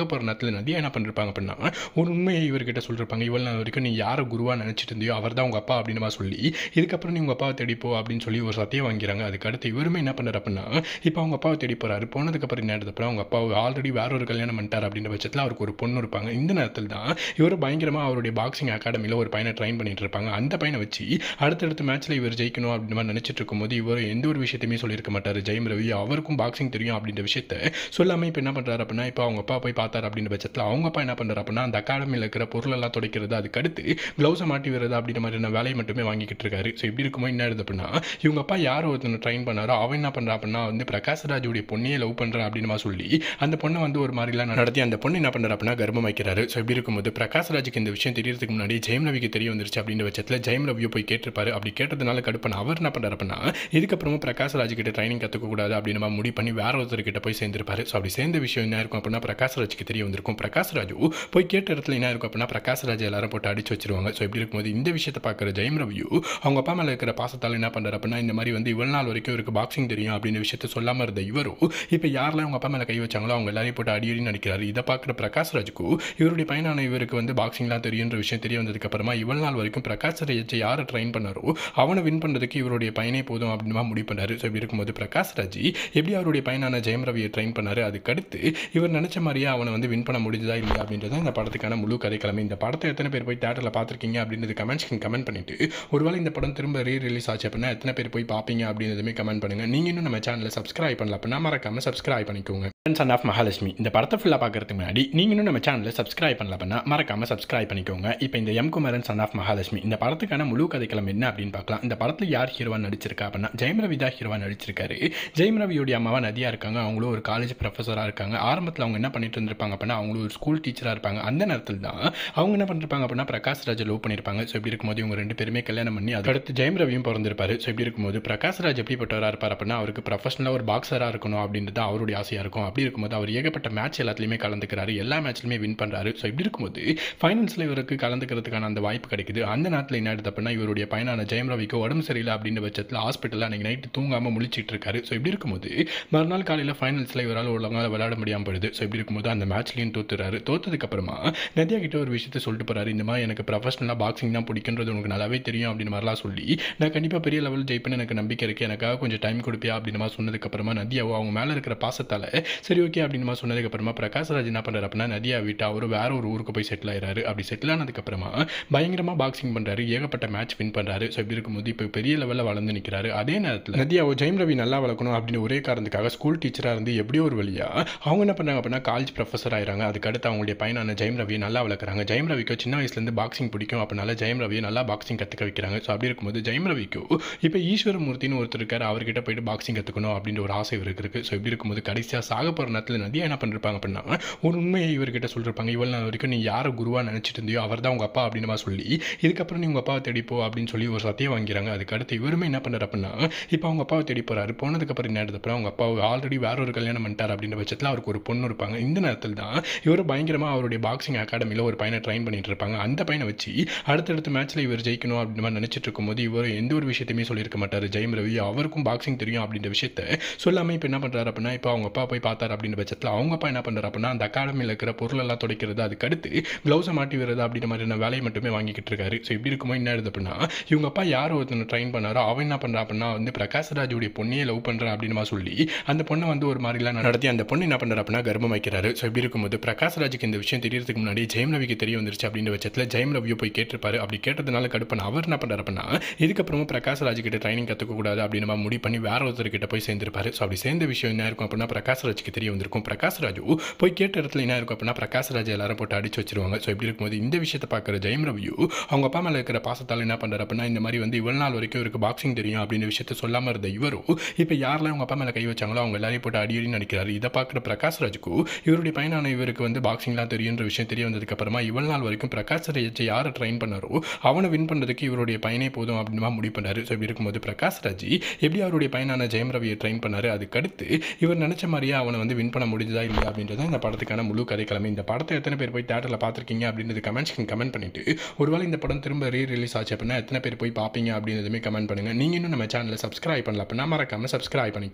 போகிற நேரத்தில் நதியா என்ன பண்ணிருப்பாங்க அப்படின்னா ஒரு உண்மையை இவர்கிட்ட சொல்லிருப்பாங்க. இவ்வளோ நாள் வரைக்கும் நீ யாரை குருவாக நினச்சிட்டு இருந்தியோ அவர் தான் உங்கள் அப்பா அப்படின்னு சொல்லி இதுக்கப்புறம் நீ உங்கள் அப்பாவை தேடிப்போ அப்படின்னு சொல்லி ஒரு சத்தியம் வாங்கிறாங்க. அதுக்கடுத்து இவருமே என்ன பண்ணுறாரு அப்படின்னா இப்போ அவங்க அப்பாவை தேடி போகிறாரு. போனதுக்கப்புறம் என்ன அப்புறம் அவங்க அப்பாவை ஆல்ரெடி வேற ஒரு கல்யாணம் பண்ணிட்டார் அப்படின்ற பட்சத்தில் அவருக்கு ஒரு பொண்ணு இருப்பாங்க. இந்த நேரத்தில் தான் இவர் பயங்கரமாக அவருடைய பாக்ஸிங் அகாடமியில் ஒரு பையனை ட்ரைன் பண்ணிட்டு இருப்பாங்க. அந்த பையனை வச்சு அடுத்தடுத்த மேட்ச்சில் இவர் ஜெயிக்கணும் அப்படின்னு மாதிரி நினச்சிட்டு இருக்கும்போது இவர் எந்த ஒரு விஷயத்தையுமே சொல்லியிருக்க மாட்டார். ஜெயம் ரவி அவருக்கும் பாக்ஸிங் தெரியும் அப்படின்ற விஷயத்த சொல்லாமல் இப்போ என்ன பண்ணுறாரு அப்படின்னா இப்போ அவங்க அப்பா போய் பார்த்தார் அப்படின்ற பட்சத்தில் அவங்க அப்பா என்ன பண்ணுறாரு அப்படின்னா அந்த அகாடமியில் இருக்கிற பொருளெல்லாம் துடைக்கிறது, அதுக்கடுத்து க்ளவுஸை மாட்டி வருது அப்படின்ற மாதிரியான வேலையை மட்டுமே வாங்கிக்கிட்டு இருக்காரு. ஸோ இப்படி இருக்கும்போது என்ன ஆகுது அப்படின்னா இவங்க அப்பா யார் ஒருத்தனை ட்ரைன் பண்ணாரோ அவன் என்ன பண்ணுறா அப்படின்னா பிரகாஷ்ராஜுடைய பொண்ணையே லவ் பண்ணுறான் அப்படின்னு சொல்லி அந்த பொண்ணை ஒரு மாதிரிலாம் நடத்தி அந்த பொண்ணு என்ன பண்ணுறா அப்படின்னா கர்ப்பம் வைக்கிறாரு. ஸோ இப்படி இருக்கும்போது பிரகாஷ்ராஜுக்கு இந்த விஷயம் தெரியறதுக்கு முன்னாடி ஜெயம் ரவிக்கு தெரிய வந்துருச்சு அப்படின்ற பட்சத்தில் ஜெயம் ரவியை போய் கேட்டிருப்பாரு. அப்படி கேட்டதுனால கடுப்பான அவர் என்ன பண்ணுறாரு அப்படின்னா இதுக்கப்புறமா பிரகாஷ்ராஜ் கிட்ட ட்ரைனிங் கற்றுக்க கூடாது அப்படின்னு நம்ம முடிவு பண்ணி வேற ஒருத்தர்கிட்ட போய் சேர்ந்திருப்பாரு. ஸோ அப்படி சேர்ந்த விஷயம் என்ன இருக்கும் அப்படின்னா பிரகாஷ்ராஜுக்கு தெரிய வந்திருக்கும். பிரகாஷ்ராஜ் போய் கேட்ட இடத்துல என்ன இருக்கும் அப்படின்னா பிரகாஷ்ராஜ் எல்லாரும் போட்டு அடிச்சு வச்சிருவாங்க. ஸோ இப்படி இருக்கும்போது இந்த விஷயத்தை பார்க்குற ஜெயம் ரவியூ அவங்க அப்பா மேலே இருக்கிற பாசத்தால் என்ன பண்ணுறாரு அப்படின்னா இந்த மாதிரி இவ்வளவு நாள் வரைக்கும் இவருக்கு பாக்ஸிங் தெரியும் அப்படின்ற விஷயத்த சொல்லாமல் இருந்த இவரும் இப்போ யாரெல்லாம் அவங்க அப்பா மேலே கை வச்சாங்களோ அவங்க எல்லாரையும் போட்டு அடி நடிக்கிறாரு. இதை பார்க்குற பிரகாஷ்ராஜுக்கு இவருடைய பையனான இவருக்கு பாக்ஸிங்லாம் தெரியுன்ற விஷயம் தெரிய வந்ததுக்கு அப்புறமா இவ்வளவு நாள் வரைக்கும் பிரகாஷ்ராஜ் யாரை ட்ரைன் பண்ணாரோ அவனை வின் பண்ணுறதுக்கு இவருடைய பையனே போதும் அப்படின்னு முடிவு பண்ணாரு. ஸோ இப்படி இருக்கும்போது பிரகாஷ்ராஜ் எப்படி அவருடைய பையனான ஜெயம் ரவியை ட்ரைன் பண்ணாரு, அதுக்கடுத்து இவர் நினைச்ச மாதிரியே அவனை வின் பண்ண முடிஞ்சதா இல்லையா அப்படின்றத இந்த படத்துக்கான முழு கதைக்கிழமை. இந்த படத்தை எத்தனை பேர் போய் தேட்டரில் பார்த்துருக்கீங்க அப்படின்றது கமெண்ட்ஸ்க்கு கமெண்ட் பண்ணிட்டு ஒருவேளை இந்த படம் திரும்ப ரிலீஸ் ஆச்சு அப்படின்னா எத்தனை பேர் போய் பார்ப்பீங்க அப்படின்றதுமே கமெண்ட் பண்ணுங்க. நீங்க இன்னும் நம்ம சேனலை சப்ஸ்கிரைப் பண்ணல அப்படின்னா மறக்காம சப்ஸ்கிரைப் பண்ணிக்கோங்க. சன் ஆஃப் மகாலட்சுமி இந்த படத்தை ஃபுல்லாக பார்க்கறதுக்கு முன்னாடி நீங்க இன்னும் நம்ம சேனலை சப்ஸ்கிரைப் பண்ணல அப்படின்னா மறக்காம சப்ஸ்கிரைப் பண்ணிக்கோங்க. இப்போ இந்த M Kumaran son of Mahalakshmi இந்த படத்துக்கான முழு கதைக்களம் என்ன அப்படின்னு பார்க்கலாம். இந்த படத்தில் யார் ஹீரோவா நடிச்சிருக்கா அப்படின்னா ஜெயம் ரவி தான் ஹீரோவா நடிச்சிருக்காரு. ஜெயம் ரவியோடைய அம்மாவா நதியா இருக்காங்க. அவங்களும் ஒரு காலேஜ் ப்ரொஃபஸராக இருக்காங்க. ஆரம்பத்தில் அவங்க என்ன பண்ணிட்டு இருந்திருப்பாங்க அப்படின்னா அவங்களும் ஒரு ஸ்கூல் டீச்சராக இருப்பாங்க. அந்த நேரத்தில் தான் அவங்க என்ன பண்ணிருப்பாங்க அப்படின்னா பிரகாஷ்ராஜ் லவ் பண்ணியிருப்பாங்க. ஸோ இப்படி இருக்கும்போது இவங்க ரெண்டு பேருமே கல்யாணம் பண்ணி அதுக்கடுத்து ஜெயம் ரவியும் பிறந்திருப்பாரு. ஸோ இப்படி இருக்கும்போது பிரகாஷ்ராஜ் எப்படிப்பட்டவராக இருப்பார் அப்படின்னா அவருக்கு ப்ரொஃபஷனலாக ஒரு பாக்ஸராக இருக்கணும் அப்படின்றது அவருடைய ஆசையாக இருக்கும். அப்படி இருக்கும்போது அவர் ஏகப்பட்ட மேட்ச் எல்லாத்துலையுமே கலந்துக்கிறாரு. எல்லா மேட்ச்லையுமே வின் பண்ணுறாரு. ஸோ இப்படி இருக்கும்போது ஃபைனல்ஸில் இவருக்கு கலந்துக்கிறதுக்கான அந்த வாய்ப்பு கிடைக்குது. அந்த நேரத்தில் என்ன ஆயிடுது அப்படின்னா இவருடைய பையனான ஜெயம் ரவிக்கு உடம்பு சரியில்லை அப்படின்ற பட்சத்தில் ஹாஸ்பிட்டலில் அன்றைக்கி நைட்டு தூங்காமல் முழிச்சிட்டு இருக்காரு. ஸோ இப்படி இருக்கும்போது மறுநாள் காலையில் ஃபைனல்ஸில் இவரால் ஒழுங்காக விளையாட முடியாமல் போயிடுது. ஸோ இப்படி இருக்கும்போது அந்த மேட்ச்லையும் தோத்துறாரு. தோத்ததுக்கப்புறமா நதியா கிட்ட ஒரு விஷயத்தை சொல்லிட்டு போறாரு. இந்த மாதிரி எனக்கு ப்ரொஃபஷனலாக பாக்ஸிங் தான் பிடிக்குன்றது உனக்கு நல்லாவே தெரியும் அப்படின்னு மாதிரிலாம் சொல்லி நான் கண்டிப்பாக பெரிய லெவல் ஜெயிப்பேன்னு எனக்கு நம்பிக்கை இருக்குது, எனக்காக கொஞ்சம் டைம் கொடுப்பியா அப்படின்னு மாதிரி சொன்னதுக்கப்புறமா நதியாவோ அவங்க மேலே இருக்கிற பாசத்தால் சரி ஓகே அப்படின்னு மாதிரி சொன்னதுக்கப்புறமா பிரகாஷ்ராஜ் என்ன பண்ணுறாரு அப்படின்னா நதியா விட்டு அவர் வேற ஒரு ஊருக்கு போய் செட்டில் ஆயிடுறாரு. அப்படி செட்டில் ஆனதுக்கப்புறமா பயங்கரமாக பாக்ஸிங் பண்ணுறாரு. ஏகப்பட்ட மேட்ச் வின் பண்ணுறாரு. ஸோ இப்படி இருக்கும்போது இப்போ பெரிய லெவலில் வளர்ந்து நிற்கிறாரு. அதே நேரத்தில் நதியாவோ ஜெயம் ரவி நல்லா வளர்க்கணும் அப்படின்னு ஒரே காரணத்துக்காக ஸ்கூல் டீச்சராக இருந்து எப்படியோ ஒரு வழியா அவங்க என்ன பண்ணாங்க அப்படின்னா காலேஜ் ப்ரொஃபஸர் ஆயிராங்க. அதுக்கடுத்து அவங்களுடைய பையனான ஜெயம் ரவியை நல்லா வளர்க்குறாங்க. ஜெயம் ரவிக்கு சின்ன வயசுலேருந்து பாக்ஸிங் பிடிக்கும். அப்படினால ஜெயம் ரவியை நல்லா பாக்ஸிங் கற்றுக்க வைக்கிறாங்க. ஸோ அப்படி இருக்கும்போது ஜெயம் ரவிக்கு இப்போ ஈஸ்வரமூர்த்தின்னு ஒருத்தர் இருக்காரு. அவர்கிட்ட போயிட்டு பாக்ஸிங் கற்றுக்கணும் அப்படின்ற ஒரு ஆசை இவருக்கு இருக்குது. ஸோ இப்படி இருக்கும்போது கடைசியாக சாக போகிற நேரத்தில் நதியா என்ன பண்ணிருப்பாங்க அப்படின்னா ஒரு உண்மையை இவர்கிட்ட சொல்லிருப்பாங்க. இவ்வளவு நாள் வரைக்கும் நீ யாரை குருவாக நினச்சிட்டு இருந்தியோ அவர் தான் உங்கள் அப்பா அப்படின்னு சொல்லி இதுக்கப்புறம் நீ உங்கள் அப்பாவை தேடிப்போ அப்படின்னு சொல்லி ஒரு சத்தியம் வாங்கிறாங்க. அதுக்கடுத்து இவருமே என்ன பண்ணுறாரு அப்படின்னா இப்போ அவங்க அப்பாவை தேடி போகிறாரு. போனதுக்கப்புறம் என்ன ஆகுது அப்புறம் அவங்க அப்பா ஆல்ரெடி வேற ஒரு கல்யாணம் பண்ணிட்டார் அப்படின்ற பட்சத்தில் அவருக்கு ஒரு பொண்ணு இருப்பாங்க. இந்த நேரத்தில் தான் இவர் பயங்கரமாக அவருடைய பாக்ஸிங் அகாடமியில் ஒரு பையனை ட்ரைன் பண்ணிட்டு இருப்பாங்க. அந்த பையனை வச்சு அடுத்தடுத்த மேட்ச்சில் இவர் ஜெயிக்கணும் அப்படின்னு மாதிரி நினச்சிட்டு இருக்கும்போது இவர் எந்த ஒரு விஷயத்தையுமே சொல்லியிருக்க மாட்டார். ஜெயம் ரவி அவருக்கும் பாக்ஸிங் தெரியும் அப்படின்ற விஷயத்த சொல்லாமல் இப்போ என்ன பண்ணுறாரு அப்படின்னா இப்போ அவங்க அப்பா போய் பார்த்தார் அப்படின்ற பட்சத்தில் அவங்க அப்பா என்ன பண்ணுறாரு அப்படின்னா அந்த அகாடமியில் இருக்கிற பொருளெல்லாம் துடைக்கிறது, அதுக்கடுத்து க்ளவுஸை மாட்டி வருது அப்படின்ற மாதிரியான வேலையை மட்டுமே வாங்கிக்கிட்டு இருக்காரு. ஸோ இப்படி இருக்கும்போது என்ன ஆகுது அப்படின்னா இவங்க அப்பா யார் ஒருத்தனை ட்ரைன் பண்ணாரோ அவன் என்ன பண்ணுறா அப்படின்னா பிரகாஷ்ராஜுடைய பொண்ணையே லவ் பண்ணுறான் அப்படின்னு சொல்லி அந்த பொண்ணை ஒரு மாதிரிலாம் நடத்தி அந்த பொண்ணு என்ன பண்ணுறா அப்படின்னா கர்ப்பம் வைக்கிறாரு. ஸோ இப்படி இருக்கும்போது பிரகாஷ்ராஜுக்கு இந்த விஷயம் தெரியறதுக்கு முன்னாடி ஜெயம் ரவிக்கு தெரிய வந்துருச்சு அப்படின்ற பட்சத்தில் ஜெயம் ரவியை போய் கேட்டிருப்பாரு. அப்படி கேட்டதுனால கடுப்பான அவர் என்ன பண்ணுறாரு அப்படின்னா இதுக்கப்புறமா பிரகாஷ்ராஜ் கிட்ட ட்ரைனிங் கற்றுக்க கூடாது அப்படின்னு முடிவு பண்ணி வேற ஒருத்தர்கிட்ட போய் சேர்ந்திருப்பாரு. ஸோ அப்படி சேர்ந்த விஷயம் என்ன இருக்கும் அப்படின்னா பிரகாஷ்ராஜுக்கு தெரிய வந்திருக்கும். பிரகாஷ்ராஜ் போய் கேட்ட இடத்துல என்ன இருக்கும் அப்படின்னா பிரகாஷ்ராஜ் எல்லாரும் போட்டு அடிச்சு வச்சிருவாங்க. ஸோ இப்படி இருக்கும்போது இந்த விஷயத்தை பார்க்குற ஜெயம் ரவியூ அவங்க அப்பா மேலே இருக்கிற பாசத்தால் என்ன பண்ணுறாரு அப்படின்னா இந்த மாதிரி இவ்வளவு நாள் வரைக்கும் இவருக்கு பாக்ஸிங் தெரியும் அப்படின்ற விஷயத்த சொல்லாமல் இருந்த இவரும் இப்போ யாரெல்லாம் அவங்க அப்பா மேலே கை வச்சாங்களோ அவங்க எல்லாரையும் போட்டு அடி நடிக்கிறாரு. இதை பார்க்குற பிரகாஷ்ராஜுக்கு இவருடைய பையனான இவருக்கு பாக்ஸிங்லாம் தெரியுன்ற விஷயம் தெரிய வந்ததுக்கப்புறமா இவ்வளவு நாள் வரைக்கும் பிரகாஷ்ராஜ் யாரை ட்ரைன் பண்ணாரோ அவனை வின் பண்ணுறதுக்கு இவருடைய பையனே போதும் அப்படின்னு முடிவு பண்ணாரு. ஸோ இப்படி இருக்கும்போது பிரகாஷ்ராஜ் எப்படி அவருடைய பையனான ஜெயம் ரவியை ட்ரைன் பண்ணாரு, அதுக்கடுத்து இவர் நினைச்ச மாதிரியே அவனை வின் பண்ண முடிஞ்சதா இல்லையா அப்படின்றத இந்த படத்துக்கான முழு கதைக்கிழமை. இந்த படத்தை எத்தனை பேர் போய் தேட்டரில் பார்த்துருக்கீங்க அப்படின்றது கமெண்ட்ஸ்க்கு கமெண்ட் பண்ணிட்டு ஒருவேளை இந்த படம் திரும்ப ரிலீஸ் ஆச்சு அப்படின்னா எத்தனை பேர் போய் பார்ப்பீங்க அப்படின்றதுமே கமெண்ட் பண்ணுங்க. நீங்க இன்னும் நம்ம சேனலை சப்ஸ்கிரைப் பண்ணல அப்படின்னா மறக்காம சப்ஸ்கிரைப் பண்ணிக்கோங்க.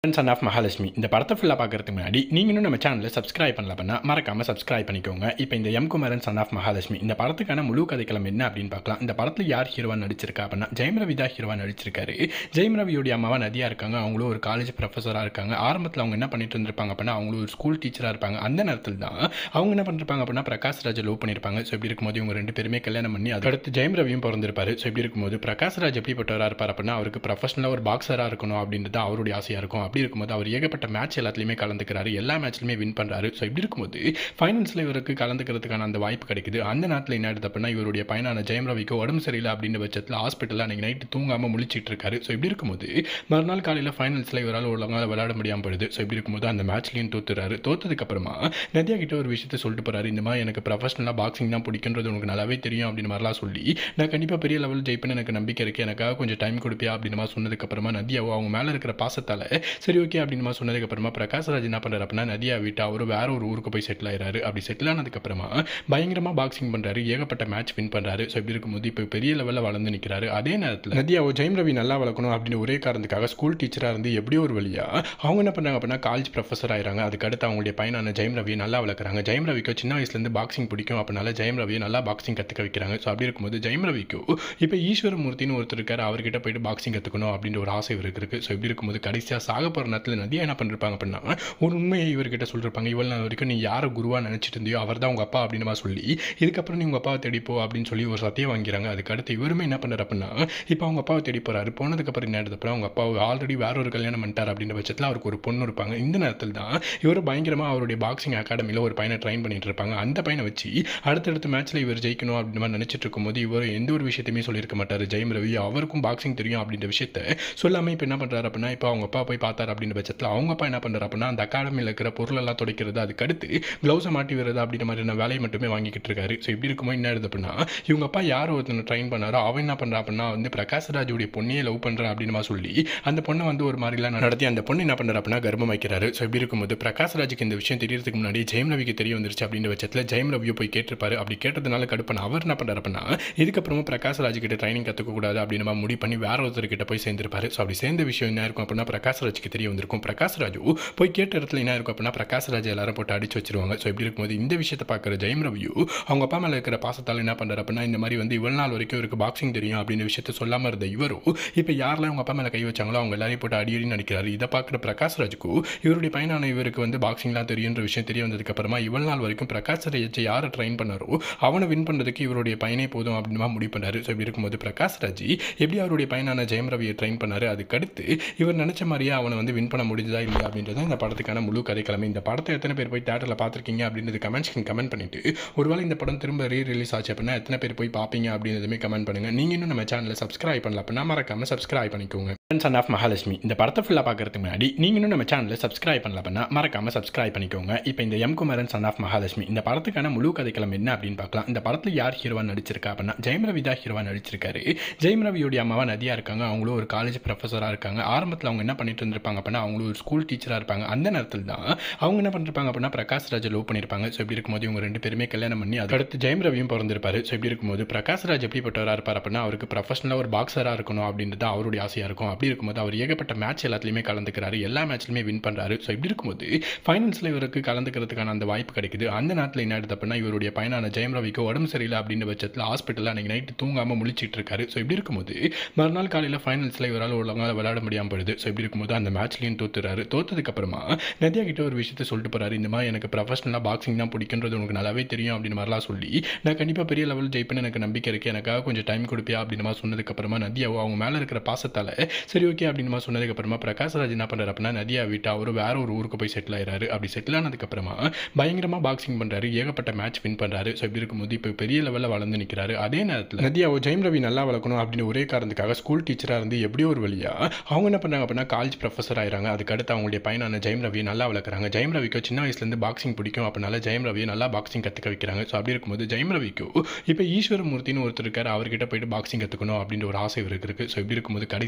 சன் ஆஃப் மகாலட்சுமி இந்த படத்தை ஃபுல்லாக பார்க்கறதுக்கு முன்னாடி நீங்கள் இன்னும் நம்ம சேனலில் சப்ஸ்கிரைப் பண்ணல அப்படின்னா மறக்காமல் சப்ஸ்கிரைப் பண்ணிக்கோங்க. இப்போ இந்த M Kumaran son of Mahalakshmi இந்த படத்துக்கான முழு கதைக்களம் என்ன அப்படின்னு பார்க்கலாம். இந்த படத்தில் யார் ஹீரோவா நடிச்சிருக்கா அப்படின்னா ஜெயம் ரவி தான் ஹீரோவா நடிச்சிருக்காரு. ஜெயம் ரவியோடைய அம்மாவா நதியா இருக்காங்க. அவங்களும் ஒரு காலேஜ் ப்ரொஃபஸராக இருக்காங்க. ஆரம்பத்தில் அவங்க என்ன பண்ணிட்டு இருந்திருப்பாங்க அப்படின்னா அவங்களும் ஒரு ஸ்கூல் டீச்சராக இருப்பாங்க. அந்த நேரத்தில் தான் அவங்க என்ன பண்ணிருப்பாங்க அப்படின்னா பிரகாஷ் ராஜை லவ் பண்ணியிருப்பாங்க. ஸோ இப்படி இருக்கும்போது இவங்க ரெண்டு பேருமே கல்யாணம் பண்ணி அடுத்து ஜெயம் ரவியும் பிறந்திருப்பாரு. ஸோ இப்படி இருக்கும்போது பிரகாஷ் ராஜ் எப்படிப்பட்டவராக இருப்பார் அப்படின்னா அவருக்கு ப்ரொஃபஷனலாக ஒரு பாக்ஸராக இருக்கணும் அப்படின்றது அவருடைய ஆசையாக இருக்கும். அப்படி இருக்கும்போது அவர் ஏகப்பட்ட மேட்ச் எல்லாத்துலேயுமே கலந்துக்கிறாரு. எல்லா மேட்ச்லையுமே வின் பண்ணுறாரு. ஸோ இப்படி இருக்கும்போது ஃபைனல்ஸில் இவருக்கு கலந்துக்கிறதுக்கான அந்த வாய்ப்பு கிடைக்குது. அந்த நேரத்தில் என்ன ஆயிடுது அப்படின்னா இவருடைய பையனான ஜெயம் ரவிக்கு உடம்பு சரியில்லை அப்படின்ற பட்சத்தில் ஹாஸ்பிட்டலில் அன்றைக்கி நைட்டு தூங்காமல் முழிச்சிட்டு இருக்காரு. ஸோ இப்படி இருக்கும்போது மறுநாள் காலையில் ஃபைனல்ஸில் இவரால் ஒழுங்காக விளையாட முடியாமல் போயிடுது. ஸோ இப்படி இருக்கும்போது அந்த மேட்ச்லையும் தோத்துறாரு. தோத்ததுக்கப்புறமா நதியா கிட்ட ஒரு விஷயத்தை சொல்லிட்டு போகிறாரு. இந்த மாதிரி எனக்கு ப்ரொஃபஷனலாக பாக்ஸிங் தான் பிடிக்குன்றது உனக்கு நல்லாவே தெரியும் அப்படின்னு மாதிரிலாம் சொல்லி நான் கண்டிப்பாக பெரிய லெவல் ஜெயிப்பேன்னு எனக்கு நம்பிக்கை இருக்குது, எனக்காக கொஞ்சம் டைம் கொடுப்பியா அப்படின்னு மாதிரி சொன்னதுக்கப்புறமா நதியாவோ அவங்க மேலே இருக்கிற பாசத்தால் சரி ஓகே அப்படின்னு மாதிரி சொன்னதுக்கப்புறமா பிரகாஷ் ராஜ் என்ன பண்ணுறாரு அப்படின்னா நதியா விட்டு அவர் வேற ஒரு ஊருக்கு போய் செட்டில் ஆயிடுறாரு. அப்படி செட்டில் ஆனதுக்கப்புறமா பயங்கரமாக பாக்ஸிங் பண்ணுறாரு. ஏகப்பட்ட மேட்ச் வின் பண்ணுறாரு. ஸோ இப்படி இருக்கும்போது இப்போ பெரிய லெவலில் வளர்ந்து நிற்கிறாரு. அதே நேரத்தில் நதியாவோ ஜெயம் ரவி நல்லா வளர்க்கணும் அப்படின்னு ஒரே காரணத்துக்காக ஸ்கூல் டீச்சராக இருந்து எப்படியோ ஒரு வழியாக அவங்க என்ன பண்ணுறாங்க அப்படின்னா காலேஜ் ப்ரொஃபஸர் ஆயிடுறாங்க. அதுக்கடுத்து அவங்களுடைய பையனான ஜெயம் ரவியை நல்லா வளர்க்குறாங்க. ஜெயம் ரவிக்கு சின்ன வயசுலேருந்து பாக்ஸிங் பிடிக்கும். அப்படினால ஜெயம் ரவியை நல்லா பாக்ஸிங் கற்றுக்க வைக்கிறாங்க. ஸோ அப்படி இருக்கும்போது ஜெயம் ரவிக்கு இப்போ ஈஸ்வரமூர்த்தின்னு ஒருத்தர் இருக்காரு. அவர்கிட்ட போயிட்டு பாக்ஸிங் கற்றுக்கணும் அப்படின்ற ஒரு ஆசை இவருக்கு இருக்குது. ஸோ இப்படி இருக்கும்போது கடைசியாக சாக போகிற நேரத்தில் நதியா என்ன பண்ணிருப்பாங்க அப்படின்னா ஒரு உண்மையை இவர்கிட்ட சொல்லிருப்பாங்க. இவ்வளவு நாள் வரைக்கும் நீ யாரை குருவா நினைச்சிட்டு இருந்தியோ அவர் தான் உங்க அப்பா அப்படின்னு சொல்லி இதுக்கப்புறம் நீ உங்க அப்பாவை தேடிப்போ அப்படின்னு சொல்லி ஒரு சத்தியம் வாங்கிறாங்க. அதுக்கு அடுத்து இவருமே என்ன பண்ணுறாரு அப்படின்னா இப்போ அவங்க அப்பாவை தேடி போறாரு. போனதுக்கப்புறம் என்ன எடுத்தப்பறம் அவங்க அப்பாவை ஆல்ரெடி வேற ஒரு கல்யாணம் பண்ணிட்டார் அப்படின்ற பட்சத்தில் அவருக்கு ஒரு பொண்ணு இருப்பாங்க. இந்த நேரத்தில் தான் இவர் பயங்கரமாக அவருடைய பாக்ஸிங் அகாடமியில் ஒரு பையனை ட்ரைன் பண்ணிட்டு இருப்பாங்க. அந்த பையனை வச்சு அடுத்தடுத்த மேட்ச்ல இவர் ஜெயிக்கணும் அப்படின்னு மாதிரி நினைச்சிட்டு இருக்கும்போது இவர் எந்த ஒரு விஷயத்தையுமே சொல்லியிருக்க மாட்டார். ஜெயம் ரவி அவருக்கும் பாக்ஸிங் தெரியும் அப்படின்ற விஷயத்த சொல்லாமல் இப்போ என்ன பண்ணுறாரு அப்படின்னா இப்போ அவங்க அப்பா போய் பார்த்தார் அப்படின்ற பட்சத்தில் அவங்க அப்பா என்ன பண்ணுறாரு அப்படின்னா அந்த அகாடமியில் இருக்கிற பொருள் எல்லாம் துடைக்கிறது, அதுக்கு அடுத்து க்ளவுஸை மாட்டி வருது அப்படின்ற மாதிரியான வேலையை மட்டுமே வாங்கிக்கிட்டு இருக்காரு. ஸோ இப்படி இருக்கும்போது என்ன ஆகுது அப்படின்னா இவங்க அப்பா யார் ஒருத்தனை ட்ரைன் பண்ணாரோ அவன் என்ன பண்ணுறா அப்படின்னா வந்து பிரகாஷ் ராஜுடைய பொண்ணையே லவ் பண்ணுறான் அப்படின்னு சொல்லி அந்த பொண்ணை வந்து ஒரு மாதிரிலாம் நடத்தி அந்த பொண்ணு என்ன பண்ணுறா அப்படின்னா கர்ப்பம் வைக்கிறாரு. ஸோ இப்படி இருக்கும்போது பிரகாஷ் ராஜுக்கு இந்த விஷயம் தெரியறதுக்கு முன்னாடி ஜெயம் ரவிக்கு தெரிய வந்துருச்சு அப்படின்ற பட்சத்தில் ஜெயம் ரவியை போய் கேட்டிருப்பாரு. அப்படி கேட்டதுனால கடுப்பான அவர் என்ன பண்ணுறாரு அப்படின்னா இதுக்கப்புறமா பிரகாஷ் ராஜ் கிட்ட ட்ரைனிங் கற்றுக்கக்கூடாது அப்படின்னு முடிவு பண்ணி வேற ஒருத்தர்கிட்ட போய் சேர்ந்திருப்பாரு. ஸோ அப்படி சேர்ந்த விஷயம் என்ன இருக்கும் அப்படின்னா பிரகாஷ் ராஜுக்கு தெரிய வந்திருக்கும். பிரகாஷ் ராஜு போய் கேட்ட இடத்துல என்ன இருக்கும் அப்படின்னா பிரகாஷ் ராஜ் எல்லாரும் போட்டு அடிச்சு வச்சிருவாங்க. ஸோ இப்படி இருக்கும்போது இந்த விஷயத்தை பார்க்குற ஜெயம் ரவியோ அவங்க அப்பா மேலே இருக்கிற பாசத்தால் என்ன பண்ணுறாரு அப்படின்னா இந்த மாதிரி வந்து இவ்வளவு நாள் வரைக்கும் இவருக்கு பாக்ஸிங் தெரியும் அப்படின்ற விஷயத்த சொல்லாமல் இருந்த இவரும் இப்போ யாரெல்லாம் அவங்க அப்பா மேலே கை வச்சாங்களோ அவங்க எல்லாரையும் போட்டு அடி நடிக்கிறாரு. இதை பார்க்குற பிரகாஷ் ராஜுக்கு இவருடைய பையனான இவருக்கு வந்து பாக்ஸிங்லாம் தெரியுன்ற விஷயம் தெரிய வந்ததுக்கு அப்புறமா இவ்வளவு நாள் வரைக்கும் பிரகாஷ் ராஜ் யாரை ட்ரைன் பண்ணாரோ அவனை வின் பண்ணுறதுக்கு இவருடைய பையனே போதும் அப்படின்னு முடிவு பண்ணாரு. ஸோ இப்படி இருக்கும்போது பிரகாஷ் ராஜ் எப்படி அவருடைய பையனான ஜெயம் ரவியை ட்ரைன் பண்ணாரு. அதுக்கடுத்து இவர் நினைச்ச மாதிரியே அவனை வந்து வின் பண்ண முடிஞ்சதா இல்லையா அப்படின்றத இந்த படத்துக்கான முழு கதைக்கிழமை. இந்த படத்தை எத்தனை பேர் போய் தேட்டரில் பார்த்துருக்கீங்க அப்படின்றது கமெண்ட் பண்ணிட்டு ஒருவேளை இந்த படம் திரும்ப ரிலீஸ் ஆச்சு அப்படின்னா எத்தனை பேர் போய் பார்ப்பீங்க அப்படின்றதுமே கமெண்ட் பண்ணுங்க. நீங்க இன்னும் நம்ம சேனலை சப்ஸ்கிரைப் பண்ணல அப்படின்னா மறக்காம சப்ஸ்கிரைப் பண்ணிக்கோங்க. சன் ஆஃப் மகாலட்சுமி இந்த படத்தை ஃபுல்லாக பார்க்கறதுக்கு முன்னாடி நீங்க இன்னும் நம்ம சேனலை சப்ஸ்கிரைப் பண்ணல அப்படின்னா மறக்காம சப்ஸ்கிரைப் பண்ணிக்கோங்க. இப்போ இந்த M Kumaran son of Mahalakshmi இந்த படத்துக்கான முழு கதைக்களம் என்ன அப்படின்னு பார்க்கலாம். இந்த படத்தில் யார் ஹீரோவா நடிச்சிருக்கா அப்படின்னா ஜெயம் ரவி தான் ஹீரோவா நடிச்சிருக்காரு. ஜெயம் ரவியோடைய அம்மாவா நதியா இருக்காங்க. அவங்களும் ஒரு காலேஜ் ப்ரொஃபஸராக இருக்காங்க. ஆரம்பத்தில் அவங்க என்ன பண்ணிட்டு இருந்திருப்பாங்க அப்படின்னா அவங்களும் ஒரு ஸ்கூல் டீச்சராக இருப்பாங்க. அந்த நேரத்தில் தான் அவங்க என்ன பண்ணிருப்பாங்க அப்படின்னா பிரகாஷ் ராஜை லவ் பண்ணியிருப்பாங்க. ஸோ இப்படி இருக்கும்போது இவங்க ரெண்டு பேருமே கல்யாணம் பண்ணி அடுத்து ஜெயம் ரவியும் பிறந்திருப்பாரு. ஸோ இப்படி இருக்கும்போது பிரகாஷ் ராஜ் எப்படிப்பட்டவராக இருப்பார் அப்படின்னா அவருக்கு ப்ரொஃபஷனலாக ஒரு பாக்ஸராக இருக்கணும் அப்படின்றது அவருடைய ஆசையாக இருக்கும். அப்படி இருக்கும்போது அவர் ஏகப்பட்ட மேட்ச் எல்லாத்துலேயுமே கலந்துக்கிறாரு. எல்லா மேட்ச்லையுமே வின் பண்ணுறாரு. ஸோ இப்படி இருக்கும்போது ஃபைனல்ஸில் இவருக்கு கலந்துக்கிறதுக்கான அந்த வாய்ப்பு கிடைக்குது. அந்த நேரத்தில் என்ன ஆகுது அப்படின்னா இவருடைய பையனான ஜெயம் ரவிக்கு உடம்பு சரியில்லை அப்படின்ற பட்சத்தில் ஹாஸ்பிட்டலில் அன்றைக்கி நைட்டு தூங்காமல் முழிச்சிட்டு இருக்காரு. ஸோ இப்படி இருக்கும்போது மறுநாள் காலையில் ஃபைனல்ஸில் இவரால் ஒழுங்காக விளையாட முடியாமல் போயிடுது. ஸோ இப்படி இருக்கும்போது அந்த மேட்ச்லையும் தோத்துறாரு. தோத்ததுக்கப்புறமா நதியா கிட்ட ஒரு விஷயத்தை சொல்லிட்டு போகிறாரு. இந்த மாதிரி எனக்கு ப்ரொஃபஷனலாக பாக்ஸிங் தான் பிடிக்குன்றது உனக்கு நல்லாவே தெரியும் அப்படின்னு மாதிரிலாம் சொல்லி நான் கண்டிப்பாக பெரிய லெவல் ஜெயிப்பேன்னு எனக்கு நம்பிக்கை இருக்குது, எனக்காக கொஞ்சம் டைம் கொடுப்பியா அப்படின்னு மாதிரி சொன்னதுக்கப்புறமா நதியாவோ அவங்க மேலே இருக்கிற பாசத்தால் சரி ஓகே அப்படின்னு மாதிரி சொன்னதுக்கப்புறமா பிரகாஷ் ராஜ் என்ன பண்ணுறாரு அப்படின்னா நதியா விட்டு அவர் வேற ஒரு ஊருக்கு போய் செட்டில் ஆயிடுறாரு. அப்படி செட்டில் ஆனதுக்கப்புறமா பயங்கரமாக பாக்ஸிங் பண்ணுறாரு. ஏகப்பட்ட மேட்ச் வின் பண்ணுறாரு. ஸோ இப்படி இருக்கும்போது இப்போ பெரிய லெவலில் வளர்ந்து நிற்கிறாரு. அதே நேரத்தில் நதியாவோ ஜெயம் ரவி நல்லா வளர்க்கணும் அப்படின்னு ஒரே காரணத்துக்காக ஸ்கூல் டீச்சராக இருந்து எப்படியோ ஒரு வழியாக அவங்க என்ன பண்ணுறாங்க அப்படின்னா காலேஜ் ப்ரொஃபஸர் ஆயிடுறாங்க. அதுக்கடுத்து அவங்களுடைய பையனான ஜெயம் ரவியை நல்லா வளர்க்குறாங்க. ஜெயம் ரவிக்கு சின்ன வயசுலேருந்து பாக்ஸிங் பிடிக்கும். அப்படினால ஜெயம் ரவியை நல்லா பாக்ஸிங் கற்றுக்க வைக்கிறாங்க. ஸோ அப்படி இருக்கும்போது ஜெயம் ரவிக்கு இப்போ ஈஸ்வரமூர்த்தின்னு ஒருத்தர் இருக்காரு. அவர்கிட்ட போயிட்டு பாக்ஸிங் கற்றுக்கணும் அப்படின்ற ஒரு ஆசை இவருக்கு இருக்குது. ஸோ இப்படி இருக்கும்போது கடைசியாக சாக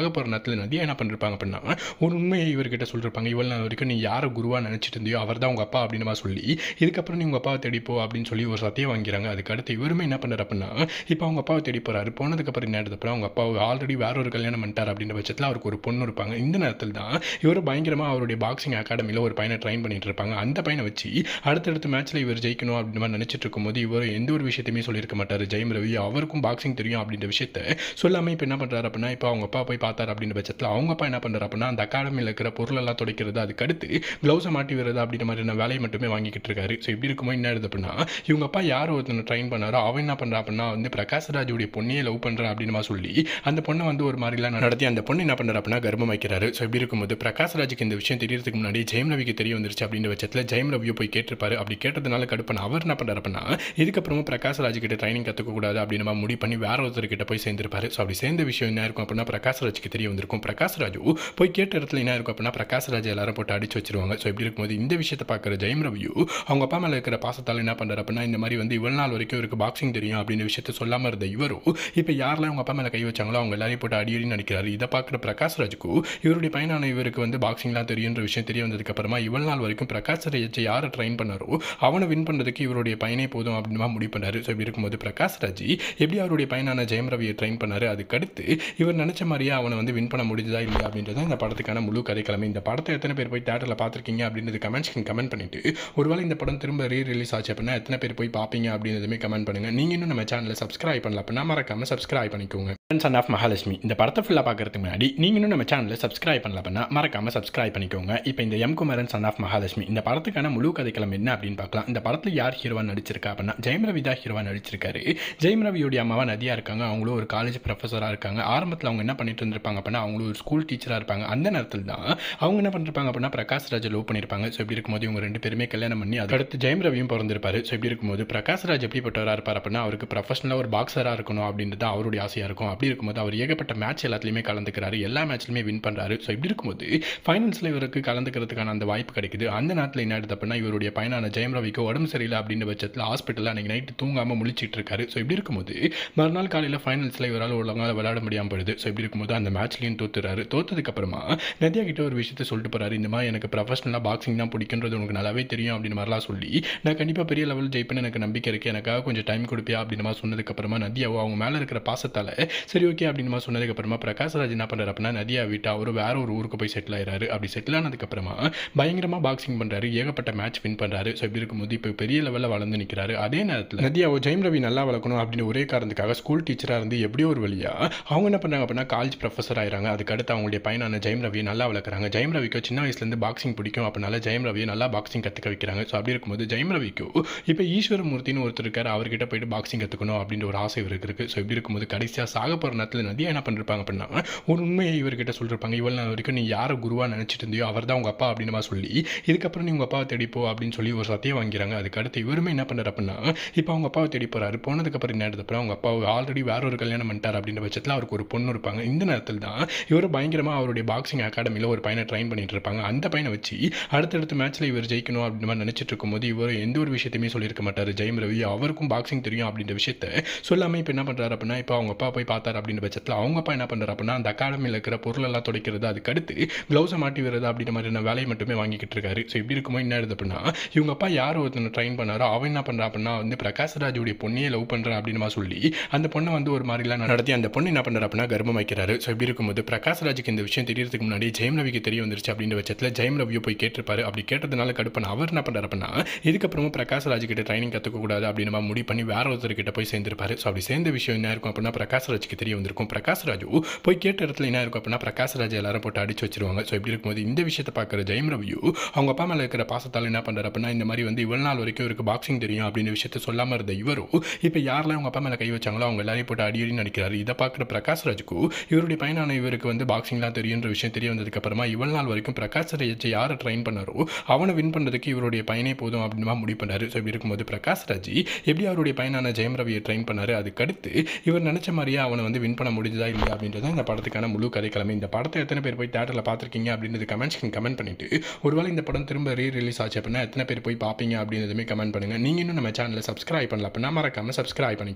போகிற நேரத்தில் நதியா என்ன பண்ணிருப்பாங்க அப்படின்னா ஒரு உண்மையை இவர்கிட்ட சொல்லிருப்பாங்க. இவ்வளோ நாள் வரைக்கும் நீ யாரை குருவாக நினச்சிட்டு இருந்தியோ அவர் தான் உங்கள் அப்பா அப்படின்னு மாதிரி சொல்லி இதுக்கப்புறம் நீ உங்கள் அப்பாவை தேடிப்போ அப்படின்னு சொல்லி ஒரு சத்தியம் வாங்கிறாங்க. அதுக்கு அடுத்து இவருமே என்ன பண்ணுறாரு அப்படின்னா இப்போ அவங்க அப்பாவை தேடி போகிறாரு. போனதுக்கப்புறம் என்ன எடுத்தப்பறம் அவங்க அப்பா ஆல்ரெடி வேற ஒரு கல்யாணம் பண்ணிட்டார் அப்படின்ற பட்சத்தில் அவருக்கு ஒரு பொண்ணு இருப்பாங்க. இந்த நேரத்தில் தான் இவர் பயங்கரமாக அவருடைய பாக்ஸிங் அகாடமியில் ஒரு பையனை ட்ரைன் பண்ணிட்டு இருப்பாங்க. அந்த பையனை வச்சு அடுத்தடுத்த மேட்ச்சில் இவர் ஜெயிக்கணும் அப்படின்னு மாதிரி நினச்சிட்டு இருக்கும்போது இவர் எந்த ஒரு விஷயத்தையுமே சொல்லியிருக்க மாட்டார். ஜெயம் ரவி அவருக்கும் பாக்ஸிங் தெரியும் அப்படின்ற விஷயத்த சொல்லாமல் இப்போ என்ன பண்ணுறாரு அப்படின்னா இப்போ அவங்க அப்பா போய் பார்த்தார் அப்படின்ற பட்சத்தில் அவங்க அப்பா என்ன பண்ணுறாரு அப்படின்னா அந்த அகாடமியில் இருக்கிற பொருளெல்லாம் துடைக்கிறது, அதுக்கு அடுத்து க்ளவுஸை மாட்டி வருது அப்படின்ற மாதிரியான வேலையை மட்டுமே வாங்கிக்கிட்டு இருக்காரு. ஸோ இப்படி இருக்கும்போது என்ன ஆகுது அப்படின்னா இவங்க அப்பா யார் ஒருத்தனை ட்ரைன் பண்ணாரோ அவன் என்ன பண்ணுறா அப்படின்னா பிரகாஷ்ராஜுடைய பொண்ணையே லவ் பண்ணுறேன் அப்படின்னு சொல்லி அந்த பொண்ணை ஒரு மாதிரிலாம் நடத்தி அந்த பொண்ணு என்ன பண்ணுறா அப்படின்னா கர்ப்பம் வைக்கிறாரு. ஸோ இப்படி இருக்கும்போது பிரகாஷ்ராஜுக்கு இந்த விஷயம் தெரியறதுக்கு முன்னாடி ஜெயம் ரவிக்கு தெரிய வந்துருச்சு அப்படின்ற பட்சத்தில் ஜெயம் ரவியை போய் கேட்டிருப்பாரு. அப்படி கேட்டதுனால கடுப்பான அவர் என்ன பண்ணுறாரு அப்படின்னா இதுக்கப்புறமா பிரகாஷ்ராஜ் கிட்ட ட்ரைனிங் கற்றுக்கக்கூடாது அப்படின்னு முடிவு பண்ணி வேற ஒருத்தர்கிட்ட போய் சேர்ந்திருப்பாரு. ஸோ அப்படி சேர்ந்த விஷயம் என்ன இருக்கும் அப்படின்னா பிரகாஷ்ராஜுக்கு தெரிய வந்திருக்கும். பிரகாஷ்ராஜு போய் கேட்ட இடத்துல என்ன இருக்கும் அப்படின்னா பிரகாஷ்ராஜ் எல்லாரும் போட்டு அடிச்சு வச்சிருவாங்க. ஸோ இப்படி இருக்கும்போது இந்த விஷயத்தை பார்க்குற ஜெயம் ரவியு அவங்க அப்பா மேலே இருக்கிற பாசத்தால் என்ன பண்ணுறாரு அப்படின்னா இந்த மாதிரி இவ்வளவு நாள் வரைக்கும் இவருக்கு பாக்ஸிங் தெரியும் அப்படின்னு விஷயத்தை சொல்லாமல் இருந்த இவரும் இப்போ யாரெல்லாம் அவங்க அப்பா மேலே கை வச்சாங்களோ அவங்க எல்லாரையும் போட்டு அடி நடிக்கிறாரு. இதை பார்க்குற பிரகாஷ்ராஜுக்கு இவருடைய பையனான இவருக்கு பாக்ஸிங்லாம் தெரியுன்ற விஷயம் தெரிய வந்ததுக்கு அப்புறமா இவ்வளவு நாள் வரைக்கும் பிரகாஷ்ராஜை யாரை ட்ரைன் பண்ணாரோ அவனை வின் பண்ணுறதுக்கு இவருடைய பையனே போதும் அப்படின்னு முடிவு பண்ணாரு. ஸோ இப்படி இருக்கும்போது பிரகாஷ்ராஜ் எப்படி அவருடைய பையனான ஜெயம் ரவியை ட்ரைன் பண்ணாரு, அதுக்கடுத்து இவர் நினைச்ச மாதிரியே அவனை வின் பண்ண முடிஞ்சதா இல்லையா அப்படின்றத இந்த படத்துக்கான முழு கதைக்கிழமை. இந்த படத்தை எத்தனை பேர் போய் தியேட்டரில் பார்த்துருக்கீங்க அப்படின்றது கமெண்ட்ஸ்க்கு கமெண்ட் பண்ணிட்டு ஒருவேளை இந்த படம் திரும்ப ரிலீஸ் ஆச்சு அப்படின்னா எத்தனை பேர் போய் பார்ப்பீங்க அப்படின்றதுமே கமெண்ட் பண்ணுங்க. நீங்க இன்னும் நம்ம சேனலை சப்ஸ்கிரைப் பண்ணல அப்படின்னா மறக்காம சப்ஸ்கிரைப் பண்ணிக்கோங்க. சன் ஆஃப் மகாலட்சுமி இந்த படத்தை ஃபுல்லாக பார்க்கறதுக்கு முன்னாடி நீங்க இன்னும் நம்ம சேனலை சப்ஸ்கிரைப் பண்ணல அப்படின்னா மறக்காம சப்ஸ்கிரைப் பண்ணிக்கோங்க. இப்போ இந்த M Kumaran son of Mahalakshmi இந்த படத்துக்கான முழு கதைக்கிழமை என்ன அப்படின்னு பார்க்கலாம். இந்த படத்தில் யார் ஹீரோவா நடிச்சிருக்கா அப்படின்னா ஜெயம் ரவி தான் ஹீரோவா நடிச்சிருக்காரு. ஜெயம் ரவியோடைய அம்மாவா நதியா இருக்காங்க. அவங்களும் ஒரு காலேஜ் ப்ரொஃபஸராக இருக்காங்க. ஆரம்பத்தில் அவங்க என்ன பண்ணிட்டு இருந்திருப்பாங்க அப்படின்னா அவங்களும் ஒரு ஸ்கூல் டீச்சராக இருப்பாங்க. அந்த நேரத்தில் தான் அவங்க என்ன பண்ணிருப்பாங்க அப்படின்னா பிரகாஷ்ராஜ் லவ் பண்ணியிருப்பாங்க. ஸோ இப்படி இருக்கும்போது இவங்க ரெண்டு பேருமே கல்யாணம் பண்ணி அதுக்கடுத்து ஜெயம் ரவியும் பிறந்திருப்பாரு. ஸோ இப்படி இருக்கும்போது பிரகாஷ்ராஜ் எப்படிப்பட்டவராக இருப்பார் அப்படின்னா அவருக்கு ப்ரொஃபஷனலாக ஒரு பாக்ஸராக இருக்கணும் அப்படின்றது அவருடைய ஆசையாக இருக்கும். அப்படி இருக்கும்போது அவர் ஏகப்பட்ட மேட்ச் எல்லாத்துலையுமே கலந்துக்கிறாரு. எல்லா மேட்ச்லையுமே வின் பண்ணுறாரு. ஸோ இப்படி இருக்கும்போது ஃபைனல்ஸில் இவருக்கு கலந்துக்கிறதுக்கான அந்த வாய்ப்பு கிடைக்குது. அந்த நேரத்தில் என்ன ஆயிடுது அப்படின்னா இவருடைய பையனான ஜெயம் ரவிக்கு உடம்பு சரியில்லை அப்படின்ற பட்சத்தில் ஹாஸ்பிட்டலில் அன்றைக்கி நைட்டு தூங்காமல் முழிச்சிட்டு இருக்காரு. ஸோ இப்படி இருக்கும்போது மறுநாள் காலையில் ஃபைனல்ஸில் இவரால் ஒழுங்காக விளையாட முடியாமல் போயிடுது. ஸோ இப்படி இருக்கும்போது அந்த மேட்ச்லையும் தோத்துறாரு. தோத்ததுக்கு அப்புறமா நதியா கிட்ட ஒரு விஷயத்தை சொல்லிட்டு போறாரு. இந்த மாதிரி எனக்கு ப்ரொஃபஷனலாக பாக்ஸிங் தான் பிடிக்குன்றது உனக்கு நல்லாவே தெரியும் அப்படின்னு மாதிரிலாம் சொல்லி நான் கண்டிப்பாக பெரிய லெவல் ஜெயிப்பேன்னு எனக்கு நம்பிக்கை இருக்குது, எனக்காக கொஞ்சம் டைம் கொடுப்பியா அப்படின்னு மாதிரி சொன்னதுக்கப்புறமா நதியாவோ அவங்க மேலே இருக்கிற பாசத்தால் சரி ஓகே அப்படின்னு மாதிரி சொன்னதுக்கப்புறமா பிரகாஷ்ராஜ் என்ன பண்ணுறாரு அப்படின்னா நதியா விட்டு அவர் வேற ஒரு ஊருக்கு போய் செட்டில் ஆயிடுறாரு. அப்படி செட்டில் ஆனதுக்கப்புறமா பயங்கரமாக பாக்ஸிங் பண்ணுறாரு. ஏகப்பட்ட மேட்ச் வின் பண்ணுறாரு. ஸோ இப்படி இருக்கும்போது இப்போ பெரிய லெவலில் வளர்ந்து நிற்கிறாரு. அதே நேரத்தில் நதியாவோ ஜெயம் ரவி நல்லா வளர்க்கணும் அப்படின்னு ஒரே காரணத்துக்காக ஸ்கூல் டீச்சராக இருந்து எப்படியோ ஒரு வழியா அவங்க என்ன பண்ணாங்க அப்படின்னா காலேஜ் ப்ரொஃபஸர் ஆயிராங்க. அதுக்கடுத்து அவங்களுடைய பையனான ஜெயம் ரவியை நல்லா வளர்க்குறாங்க. ஜெயம் ரவிக்கு சின்ன வயசுலேருந்து பாக்ஸிங் பிடிக்கும். அப்படினால ஜெயம் ரவியை நல்லா பாக்ஸிங் கற்றுக்க வைக்கிறாங்க. ஸோ அப்படி இருக்கும்போது ஜெயம் ரவிக்கு இப்போ ஈஸ்வரமூர்த்தின்னு ஒருத்தர் இருக்கார். அவர்கிட்ட போயிட்டு பாக்ஸிங் கற்றுக்கணும் அப்படின்ற ஒரு ஆசை இவருக்கு இருக்குது. ஸோ இப்படி இருக்கும்போது கடைசியாக சாக போகிற நேரத்தில் நதியா என்ன பண்ணிருப்பாங்க அப்படின்னா ஒரு உண்மையை இவர்கிட்ட சொல்லிருப்பாங்க. இவ்வளவு நாள் வரைக்கும் நீ யாரை குருவாக நினச்சிட்டு இருந்தியோ அவர் தான் உங்கள் அப்பா அப்படின்னு மாதிரி சொல்லி இதுக்கப்புறம் நீ உங்கள் அப்பாவை தேடிப்போ அப்படின்னு சொல்லி ஒரு சத்தியம் வாங்கிறாங்க. அதுக்கு அடுத்து இவருமே என்ன பண்ணுறாரு அப்படின்னா இப்போ அவங்க அப்பாவை தேடி போகிறாரு. போனதுக்கப்புறம் என்ன எடுத்தப்பறம் அவங்க அப்பா ஆல்ரெடி வேற ஒரு கல்யாணம் பண்ணிட்டார் அப்படின்ற பட்சத்தில் அவருக்கு ஒரு பொண்ணு இருப்பாங்க. இந்த நேரத்தில் தான் இவர் பயங்கரமாக அவருடைய பாக்ஸிங் அகாடமியில் ஒரு பையனை ட்ரைன் பண்ணிட்டு இருப்பாங்க. அந்த பையனை வச்சு அடுத்தடுத்த மேட்ச்சில் இவர் ஜெயிக்கணும் அப்படின்னு மாதிரி நினச்சிட்டு இருக்கும்போது இவர் எந்த ஒரு விஷயத்தையுமே சொல்லியிருக்க மாட்டார். ஜெயம் ரவி அவருக்கும் பாக்ஸிங் தெரியும் அப்படின்ற விஷயத்த சொல்லாமல் இப்போ என்ன பண்ணுறாரு அப்படின்னா இப்போ அவங்க அப்பா போய் பார்த்தார் அப்படின்ற பட்சத்தில் அவங்க அப்பா என்ன பண்ணுறாரு அப்படின்னா அந்த அகாடமியில் இருக்கிற பொருளெல்லாம் துடைக்கிறது, அதுக்கடுத்து க்ளவுஸை மாட்டி வருது அப்படின்ற மாதிரியான வேலையை மட்டுமே வாங்கிக்கிட்டு இருக்காரு. ஸோ இப்படி இருக்கும்போது என்ன ஆகுது அப்படின்னா இவங்க அப்பா யார் ஒருத்தனை ட்ரைன் பண்ணாரோ அவன் என்ன பண்ணுறா அப்படின்னா பிரகாஷ்ராஜுடைய பொண்ணையே லவ் பண்ணுறேன் அப்படின்னு சொல்லி அந்த பொண்ணை ஒரு மாதிரிலாம் நடத்தி அந்த பொண்ணு என்ன பண்ணுறா அப்படின்னா கர்ப்பம் வைக்கிறாரு. ஸோ இப்படி இருக்கும்போது பிரகாஷ்ராஜுக்கு இந்த விஷயம் தெரியறதுக்கு முன்னாடி ஜெயம் ரவிக்கு தெரிய வந்துருச்சு அப்படின்ற பட்சத்தில் ஜெயம் ரவியை போய் கேட்டிருப்பாரு. அப்படி கேட்டதுனால கடுப்பான அவர் என்ன பண்ணுறாரு அப்படின்னா இதுக்கப்புறமா பிரகாஷ்ராஜ் கிட்ட ட்ரைனிங் கற்றுக்கக்கூடாது அப்படின்னு முடிவு பண்ணி வேற ஒருத்தர்கிட்ட போய் சேர்ந்திருப்பாரு. ஸோ அப்படி சேர்ந்த விஷயம் என்ன இருக்கும் அப்படின்னா பிரகாஷ்ராஜுக்கு தெரிய வந்திருக்கும். பிரகாஷ்ராஜு போய் கேட்ட இடத்துல என்ன இருக்கும் அப்படின்னா பிரகாஷ்ராஜ் எல்லாரும் போட்டு அடிச்சு வச்சிருவாங்க. ஸோ இப்படி இருக்கும்போது இந்த விஷயத்தை பார்க்குற ஜெயம் ரவியு அவங்க அப்பா மேலே இருக்கிற பாசத்தால் என்ன பண்ணுறாரு அப்படின்னா இந்த மாதிரி இவ்வளவு நாள் வரைக்கும் இவருக்கு பாக்ஸிங் தெரியும் அப்படின்னு விஷயத்த சொல்லாமல் இருந்த இவரும் இப்போ யாரெல்லாம் அவங்க அப்பா மேலே கை வச்சாங்களோ அவங்க எல்லாரையும் போட்டு அடி நடிக்கிறாரு. இதை பார்க்குற பிரகாஷ்ராஜுக்கு இவருடைய பையனான இவருக்கு பாக்ஸிங்லாம் தெரியுன்ற விஷயம் தெரிய வந்ததுக்கப்புறமா இவ்வளவு நாள் வரைக்கும் பிரகாஷ்ராஜ் யாரை ட்ரைன் பண்ணாரோ அவனை வின் பண்ணுறதுக்கு இவருடைய பையனே போதும் அப்படின்னு முடிவு பண்ணாரு. ஸோ இப்படி இருக்கும்போது பிரகாஷ்ராஜ் எப்படி அவருடைய பையனான ஜெயம் ரவியை ட்ரைன் பண்ணாரு, அதுக்கடுத்து இவர் நினச்ச மாதிரியே அவனை வின் பண்ண முடிஞ்சதா இல்லையா அப்படின்றத இந்த படத்துக்கான முழு கதைக்கிழமை. இந்த படத்தை எத்தனை பேர் போய் தியேட்டரில் பார்த்துருக்கீங்க அப்படின்றது கமெண்ட்ஸ்க்கு கமெண்ட் பண்ணிட்டு ஒருவேளை இந்த படம் திரும்ப ரிலீஸ் ஆச்சு அப்படின்னா எத்தனை பேர் போய் பார்ப்பீங்க அப்படின்றதுமே கமெண்ட் பண்ணுங்க. நீங்க இன்னும் நம்ம சேனலை சப்ஸ்கிரைப் பண்ணல அப்படின்னா மறக்காம சப்ஸ்கிரைப் பண்ணிக்கோங்க.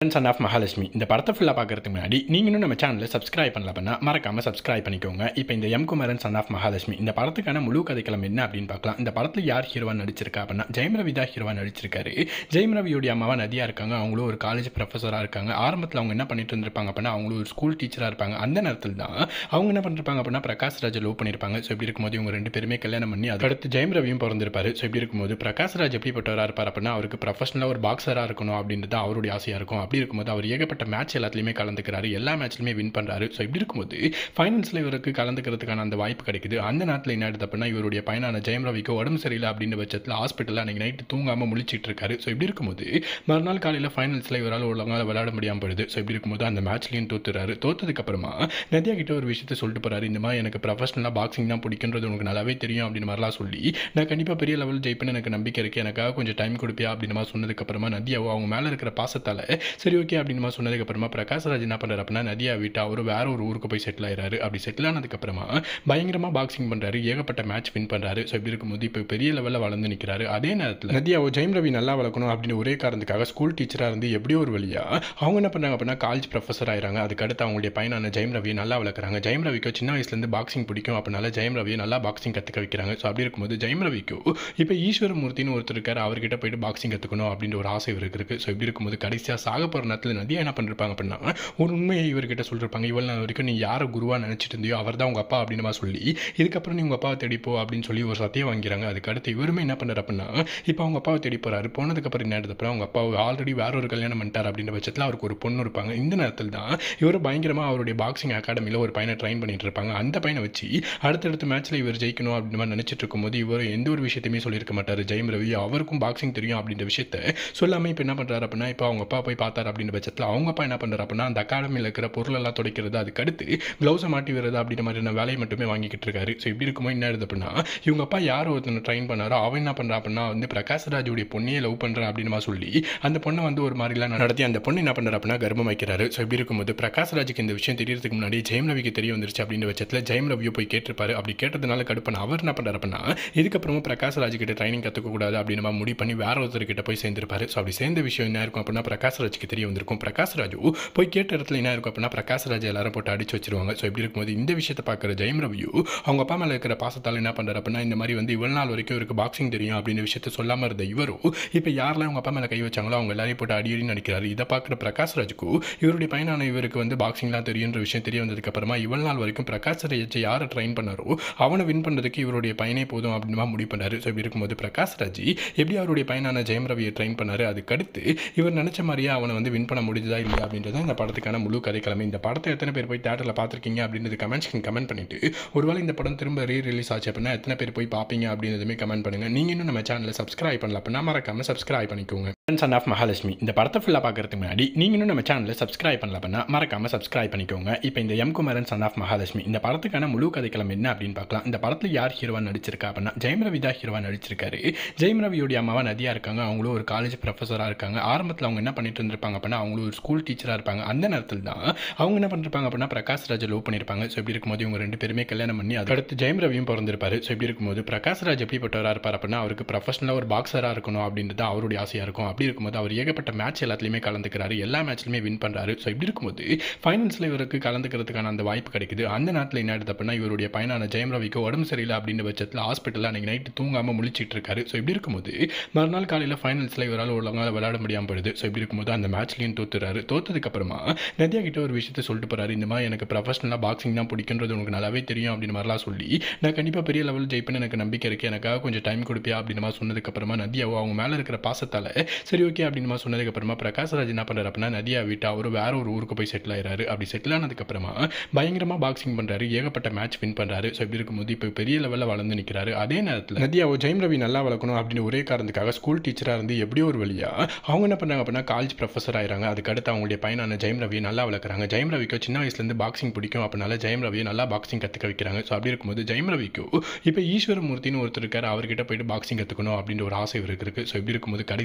சன் ஆஃப் மகாலட்சுமி இந்த படத்தை ஃபுல்லாக பார்க்கறதுக்கு முன்னாடி நீங்கள் இன்னும் நம்ம சேனலில் சப்ஸ்கிரைப் பண்ணல அப்படின்னா மறக்காமல் சப்ஸ்கிரைப் பண்ணிக்கோங்க. இப்போ இந்த M Kumaran son of Mahalakshmi இந்த படத்துக்கான முழு கதைக்களம் என்ன அப்படின்னு பார்க்கலாம். இந்த படத்தில் யார் ஹீரோவா நடிச்சிருக்கா அப்படின்னா ஜெயம் ரவி தான் ஹீரோவா நடிச்சிருக்காரு. ஜெயம் ரவியோடைய அம்மாவா நதியா இருக்காங்க. அவங்களும் ஒரு காலேஜ் ப்ரொஃபஸராக இருக்காங்க. ஆரம்பத்தில் அவங்க என்ன பண்ணிட்டு இருந்திருப்பாங்க அப்படின்னா அவங்களும் ஒரு ஸ்கூல் டீச்சராக இருப்பாங்க. அந்த நேரத்தில் தான் அவங்க என்ன பண்ணிருப்பாங்க அப்படின்னா பிரகாஷ் ராஜை லவ் பண்ணியிருப்பாங்க. ஸோ இப்படி இருக்கும்போது இவங்க ரெண்டு பேருமே கல்யாணம் பண்ணி அதுக்கடுத்து ஜெயம் ரவியும் பிறந்திருப்பாரு. ஸோ இப்படி இருக்கும்போது பிரகாஷ் ராஜ் எப்படிப்பட்டவராக இருப்பார் அப்படின்னா அவருக்கு ப்ரொஃபஷனலாக ஒரு பாக்ஸராக இருக்கணும் அப்படின்றது அவருடைய ஆசையாக இருக்கும். அப்படி இருக்கும்போது அவர் ஏகப்பட்ட மேட்ச் எல்லாத்துலையுமே கலந்துக்கிறாரு. எல்லா மேட்ச்லையுமே வின் பண்ணுறாரு. ஸோ இப்படி இருக்கும்போது ஃபைனல்ஸில் இவருக்கு கலந்துக்கிறதுக்கான அந்த வாய்ப்பு கிடைக்குது. அந்த நேரத்தில் என்ன ஆயிடுது அப்படின்னா இவருடைய பையனான ஜெயம் ரவிக்கு உடம்பு சரியில்லை அப்படின்ற பட்சத்தில் ஹாஸ்பிட்டலில் அன்றைக்கி நைட்டு தூங்காமல் முழிச்சிட்டு இருக்காரு. ஸோ இப்படி இருக்கும்போது மறுநாள் காலையில் ஃபைனல்ஸில் இவரால் ஒழுங்காக விளையாட முடியாமல் போயிடுது. ஸோ இப்படி இருக்கும்போது அந்த மேட்ச்லையும் தோத்துறாரு. தோத்ததுக்கப்புறமா நதியா கிட்ட ஒரு விஷயத்தை சொல்லிட்டு போறாரு. இந்த மாதிரி எனக்கு ப்ரொஃபஷனலாக பாக்ஸிங் தான் பிடிக்குன்றது உனக்கு நல்லாவே தெரியும் அப்படின்னு மாதிரிலாம் சொல்லி நான் கண்டிப்பாக பெரிய லெவல் ஜெயிப்பேன்னு எனக்கு நம்பிக்கை இருக்குது, எனக்காக கொஞ்சம் டைம் கொடுப்பியா அப்படின்னு மாதிரி சொன்னதுக்கப்புறமா நதியாவோ அவங்க மேலே இருக்கிற பாசத்தால் சரி ஓகே அப்படின்னு மாதிரி சொன்னதுக்கப்புறமா பிரகாஷ் ராஜ் என்ன பண்ணுறாரு அப்படின்னா நதியா விட்டு அவர் வேற ஒரு ஊருக்கு போய் செட்டில் ஆயிடுறாரு. அப்படி செட்டில் ஆனதுக்கப்புறமா பயங்கரமாக பாக்ஸிங் பண்ணுறாரு. ஏகப்பட்ட மேட்ச் வின் பண்ணுறாரு. ஸோ இப்படி இருக்கும்போது இப்போ பெரிய லெவலில் வளர்ந்து நிற்கிறாரு. அதே நேரத்தில் நதியாவோ ஜெயம் ரவி நல்லா வளர்க்கணும் அப்படின்னு ஒரே காரணத்துக்காக ஸ்கூல் டீச்சராக இருந்து எப்படியோ ஒரு வழியா அவங்க என்ன பண்ணுறாங்க அப்படின்னா காலேஜ் ப்ரொஃபஸர் ஆயிராங்க. அதுக்கடுத்து அவங்களுடைய பையனான ஜெயம் ரவியை நல்லா வளர்க்குறாங்க. ஜெயம் ரவிக்கு சின்ன வயசுலேருந்து பாக்ஸிங் பிடிக்கும். அப்படினால ஜெயம் ரவியை நல்லா பாக்ஸிங் கற்றுக்க வைக்கிறாங்க. ஸோ அப்படி இருக்கும்போது ஜெயம் ரவிக்கு இப்போ ஈஸ்வரமூர்த்தின்னு ஒருத்தர் இருக்கார். அவர்கிட்ட போயிட்டு பாக்ஸிங் கற்றுக்கணும் அப்படின்ற ஒரு ஆசை இவருக்கு இருக்குது. ஸோ இப்படி இருக்கும்போது கடைசியாக சாக போகிற நேரத்தில் நதியா என்ன பண்ணிருப்பாங்க அப்படின்னா ஒரு உண்மையை இவர்கிட்ட சொல்லிருப்பாங்க. இவ்வளோ நாள் வரைக்கும் நீ யாரை குருவாக நினச்சிட்டு இருந்தியோ அவர் தான் உங்கள் அப்பா அப்படின்னு சொல்லி இதுக்கப்புறம் நீ உங்கள் அப்பாவை தேடிப்போ அப்படின்னு சொல்லி ஒரு சத்தியம் வாங்கிறாங்க. அதுக்கடுத்து இவருமே என்ன பண்ணுறாரு அப்படின்னா இப்போ அவங்க அப்பாவை தேடி போகிறாரு. போனதுக்கப்புறம் என்ன எடுத்தப்பறம் அவங்க அப்பா ஆல்ரெடி வேற ஒரு கல்யாணம் பண்ணிட்டார் அப்படின்ற பட்சத்தில் அவருக்கு ஒரு பொண்ணு இருப்பாங்க. இந்த நேரத்தில் தான் இவர் பயங்கரமாக அவருடைய பாக்ஸிங் அகாடமியில் ஒரு பையனை ட்ரைன் பண்ணிட்டு இருப்பாங்க. அந்த பையனை வச்சு அடுத்தடுத்த மேட்ச்சில் இவர் ஜெயிக்கணும் அப்படின்னு மாதிரி நினச்சிட்டு இருக்கும்போது இவர் எந்த ஒரு விஷயத்தையுமே சொல்லியிருக்க மாட்டார். ஜெயம் ரவி அவருக்கும் பாக்ஸிங் தெரியும் அப்படின்ற விஷயத்த சொல்லாமல் இப்போ என்ன பண்ணுறாரு அப்படின்னா இப்போ அவங்க அப்பா போய் பார்த்தார் அப்படின்ற பட்சத்தில் அவங்க அப்பா என்ன பண்ணுறாரு அப்படின்னா அந்த அகாடமியில் இருக்கிற பொருள் எல்லாம் துடைக்கிறது, அதுக்கடுத்து க்ளவுஸை மாட்டி வருது அப்படின்ற மாதிரியான வேலையை மட்டுமே வாங்கிக்கிட்டு இருக்காரு. ஸோ இப்படி இருக்கும்போது என்ன ஆகுது அப்படின்னா இவங்க அப்பா யார் ஒருத்தனை ட்ரைன் பண்ணாரோ அவன் என்ன பண்ணுறா அப்படின்னா வந்து பிரகாஷ் ராஜுடைய பொண்ணையே லவ் பண்ணுறேன் அப்படின்னு சொல்லி அந்த பொண்ணை வந்து ஒரு மாதிரிலாம் நடத்தி அந்த பொண்ணு என்ன பண்ணுறா அப்படின்னா கர்ப்பம் வைக்கிறாரு. ஸோ இப்படி இருக்கும்போது பிரகாஷ் ராஜுக்கு இந்த விஷயம் தெரியறதுக்கு முன்னாடி ஜெயம் ரவிக்கு தெரிய வந்துருச்சு அப்படின்ற பட்சத்தில் ஜெயம் ரவியை போய் கேட்டிருப்பாரு. அப்படி கேட்டதுனால கடுப்பான அவர் என்ன பண்ணுறாரு அப்படின்னா இதுக்கப்புறமும் பிரகாஷ் ராஜ் கிட்ட ட்ரைனிங் கற்றுக்கக்கூடாது அப்படின்னு முடிவு பண்ணி வேற ஒருத்தர்கிட்ட போய் சேர்ந்திருப்பாரு. ஸோ அப்படி சேர்ந்த விஷயம் என்ன இருக்கும் அப்படின்னா பிரகாஷ் ராஜுக்கு தெரிய வந்திருக்கும். பிரகாஷ் ராஜு போய் கேட்ட இடத்துல என்ன இருக்கும் அப்படின்னா பிரகாஷ் ராஜ் எல்லாரும் போட்டு அடிச்சு வச்சிருவாங்க. ஸோ இப்படி இருக்கும்போது இந்த விஷயத்தை பார்க்குற ஜெயம் ரவியோ அவங்க அப்பா மேலே இருக்கிற பாசத்தால் என்ன பண்ணுறாரு அப்படின்னா இந்த மாதிரி வந்து இவ்வளவு நாள் வரைக்கும் இவருக்கு பாக்ஸிங் தெரியும் அப்படின்ற விஷயத்த சொல்லாமல் இருந்த இவரோ இப்போ யாரெல்லாம் அவங்க அப்பா மேலே கை வச்சாங்களோ அவங்க எல்லாரையும் போட்டு அடி நடிக்கிறாரு. இதை பார்க்குற பிரகாஷ் ராஜுக்கு இவருடைய பையனான இவருக்கு வந்து பாக்ஸிங்லாம் தெரியுன்ற விஷயம் தெரிய வந்ததுக்கு அப்புறமா இவ்வளவு நாள் வரைக்கும் பிரகாஷ் ராஜ் யாரை ட்ரைன் பண்ணாரோ அவனை வின் பண்ணுறதுக்கு இவருடைய பையனே போதும் அப்படின்னு முடிவு பண்ணாரு. ஸோ இப்படி இருக்கும்போது பிரகாஷ் ராஜ் எப்படி அவருடைய பையனான ஜெயம் ரவியை ட்ரைன் பண்ணாரு, அதுக்கடுத்து இவர் நினைச்ச மாதிரியே அவனை வந்து வின் பண்ண முடிஞ்சதா இல்லையா அப்படின்றத இந்த படத்துக்கான முழு கதைக்கிழமை. இந்த படத்தை எத்தனை பேர் போய் தேட்டரில் பார்த்துருக்கீங்க அப்படின்றது கமெண்ட் பண்ணிட்டு ஒருவேளை இந்த படம் திரும்ப ரிலீஸ் ஆச்சு அப்படின்னா எத்தனை பேர் போய் பார்ப்பீங்க அப்படின்றதுமே கமெண்ட் பண்ணுங்க. நீங்க இன்னும் நம்ம சேனலை சப்ஸ்கிரைப் பண்ணல அப்படின்னா மறக்காம சப்ஸ்கிரைப் பண்ணிக்கோங்க. சன் ஆஃப் மகாலட்சுமி இந்த படத்தை ஃபுல்லாக பார்க்கறதுக்கு முன்னாடி நீங்க இன்னும் நம்ம சேனலை சப்ஸ்கிரைப் பண்ணல அப்படின்னா மறக்காம சப்ஸ்கிரைப் பண்ணிக்கோங்க. இப்போ இந்த M Kumaran son of Mahalakshmi இந்த படத்துக்கான முழு கதைக்களம் என்ன அப்படின்னு பார்க்கலாம். இந்த படத்தில் யார் ஹீரோவா நடிச்சிருக்கா அப்படின்னா ஜெயம் ரவி தான் ஹீரோவா நடிச்சிருக்காரு. ஜெயம் ரவியோடைய அம்மாவா நதியா இருக்காங்க. அவங்களும் ஒரு காலேஜ் ப்ரொஃபஸராக இருக்காங்க. ஆரம்பத்தில் அவங்க என்ன பண்ணிட்டு இருந்திருப்பாங்க அப்படின்னா அவங்களும் ஒரு ஸ்கூல் டீச்சராக இருப்பாங்க. அந்த நேரத்தில் தான் அவங்க என்ன பண்ணிருப்பாங்க அப்படின்னா பிரகாஷ் ராஜை லவ் பண்ணியிருப்பாங்க. ஸோ இப்படி இருக்கும்போது இவங்க ரெண்டு பேருமே கல்யாணம் பண்ணி அதுக்கடுத்து ஜெயம் ரவியும் பிறந்திருப்பாரு. ஸோ இப்படி இருக்கும்போது பிரகாஷ் ராஜ் எப்படிப்பட்டவராக இருப்பார் அப்படின்னா அவருக்கு ப்ரொஃபஷனலாக ஒரு பாக்ஸராக இருக்கணும் அப்படின்றது அவருடைய ஆசையாக இருக்கும். அப்படி இருக்கும்போது அவர் ஏகப்பட்ட மேட்ச் எல்லாத்துலையுமே கலந்துக்கிறாரு. எல்லா மேட்ச்லையுமே வின் பண்ணுறாரு. ஸோ இப்படி இருக்கும்போது ஃபைனல்ஸில் இவருக்கு கலந்துக்கிறதுக்கான அந்த வாய்ப்பு கிடைக்குது. அந்த நேரத்தில் என்ன ஆகுது அப்படின்னா இவருடைய பையனான ஜெயம் ரவிக்கு உடம்பு சரியில்லை அப்படின்ற பட்சத்தில் ஹாஸ்பிட்டலில் அன்றைக்கி நைட்டு தூங்காமல் முழிச்சிட்டு இருக்காரு. ஸோ இப்படி இருக்கும்போது மறுநாள் காலையில் ஃபைனல்ஸில் இவரால் ஒழுங்காக விளையாட முடியாமல் போயிடுது. ஸோ இப்படி இருக்கும்போது அந்த மேட்ச்லையும் தோத்துறாரு. தோத்ததுக்கப்புறமா நதியா கிட்ட ஒரு விஷயத்தை சொல்லிட்டு போறாரு. இந்த மாதிரி எனக்கு ப்ரொஃபஷனலாக பாக்ஸிங் தான் பிடிக்குன்றது உனக்கு நல்லாவே தெரியும் அப்படின்னு மாதிரிலாம் சொல்லி நான் கண்டிப்பாக பெரிய லெவல் ஜெயிப்பேன்னு எனக்கு நம்பிக்கை இருக்குது, எனக்காக கொஞ்சம் டைம் கொடுப்பியா அப்படின்னு மாதிரி சொன்னதுக்கப்புறமா நதியாவோ அவங்க மேலே இருக்கிற பாசத்தால் சரி ஓகே அப்படின்னு மாதிரி சொன்னதுக்கப்புறமா பிரகாஷ் ராஜ் என்ன பண்ணுறாரு அப்படின்னா நதியா விட்டு அவர் வேற ஒரு ஊருக்கு போய் செட்டில் ஆயிடுறாரு. அப்படி செட்டில் ஆனதுக்கப்புறமா பயங்கரமாக பாக்ஸிங் பண்ணுறாரு. ஏகப்பட்ட மேட்ச் வின் பண்ணுறாரு. ஸோ இப்படி இருக்கும்போது இப்போ பெரிய லெவலில் வளர்ந்து நிற்கிறாரு. அதே நேரத்தில் நதியாவோ ஜெயம் ரவி நல்லா வளர்க்கணும் அப்படின்னு ஒரே காரணத்துக்காக ஸ்கூல் டீச்சராக இருந்து எப்படியோ ஒரு வழியா அவங்க என்ன பண்ணுறாங்க அப்படின்னா காலேஜ் ப்ரொஃபஸர் ஆயிராங்க. அதுக்கடுத்து அவங்களுடைய பையனான ஜெயம் ரவியை நல்லா வளர்க்குறாங்க. ஜெயம் ரவிக்கு சின்ன வயசுலேருந்து பாக்ஸிங் பிடிக்கும். அப்படினால ஜெயம் ரவியை நல்லா பாக்ஸிங் கற்றுக்க வைக்கிறாங்க. ஸோ அப்படி இருக்கும்போது ஜெயம் ரவிக்கு இப்போ ஈஸ்வரமூர்த்தின்னு ஒருத்தர் இருக்கார். அவர்கிட்ட போயிட்டு பாக்ஸிங் கற்றுக்கணும் அப்படின்ற ஒரு ஆசை இவருக்கு இருக்குது. ஸோ இப்படி இருக்கும்போது கடைசியாக சாக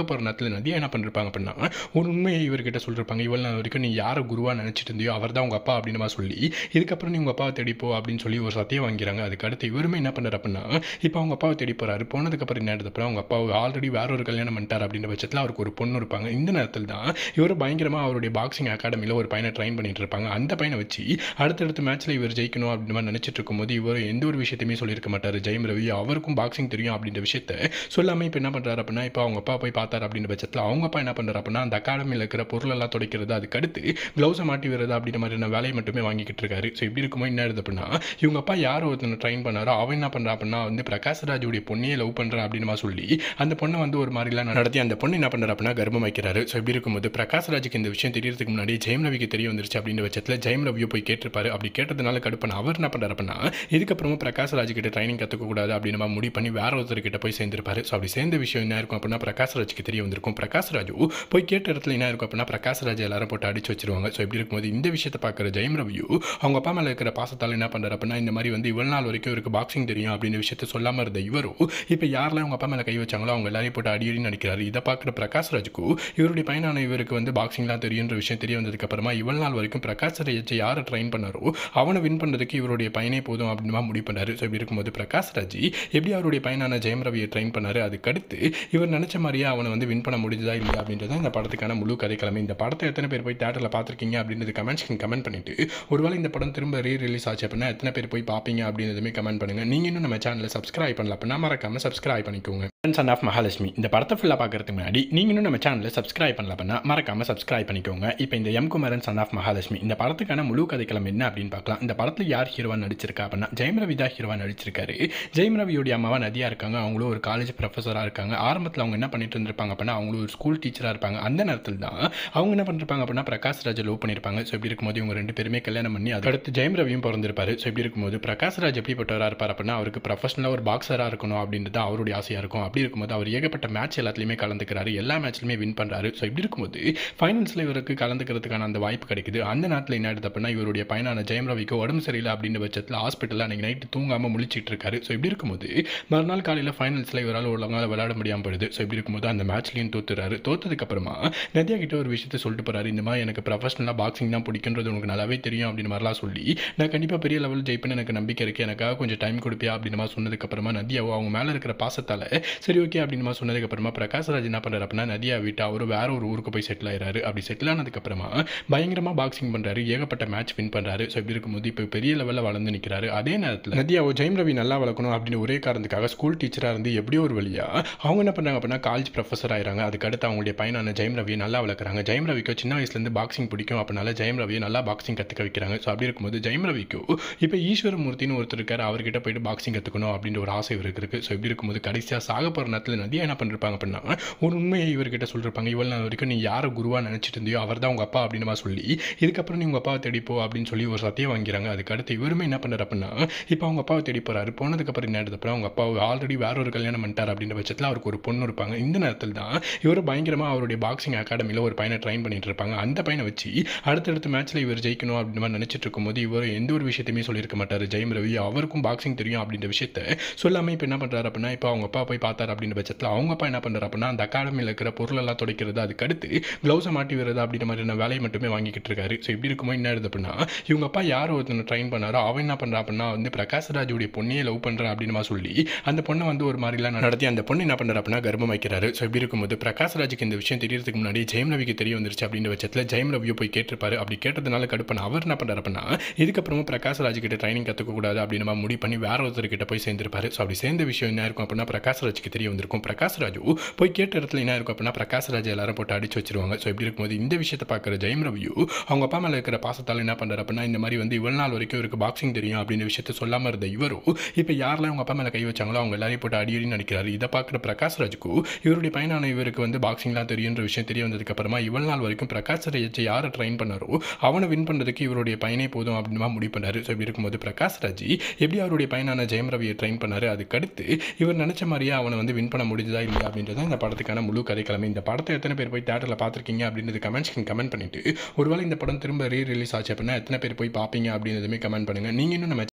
போகிற நேரத்தில் நதியா என்ன பண்ணிருப்பாங்க அப்படின்னா ஒரு உண்மையை இவர்கிட்ட சொல்லிருப்பாங்க. இவ்வளவு நாள் வரைக்கும் நீ யாரை குருவா நினைச்சிட்டு இருந்தியோ அவர் தான் உங்க அப்பா அப்படின்னு சொல்லி இதுக்கப்புறம் நீ உங்க அப்பாவை தேடிப்போ அப்படின்னு சொல்லி ஒரு சத்தியம் வாங்கிறாங்க. அதுக்கு அடுத்து இவருமே என்ன பண்ணுறாரு அப்படின்னா இப்போ அவங்க அப்பாவை தேடி போறாரு. போனதுக்கப்புறம் என்ன அப்புறம் அவங்க அப்பா ஆல்ரெடி வேற ஒரு கல்யாணம் பண்ணிட்டார் அப்படின்ற பட்சத்தில் அவருக்கு ஒரு பொண்ணு இருப்பாங்க. இந்த நேரத்தில் தான் இவர் பயங்கரமாக அவருடைய பாக்ஸிங் அகாடமியில் ஒரு பையனை ட்ரைன் பண்ணிட்டு இருப்பாங்க. அந்த பையனை வச்சு அடுத்தடுத்த மேட்ச்ல இவர் ஜெயிக்கணும் அப்படின்னு மாதிரி நினைச்சிட்டு இருக்கும்போது இவர் எந்த ஒரு விஷயத்தையுமே சொல்லியிருக்க மாட்டார். ஜெயம் ரவி அவருக்கும் பாக்ஸிங் தெரியும் அப்படின்ற விஷயத்த சொல்லாமல் இப்போ என்ன பண்ணுறாரு அப்படின்னா இப்போ அவங்க அப்பா போய் பார்த்தாரு அப்படின்ற பட்சத்தில் அவங்க அப்பா என்ன பண்ணுறாரு அப்படின்னா அந்த அகாடமியில் இருக்கிற பொருள் எல்லாம் துடைக்கிறது, அதுக்கு அடுத்து க்ளவுஸை மாட்டி வருது அப்படின்ற மாதிரியான வேலையை மட்டுமே வாங்கிக்கிட்டு இருக்காரு. ஸோ இப்படி இருக்கும்போது என்ன ஆகுது அப்படின்னா இவங்க அப்பா யார் ஒருத்தனை ட்ரைன் பண்ணாரோ அவன் என்ன பண்ணுறா அப்படின்னா வந்து பிரகாஷ்ராஜுடைய பொண்ணையே லவ் பண்ணுறான் அப்படின்னு சொல்லி அந்த பொண்ணை வந்து ஒரு மாதிரிலாம் நடத்தி அந்த பொண்ணு என்ன பண்ணுறா அப்படின்னா கர்ப்பம் வைக்கிறாரு. ஸோ இப்படி இருக்கும்போது பிரகாஷ்ராஜுக்கு இந்த விஷயம் தெரியறதுக்கு முன்னாடி ஜெயம் ரவிக்கு தெரிய வந்துருச்சு அப்படின்ற பட்சத்தில் ஜெயம் ரவியை போய் கேட்டிருப்பாரு. அப்படி கேட்டதுனால கடுப்பான அவர் என்ன பண்ணுறாரு அப்படின்னா இதுக்கப்புறமா பிரகாஷ்ராஜ் கிட்ட ட்ரைனிங் கற்றுக்க கூடாது அப்படின்னு நம்ம முடிவு பண்ணி வேற ஒருத்தர்கிட்ட போய் சேர்ந்திருப்பாரு. ஸோ அப்படி சேர்ந்த விஷயம் என்ன இருக்கும் அப்படின்னா பிரகாஷ்ராஜுக்கு தெரிய வந்திருக்கும். பிரகாஷ்ராஜு போய் கேட்ட இடத்துல என்ன இருக்கும் அப்படின்னா பிரகாஷ்ராஜ் எல்லாரும் போட்டு அடிச்சு வச்சிருவாங்க. ஸோ இப்படி இருக்கும்போது இந்த விஷயத்தை பார்க்குற ஜெயம் ரவியு அவங்க அப்பா மேலே இருக்கிற பாசத்தால் என்ன பண்ணுறாரு அப்படின்னா இந்த மாதிரி வந்து இவ்வளவு நாள் வரைக்கும் இவருக்கு பாக்ஸிங் தெரியும் அப்படின்ற விஷயத்தை சொல்லாமல் இருந்த இவரும் இப்போ யாரெல்லாம் அவங்க அப்பா மேலே கை வச்சாங்களோ அவங்க எல்லாரையும் போட்டு அடி நடிக்கிறாரு. இதை பார்க்குற பிரகாஷ்ராஜுக்கு இவருடைய பையனான இவருக்கு வந்து பாக்ஸிங்லாம் தெரியுன்ற விஷயம் தெரிய வந்ததுக்கு அப்புறமா இவ்வளவு நாள் வரைக்கும் பிரகாஷ்ராஜை யாரை ட்ரைன் பண்ணாரோ அவனை வின் பண்ணுறதுக்கு இவருடைய பையனே போதும் அப்படின்னு முடிவு பண்ணாரு. ஸோ இப்படி இருக்கும்போது பிரகாஷ்ராஜ் எப்படி அவருடைய பையனான ஜெயம் ரவியை ட்ரைன் பண்ணாரு, அதுக்கடுத்து இவர் நினைச்ச மாதிரியே அவனை வந்து வின் பண்ண முடிஞ்சதா இல்லை அப்படின்றத இந்த படத்துக்கான முழு கதைக்கிழமை. இந்த படத்தை எத்தனை பேர் போய் தேட்டரில் பார்த்துருக்கீங்க அப்படின்றது கமெண்ட்ஸ்க்கு கமெண்ட் பண்ணிட்டு ஒருவேளை இந்த படம் திரும்ப ரிலீஸ் ஆச்சு அப்படின்னா எத்தனை பேர் போய் பார்ப்பீங்க அப்படின்றதுமே கமெண்ட் பண்ணுங்க. நீங்க இன்னும் நம்ம சேனலை சப்ஸ்கிரைப் பண்ணல அப்படின்னா மறக்காம சப்ஸ்கிரைப் பண்ணிக்கோங்க. சன் ஆஃப் மகாலட்சுமி இந்த படத்தை ஃபுல்லாக பார்க்கறதுக்கு முன்னாடி நீங்க இன்னும் நம்ம சேனலை சப்ஸ்கிரைப் பண்ணல அப்படின்னா மறக்காம சப்ஸ்கிரைப் பண்ணிக்கோங்க. இப்போ இந்த M Kumaran son of Mahalakshmi இந்த படத்துக்கான முழு கதைக்கிழமை என்ன அப்படின்னு பார்க்கலாம். இந்த படத்தில் யார் ஹீரோவா நடிச்சிருக்கா அப்படின்னா ஜெயம் ரவி தான் ஹீரோவா நடிச்சிருக்காரு. ஜெயம் ரவியோடைய அம்மாவா நதியா இருக்காங்க. அவங்களும் ஒரு காலேஜ் ப்ரொஃபஸராக இருக்காங்க. ஆரம்பத்தில் அவங்க என்ன பண்ணிட்டு இருந்திருப்பாங்க அப்படின்னா அவங்களும் ஒரு ஸ்கூல் டீச்சராக இருப்பாங்க. அந்த நேரத்தில் தான் அவங்க என்ன பண்ணிருப்பாங்க அப்படின்னா பிரகாஷ்ராஜ் லவ் பண்ணியிருப்பாங்க. ஸோ இப்படி இருக்கும்போது இவங்க ரெண்டு பேருமே கல்யாணம் பண்ணி அதுக்கடுத்து ஜெயம் ரவியும் பிறந்திருப்பாரு. ஸோ இப்படி இருக்கும்போது பிரகாஷ்ராஜ் எப்படிப்பட்டவராக இருப்பார் அப்படின்னா அவருக்கு ப்ரொஃபஷனலாக ஒரு பாக்ஸராக இருக்கணும் அப்படின்றது அவருடைய ஆசையாக இருக்கும். அப்படி இருக்கும்போது அவர் ஏகப்பட்ட மேட்ச் எல்லாத்துலையுமே கலந்துக்கிறாரு. எல்லா மேட்ச்லையுமே வின் பண்ணுறாரு. ஸோ இப்படி இருக்கும்போது ஃபைனல்ஸில் இவருக்கு கலந்துக்கிறதுக்கான அந்த வாய்ப்பு கிடைக்குது. அந்த நேரத்தில் என்ன ஆயிடுது அப்படின்னா இவருடைய பையனான ஜெயம் ரவிக்கு உடம்பு சரியில்லை அப்படின்ற பட்சத்தில் ஹாஸ்பிட்டலில் அன்றைக்கி நைட்டு தூங்காமல் முழிச்சிட்டு இருக்காரு. ஸோ இப்படி இருக்கும்போது மறுநாள் காலையில் ஃபைனல்ஸில் இவரால் ஒழுங்காக விளையாட முடியாமல் போயிடுது. ஸோ இப்படி இருக்கும்போது அந்த மேட்ச்லையும் தோத்துறாரு. தோத்ததுக்கு அப்புறமா நதியா கிட்ட ஒரு விஷயத்தை சொல்லிட்டு போறாரு. இந்த மாதிரி எனக்கு ப்ரொஃபஷனலாக பாக்ஸிங் தான் பிடிக்குன்றது உனக்கு நல்லாவே தெரியும் அப்படின்னு மாதிரிலாம் சொல்லி நான் கண்டிப்பாக பெரிய லெவல் ஜெயிப்பேன்னு எனக்கு நம்பிக்கை இருக்குது, எனக்காக கொஞ்சம் டைம் கொடுப்பியா அப்படின்னு மாதிரி சொன்னதுக்கப்புறமா நதியாவோ அவங்க மேலே இருக்கிற பாசத்தால் சரி ஓகே அப்படின்னு மாதிரி சொன்னதுக்கப்புறமா பிரகாஷ்ராஜ் என்ன பண்ணுறாரு அப்படின்னா நதியா விட்டு அவர் வேற ஒரு ஊருக்கு போய் செட்டில் ஆயிடுறாரு. அப்படி செட்டில் ஆனதுக்கப்புறமா பயங்கரமாக பாக்ஸிங் பண்ணுறாரு. ஏகப்பட்ட மேட்ச் வின் பண்ணுறாரு. ஸோ இப்படி இருக்கும்போது இப்போ பெரிய லெவலில் வளர்ந்து நிற்கிறாரு. அதே நேரத்தில் நதியாவோ ஜெயம் ரவி நல்லா வளர்க்கணும் அப்படின்னு ஒரே காரணத்துக்காக ஸ்கூல் டீச்சராக இருந்து எப்படியோ ஒரு வழியா அவங்க என்ன பண்ணுறாங்க அப்படின்னா காலேஜ் ப்ரொஃபஸர் ஆயிராங்க. அதுக்கடுத்து அவங்களுடைய பையனான ஜெயம் ரவியை நல்லா வளர்க்குறாங்க. ஜெயம் ரவிக்கு சின்ன வயசுலேருந்து பாக்ஸிங் பிடிக்கும். அப்படினால ஜெயம் ரவியை நல்லா பாக்ஸிங் கற்றுக்க வைக்கிறாங்க. ஸோ அப்படி இருக்கும்போது ஜெயம் ரவிக்கு இப்போ ஈஸ்வரமூர்த்தின்னு ஒருத்தர் இருக்கார். அவர்கிட்ட போயிட்டு பாக்ஸிங் கற்றுக்கணும் அப்படின்ற ஒரு ஆசை இவருக்கு இருக்குது. ஸோ இப்படி இருக்கும்போது கடைசியாக சாக போகிற நேரத்தில் நதியா என்ன பண்ணிருப்பாங்க அப்படின்னா ஒரு உண்மையை இவர்கிட்ட சொல்லிருப்பாங்க. இவ்வளவு நாள் வரைக்கும் நீ யாரை குருவா நினைச்சிட்டு இருந்தியோ அவர் தான் உங்க அப்பா அப்படின்னு சொல்லி இதுக்கப்புறம் நீ உங்க அப்பாவை தேடிப்போ அப்படின்னு சொல்லி ஒரு சத்தியம் வாங்கிறாங்க. அதுக்கு அடுத்து இவருமே என்ன பண்ணுறாரு அப்படின்னா இப்போ அவங்க அப்பாவை தேடி போறாரு. போனதுக்கப்புறம் என்ன அப்புறம் அவங்க அப்பா ஆல்ரெடி வேற ஒரு கல்யாணம் பண்ணிட்டார் அப்படின்ற பட்சத்தில் அவருக்கு ஒரு பொண்ணு இருப்பாங்க. இந்த நேரத்தில் தான் இவர் பயங்கரமாக அவருடைய பாக்ஸிங் அகாடமியில் ஒரு பையனை ட்ரைன் பண்ணிட்டு இருப்பாங்க. அந்த பையனை வச்சு அடுத்தடுத்த மேட்ச்ல இவர் ஜெயிக்கணும் அப்படின்னு மாதிரி நினைச்சிட்டு இருக்கும்போது இவர் எந்த ஒரு விஷயத்தையுமே சொல்லியிருக்க மாட்டார். ஜெயம் ரவி அவருக்கும் பாக்ஸிங் தெரியும் அப்படின்ற விஷயத்த சொல்லாமல் இப்போ என்ன பண்ணுறாரு அப்படின்னா இப்போ அவங்க அப்பா போய் பார்த்தார் அப்படின்ற பட்சத்தில் அவங்க அப்பா என்ன பண்ணுறாரு அப்படின்னா அந்த அகாடமியில் இருக்கிற பொருள் எல்லாம் துடைக்கிறது, அதுக்கு அடுத்து க்ளவுஸை மாட்டி வருது அப்படின்ற மாதிரியான வேலையை மட்டுமே வாங்கிக்கிட்டு இருக்காரு. ஸோ இப்படி இருக்கும்போது என்ன ஆகுது அப்படின்னா இவங்க அப்பா யார் ஒருத்தனை ட்ரைன் பண்ணாரோ அவன் என்ன பண்ணுறா அப்படின்னா வந்து பிரகாஷ்ராஜுடைய பொண்ணையே லவ் பண்ணுறான் அப்படின்னு சொல்லி அந்த பொண்ணை வந்து ஒரு மாதிரிலாம் நடத்தி அந்த பொண்ணு என்ன பண்ணுறா அப்படின்னா கர்ப்பம் வைக்கிறாரு. ஸோ இப்படி இருக்கும்போது பிரகாஷ்ராஜுக்கு இந்த விஷயம் தெரியறதுக்கு முன்னாடி ஜெயம் ரவிக்கு தெரிய வந்துருச்சு அப்படின்ற பட்சத்தில் ஜெயம் ரவியை போய் கேட்டிருப்பாரு. அப்படி கேட்டதுனால கடுப்பான அவர் என்ன பண்ணுறாரு அப்படின்னா இதுக்கப்புறமா பிரகாஷ்ராஜ் கிட்ட ட்ரைனிங் கற்றுக்க கூடாது அப்படின்னு முடிவு பண்ணி வேற ஒருத்தர்கிட்ட போய் சேர்ந்திருப்பாரு. ஸோ அப்படி சேர்ந்த விஷயம் என்ன இருக்கும் அப்படின்னா பிரகாஷ்ராஜுக்கு தெரிய வந்திருக்கும். பிரகாஷ்ராஜு போய் கேட்ட இடத்துல என்ன இருக்கும் அப்படின்னா பிரகாஷ்ராஜ் எல்லாரும் போட்டு அடிச்சு வச்சிருவாங்க. ஸோ இப்படி இருக்கும்போது இந்த விஷயத்தை பார்க்குற ஜெயம் ரவியு அவங்க அப்பா மேலே இருக்கிற பாசத்தால் என்ன பண்ணுறாரு அப்படின்னா இந்த மாதிரி வந்து இவ்வளவு நாள் வரைக்கும் இவருக்கு பாக்ஸிங் தெரியும் அப்படின்ற விஷயத்தை சொல்லாமல் இருந்த இவரும் இப்போ யாரெல்லாம் அவங்க அப்பா மேலே கை வச்சாங்களோ அவங்க எல்லாரையும் போட்டு அடி நடிக்கிறாரு. இதை பார்க்குற பிரகாஷ்ராஜுக்கு இவருடைய பையனான இவருக்கு வந்து பாக்ஸிங்லாம் தெரியுன்ற விஷயம் தெரிய வந்ததுக்கு அப்புறமா இவ்வளவு நாள் வரைக்கும் பிரகாஷ்ராஜ் யாரை ட்ரைன் பண்ணாரோ அவனை வின் பண்ணுறதுக்கு இவருடைய பையனே போதும் அப்படின்னு முடிவு பண்ணாரு. ஸோ இப்படி இருக்கும்போது பிரகாஷ்ராஜ் எப்படி அவருடைய பையனான ஜெயம் ரவியை ட்ரைன் பண்ணாரு, அதுக்கடுத்து இவர் நினைச்ச மாதிரியே அவனை வந்து வின் பண்ண முடிஞ்சதா இல்லையா அப்படின்றத இந்த படத்துக்கான முழு கதைக்கிழமை. இந்த படத்தை எத்தனை பேர் போய் தேட்டரில் பார்த்துருக்கீங்க அப்படின்றது கமெண்ட்ஸ்க்கு கமெண்ட் பண்ணிட்டு ஒருவேளை இந்த படம் திரும்ப ரிலீஸ் ஆச்சு அப்படின்னா எத்தனை பேர் போய் பார்ப்பீங்க அப்படின்றதுமே கமெண்ட் பண்ணுங்க. நீங்க இன்னும் நம்ம